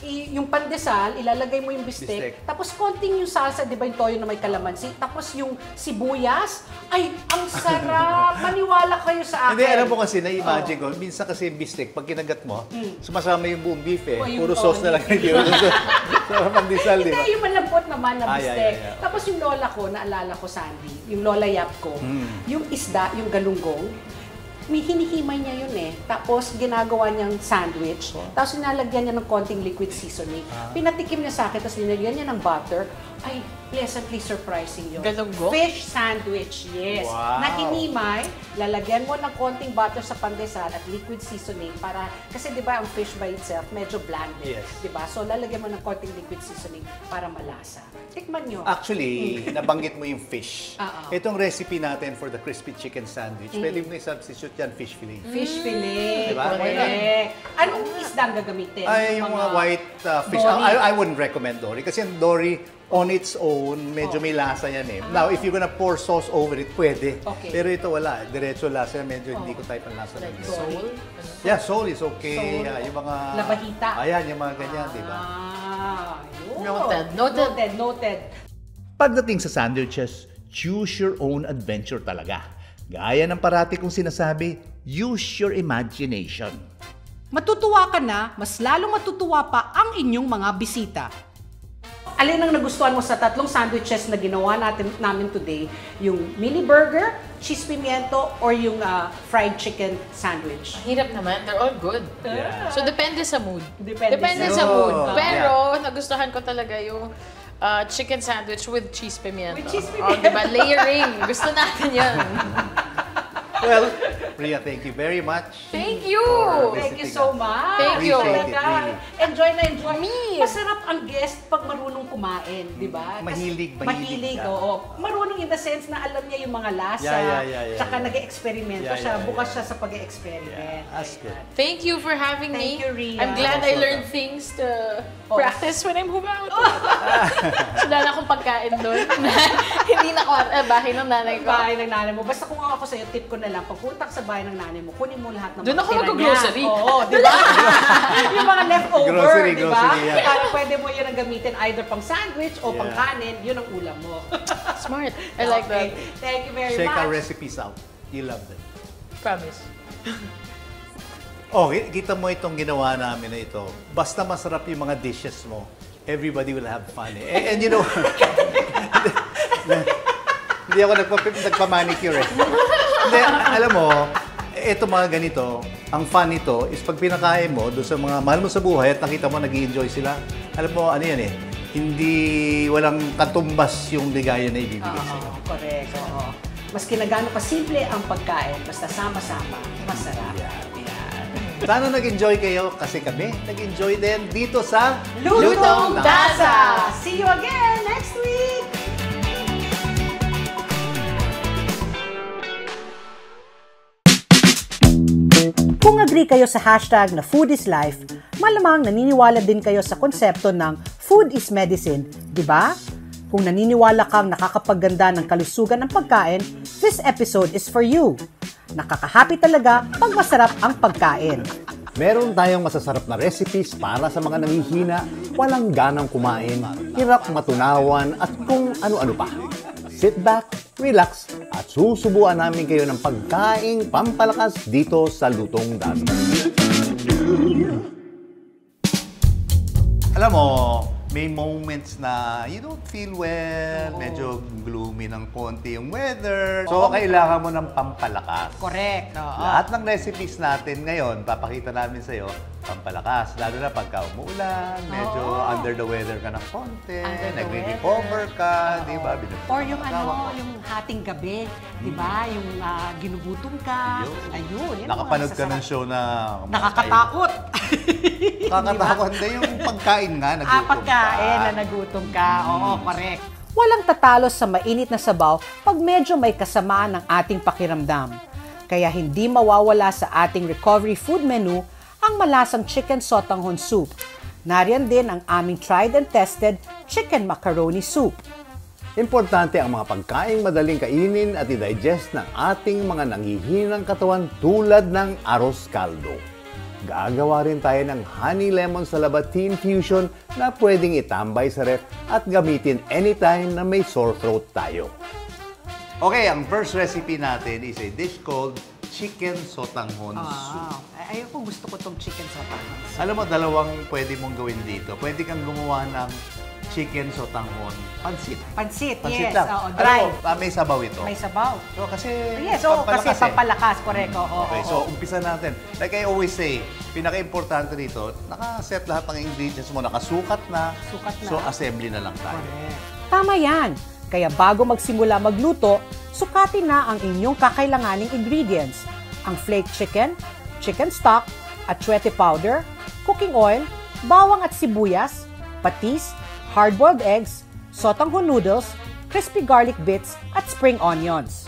i- yung pandesal, ilalagay mo yung bistek, Bistek. tapos konting yung salsa, di ba yung toyo na may kalamansi, tapos yung sibuyas, ay, ang sarap! Maniwala kayo sa akin. Hindi, alam mo kasi, na-imagine ko, minsan kasi yung bistek, pag kinagat mo, sumasama yung buong beef eh. Oh, yung Puro sauce na lang yun. Sa pandesal, di ba? Hindi, yung malambot naman na Ay, ay, bistek. ay, ay. Tapos yung lola ko, naalala ko, Sandy, yung lola yap ko, yung isda, yung galunggong, may hinihimay niya yun eh. Tapos ginagawa niyang sandwich. Tapos nilalagyan niya ng konting liquid seasoning. Pinatikim niya sa akin, tapos nilagyan niya ng butter. Ay, pleasantly surprising yun. Galunggong? Fish sandwich, yes. Wow. Na hinimay, lalagyan mo ng konting butter sa pandesal at liquid seasoning para, kasi di ba ang fish by itself, medyo bland eh. Yes. Di ba? So lalagyan mo ng konting liquid seasoning para malasa. Tikman nyo. Actually, nabanggit mo yung fish. Oo. Itong recipe natin for the crispy chicken sandwich, pwede mo i-substitute yan fish fillet. Fish fillet. Diba? Correct. Anong isda ang gagamitin? Ay, yung mga white uh, fish. Dory. I, I wouldn't recommend dory. Kasi yung dory, on its own, medyo may lasa yan eh. Now, if you're gonna pour sauce over it, pwede. Okay. Pero ito wala. Diretso lasa. Medyo hindi ko type ang lasa. Like ng soul? Yeah, soul is okay. Soul. Yeah, yung mga... Labahita. Ayan, yung mga ganyan, di ba? Ah, yun. Noted, noted. Noted, noted. Pagdating sa sandwiches, choose your own adventure talaga. Gaya ng parati kong sinasabi, use your imagination. Matutuwa ka na, mas lalong matutuwa pa ang inyong mga bisita. Alin ang nagustuhan mo sa tatlong sandwiches na ginawa natin namin today? Yung mini burger, cheese pimiento, or yung ah, fried chicken sandwich? Hirap naman. They're all good. So, depende sa mood. Depende sa sa- mood. Oh, Pero, nagustuhan ko talaga yung uh, chicken sandwich with cheese pimiento. With cheese Oh, diba? Layering. Gusto natin yun. Well, Priya, thank you very much. Thank you! For Thank you visiting so us. much. Thank you. Appreciate it, Talaga. really. Enjoy na enjoy. Me. Masarap ang guest pag marunong kumain, di ba? Kasi Mahilig, mahilig Mahilig, siya. oo. Marunong in the sense na alam niya yung mga lasa. Yeah, yeah, yeah, yeah, Tsaka yeah. nag-eksperimento Yeah, siya. yeah, Bukas yeah. siya sa pag-experiment. Yeah, that's good. Thank you for having Thank me. you, Rhea. I'm glad I Most learned welcome. things to Oh. practice when I move out. So, wala na akong pagkain doon. Hindi na ako eh, bahay ng nanay ko. Bahay ng nanay mo. Basta kung ako sa'yo, tip ko na lang, pagpunta ka sa bahay ng nanay mo, kunin mo lahat ng Doon ako mga tira mag-grocery. niya. Oo, di ba? Yung mga leftover, Grocery, di ba? grocery, yeah. Para pwede mo yun ang gamitin either pang sandwich o pang Yeah. kanin, yun ang ulam mo. Smart. I like Okay. that. Thank you very Check much. our recipes out. You love them. Promise. Oh, ki- kita mo itong ginawa namin na ito. Basta masarap yung mga dishes mo, everybody will have fun. Eh. And, and you know, hindi ako nagpa, nagpa-manicure eh. Hindi, alam mo, ito mga ganito, ang fun nito is pag pinakain mo doon sa mga mahal mo sa buhay at nakita mo nag-i-enjoy sila, alam mo, ano yan eh, hindi, walang katumbas yung ligaya na ibibigay sa'yo. Oo, correct. Oo. Mas kinagano pa simple ang pagkain, basta sama-sama, masarap. Sana nag-enjoy kayo kasi kami nag-enjoy din dito sa Lutong Dasa! See you again next week! Kung agree kayo sa hashtag na food is life, malamang naniniwala din kayo sa konsepto ng food is medicine, di ba? Kung naniniwala kang nakakapaganda ng kalusugan ng pagkain, this episode is for you. Nakakahappy talaga pag masarap ang pagkain. Meron tayong masasarap na recipes para sa mga nangihina, walang ganang kumain, hirap matunawan at kung ano-ano pa. Sit back, relax at susubuan namin kayo ng pagkaing pampalakas dito sa Lutong Dasa. Alam mo, may moments na you don't feel well, medyo gloomy ng konti yung weather. So, kailangan mo ng pampalakas. Correct. Oo. Lahat ng recipes natin ngayon, papakita namin sa'yo, pampalakas. Lalo na pagka umuulan, medyo under the weather ka ng konti, Under the nagre-recover ka, di ba? Binubusog Or yung ang asawa ano, mo. yung hating gabi, di ba? Yung ah, ginugutom ka. Ayun. Ayun. yan ang Nakapanood mga ka ng masasarap. show na... Nakakatakot. Nakakatakot na yung pagkain nga, nagutom Ah, pagkain ka. na nagutom ka. Oo, correct. Walang tatalo sa mainit na sabaw pag medyo may kasamaan ng ating pakiramdam. Kaya hindi mawawala sa ating recovery food menu ang malasang chicken sotanghon soup. Nariyan din ang aming tried and tested chicken macaroni soup. Importante ang mga pagkaing madaling kainin at i-digest ng ating mga nanghihinang katawan tulad ng arroz caldo. gagawa rin tayo ng honey lemon Salabatea infusion na pwedeng itambay sa ref at gamitin anytime na may sore throat tayo. Okay, ang first recipe natin is a dish called chicken sotanghon soup. Wow. Ay, ayoko, gusto ko tong chicken sotanghon. Alam mo, dalawang pwede mong gawin dito. Pwede kang gumawa ng chicken sotanghon pansit. Pansit, Pansit yes. lang. Oo, dry. Alam mo, ah, may sabaw ito. May sabaw. So, kasi Yes, oo, kasi pampalakas eh. pampalakas, correct. Oo, Okay, oo, so oo. umpisa natin. Like I always say, pinaka-importante dito, nakaset lahat ng ingredients mo, nakasukat na. Sukat na. So assembly na lang tayo. Tama yan. Kaya bago magsimula magluto, sukatin na ang inyong kakailanganing ingredients. Ang flake chicken, chicken stock, atsuete powder, cooking oil, bawang at sibuyas, patis, hard-boiled eggs, sotanghon noodles, crispy garlic bits, at spring onions.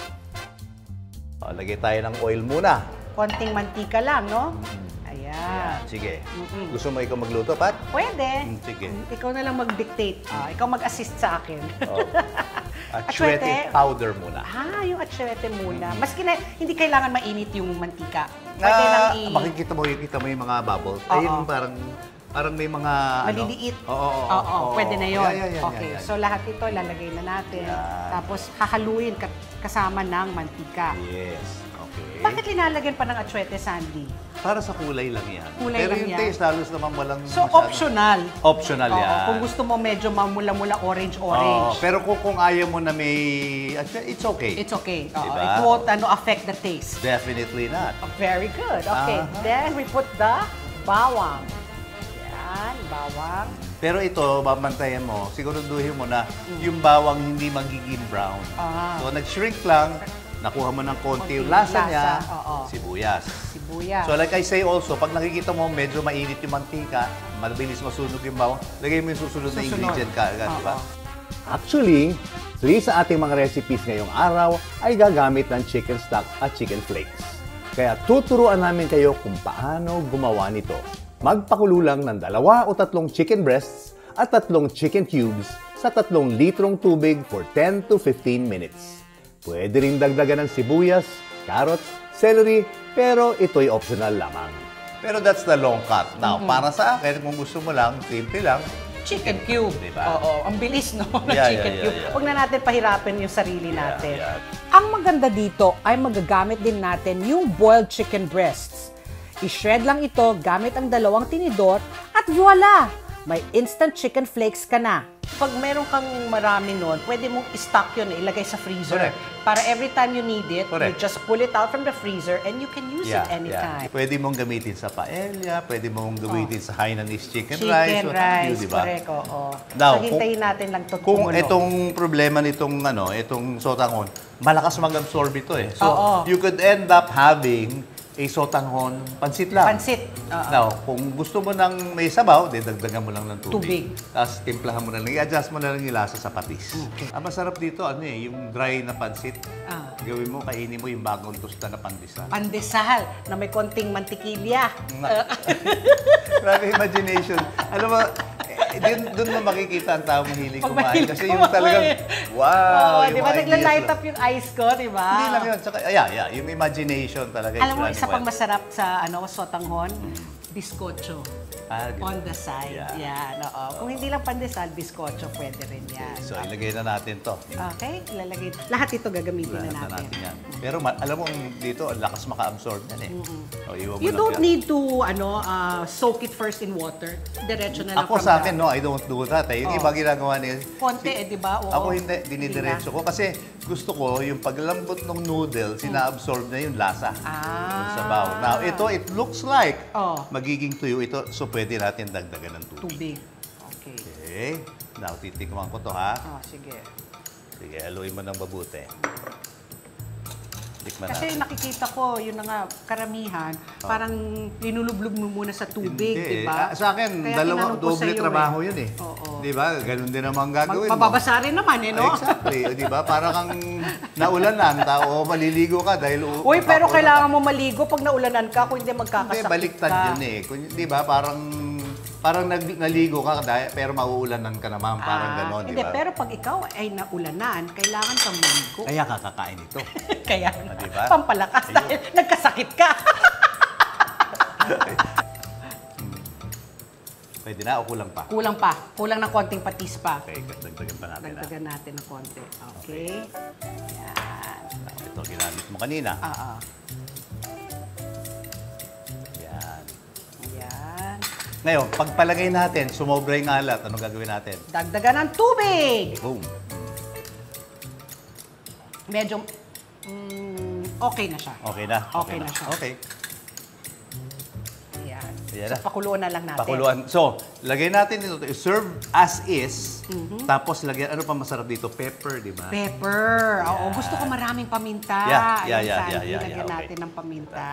O, lagay tayo ng oil muna. Konting mantika lang, no? Ayan. Sige. Gusto mo ikaw magluto, Pat? Pwede. Mm, sige. Ikaw na lang mag-dictate. Ah, ikaw mag-assist sa akin. Oh. Atsuete powder muna. Ah, yung atsuete muna. Maski na hindi kailangan mainit yung mantika. Pwede Na, lang i... makikita mo, kita mo yung mga bubbles. Oo. Ayun, parang, parang may mga, maliliit. ano. Oo, oo, Oo, oo, pwede na yun. Yeah, yeah, yeah, okay, yeah, yeah. so lahat ito lalagay na natin. Yan. Tapos hahaluin ka- kasama ng mantika. Yes. Okay. Bakit linalagyan pa ng atsuete, Sandy? Para sa kulay lang yan. Kulay Pero lang yung yan. taste, halos naman walang So, masyado- optional. Optional Oo, yan. kung gusto mo medyo mamula-mula Oo, orange-orange. pero kung, kung ayaw mo na may... It's okay. It's okay. Oo, Diba? it won't ano, affect the taste. Definitely not. Oh, very good. Okay, Aha. then we put the bawang. Yan, bawang. Pero ito, babantayan mo, siguraduhin mo na yung bawang hindi magiging brown. Ah. So, nag-shrink lang, nakuha mo ng konti yung Konting lasa lasa, niya, oo. sibuyas. Sibuyas. So, like I say also, pag nakikita mo medyo mainit yung mantika, mabilis masunog yung bawang, lagay mo yung susunod, na Susunod. ingredient ka, di ba? Oo. Actually, three sa ating mga recipes ngayong araw ay gagamit ng chicken stock at chicken flakes. Kaya tuturuan namin kayo kung paano gumawa nito. Magpakulo lang ng dalawa o tatlong chicken breasts at tatlong chicken cubes sa tatlong litrong tubig for ten to fifteen minutes. Pwede rin dagdagan ng sibuyas, carrots, celery, pero ito'y optional lamang. Pero that's the long cut. Now, para sa akin, kung gusto mo lang, simple lang, Chicken cube. Diba? Oo, ang bilis no ng Yeah, chicken yeah, cube. yeah, yeah. Huwag na natin pahirapin yung sarili natin. yeah. Ang maganda dito ay magagamit din natin yung boiled chicken breasts. I-shred lang ito gamit ang dalawang tinidor at voila! May instant chicken flakes ka na. Pag meron kang marami nun, pwede mong i-stock yun, eh, ilagay sa freezer. Correct. Para every time you need it, Correct. you just pull it out from the freezer and you can use it anytime. Pwede mong gamitin sa paella, pwede mong gamitin sa Hainanese chicken, Chicken rice. what have you, rice, di ba? correct, oo. Now, so, hintayin natin lang ito Kung kumulo. itong problema nitong ano, itong sotanghon, malakas mag-absorb ito eh. So, Oo. you could end up having a sotanghon pansit lang. Pansit. Oo. Now, kung gusto mo ng may sabaw, di dagdagan mo lang ng tubig. Tubig. Tapos timplahan mo na lang, i-adjust mo na lang yung lasa sa patis. Ang masarap dito, ano eh, yung dry na pansit. Ah. Gawin mo, kainin mo yung bagong tosta na pandesal. Pandesal na may konting mantikilya. Grabe imagination. Alam mo, eh, dun, dun mo makikita ang tao mahilig Pag kumain. mahilig Kasi yung kumain. talagang, wow! Oo, yung di ba mga nagla-light ideas up yung eyes ko, di ba? Hindi lang yun. Saka, yeah, yeah, yung imagination talaga. is Alam mo, running isa pang wild. masarap sa ano sotanghon, bizcocho. Ah, ganun. On the side. Yeah. Yan, oo. Kung hindi lang pandesal, bizcocho, pwede rin yan. So, ilagay na natin to. Okay, ilalagay. Lahat ito gagamitin na Lahat na natin. natin yan. Pero ma- alam mo, dito, ang lakas maka-absorb yan eh. O, iwan mo You lang don't yan. need to ano uh, soak it first in water. Diretso na lang Ako from sa the- akin, no, I don't do that. Eh. Yung Oh. iba ginagawa nila. Konti eh, di ba? Oo. Ako hindi, dinidiretso ko. Kasi gusto ko, yung paglambot ng noodle, sina-absorb na yung lasa. Ah. Yung sabaw. Now, ito, it looks like Oh. magiging tuyo ito. So, pwede natin dagdagan ng tubig. Tubig. Okay. Okay. Now, titikman ko to, ha? Oh, sige. Sige, haluin mo ng mabuti. Tikman Kasi natin. nakikita ko, yun na nga, karamihan, parang linulublog mo muna sa tubig, di Hindi, ba? ah, Sa akin, Kaya dalawa, tinanong ko doble sa'yo trabaho eh. yun eh. Oo. Di ba? Ganun din naman Mag- gagawin mo. mababasa rin naman eh, no? Exactly. O, di ba? Parang kang naulanan, tao, maliligo ka dahil... u- Uy, pero makakaulan kailangan ka. mo maligo pag naulanan ka, kung hindi magkakasakit Hindi, baliktad ka. yun eh. Kung, di ba? Parang... Parang nag, naligo ka dahil, pero mauulanan ka naman. Parang Ah, ganon, di Hindi, ba? pero pag ikaw ay naulanan, kailangan kang maligo. Kaya kakakain ito. Kaya, Ah, di ba? pampalakas Ayun. dahil nagkasakit ka. Pwede na o kulang pa? Kulang pa. Kulang ng konting patis pa. Okay, dagdagan pa natin. Dagdagan natin ng konti. Okay. Yan. Ito, ginamit mo kanina. Oo. Yan. Yan. Ngayon, pagpalagay natin, sumobra yung alat, anong gagawin natin? Dagdagan ng tubig. Boom. Medyo mm, okay na siya. Okay na? Okay na siya. Okay. Yan. Ayan So, na. pakuluan na lang natin. Pakuluan. So, lagay natin dito. Serve as is. Mhm. Tapos, lagyan, ano pa masarap dito? Pepper, di ba? Pepper. Oo, Yan. gusto ko maraming paminta. Yeah, yeah, Ayan, yeah, Sandy, yeah, yeah, lagyan yeah, okay. natin ng paminta.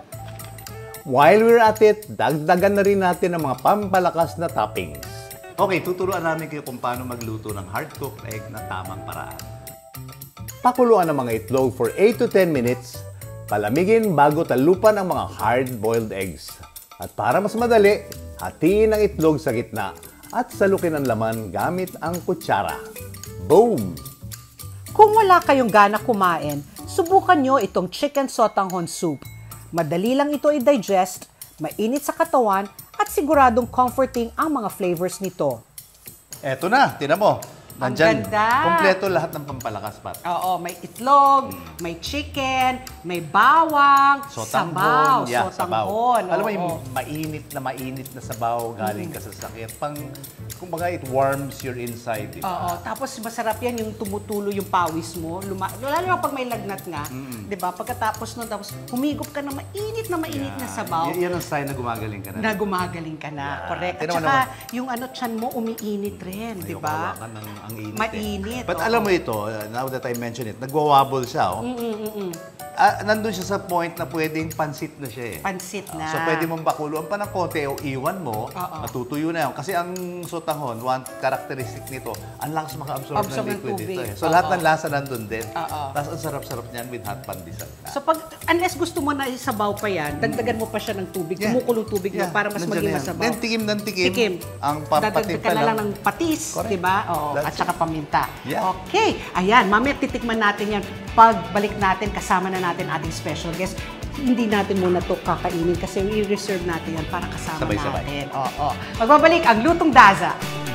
While we're at it, dagdagan na rin natin ang mga pampalakas na toppings. Okay, tuturuan namin kayo kung paano magluto ng hard-cooked egg na tamang paraan. Pakuluan ang mga itlog for eight to ten minutes. Palamigin bago talupan ang mga hard-boiled eggs. At para mas madali, hatiin ang itlog sa gitna at salukin ang laman gamit ang kutsara. Boom! Kung wala kayong gana kumain, subukan nyo itong chicken sotanghon soup. Madali lang ito i-digest, mainit sa katawan, at siguradong comforting ang mga flavors nito. Eto na, tinan mo. Ang Nandyan, ganda. kompleto lahat ng pampalakas, Pat. Oo, may itlog, may chicken, may bawang, sabaw, Yeah, sotanghon. sabaw. Alam mo oo. yung mainit na mainit na sabaw galing ka sa sakit. Pang, kumbaga, it warms your inside. Diba? Oo, tapos masarap yan yung tumutulo yung pawis mo. Luma lalo na pag may lagnat nga, 'di ba? Pagkatapos nun, tapos humigop ka ng mainit na mainit na sabaw. Y- yan ang sign na gumagaling ka na. Na gumagaling ka na. Yeah. Correct. At Tingnan mo saka, naman. yung ano, tiyan mo, umiinit rin, di Ayoko ba? hawakan ng ang init. Mainit, Eh. But oo. alam mo ito, uh, now that I mention it, nagwawabble siya. Oh. Ah, nandun siya sa point na pwedeng pansit na siya eh. Pansit na. So pwede mong bakuluan pa ng konti o iwan mo, Oo. matutuyo na yun. Kasi ang sotanghon, one characteristic nito, ang lakas maka-absorb ng Absorb ng liquid tubig. dito eh. So Oo. lahat ng lasa nandun din. Oo. Tapos ang sarap-sarap niyan with hot pandesal. So pag, unless gusto mo na isabaw pa yan, dagdagan mo pa siya ng tubig, Yeah. kumukulong tubig mo Yeah, para mas nandyan maging na yan. masabaw. Then tikim ng tikim, Tikim. ang pampatim Dadagdag pa ka na lang. lang ng patis, Correct. di ba? Oo, That's at saka paminta. Yeah. Okay. Ayan, mamaya titikman natin yan. Pagbalik natin, kasama na natin ating special guest. Hindi natin muna to kakainin kasi i-reserve natin yan para kasama Sabay-sabay. natin. Oo. Magbabalik ang Lutong Daza.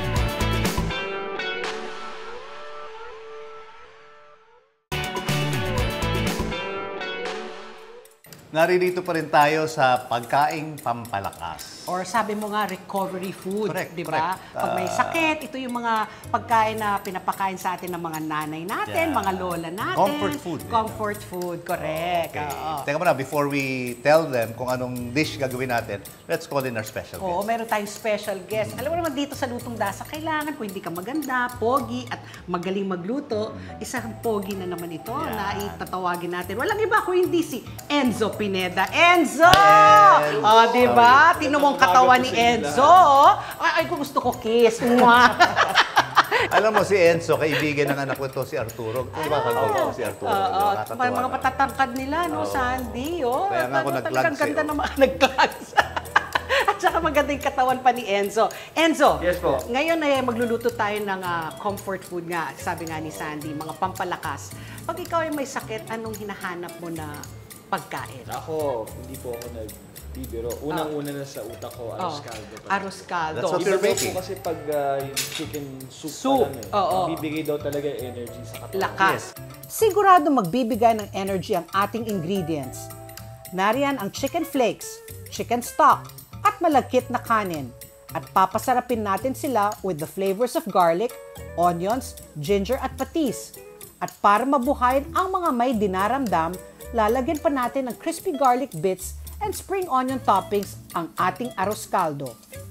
Naririto pa rin tayo sa pagkaing pampalakas. Or sabi mo nga, recovery food, Correct, di ba? correct. Pag may Ah. sakit, ito yung mga pagkain na pinapakain sa atin ng mga nanay natin, Yeah. mga lola natin. Comfort food, eh, Comfort food, correct. Okay. Oo. Teka muna, before we tell them kung anong dish gagawin natin, let's call in our special Oo, guest. meron tayong special guest. Alam mo naman dito sa Lutong Dasa, kailangan kung hindi ka maganda, pogi, at magaling magluto, isang pogi na naman ito Yan. na itatawagin natin. Walang iba kung hindi si Enzo Pineda. Enzo! Enzo! Oh, di ba? Tino mo ang katawan ni Enzo. oh. Ay, ay, gusto ko kiss. Mwah! Alam mo si Enzo, kaibigan ng anak ko to, si Arturo. Kung ba ko si Arturo? Oo, Nakakatawa mga, mga naman. patatangkad nila, no, Sandy, oh. Kaya nga ako Ano, nag-clogs talagang eh, ganda oh. naman, nag-clogs. At saka magandang katawan pa ni Enzo. Enzo, Yes po. ngayon eh, magluluto tayo ng ah, comfort food nga, sabi nga ni Sandy, mga pampalakas. Pag ikaw ay may sakit, anong hinahanap mo na pagkain? Ako, hindi po ako nagbibiro. Unang-una na sa utak ko, arroz caldo. pa. Arroz caldo. That's what Iba you're daw making. po kasi pag ah, yung chicken soup, Soup, pa lang eh. oo. Bibigay daw talaga yung energy sa katawan. Lakas. Sigurado magbibigay ng energy ang ating ingredients. Nariyan ang chicken flakes, chicken stock, at malagkit na kanin. At papasarapin natin sila with the flavors of garlic, onions, ginger at patis. At para mabuhayin ang mga may dinaramdam, lalagyan pa natin ng crispy garlic bits and spring onion toppings ang ating arroz caldo.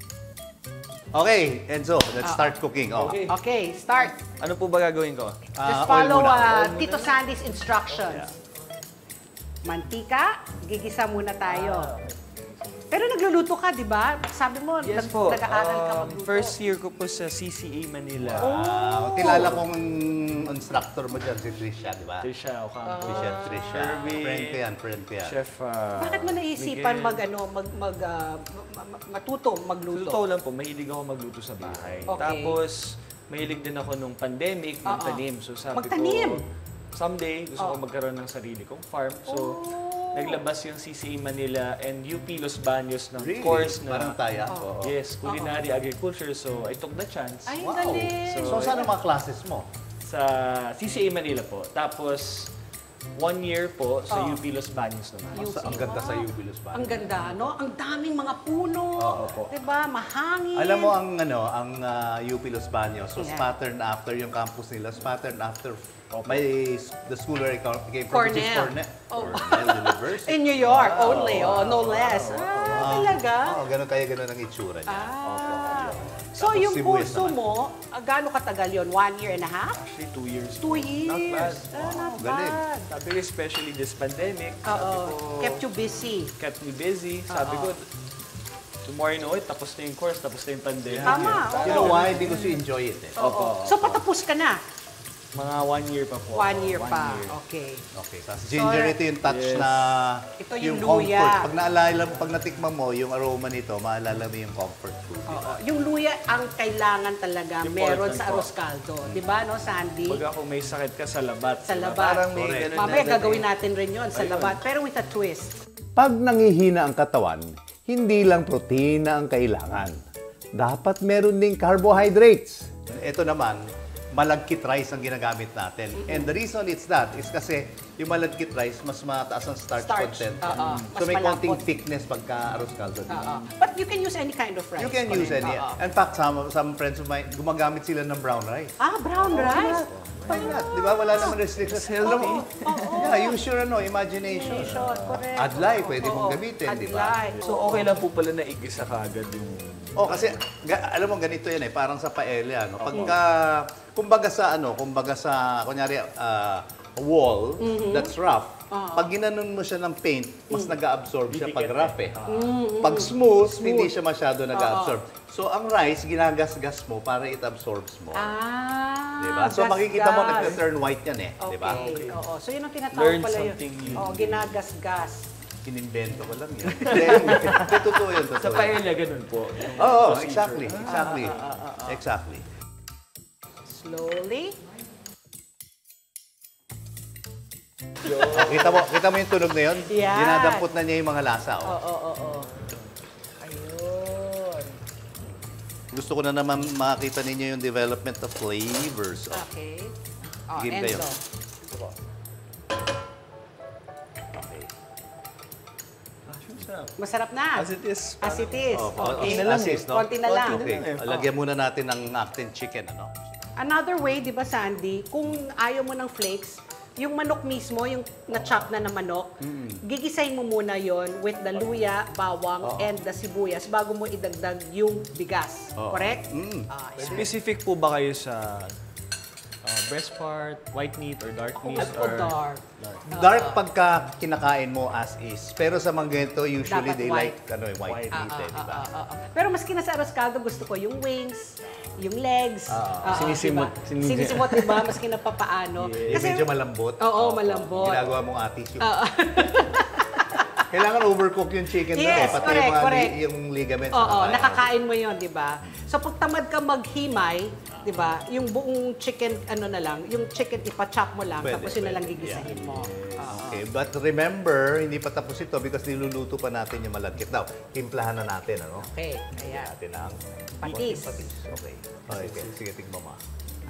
Okay, Enzo, let's start cooking. Oh. Okay. Okay, start. Ano po ba gagawin ko? Just Ah, oil follow muna, uh, oil Tito Sandy's instructions. Mantika, gigisa muna tayo. Pero nagluluto ka, di ba? Sabi mo, Yes nag- po. nag-aaral ka Um, magluto. first year ko po sa C C A Manila. Ah, kilala kong instructor mo dyan, si Trisha, di ba? Trisha Ocampo. Trisha, Trisha. Kirby. Friend ko yan, friend ko yan. Chef ah, Bakit mo naisipan Miguel. mag, ano, mag, mag, ah, ma- ma- matuto, Sa magluto? totoo lang po, mahilig ako magluto sa bahay. Okay. Tapos, mahilig din ako nung pandemic, magtanim. So sabi Magtanim? ko, someday, gusto ko Oo. magkaroon ng sarili kong farm. So, naglabas yung C C A Manila and U P Los Baños ng Really? course na Parang taya? Oo. yes, culinary agriculture. So I took the chance. Ay, Wow. galing. So, saan ang mga classes mo? Sa C C A Manila po. Tapos one year po sa U P Los Baños naman. Sa- ang ganda sa U P Los Baños. Ang ganda, no? Ang daming mga puno. Oo po. Diba? Mahangin. Alam mo ang ano, ang uh, U P Los Baños was Yeah. patterned after yung campus nila, was patterned after my the school where I co- came from, which is Cornell. Cornell, Cornell University. In New York only, oh, no less. Ah, talaga? Oo, ganun kaya ganun ang itsura niya. Ah. So, Tapos yung sibuyas kurso naman. mo, ah, gaano katagal yun? One year and a half? Actually, two years. Two years? bad. Ah, not galing. bad. Sabi ko, especially this pandemic, sabi Oo. ko, Kept you busy. kept me busy. Sabi ko, tomorrow you know it, tapos na yung course, tapos na yung pandemic. Tama. You know why? Because you enjoy it eh. Oo. So, patapos ka na? Mga one year pa po. One year One pa. year. Okay. Okay. Tapos ginger, ito yung touch Yes. na Ito yung comfort. luya. Pag naalala mo, pag natikman mo, yung aroma nito, maalala mo yung comfort food. Oo. Yung luya ang kailangan talaga Important meron sa po. arroz caldo. Di ba, no, Sandy? Pag ako may sakit ka sa labat. Sa diba? labat. Parang may Correct. ganun Mamaya na gagawin dating. natin rin yon sa labat. Pero with a twist. Pag nangihina ang katawan, hindi lang protina ang kailangan. Dapat meron ding carbohydrates. Ito naman, malagkit rice ang ginagamit natin. And the reason it's that is kasi yung malagkit rice, mas mataas ang starch, Starch. content. Oo. So Mas may malambot. konting thickness pagka arroz caldo. Oo. But you can use any kind of rice. You can use any. Oo. In fact, some, some friends of mine, gumagamit sila ng brown rice. Ah, brown rice? Why not? Di ba? Wala naman restrictions. Healthy. Yeah, use your ano, imagination. Sure, correct. Adlay, pwede mong Oo. gamitin, di ba? Adlay. So okay lang po pala na igisa ka agad yung... Oh, kasi ga, alam mo ganito 'yan eh, parang sa paella, no. Pagka kumbaga sa ano, kumbaga sa kunyari ah, wall that's rough. Pag ginanon mo siya ng paint, mas nag-absorb siya pag rough eh. Pag smooth, hindi siya masyado nag-absorb. So ang rice ginagagas mo para it absorbs more. Ah, Diba? So makikita mo gas-gas. nag-turn white 'yan eh, Okay. di ba? Oo. So yun ang tinatawag Learn pala yun. something new. Oo, ginagas-gas. Inimbento ko lang 'yan. Hindi, totoo 'yun, totoo. Sa yun. paella, ganun po. Oo, exactly. Exactly. Exactly. Slowly. Oh, kita mo, kita mo yung tunog na yun? Yan. Dinadampot na niya yung mga lasa. Oh. Oo, oo, oo. Ayun. Gusto ko na naman makita ninyo yung development of flavors. Oh. Okay. Oh, Give kayo. Enzo. Okay. Masarap na. As it is. As it is. Oh, Okay. konti na lang eh, no? Konti na lang. Okay. lang eh. Lagyan muna natin ng actin chicken, ano? Another way, di ba, Sandy, kung ayaw mo ng flakes, yung manok mismo, yung na-chop na na manok, gigisahin mo muna yon with the luya, bawang, and the sibuyas bago mo idagdag yung bigas. Oo. Correct? Mm. Ah, Specific po ba kayo sa uh, breast part, white meat, or dark meat? o dark. Dark pagka kinakain mo as is. Pero sa mga ganito, usually Dapat they white. like ano, eh, white meat, eh, di ba? Ah, ah, ah. Pero maski na sa arroz caldo, gusto ko yung wings, yung legs. Ah, ah, Sinisimot. diba? Sinisimot. Sinisimot, diba? Maski na papaano. Eh, medyo malambot. Oo, malambot. Ginagawa mong atis yung... Kailangan overcook yung chicken doon eh. Yes, Pati correct, yung, mga correct. li- yung ligaments. Oo, nakakain. nakakain mo yon, di ba? So pag tamad ka maghimay, di ba, yung buong chicken, ano na lang, yung chicken ipa-chop mo lang, Pwede, tapos yun na lang pwede. gigisahin mo. Okay, but remember, hindi pa tapos ito because niluluto pa natin yung malagkit. Now, timplahan na natin, ano? Okay, ayan. Natin ang Patis. patis. Okay. Okay, okay. Sige, tignan mo.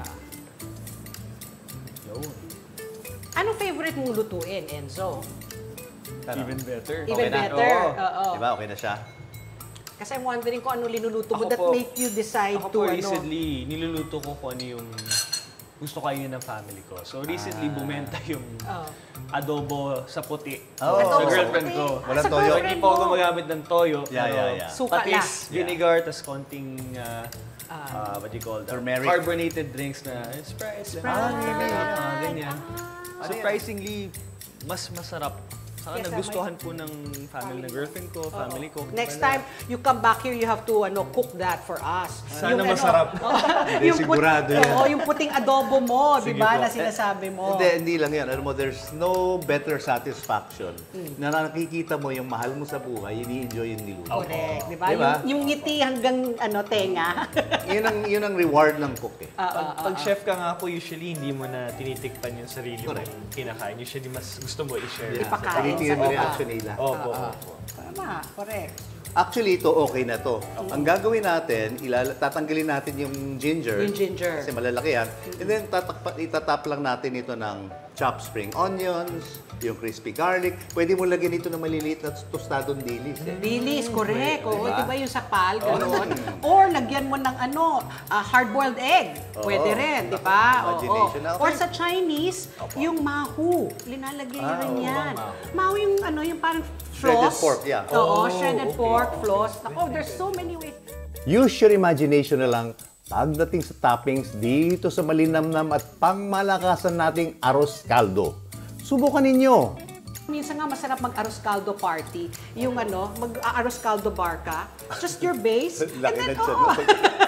Anong favorite mong lutuin, Enzo? Even better. Even na? better. Oo. Oo. Di ba? Okay na siya? Kasi I'm wondering kung ano linuluto mo Ako that po- make you decide Ako to po ano. recently, niluluto ko kung ano yung gusto kayo ng family ko. So recently, bumenta yung Oh. adobo sa puti. Oh. Sa Adobo sa girlfriend puti. ko. Ah, Walang sa toyo. So, girlfriend hindi po ako mo. gumagamit ng toyo. Yeah, pero yeah, yeah. Suka patis, lang. vinegar, tas konting uh, uh, what do you call that? Turmeric. Carbonated drinks na Sprite. Sprite. Ah, ganyan. ganyan. Surprisingly, mas masarap. Saka Yes, nagustuhan po ng family ng girlfriend ko, family ko. Next Wala. time you come back here, you have to ano cook that for us. Sana Yung, masarap. Hindi, yung put- sigurado yan. Oo, yung puting adobo mo, di Sige ba, po. na sinasabi mo. Hindi, hindi lang yan. Alam mo, there's no better satisfaction na nakikita mo yung mahal mo sa buhay, ini-enjoy yung niluto. Correct, di ba? Diba? Yung, yung ngiti hanggang ano tenga. yun, ang, yun ang reward ng cook eh. Pag, pag chef ka nga po, usually hindi mo na tinitikpan yung sarili mo Correct. yung kinakain. Usually mas gusto mo i-share. Ipakain. Tinitingnan mo sa iba. reaction nila. Opo. Tama, correct. Actually, ito okay na to. Ang gagawin natin, ilala, tatanggalin natin yung ginger. Yung ginger. Kasi malalaki yan. And then, tatakpa, itatap lang natin ito ng chopped spring onions, yung crispy garlic. Pwede mo lagyan ito ng maliliit na tostadong dilis. Eh. Dilis, correct. Oo, Diba? di ba yung sapal, gano'n? Or lagyan mo ng ano, ah, hard-boiled egg. Pwede Oo. rin, di ba? Oo. Imagination na, okay. Or sa Chinese, yung mahu. Linalagay Ah, rin oo, yan. mahu. Mahu yung ano, yung parang Shredded floss. pork, yeah. Oo, Oh, shredded okay. pork, floss. Ako, there's so many ways. Use your imagination na lang pagdating sa toppings dito sa malinamnam at pangmalakasan nating arroz caldo. Subukan ninyo. Minsan nga masarap mag-arroz caldo party. Yung ano, mag-arroz caldo bar ka. Just your base. and Laki then, na dyan. oo.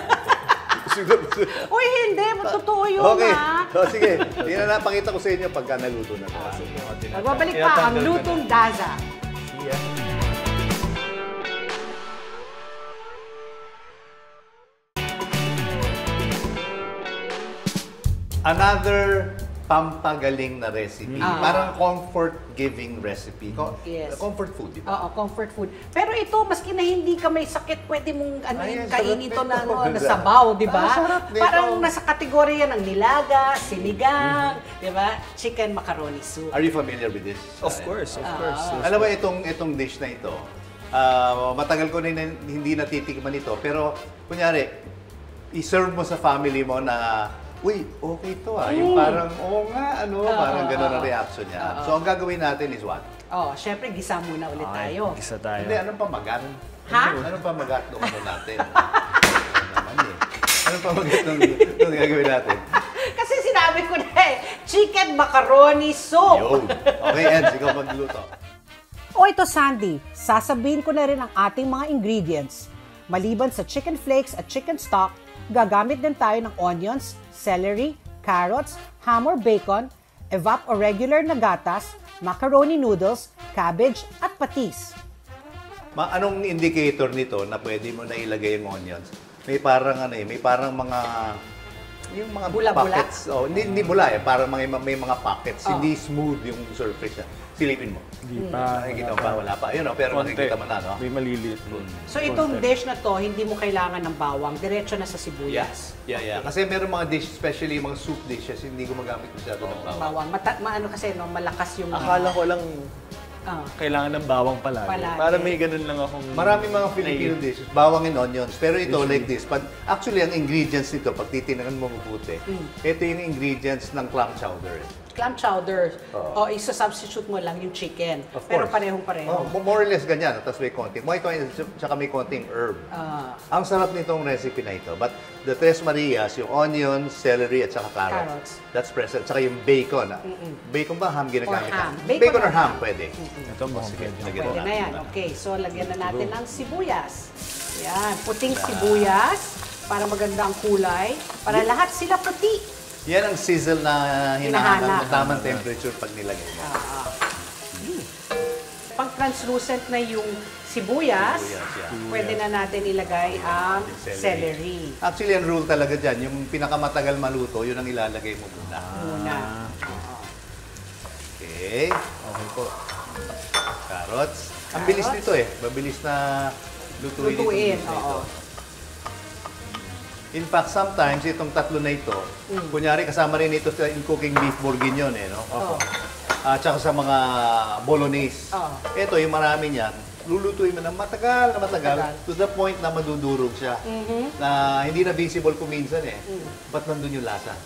Uy, hindi. Totoo yun, Okay. ha? So, sige. Tingnan na, pakita ko sa inyo pagka naluto na ito. Magbabalik pa ang lutong Daza. Another pampagaling na recipe. Parang comfort-giving recipe. Co- Yes. Comfort food, di ba? Oo, comfort food. Pero ito, maski na hindi ka may sakit, pwede mong ano, Ay, yung ang kainin sarap ito na, nito. ano, na sabaw, di ba? Ah, sarap nito. Parang nasa kategorya ng nilaga, sinigang, di ba? Chicken macaroni soup. Are you familiar with this? Of course, of course. Alam mo, itong, itong dish na ito, ah, matagal ko na hin- hindi natitikman ito, pero kunyari, i-serve mo sa family mo na, uy, okay to ah. Yung parang, oo nga, ano, parang gano'n ang reaction niya. So, ang gagawin natin is what? Oh, syempre, gisa muna ulit tayo. Isa tayo. Hindi, anong pamagat? Ha? Anong pamagat nung ano natin? Ano naman eh. Anong pamagat nung, nung gagawin natin? Kasi sinabi ko na eh, chicken macaroni soup. Yun. Okay, Eds, ikaw magluto. O ito, Sandy, sasabihin ko na rin ang ating mga ingredients. Maliban sa chicken flakes at chicken stock, gagamit din tayo ng onions, celery, carrots, ham or bacon, evap o regular na gatas, macaroni noodles, cabbage, at patis. Ma anong indicator nito na pwede mo na ilagay yung onions? May parang ano eh, may parang mga yung mga Bula-bula? pockets. Oh, hindi, hindi bula eh, parang may, may mga pockets. Oh. Hindi smooth yung surface niya. Silipin mo. Hindi pa. Nakikita mo ba? Wala pa. Yun, oh, pero Konti. nakikita mo na, no? May maliliit po. So itong dish na to, hindi mo kailangan ng bawang, diretso na sa sibuyas. Yes. Yeah, yeah. Kasi meron mga dish, especially mga soup dishes, hindi gumagamit masyado ng bawang. Bawang. Mata maano kasi, no, malakas yung... Akala ko lang Ah. kailangan ng bawang palagi. Palagi. Para may ganun lang akong... Maraming mga Filipino dishes, bawang and onions. Pero ito, like this. But actually, ang ingredients nito, pag titinangan mo mabuti, ito yung ingredients ng clam chowder. Clam chowder. Oo. O isa-substitute mo lang yung chicken. Of Pero course. parehong-pareho. Oh, more or less ganyan, tapos may konting. Mo ito, tsaka may konting herb. Ah. Ang sarap nitong recipe na ito. But the Tres Marias, yung onions, celery, at saka carrots. Carrots. That's present. Tsaka yung bacon. Ah. Bacon ba ham ginagamit? Or ham. ah? Bacon Bacon, or or ham, ham. pwede. Ito mukhang pwede. Lagyan Pwede na na yan. Okay, so lagyan na natin ng sibuyas. Yan, puting sibuyas para maganda ang kulay. Para lahat sila puti. Yan ang sizzle na hinahanap Hinahanap. na tamang temperature pag nilagay mo. Pag translucent na yung sibuyas, Sibuyas, yeah. pwede na natin ilagay ang celery. Actually, ang rule talaga dyan, yung pinakamatagal maluto, yun ang ilalagay mo muna. Muna. Okay. Okay po. Carrots. Ang bilis nito eh. Mabilis na lutuin, Lutuin, itong dish na oo. ito. In fact, sometimes itong tatlo na ito, kunyari kasama rin ito sa in cooking beef bourguignon eh, no? Oo. At saka sa mga bolognese. Oo. Ito, yung marami niyan, lulutuin mo ng matagal na matagal, Matagal. to the point na madudurog siya. Na hindi na visible kung minsan eh. Ba't nandun yung lasa?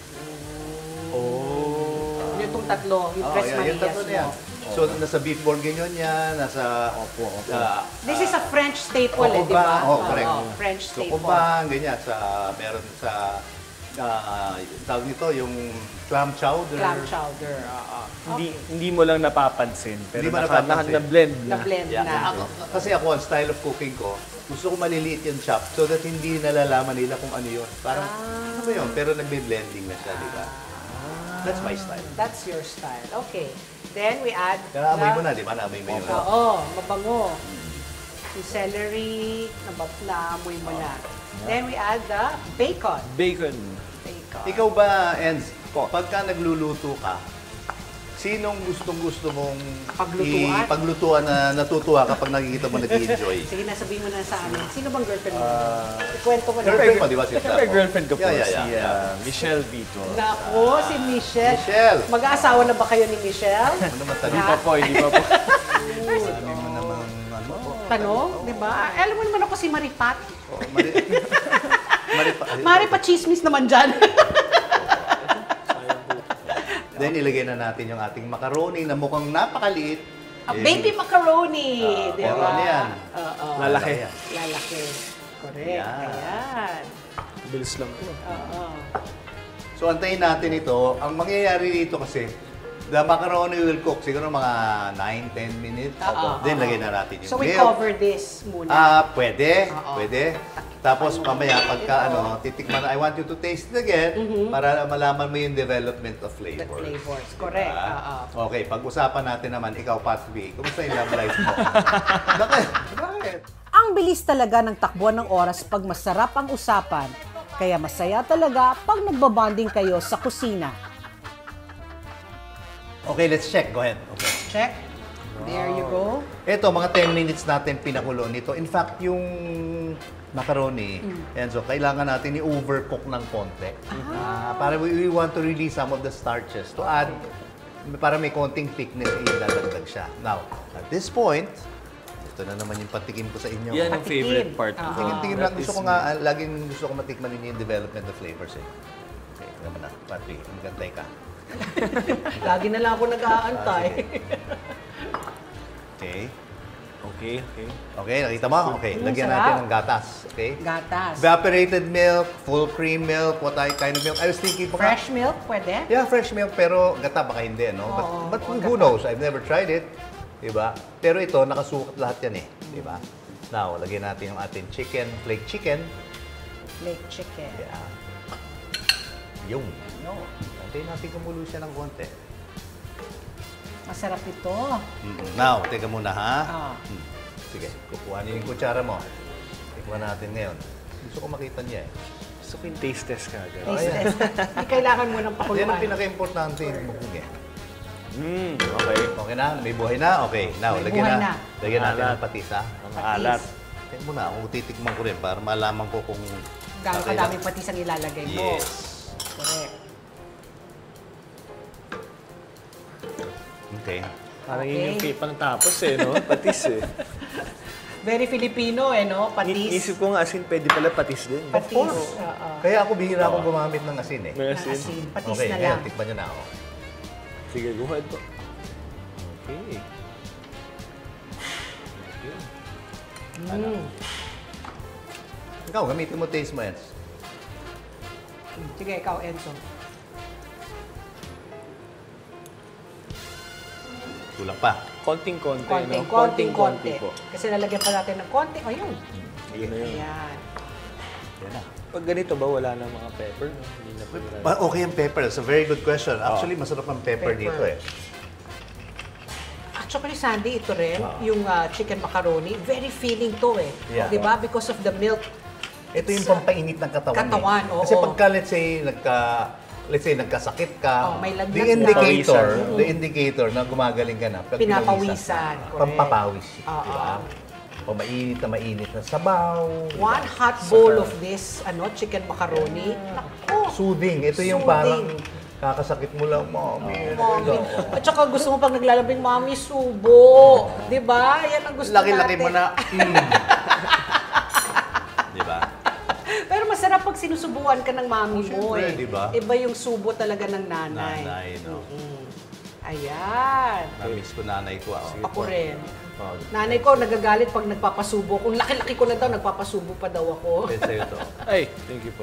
Oh. Yung itong tatlo, yung Oh, Tres yeah, yung Marias tatlo na mo. yan. So, nasa beef bourguignon yan, nasa... Opo, opo. This is a French staple eh, di ba? Oh, correct. Oo, French So, staple. kubang, ganyan. Sa, meron sa... ah, tawag nito, yung clam chowder. Clam chowder. oo. Hindi hindi mo lang napapansin. Pero Hindi mo naka, napapansin. naka, na-blend na. Na-blend Yeah. na. Ako, kasi ako, ang style of cooking ko, gusto ko maliliit yung chop so that hindi nalalaman nila kung ano yun. Parang, ano ba yun? Pero nagbe-blending na siya, di ba? That's my style. That's your style. Okay. Then we add Kaya amoy the- mo na, di ba? Naamoy mo yun. Oo, mabango. Yung celery, nabab- naamoy mo na. Then we add the bacon. Bacon. Bacon. Ikaw ba, Enz, pagka nagluluto ka, sinong gustong-gusto mong Paglutuan? ipaglutuan na natutuwa kapag nakikita mo nag-enjoy? Sige na, sabihin mo na sa amin. Sino bang girlfriend mo? Ikwento mo na. Girlfriend mo, di ba? Si Siyempre, girlfriend ko po, Yeah, yeah, si yeah. ah, Michelle Vito. Nako, si Michelle. Michelle. Mag-aasawa na ba kayo ni Michelle? Ano naman Hindi tanong? pa po, hindi pa po. Sabi mo naman, ano? Tanong, di ba? Alam mo naman ako si Maripat. Oh, mali. mali pa. Maripat chismis naman dyan. Then, ilagay na natin yung ating macaroni na mukhang napakaliit. A Eh, baby macaroni, Ah, di pero ba? ano yan? Oo. Lalaki. yan. Lalaki. Correct. Yan. Ayan. Bilis lang po. Oo. So, antayin natin ito. Ang mangyayari dito kasi, the macaroni will cook siguro mga nine to ten minutes. Oo, Then, oo. lagay na natin yung So we milk. cover this muna. Ah, pwede. Oo. Pwede. Tapos mamaya pagka ano, titikman na, I want you to taste it again para malaman mo yung development of The flavor. flavors. Correct. Ah, Oo. okay, pag-usapan natin naman, ikaw, Patby, kumusta yung love life mo? Bakit? Bakit? Ang bilis talaga ng takbuhan ng oras pag masarap ang usapan. Kaya masaya talaga pag nagbabanding kayo sa kusina. Okay, let's check. Go ahead. Okay. Check. There you go. Ito, mga ten minutes natin pinakulo nito. In fact, yung macaroni, yan, so kailangan natin i-overcook ng konti. Ah, para we, we want to release some of the starches to add, para may konting thickness, ilalagdag siya. Now, at this point, ito na naman yung patikim ko sa inyo. Yan ang Patikim. favorite part ko. Tingin-tingin lang. That Gusto is ko nga, ah, laging gusto ko matikman ninyo yung development of flavors eh. Okay, naman na. Patry, magantay ka. Lagi na lang ako nag-aantay. Okay. Okay, okay. Okay, nakita mo? Okay, lagyan sarap. natin ng gatas. Okay? Gatas. Evaporated milk, full cream milk, what I kind of milk. I was thinking, baka, Fresh milk, pwede? yeah, fresh milk, pero gata baka hindi, no? But, Oo, but oo, who gata. knows? I've never tried it. Diba? Pero ito, nakasukat lahat yan eh. Diba? Now, lagyan natin yung ating chicken, flake chicken. Flake chicken. Yeah. Yung. No. Antayin natin kumulo siya ng konti. Masarap ito. Mm-mm. Now, teka muna ha. Ah. Hmm. Sige, kukuha niyo yung kutsara mo. Tikman natin ngayon. Gusto ko makita niya eh. Gusto ko yung taste test ka agad. Taste test. Hindi kailangan mo ng Yan ang pakuluan. pinaka-importante yung mukong eh. Mm, okay. Okay na? May buhay na? Okay. Now, May lagyan buhay na. na. Lagyan natin Alat. ng patis ha. Ang alat. Tingnan mo na, kung titikman ko rin para malaman ko kung... Gano'ng okay kadaming lang. patis ang ilalagay mo. Yes. Correct. Okay. Parang yun yung Okay. pang tapos eh, no? Patis eh. Very Filipino eh, no? Ni- Patis. Isip ko nga asin, pwede pala patis din. Patis. course. Oo. Kaya ako bihira akong gumamit ng asin eh. May Na asin. asin. Patis Okay, na ngayon, lang. tikman niyo na ako. Sige, go ahead po. Okay. Mm. Ikaw, gamitin mo taste mo yan. Sige, ikaw, Enzo. Kulang pa. Konting-konti, Konting, no? konting, konti. po. Kasi nalagyan pa natin ng konti. Ayun. Yun na yun. Ayan. Yan na. Pag ganito ba, wala na mga pepper, no? Hindi na pwede. Pa- Okay ang pepper. That's a very good question. Actually, masarap ang pepper, Pepper. dito eh. Actually, Sandy, ito rin, yung ah, chicken macaroni, very filling to eh. Yeah. Di ba? Because of the milk. Ito yung pampainit ng katawan. Katawan, eh. oo. Kasi pagka, let's say, nagka, let's say, nagkasakit ka, Oh, may lagnat the na. indicator, Pawisan. the indicator na gumagaling ka na, pag Pinapawisan, ka, correct. pampapawis. Oo. Di ba? O mainit na mainit na sabaw. One hot bowl of this ano chicken macaroni. Naku! Soothing. Ito yung Soothing. parang kakasakit mo lang, mommy. Mami. At saka gusto mo pag naglalabing, Mami, subo. Di ba? Yan ang gusto Laki-laki natin. mo na, mm. Di ba? Pero masarap pag sinusubuan ka ng mami mo Siyempre, eh. di ba? Iba yung subo talaga ng nanay. Nanay, no? Ayan. Namiss ko nanay ko ako. Ako rin. Oh, Nanay ko nagagalit pag nagpapasubo. Kung laki-laki ko na daw, nagpapasubo pa daw ako. pwede sa'yo to. Ay, thank you po.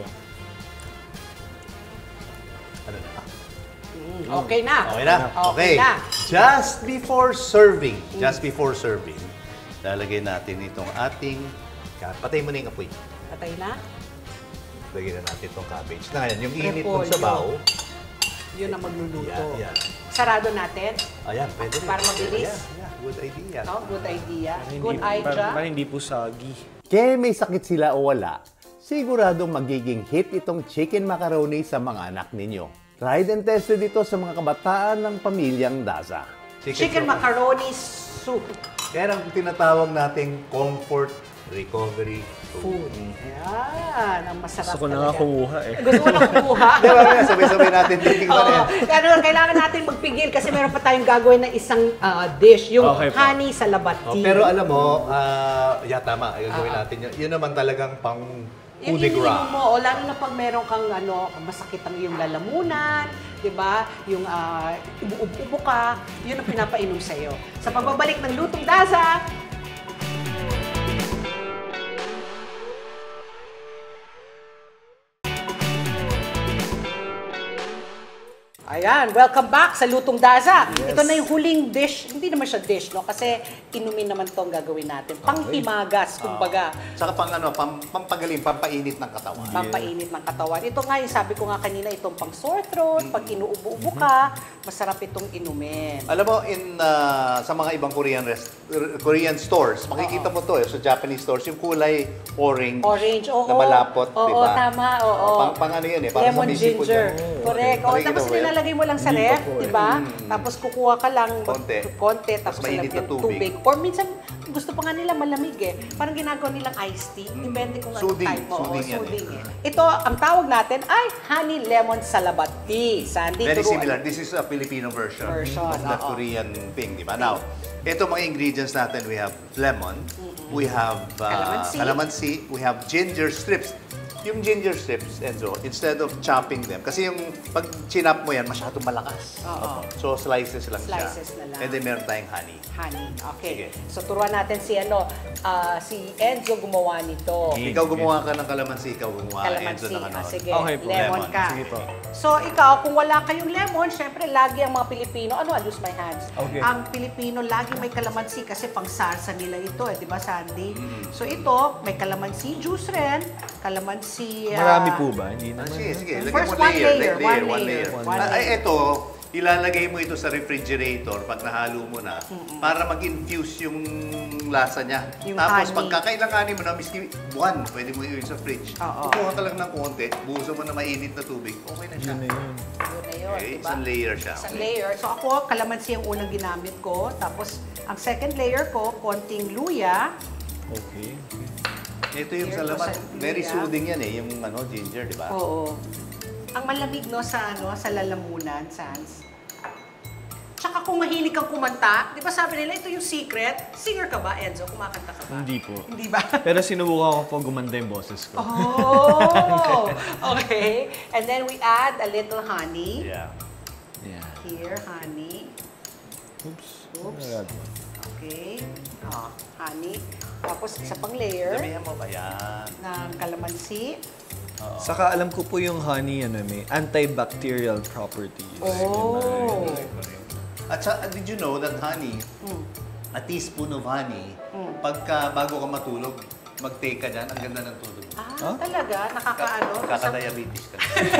Ano na? Okay na. Okay na? Okay na. Just before serving, just before serving, lalagay natin itong ating, patay mo na yung apoy. Patay na. Lagyan na natin itong cabbage. Na ngayon, yung init ng Repolyo. sabaw, Yun ang magluluto. yan, yan. Sarado natin. Ayan, pwede rin. Para mabilis. Yeah, yeah, good idea. Oh, good idea. Para Good hindi- idea. Para, para hindi po sagi. Kaya may sakit sila o wala, siguradong magiging hit itong chicken macaroni sa mga anak ninyo. Tried and tested ito sa mga kabataan ng pamilyang Daza. Chicken macaroni soup. Yan ang tinatawag nating comfort recovery Food. Ayan, ang masarap Gusto ko talaga. nakakumuha eh. Gusto ko na kumuha. Di ba, sabay-sabay natin titingnan yan. Pero kailangan natin magpigil kasi meron pa tayong gagawin na isang ah, dish, yung Okay po. honey sa labati. Oh, pero alam mo, ah, yeah, tama, gagawin natin yun. Yun naman talagang pang Yung coup de grace. iniinom mo, o lalo na pag meron kang ano, masakit ang iyong lalamunan, di ba? Yung uh, ubo-ubo ka, yun ang pinapainom sa'yo. Sa pagbabalik ng Lutong Daza, ayan, welcome back sa Lutong Daza. Yes. Ito na yung huling dish, hindi naman siya dish, no? Kasi inumin naman tong gagawin natin. Panghimagas, kumbaga. Saka pang ano, pam, pampagaling, pampainit ng katawan. Pampainit ng katawan. Ito nga yung sabi ko nga kanina, itong pang sore throat, pag inuubo-ubo ka, masarap itong inumin. Alam mo, in uh, sa mga ibang Korean rest, Korean stores, makikita mo to eh, sa Japanese stores, yung kulay orange, Orange, oo. na malapot, Oo, di ba? tama, oo. Pang, pang ano yan eh, para Lemon sa basic food ginger. yan. Correct. Okay. O, tapos Nakikita mo yan? nilalagay mo lang sa Hindi ref, pa po di eh. ba? Tapos kukuha ka lang Konti. konti tapos Mas mainit lalagyan na tubig. Or minsan, gusto pa nga nila malamig eh. Parang ginagawa nilang iced tea. Depende kung anong Soothing. type mo. Oo, Soothing yan eh. soothing eh. Ito, ang tawag natin ay honey lemon salabat tea. Sandy, Very turuan. similar. This is a Filipino version, Version, of that oo. Korean thing, di ba? Now, ito mga ingredients natin, we have lemon, we have uh, Calamansi. calamansi, we have ginger strips. Yung ginger strips, Enzo, instead of chopping them, kasi yung pag chinap mo yan, masyadong malakas. Oo. So, slices lang Slices siya. na lang. And then meron tayong honey. Honey. Okay. Sige. So, turuan natin si ano, ah, si Enzo gumawa nito. Ikaw gumawa ka ng calamansi, ikaw gumawa, Calamansi. Enzo ng ano. Ah, sige, Okay po. lemon Lemon. ka. Sige po. So, ikaw, kung wala kayong lemon, syempre, lagi ang mga Pilipino, ano, I lose my hands. Okay. Ang Pilipino, lagi may calamansi kasi pang sarsa nila ito, eh, di ba, Sandy? Mm. So, ito, may calamansi juice rin, calamansi... ah, Marami po ba? Hindi Ah, naman. sige, sige. Lagyan First, mo one layer, layer, layer, one one layer, layer. one Ah, Ay, layer. ito, ilalagay mo ito sa refrigerator pag nahalo mo na para mag-infuse yung lasa niya. Yung Tapos honey. pag kakailanganin mo na, miski buwan, pwede mo yun sa fridge. Oo. Kukuha ka lang ng konti, buhusan mo na mainit na tubig, okay na siya. Yun na yun. Yun na yun, Okay, di ba? isang layer siya. Isang layer. So, ako, calamansi ang unang ginamit ko. Tapos, ang second layer ko, konting luya. Okay. Ito yung Here sa ko laman, sa very luya. soothing yan eh, yung ano, ginger, di ba? Oo. Ang malamig, no, sa, ano, sa lalamunan, Sans. Tsaka kung mahilig kang kumanta, di ba sabi nila, ito yung secret. Singer ka ba, Enzo? Kumakanta ka ba? Hindi po. Hindi ba? Pero sinubukan ko po gumanda yung boses ko. Oh! Okay. And then we add a little honey. Yeah. Yeah. Here, honey. Oops. Oops. Nagagawa. Okay. Oh, honey. Tapos isa pang layer Damihan mo ba yan? ng calamansi. Saka alam ko po yung honey, ano, may antibacterial properties. Oh! At sa, did you know that honey, a teaspoon of honey, pagka bago ka matulog, mag-take ka dyan, ang ganda ng tulog. Ah, talaga? Nakakaano? Kakadiabetes ka.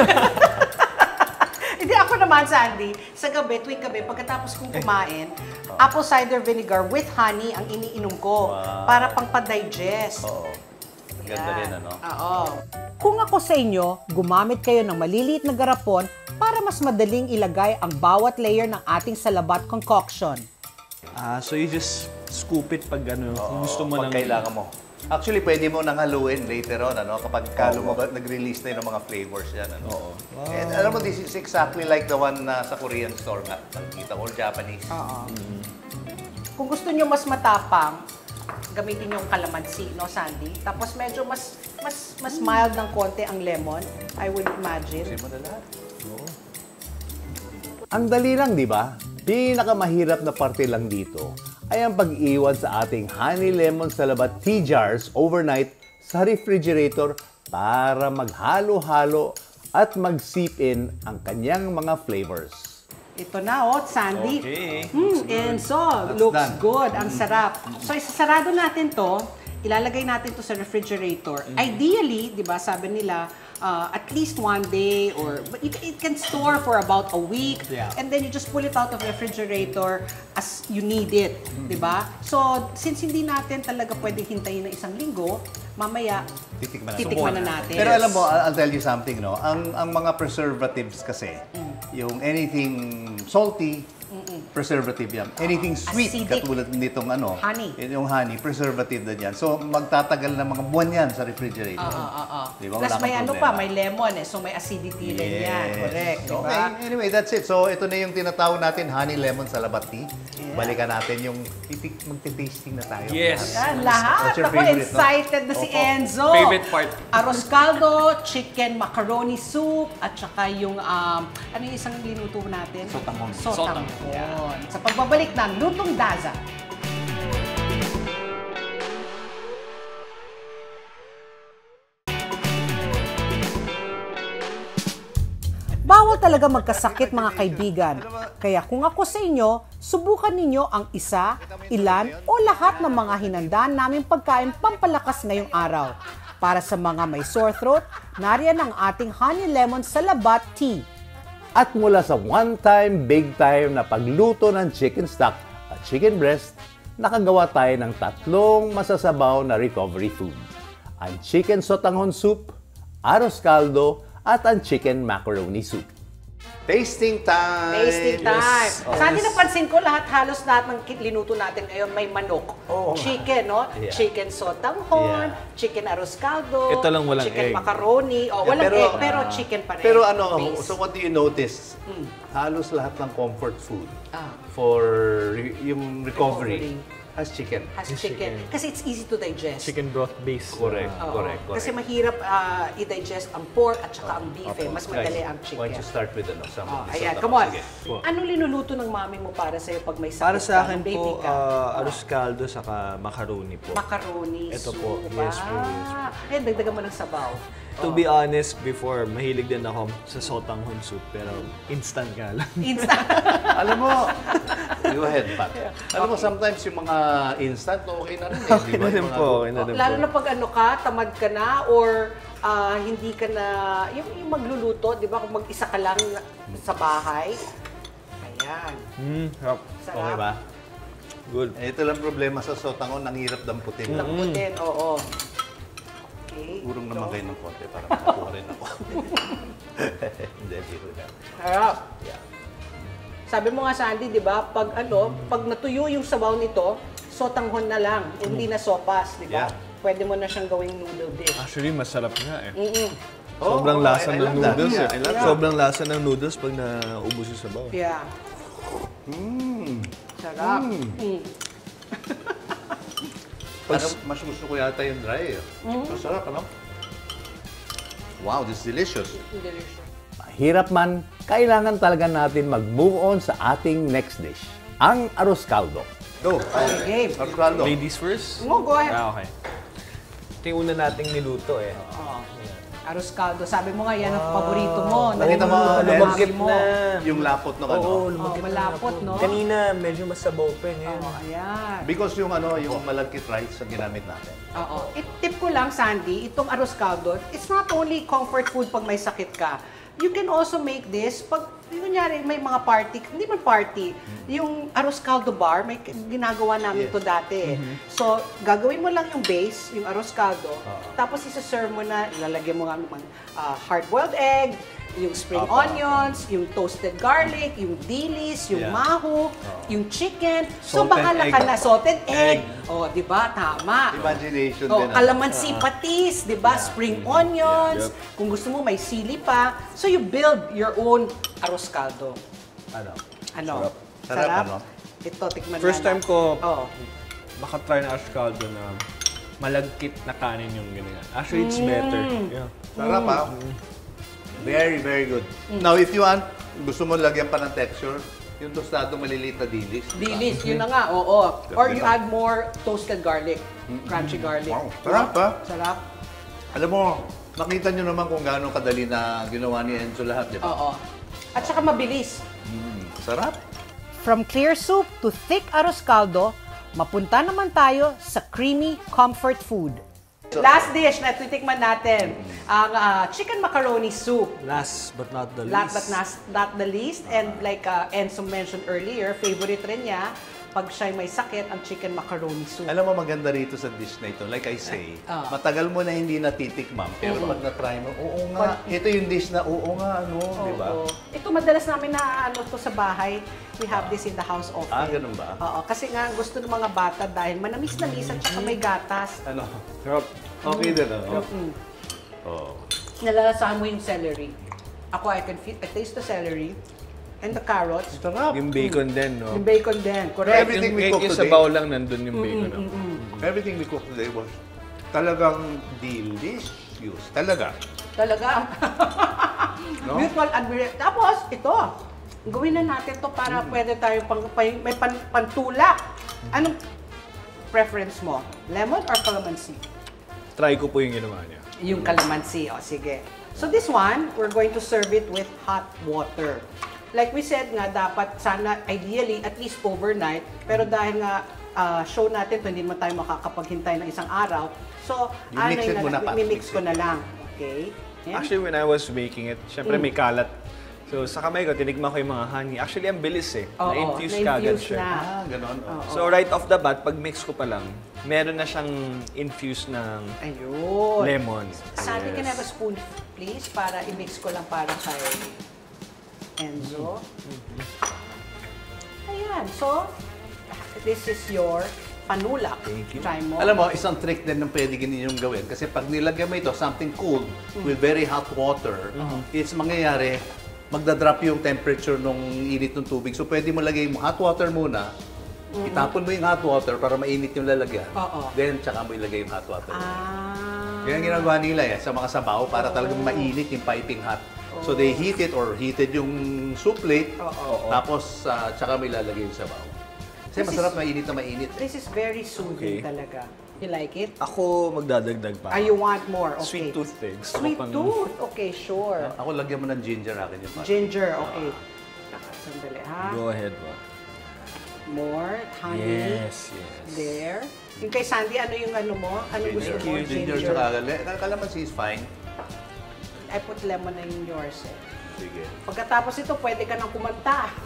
Hindi ako naman, Sandy. Sa gabi, tuwing gabi, pagkatapos kong kumain, apple cider vinegar with honey ang iniinom ko. Wow. Para pang pa-digest. Oo. Ang ganda rin, ano? Oo. Kung ako sa inyo, gumamit kayo ng maliliit na garapon para mas madaling ilagay ang bawat layer ng ating salabat concoction. Ah, so you just scoop it pag ano, kung gusto mo Pag ng... kailangan mo. Actually, pwede mo nang haluin later on, ano? Kapag ka lumabas, nag-release na yun ng mga flavors yan, ano? Oo. And alam mo, this is exactly like the one na sa Korean store nga. Nakikita ko, or Japanese. Oo. Kung gusto nyo mas matapang, gamitin yung calamansi, no, Sandy? Tapos medyo mas mas mas mild ng konti ang lemon, I would imagine. Kasi mo na lahat. Ang dali lang, di ba? Pinakamahirap na parte lang dito ay ang pag-iwan sa ating honey lemon salabat tea jars overnight sa refrigerator para maghalo-halo at mag-seep in ang kanyang mga flavors. Ito na, oh, Sandy. Okay. Mm, and so, looks done. good. Ang sarap. So, isasarado natin to. Ilalagay natin to sa refrigerator. Ideally, di ba, sabi nila, uh, at least one day or but you can, it can store for about a week. Yeah. And then you just pull it out of the refrigerator as you need it. Di ba? So, since hindi natin talaga pwedeng hintayin ng isang linggo, mamaya, Titikman na. titikman na natin. Pero alam mo, I'll I'll tell you something, no? Ang ang mga preservatives kasi, Yung anything salty, preservative yan. Anything sweet, Acidic. katulad nitong ano, Honey. yung honey, preservative na yan. So, magtatagal ng mga buwan yan sa refrigerator. Oo, oo, oo. Di ba? Plus Wala may kang ano problema. pa, may lemon eh. So may acidity rin yan. Correct. Diba? Okay, anyway, that's it. So, ito na yung tinatawag natin, honey lemon salabat tea. Balikan natin yung titik, magte-tasting na tayo. Yes. Yan, lahat. What's your Ako favorite, no? excited na si Enzo. Favorite part. Arroz caldo, chicken macaroni soup, at saka yung, um, ano yung isang linuto natin? Sotanghon. Sotanghon. Sa pagbabalik ng Lutong Daza. Bawal talaga magkasakit mga kaibigan. Kaya kung ako sa inyo, subukan ninyo ang isa, ilan o lahat ng mga hinandaan naming pagkain pampalakas ngayong araw. Para sa mga may sore throat, nariyan ang ating honey lemon salabat tea. At mula sa one-time, big-time na pagluto ng chicken stock at chicken breast, nakagawa tayo ng tatlong masasabaw na recovery food. Ang chicken sotanghon soup, arroz caldo, at ang chicken macaroni soup. Tasting time! Tasting time. Yes. Oh, Saan yes. napansin ko, lahat halos lahat ng kit- linuto natin ngayon may manok. Oo. Chicken, no? Yeah. Chicken sotanghon, Yeah. chicken arroz caldo, Ito lang walang chicken egg. macaroni. Oh, Yeah, walang pero- egg, pero chicken pa rin. Pero ano, Base. so what do you notice? Halos lahat ng comfort food Ah. for re- yung recovery, Recovery. has chicken. Has chicken. Kasi it's easy to digest. Chicken broth base. Correct, Oo. correct, correct. Kasi mahirap ah, i-digest ang pork at saka ang beef. Eh. Mas madali ang Why chicken. don't you start with ano, some Oh, of this ayan, stuff? come on. Sige. Anong linuluto ng mami mo para sa'yo pag may sakit Para sa ka, akin baby po, ka? uh, arroz caldo saka macaroni po. Macaroni Ito soup. po. Yes po, yes po. Ah, eh, dagdagan mo ng sabaw. To be honest, before, mahilig din ako sa sotanghon soup, pero instant nga lang. Instant. Alam mo, go ahead, Pat. Alam mo, sometimes yung mga instant, okay na rin. Eh, Okay di ba? na rin Yung mga- po, okay na rin po. Lalo na pag ano ka, tamad ka na, or ah, hindi ka na, yung, yung magluluto, di ba, kung mag-isa ka lang sa bahay. Ayan. Mm, sarap. Sarap. Okay ba? Good. Eh, ito lang problema sa sotangon, ang hirap damputin. Lambutin, oo. Okay. Urong naman kayo ng konti para makakuha rin ako. Hindi, biro lang. Harap. Sabi mo nga, Sandy, di ba, pag ano, pag natuyo yung sabaw nito, sotanghon na lang, hindi na sopas, di ba? Yeah. Pwede mo na siyang gawing noodle dish. Actually, masarap nga eh. Mm-mm. Sobrang Oh, lasa I- I ng love that. noodles Yeah, eh. I love that. Sobrang lasa ng noodles pag naubos yung sabaw. Yeah. Mm. Sarap. Mm. Parang mas gusto ko yata yung dry. Eh. Masarap, ano? Wow, this is delicious. Delicious. Mahirap man, kailangan talaga natin mag-move on sa ating next dish, ang arroz caldo. Go. game. Arcaldo. Ladies first? No, go ahead. Ah, okay. Ito yung una nating niluto eh. Arroz caldo. Sabi mo nga, yan ang paborito mo. Nakita mo, Naluluto ng lumagkit mami mo. Yung lapot ng ano. Oh, malapot, no? Kanina, medyo masabaw pa eh. Ngayon. Oo, ayan. Because yung ano, yung malagkit rice ang ginamit natin. Oo. It, tip ko lang, Sandy, itong arroz caldo, it's not only comfort food pag may sakit ka. You can also make this pag, yung kunyari, may mga party, hindi man party, yung arroz caldo bar, may ginagawa namin Yes. to dati eh. So, gagawin mo lang yung base, yung arroz caldo, tapos isa-serve mo na, ilalagyan mo nga ng uh, hard-boiled egg, yung spring Apa. onions, yung toasted garlic, yung dilis, yung Yeah. maho, yung chicken. So, Salted bahala egg. ka na. Salted egg. Oh, di ba? Tama. Imagination Oh, din. ano? calamansi patis, di ba? Spring onions. Kung gusto mo, may sili pa. So, you build your own arroz caldo. Ano? Ano? Sarap, ano? Ito, tikman First na time na. ko Oo. makatry na arroz caldo na malagkit na kanin yung ganyan. Actually, it's better. Yeah. Sarap, ah. Very, very good. Now, if you want, gusto mo lagyan pa ng texture, yung tostado maliliit na dilis. Dilis, yun na nga, oo. Or you add more toasted garlic. Crunchy garlic. Wow, sarap, ah. Sarap. Alam mo, nakita nyo naman kung gaano kadali na ginawa ni Enzo lahat, di ba? Oo. At saka mabilis. Mm, sarap. From clear soup to thick arroz caldo, mapunta naman tayo sa creamy comfort food. Last dish na titikman natin, ang ah, chicken macaroni soup. Last but not the least. Last but not, not the least, and like uh, Enzo mentioned earlier, favorite rin niya, pag siya'y may sakit, ang chicken macaroni soup. Alam mo, maganda rito sa dish na ito, like I say, Ah. matagal mo na hindi natitikmam, pero Oo. pag na-try mo, oo nga, ito yung dish na oo nga, ano, di ba? Oo. Ito madalas namin na ano to sa bahay. We have this in the house often. Ah, ganun ba? Oo, kasi nga gusto ng mga bata dahil manamis-namis at saka may gatas. Ano? Okay din, ano? Mm. Oo. Nalalasahan mo yung celery. Ako, I can feel, I taste the celery and the carrots. Sarap. Yung bacon din, no? Yung bacon din, correct. Everything Yung, we yung, cook yung today. sabaw lang nandun yung bacon. no? Everything we cooked today was talagang delicious. Talaga. Talaga. No? Mutual admiration. Tapos, ito. Gawin na natin to para pwede tayo pang, pang- may pan, pantulak. Anong preference mo? Lemon or calamansi? Try ko po yung ginawa niya. Yung calamansi. O, sige. So this one, we're going to serve it with hot water. Like we said nga, dapat sana, ideally, at least overnight. Pero dahil nga, ah, show natin to, hindi naman tayo makakapaghintay ng isang araw. So, You mix it na, muna, Pat. mimix Mix ko it. na lang. Okay? Yan. Actually, when I was making it, syempre Mm. may kalat. So, sa kamay ko, tinigman ko yung mga honey. Actually, ang bilis eh. Oo, Na-infuse na-infuse kagad siya. na. Ah, ganon. Oh. So, right off the bat, pag mix ko pa lang, meron na siyang infuse ng Ayun. lemon. Sandy, can I have a Yes. spoon, please? Para i-mix ko lang para kay Enzo. Ayan. So, this is your panulak. Thank you. Try mo. Alam mo, isang trick din ng pwede ninyong gawin. Kasi pag nilagyan mo ito, something cold with very hot water, it's mangyayari, magdadrop yung temperature nung init ng tubig. So pwede mo lagay mo hot water muna, itapon mo yung hot water para mainit yung lalagyan. Oo. Then, tsaka mo ilagay yung hot water. Ah. Yan ang ginagawa nila eh, sa mga sabaw para talagang mainit yung piping hot. So they heat it or heated yung soup plate, Oo. tapos uh, tsaka mo ilalagay yung sabaw. Kasi This masarap is- mainit na mainit. Eh. This is very soothing Okay. talaga. You like it? Ako, magdadagdag pa. Ah, you want more? Okay. Sweet tooth thing. Gusto ko Sweet pang- tooth? Okay, sure. Ako lagyan mo ng ginger akin yung pala. Ginger, okay. Saka, sandali ha. Go ahead po. More honey. Yes, yes. There. Yung kay Sandy, ano yung ano mo? Ano gusto mo? Ginger, ginger tsaka kal- kalamansi is fine. I put lemon na in yours eh. Sige. Pagkatapos ito, pwede ka nang kumanta.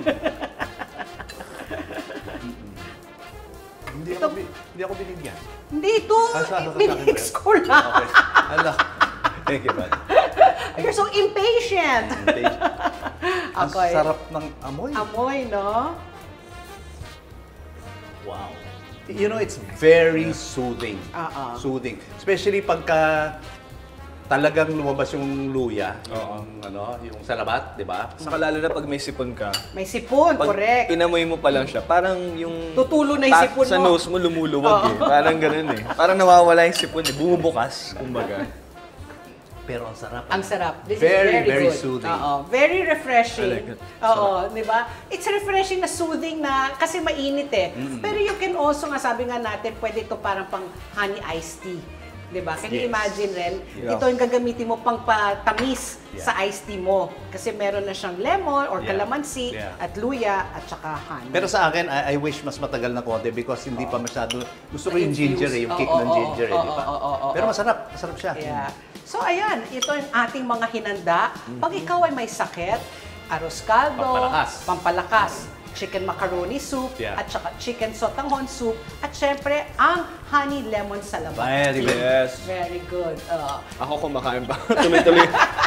Hindi ako, bi- hindi ako binigyan. Hindi ito. Ah, sa- sa- sa Minix akin ba? ko lang. Okay. Ala. Thank you, man. You're so impatient. Ang Okay. sarap ng amoy. Amoy, no? Wow. You know, it's very soothing. Ah, ah. Soothing. Especially pagka talagang lumabas yung luya, yung, ano, yung salabat, di ba? Saka lalo na pag may sipon ka, May sipon, pag correct. inamoy mo pa lang siya, parang yung Tutulo na yung ta- sipon sa mo. nose mo lumuluwag eh. Parang ganun eh. Parang nawawala yung sipon eh. Bumubukas, kumbaga. Pero ang sarap. Ang sarap. This Very, is very, very good. soothing. Oo. Very refreshing. I like it. Oo, di ba? It's refreshing na soothing na kasi mainit eh. Pero you can also, nga sabi nga natin, pwede ito parang pang honey iced tea. Di ba? Can you Yes. imagine, Ren? Yeah. Ito yung gagamitin mo pang patamis Yeah. sa iced tea mo. Kasi meron na siyang lemon or Yeah. calamansi Yeah. at luya at saka honey. Pero sa akin, I, I wish mas matagal na konti because hindi pa masyado, gusto ko yung ginger eh, yung kick Oo, ng oo, ginger eh, oo, di ba? oo, oo, oo. Pero masarap, masarap siya. Yeah. So ayan, ito yung ating mga hinanda. Pag ikaw ay may sakit, arroz caldo, Pampalakas. pampalakas, chicken macaroni soup, Yeah. at saka chicken sotanghon soup, at syempre ang honey lemon salabat. Very good. Yes. Very good. Uh, Ako kumakain pa. Tuloy-tuloy.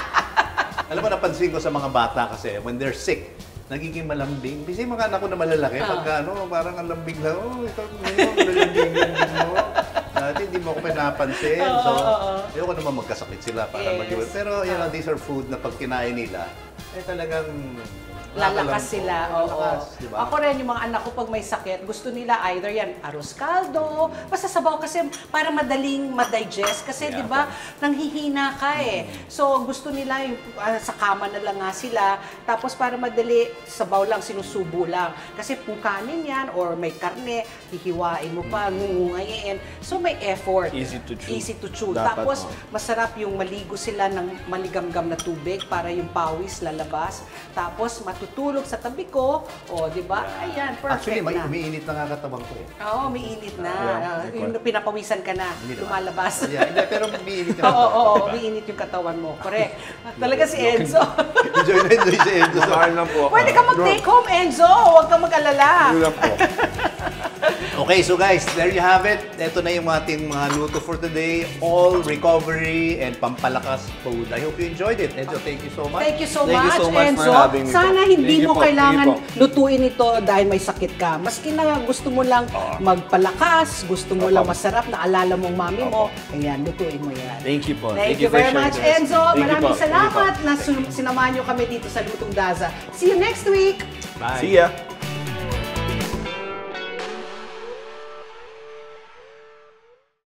Alam mo, napansin ko sa mga bata kasi, when they're sick, nagiging malambing. Kasi mga anak ko na malalaki, Ah. pagka ano, parang ang lambing na, oh, ito, ngayon, malambing-lambing mo. Dati hindi mo ako pinapansin. So, ayoko naman magkasakit sila para Yes. mag Pero, you know, these are food na pag kinain nila, eh talagang lalakas sila. Oo. Lalakas, di ba? Ako rin, yung mga anak ko pag may sakit, gusto nila either yan, arroz caldo, basta sabaw kasi para madaling ma-digest. Kasi Yeah. di ba, nanghihina ka eh. So gusto nila yung ah, sa kama na lang nga sila. Tapos para madali, sabaw lang, sinusubo lang. Kasi kung kanin yan or may karne, hihiwain mo pa, ngungungayin. So may effort. Easy to chew. Easy to chew. Dapat, Tapos oh. masarap yung maligo sila ng maligamgam na tubig para yung pawis lalabas. Tapos matutulog sa tabi ko. O, di ba? Ayan, perfect Actually, may na. umiinit na nga katawan ko eh. Oo, umiinit na. Yeah, Ah, yung pinapawisan ka na, Hindi naman. lumalabas. Yeah, hindi, pero umiinit Oo, na oo, katawan. oo, umiinit yung katawan mo. Correct. Talaga si Enzo. Enjoy na enjoy si Enzo. Kumakain lang po ako. Pwede ka mag-take home, Enzo. Huwag ka mag-alala. Yun lang po. Okay, so guys, there you have it. Ito na yung ating mga luto for today. All recovery and pampalakas food. I hope you enjoyed it. Enzo, thank you so much. Thank you so Thank you much, so much Enzo. for having me po. Sana hindi Thank you mo po. kailangan Thank you lutuin ito dahil may sakit ka. Maski na gusto mo lang magpalakas, gusto mo lang masarap, naalala mong mami mo, ayan, lutuin mo yan. Thank you po. Thank, you for very sharing much, this. Enzo. Thank you Maraming po. Thank you po. salamat na sun- sinamahan nyo kami dito sa Lutong Daza. See you next week! Bye. See ya.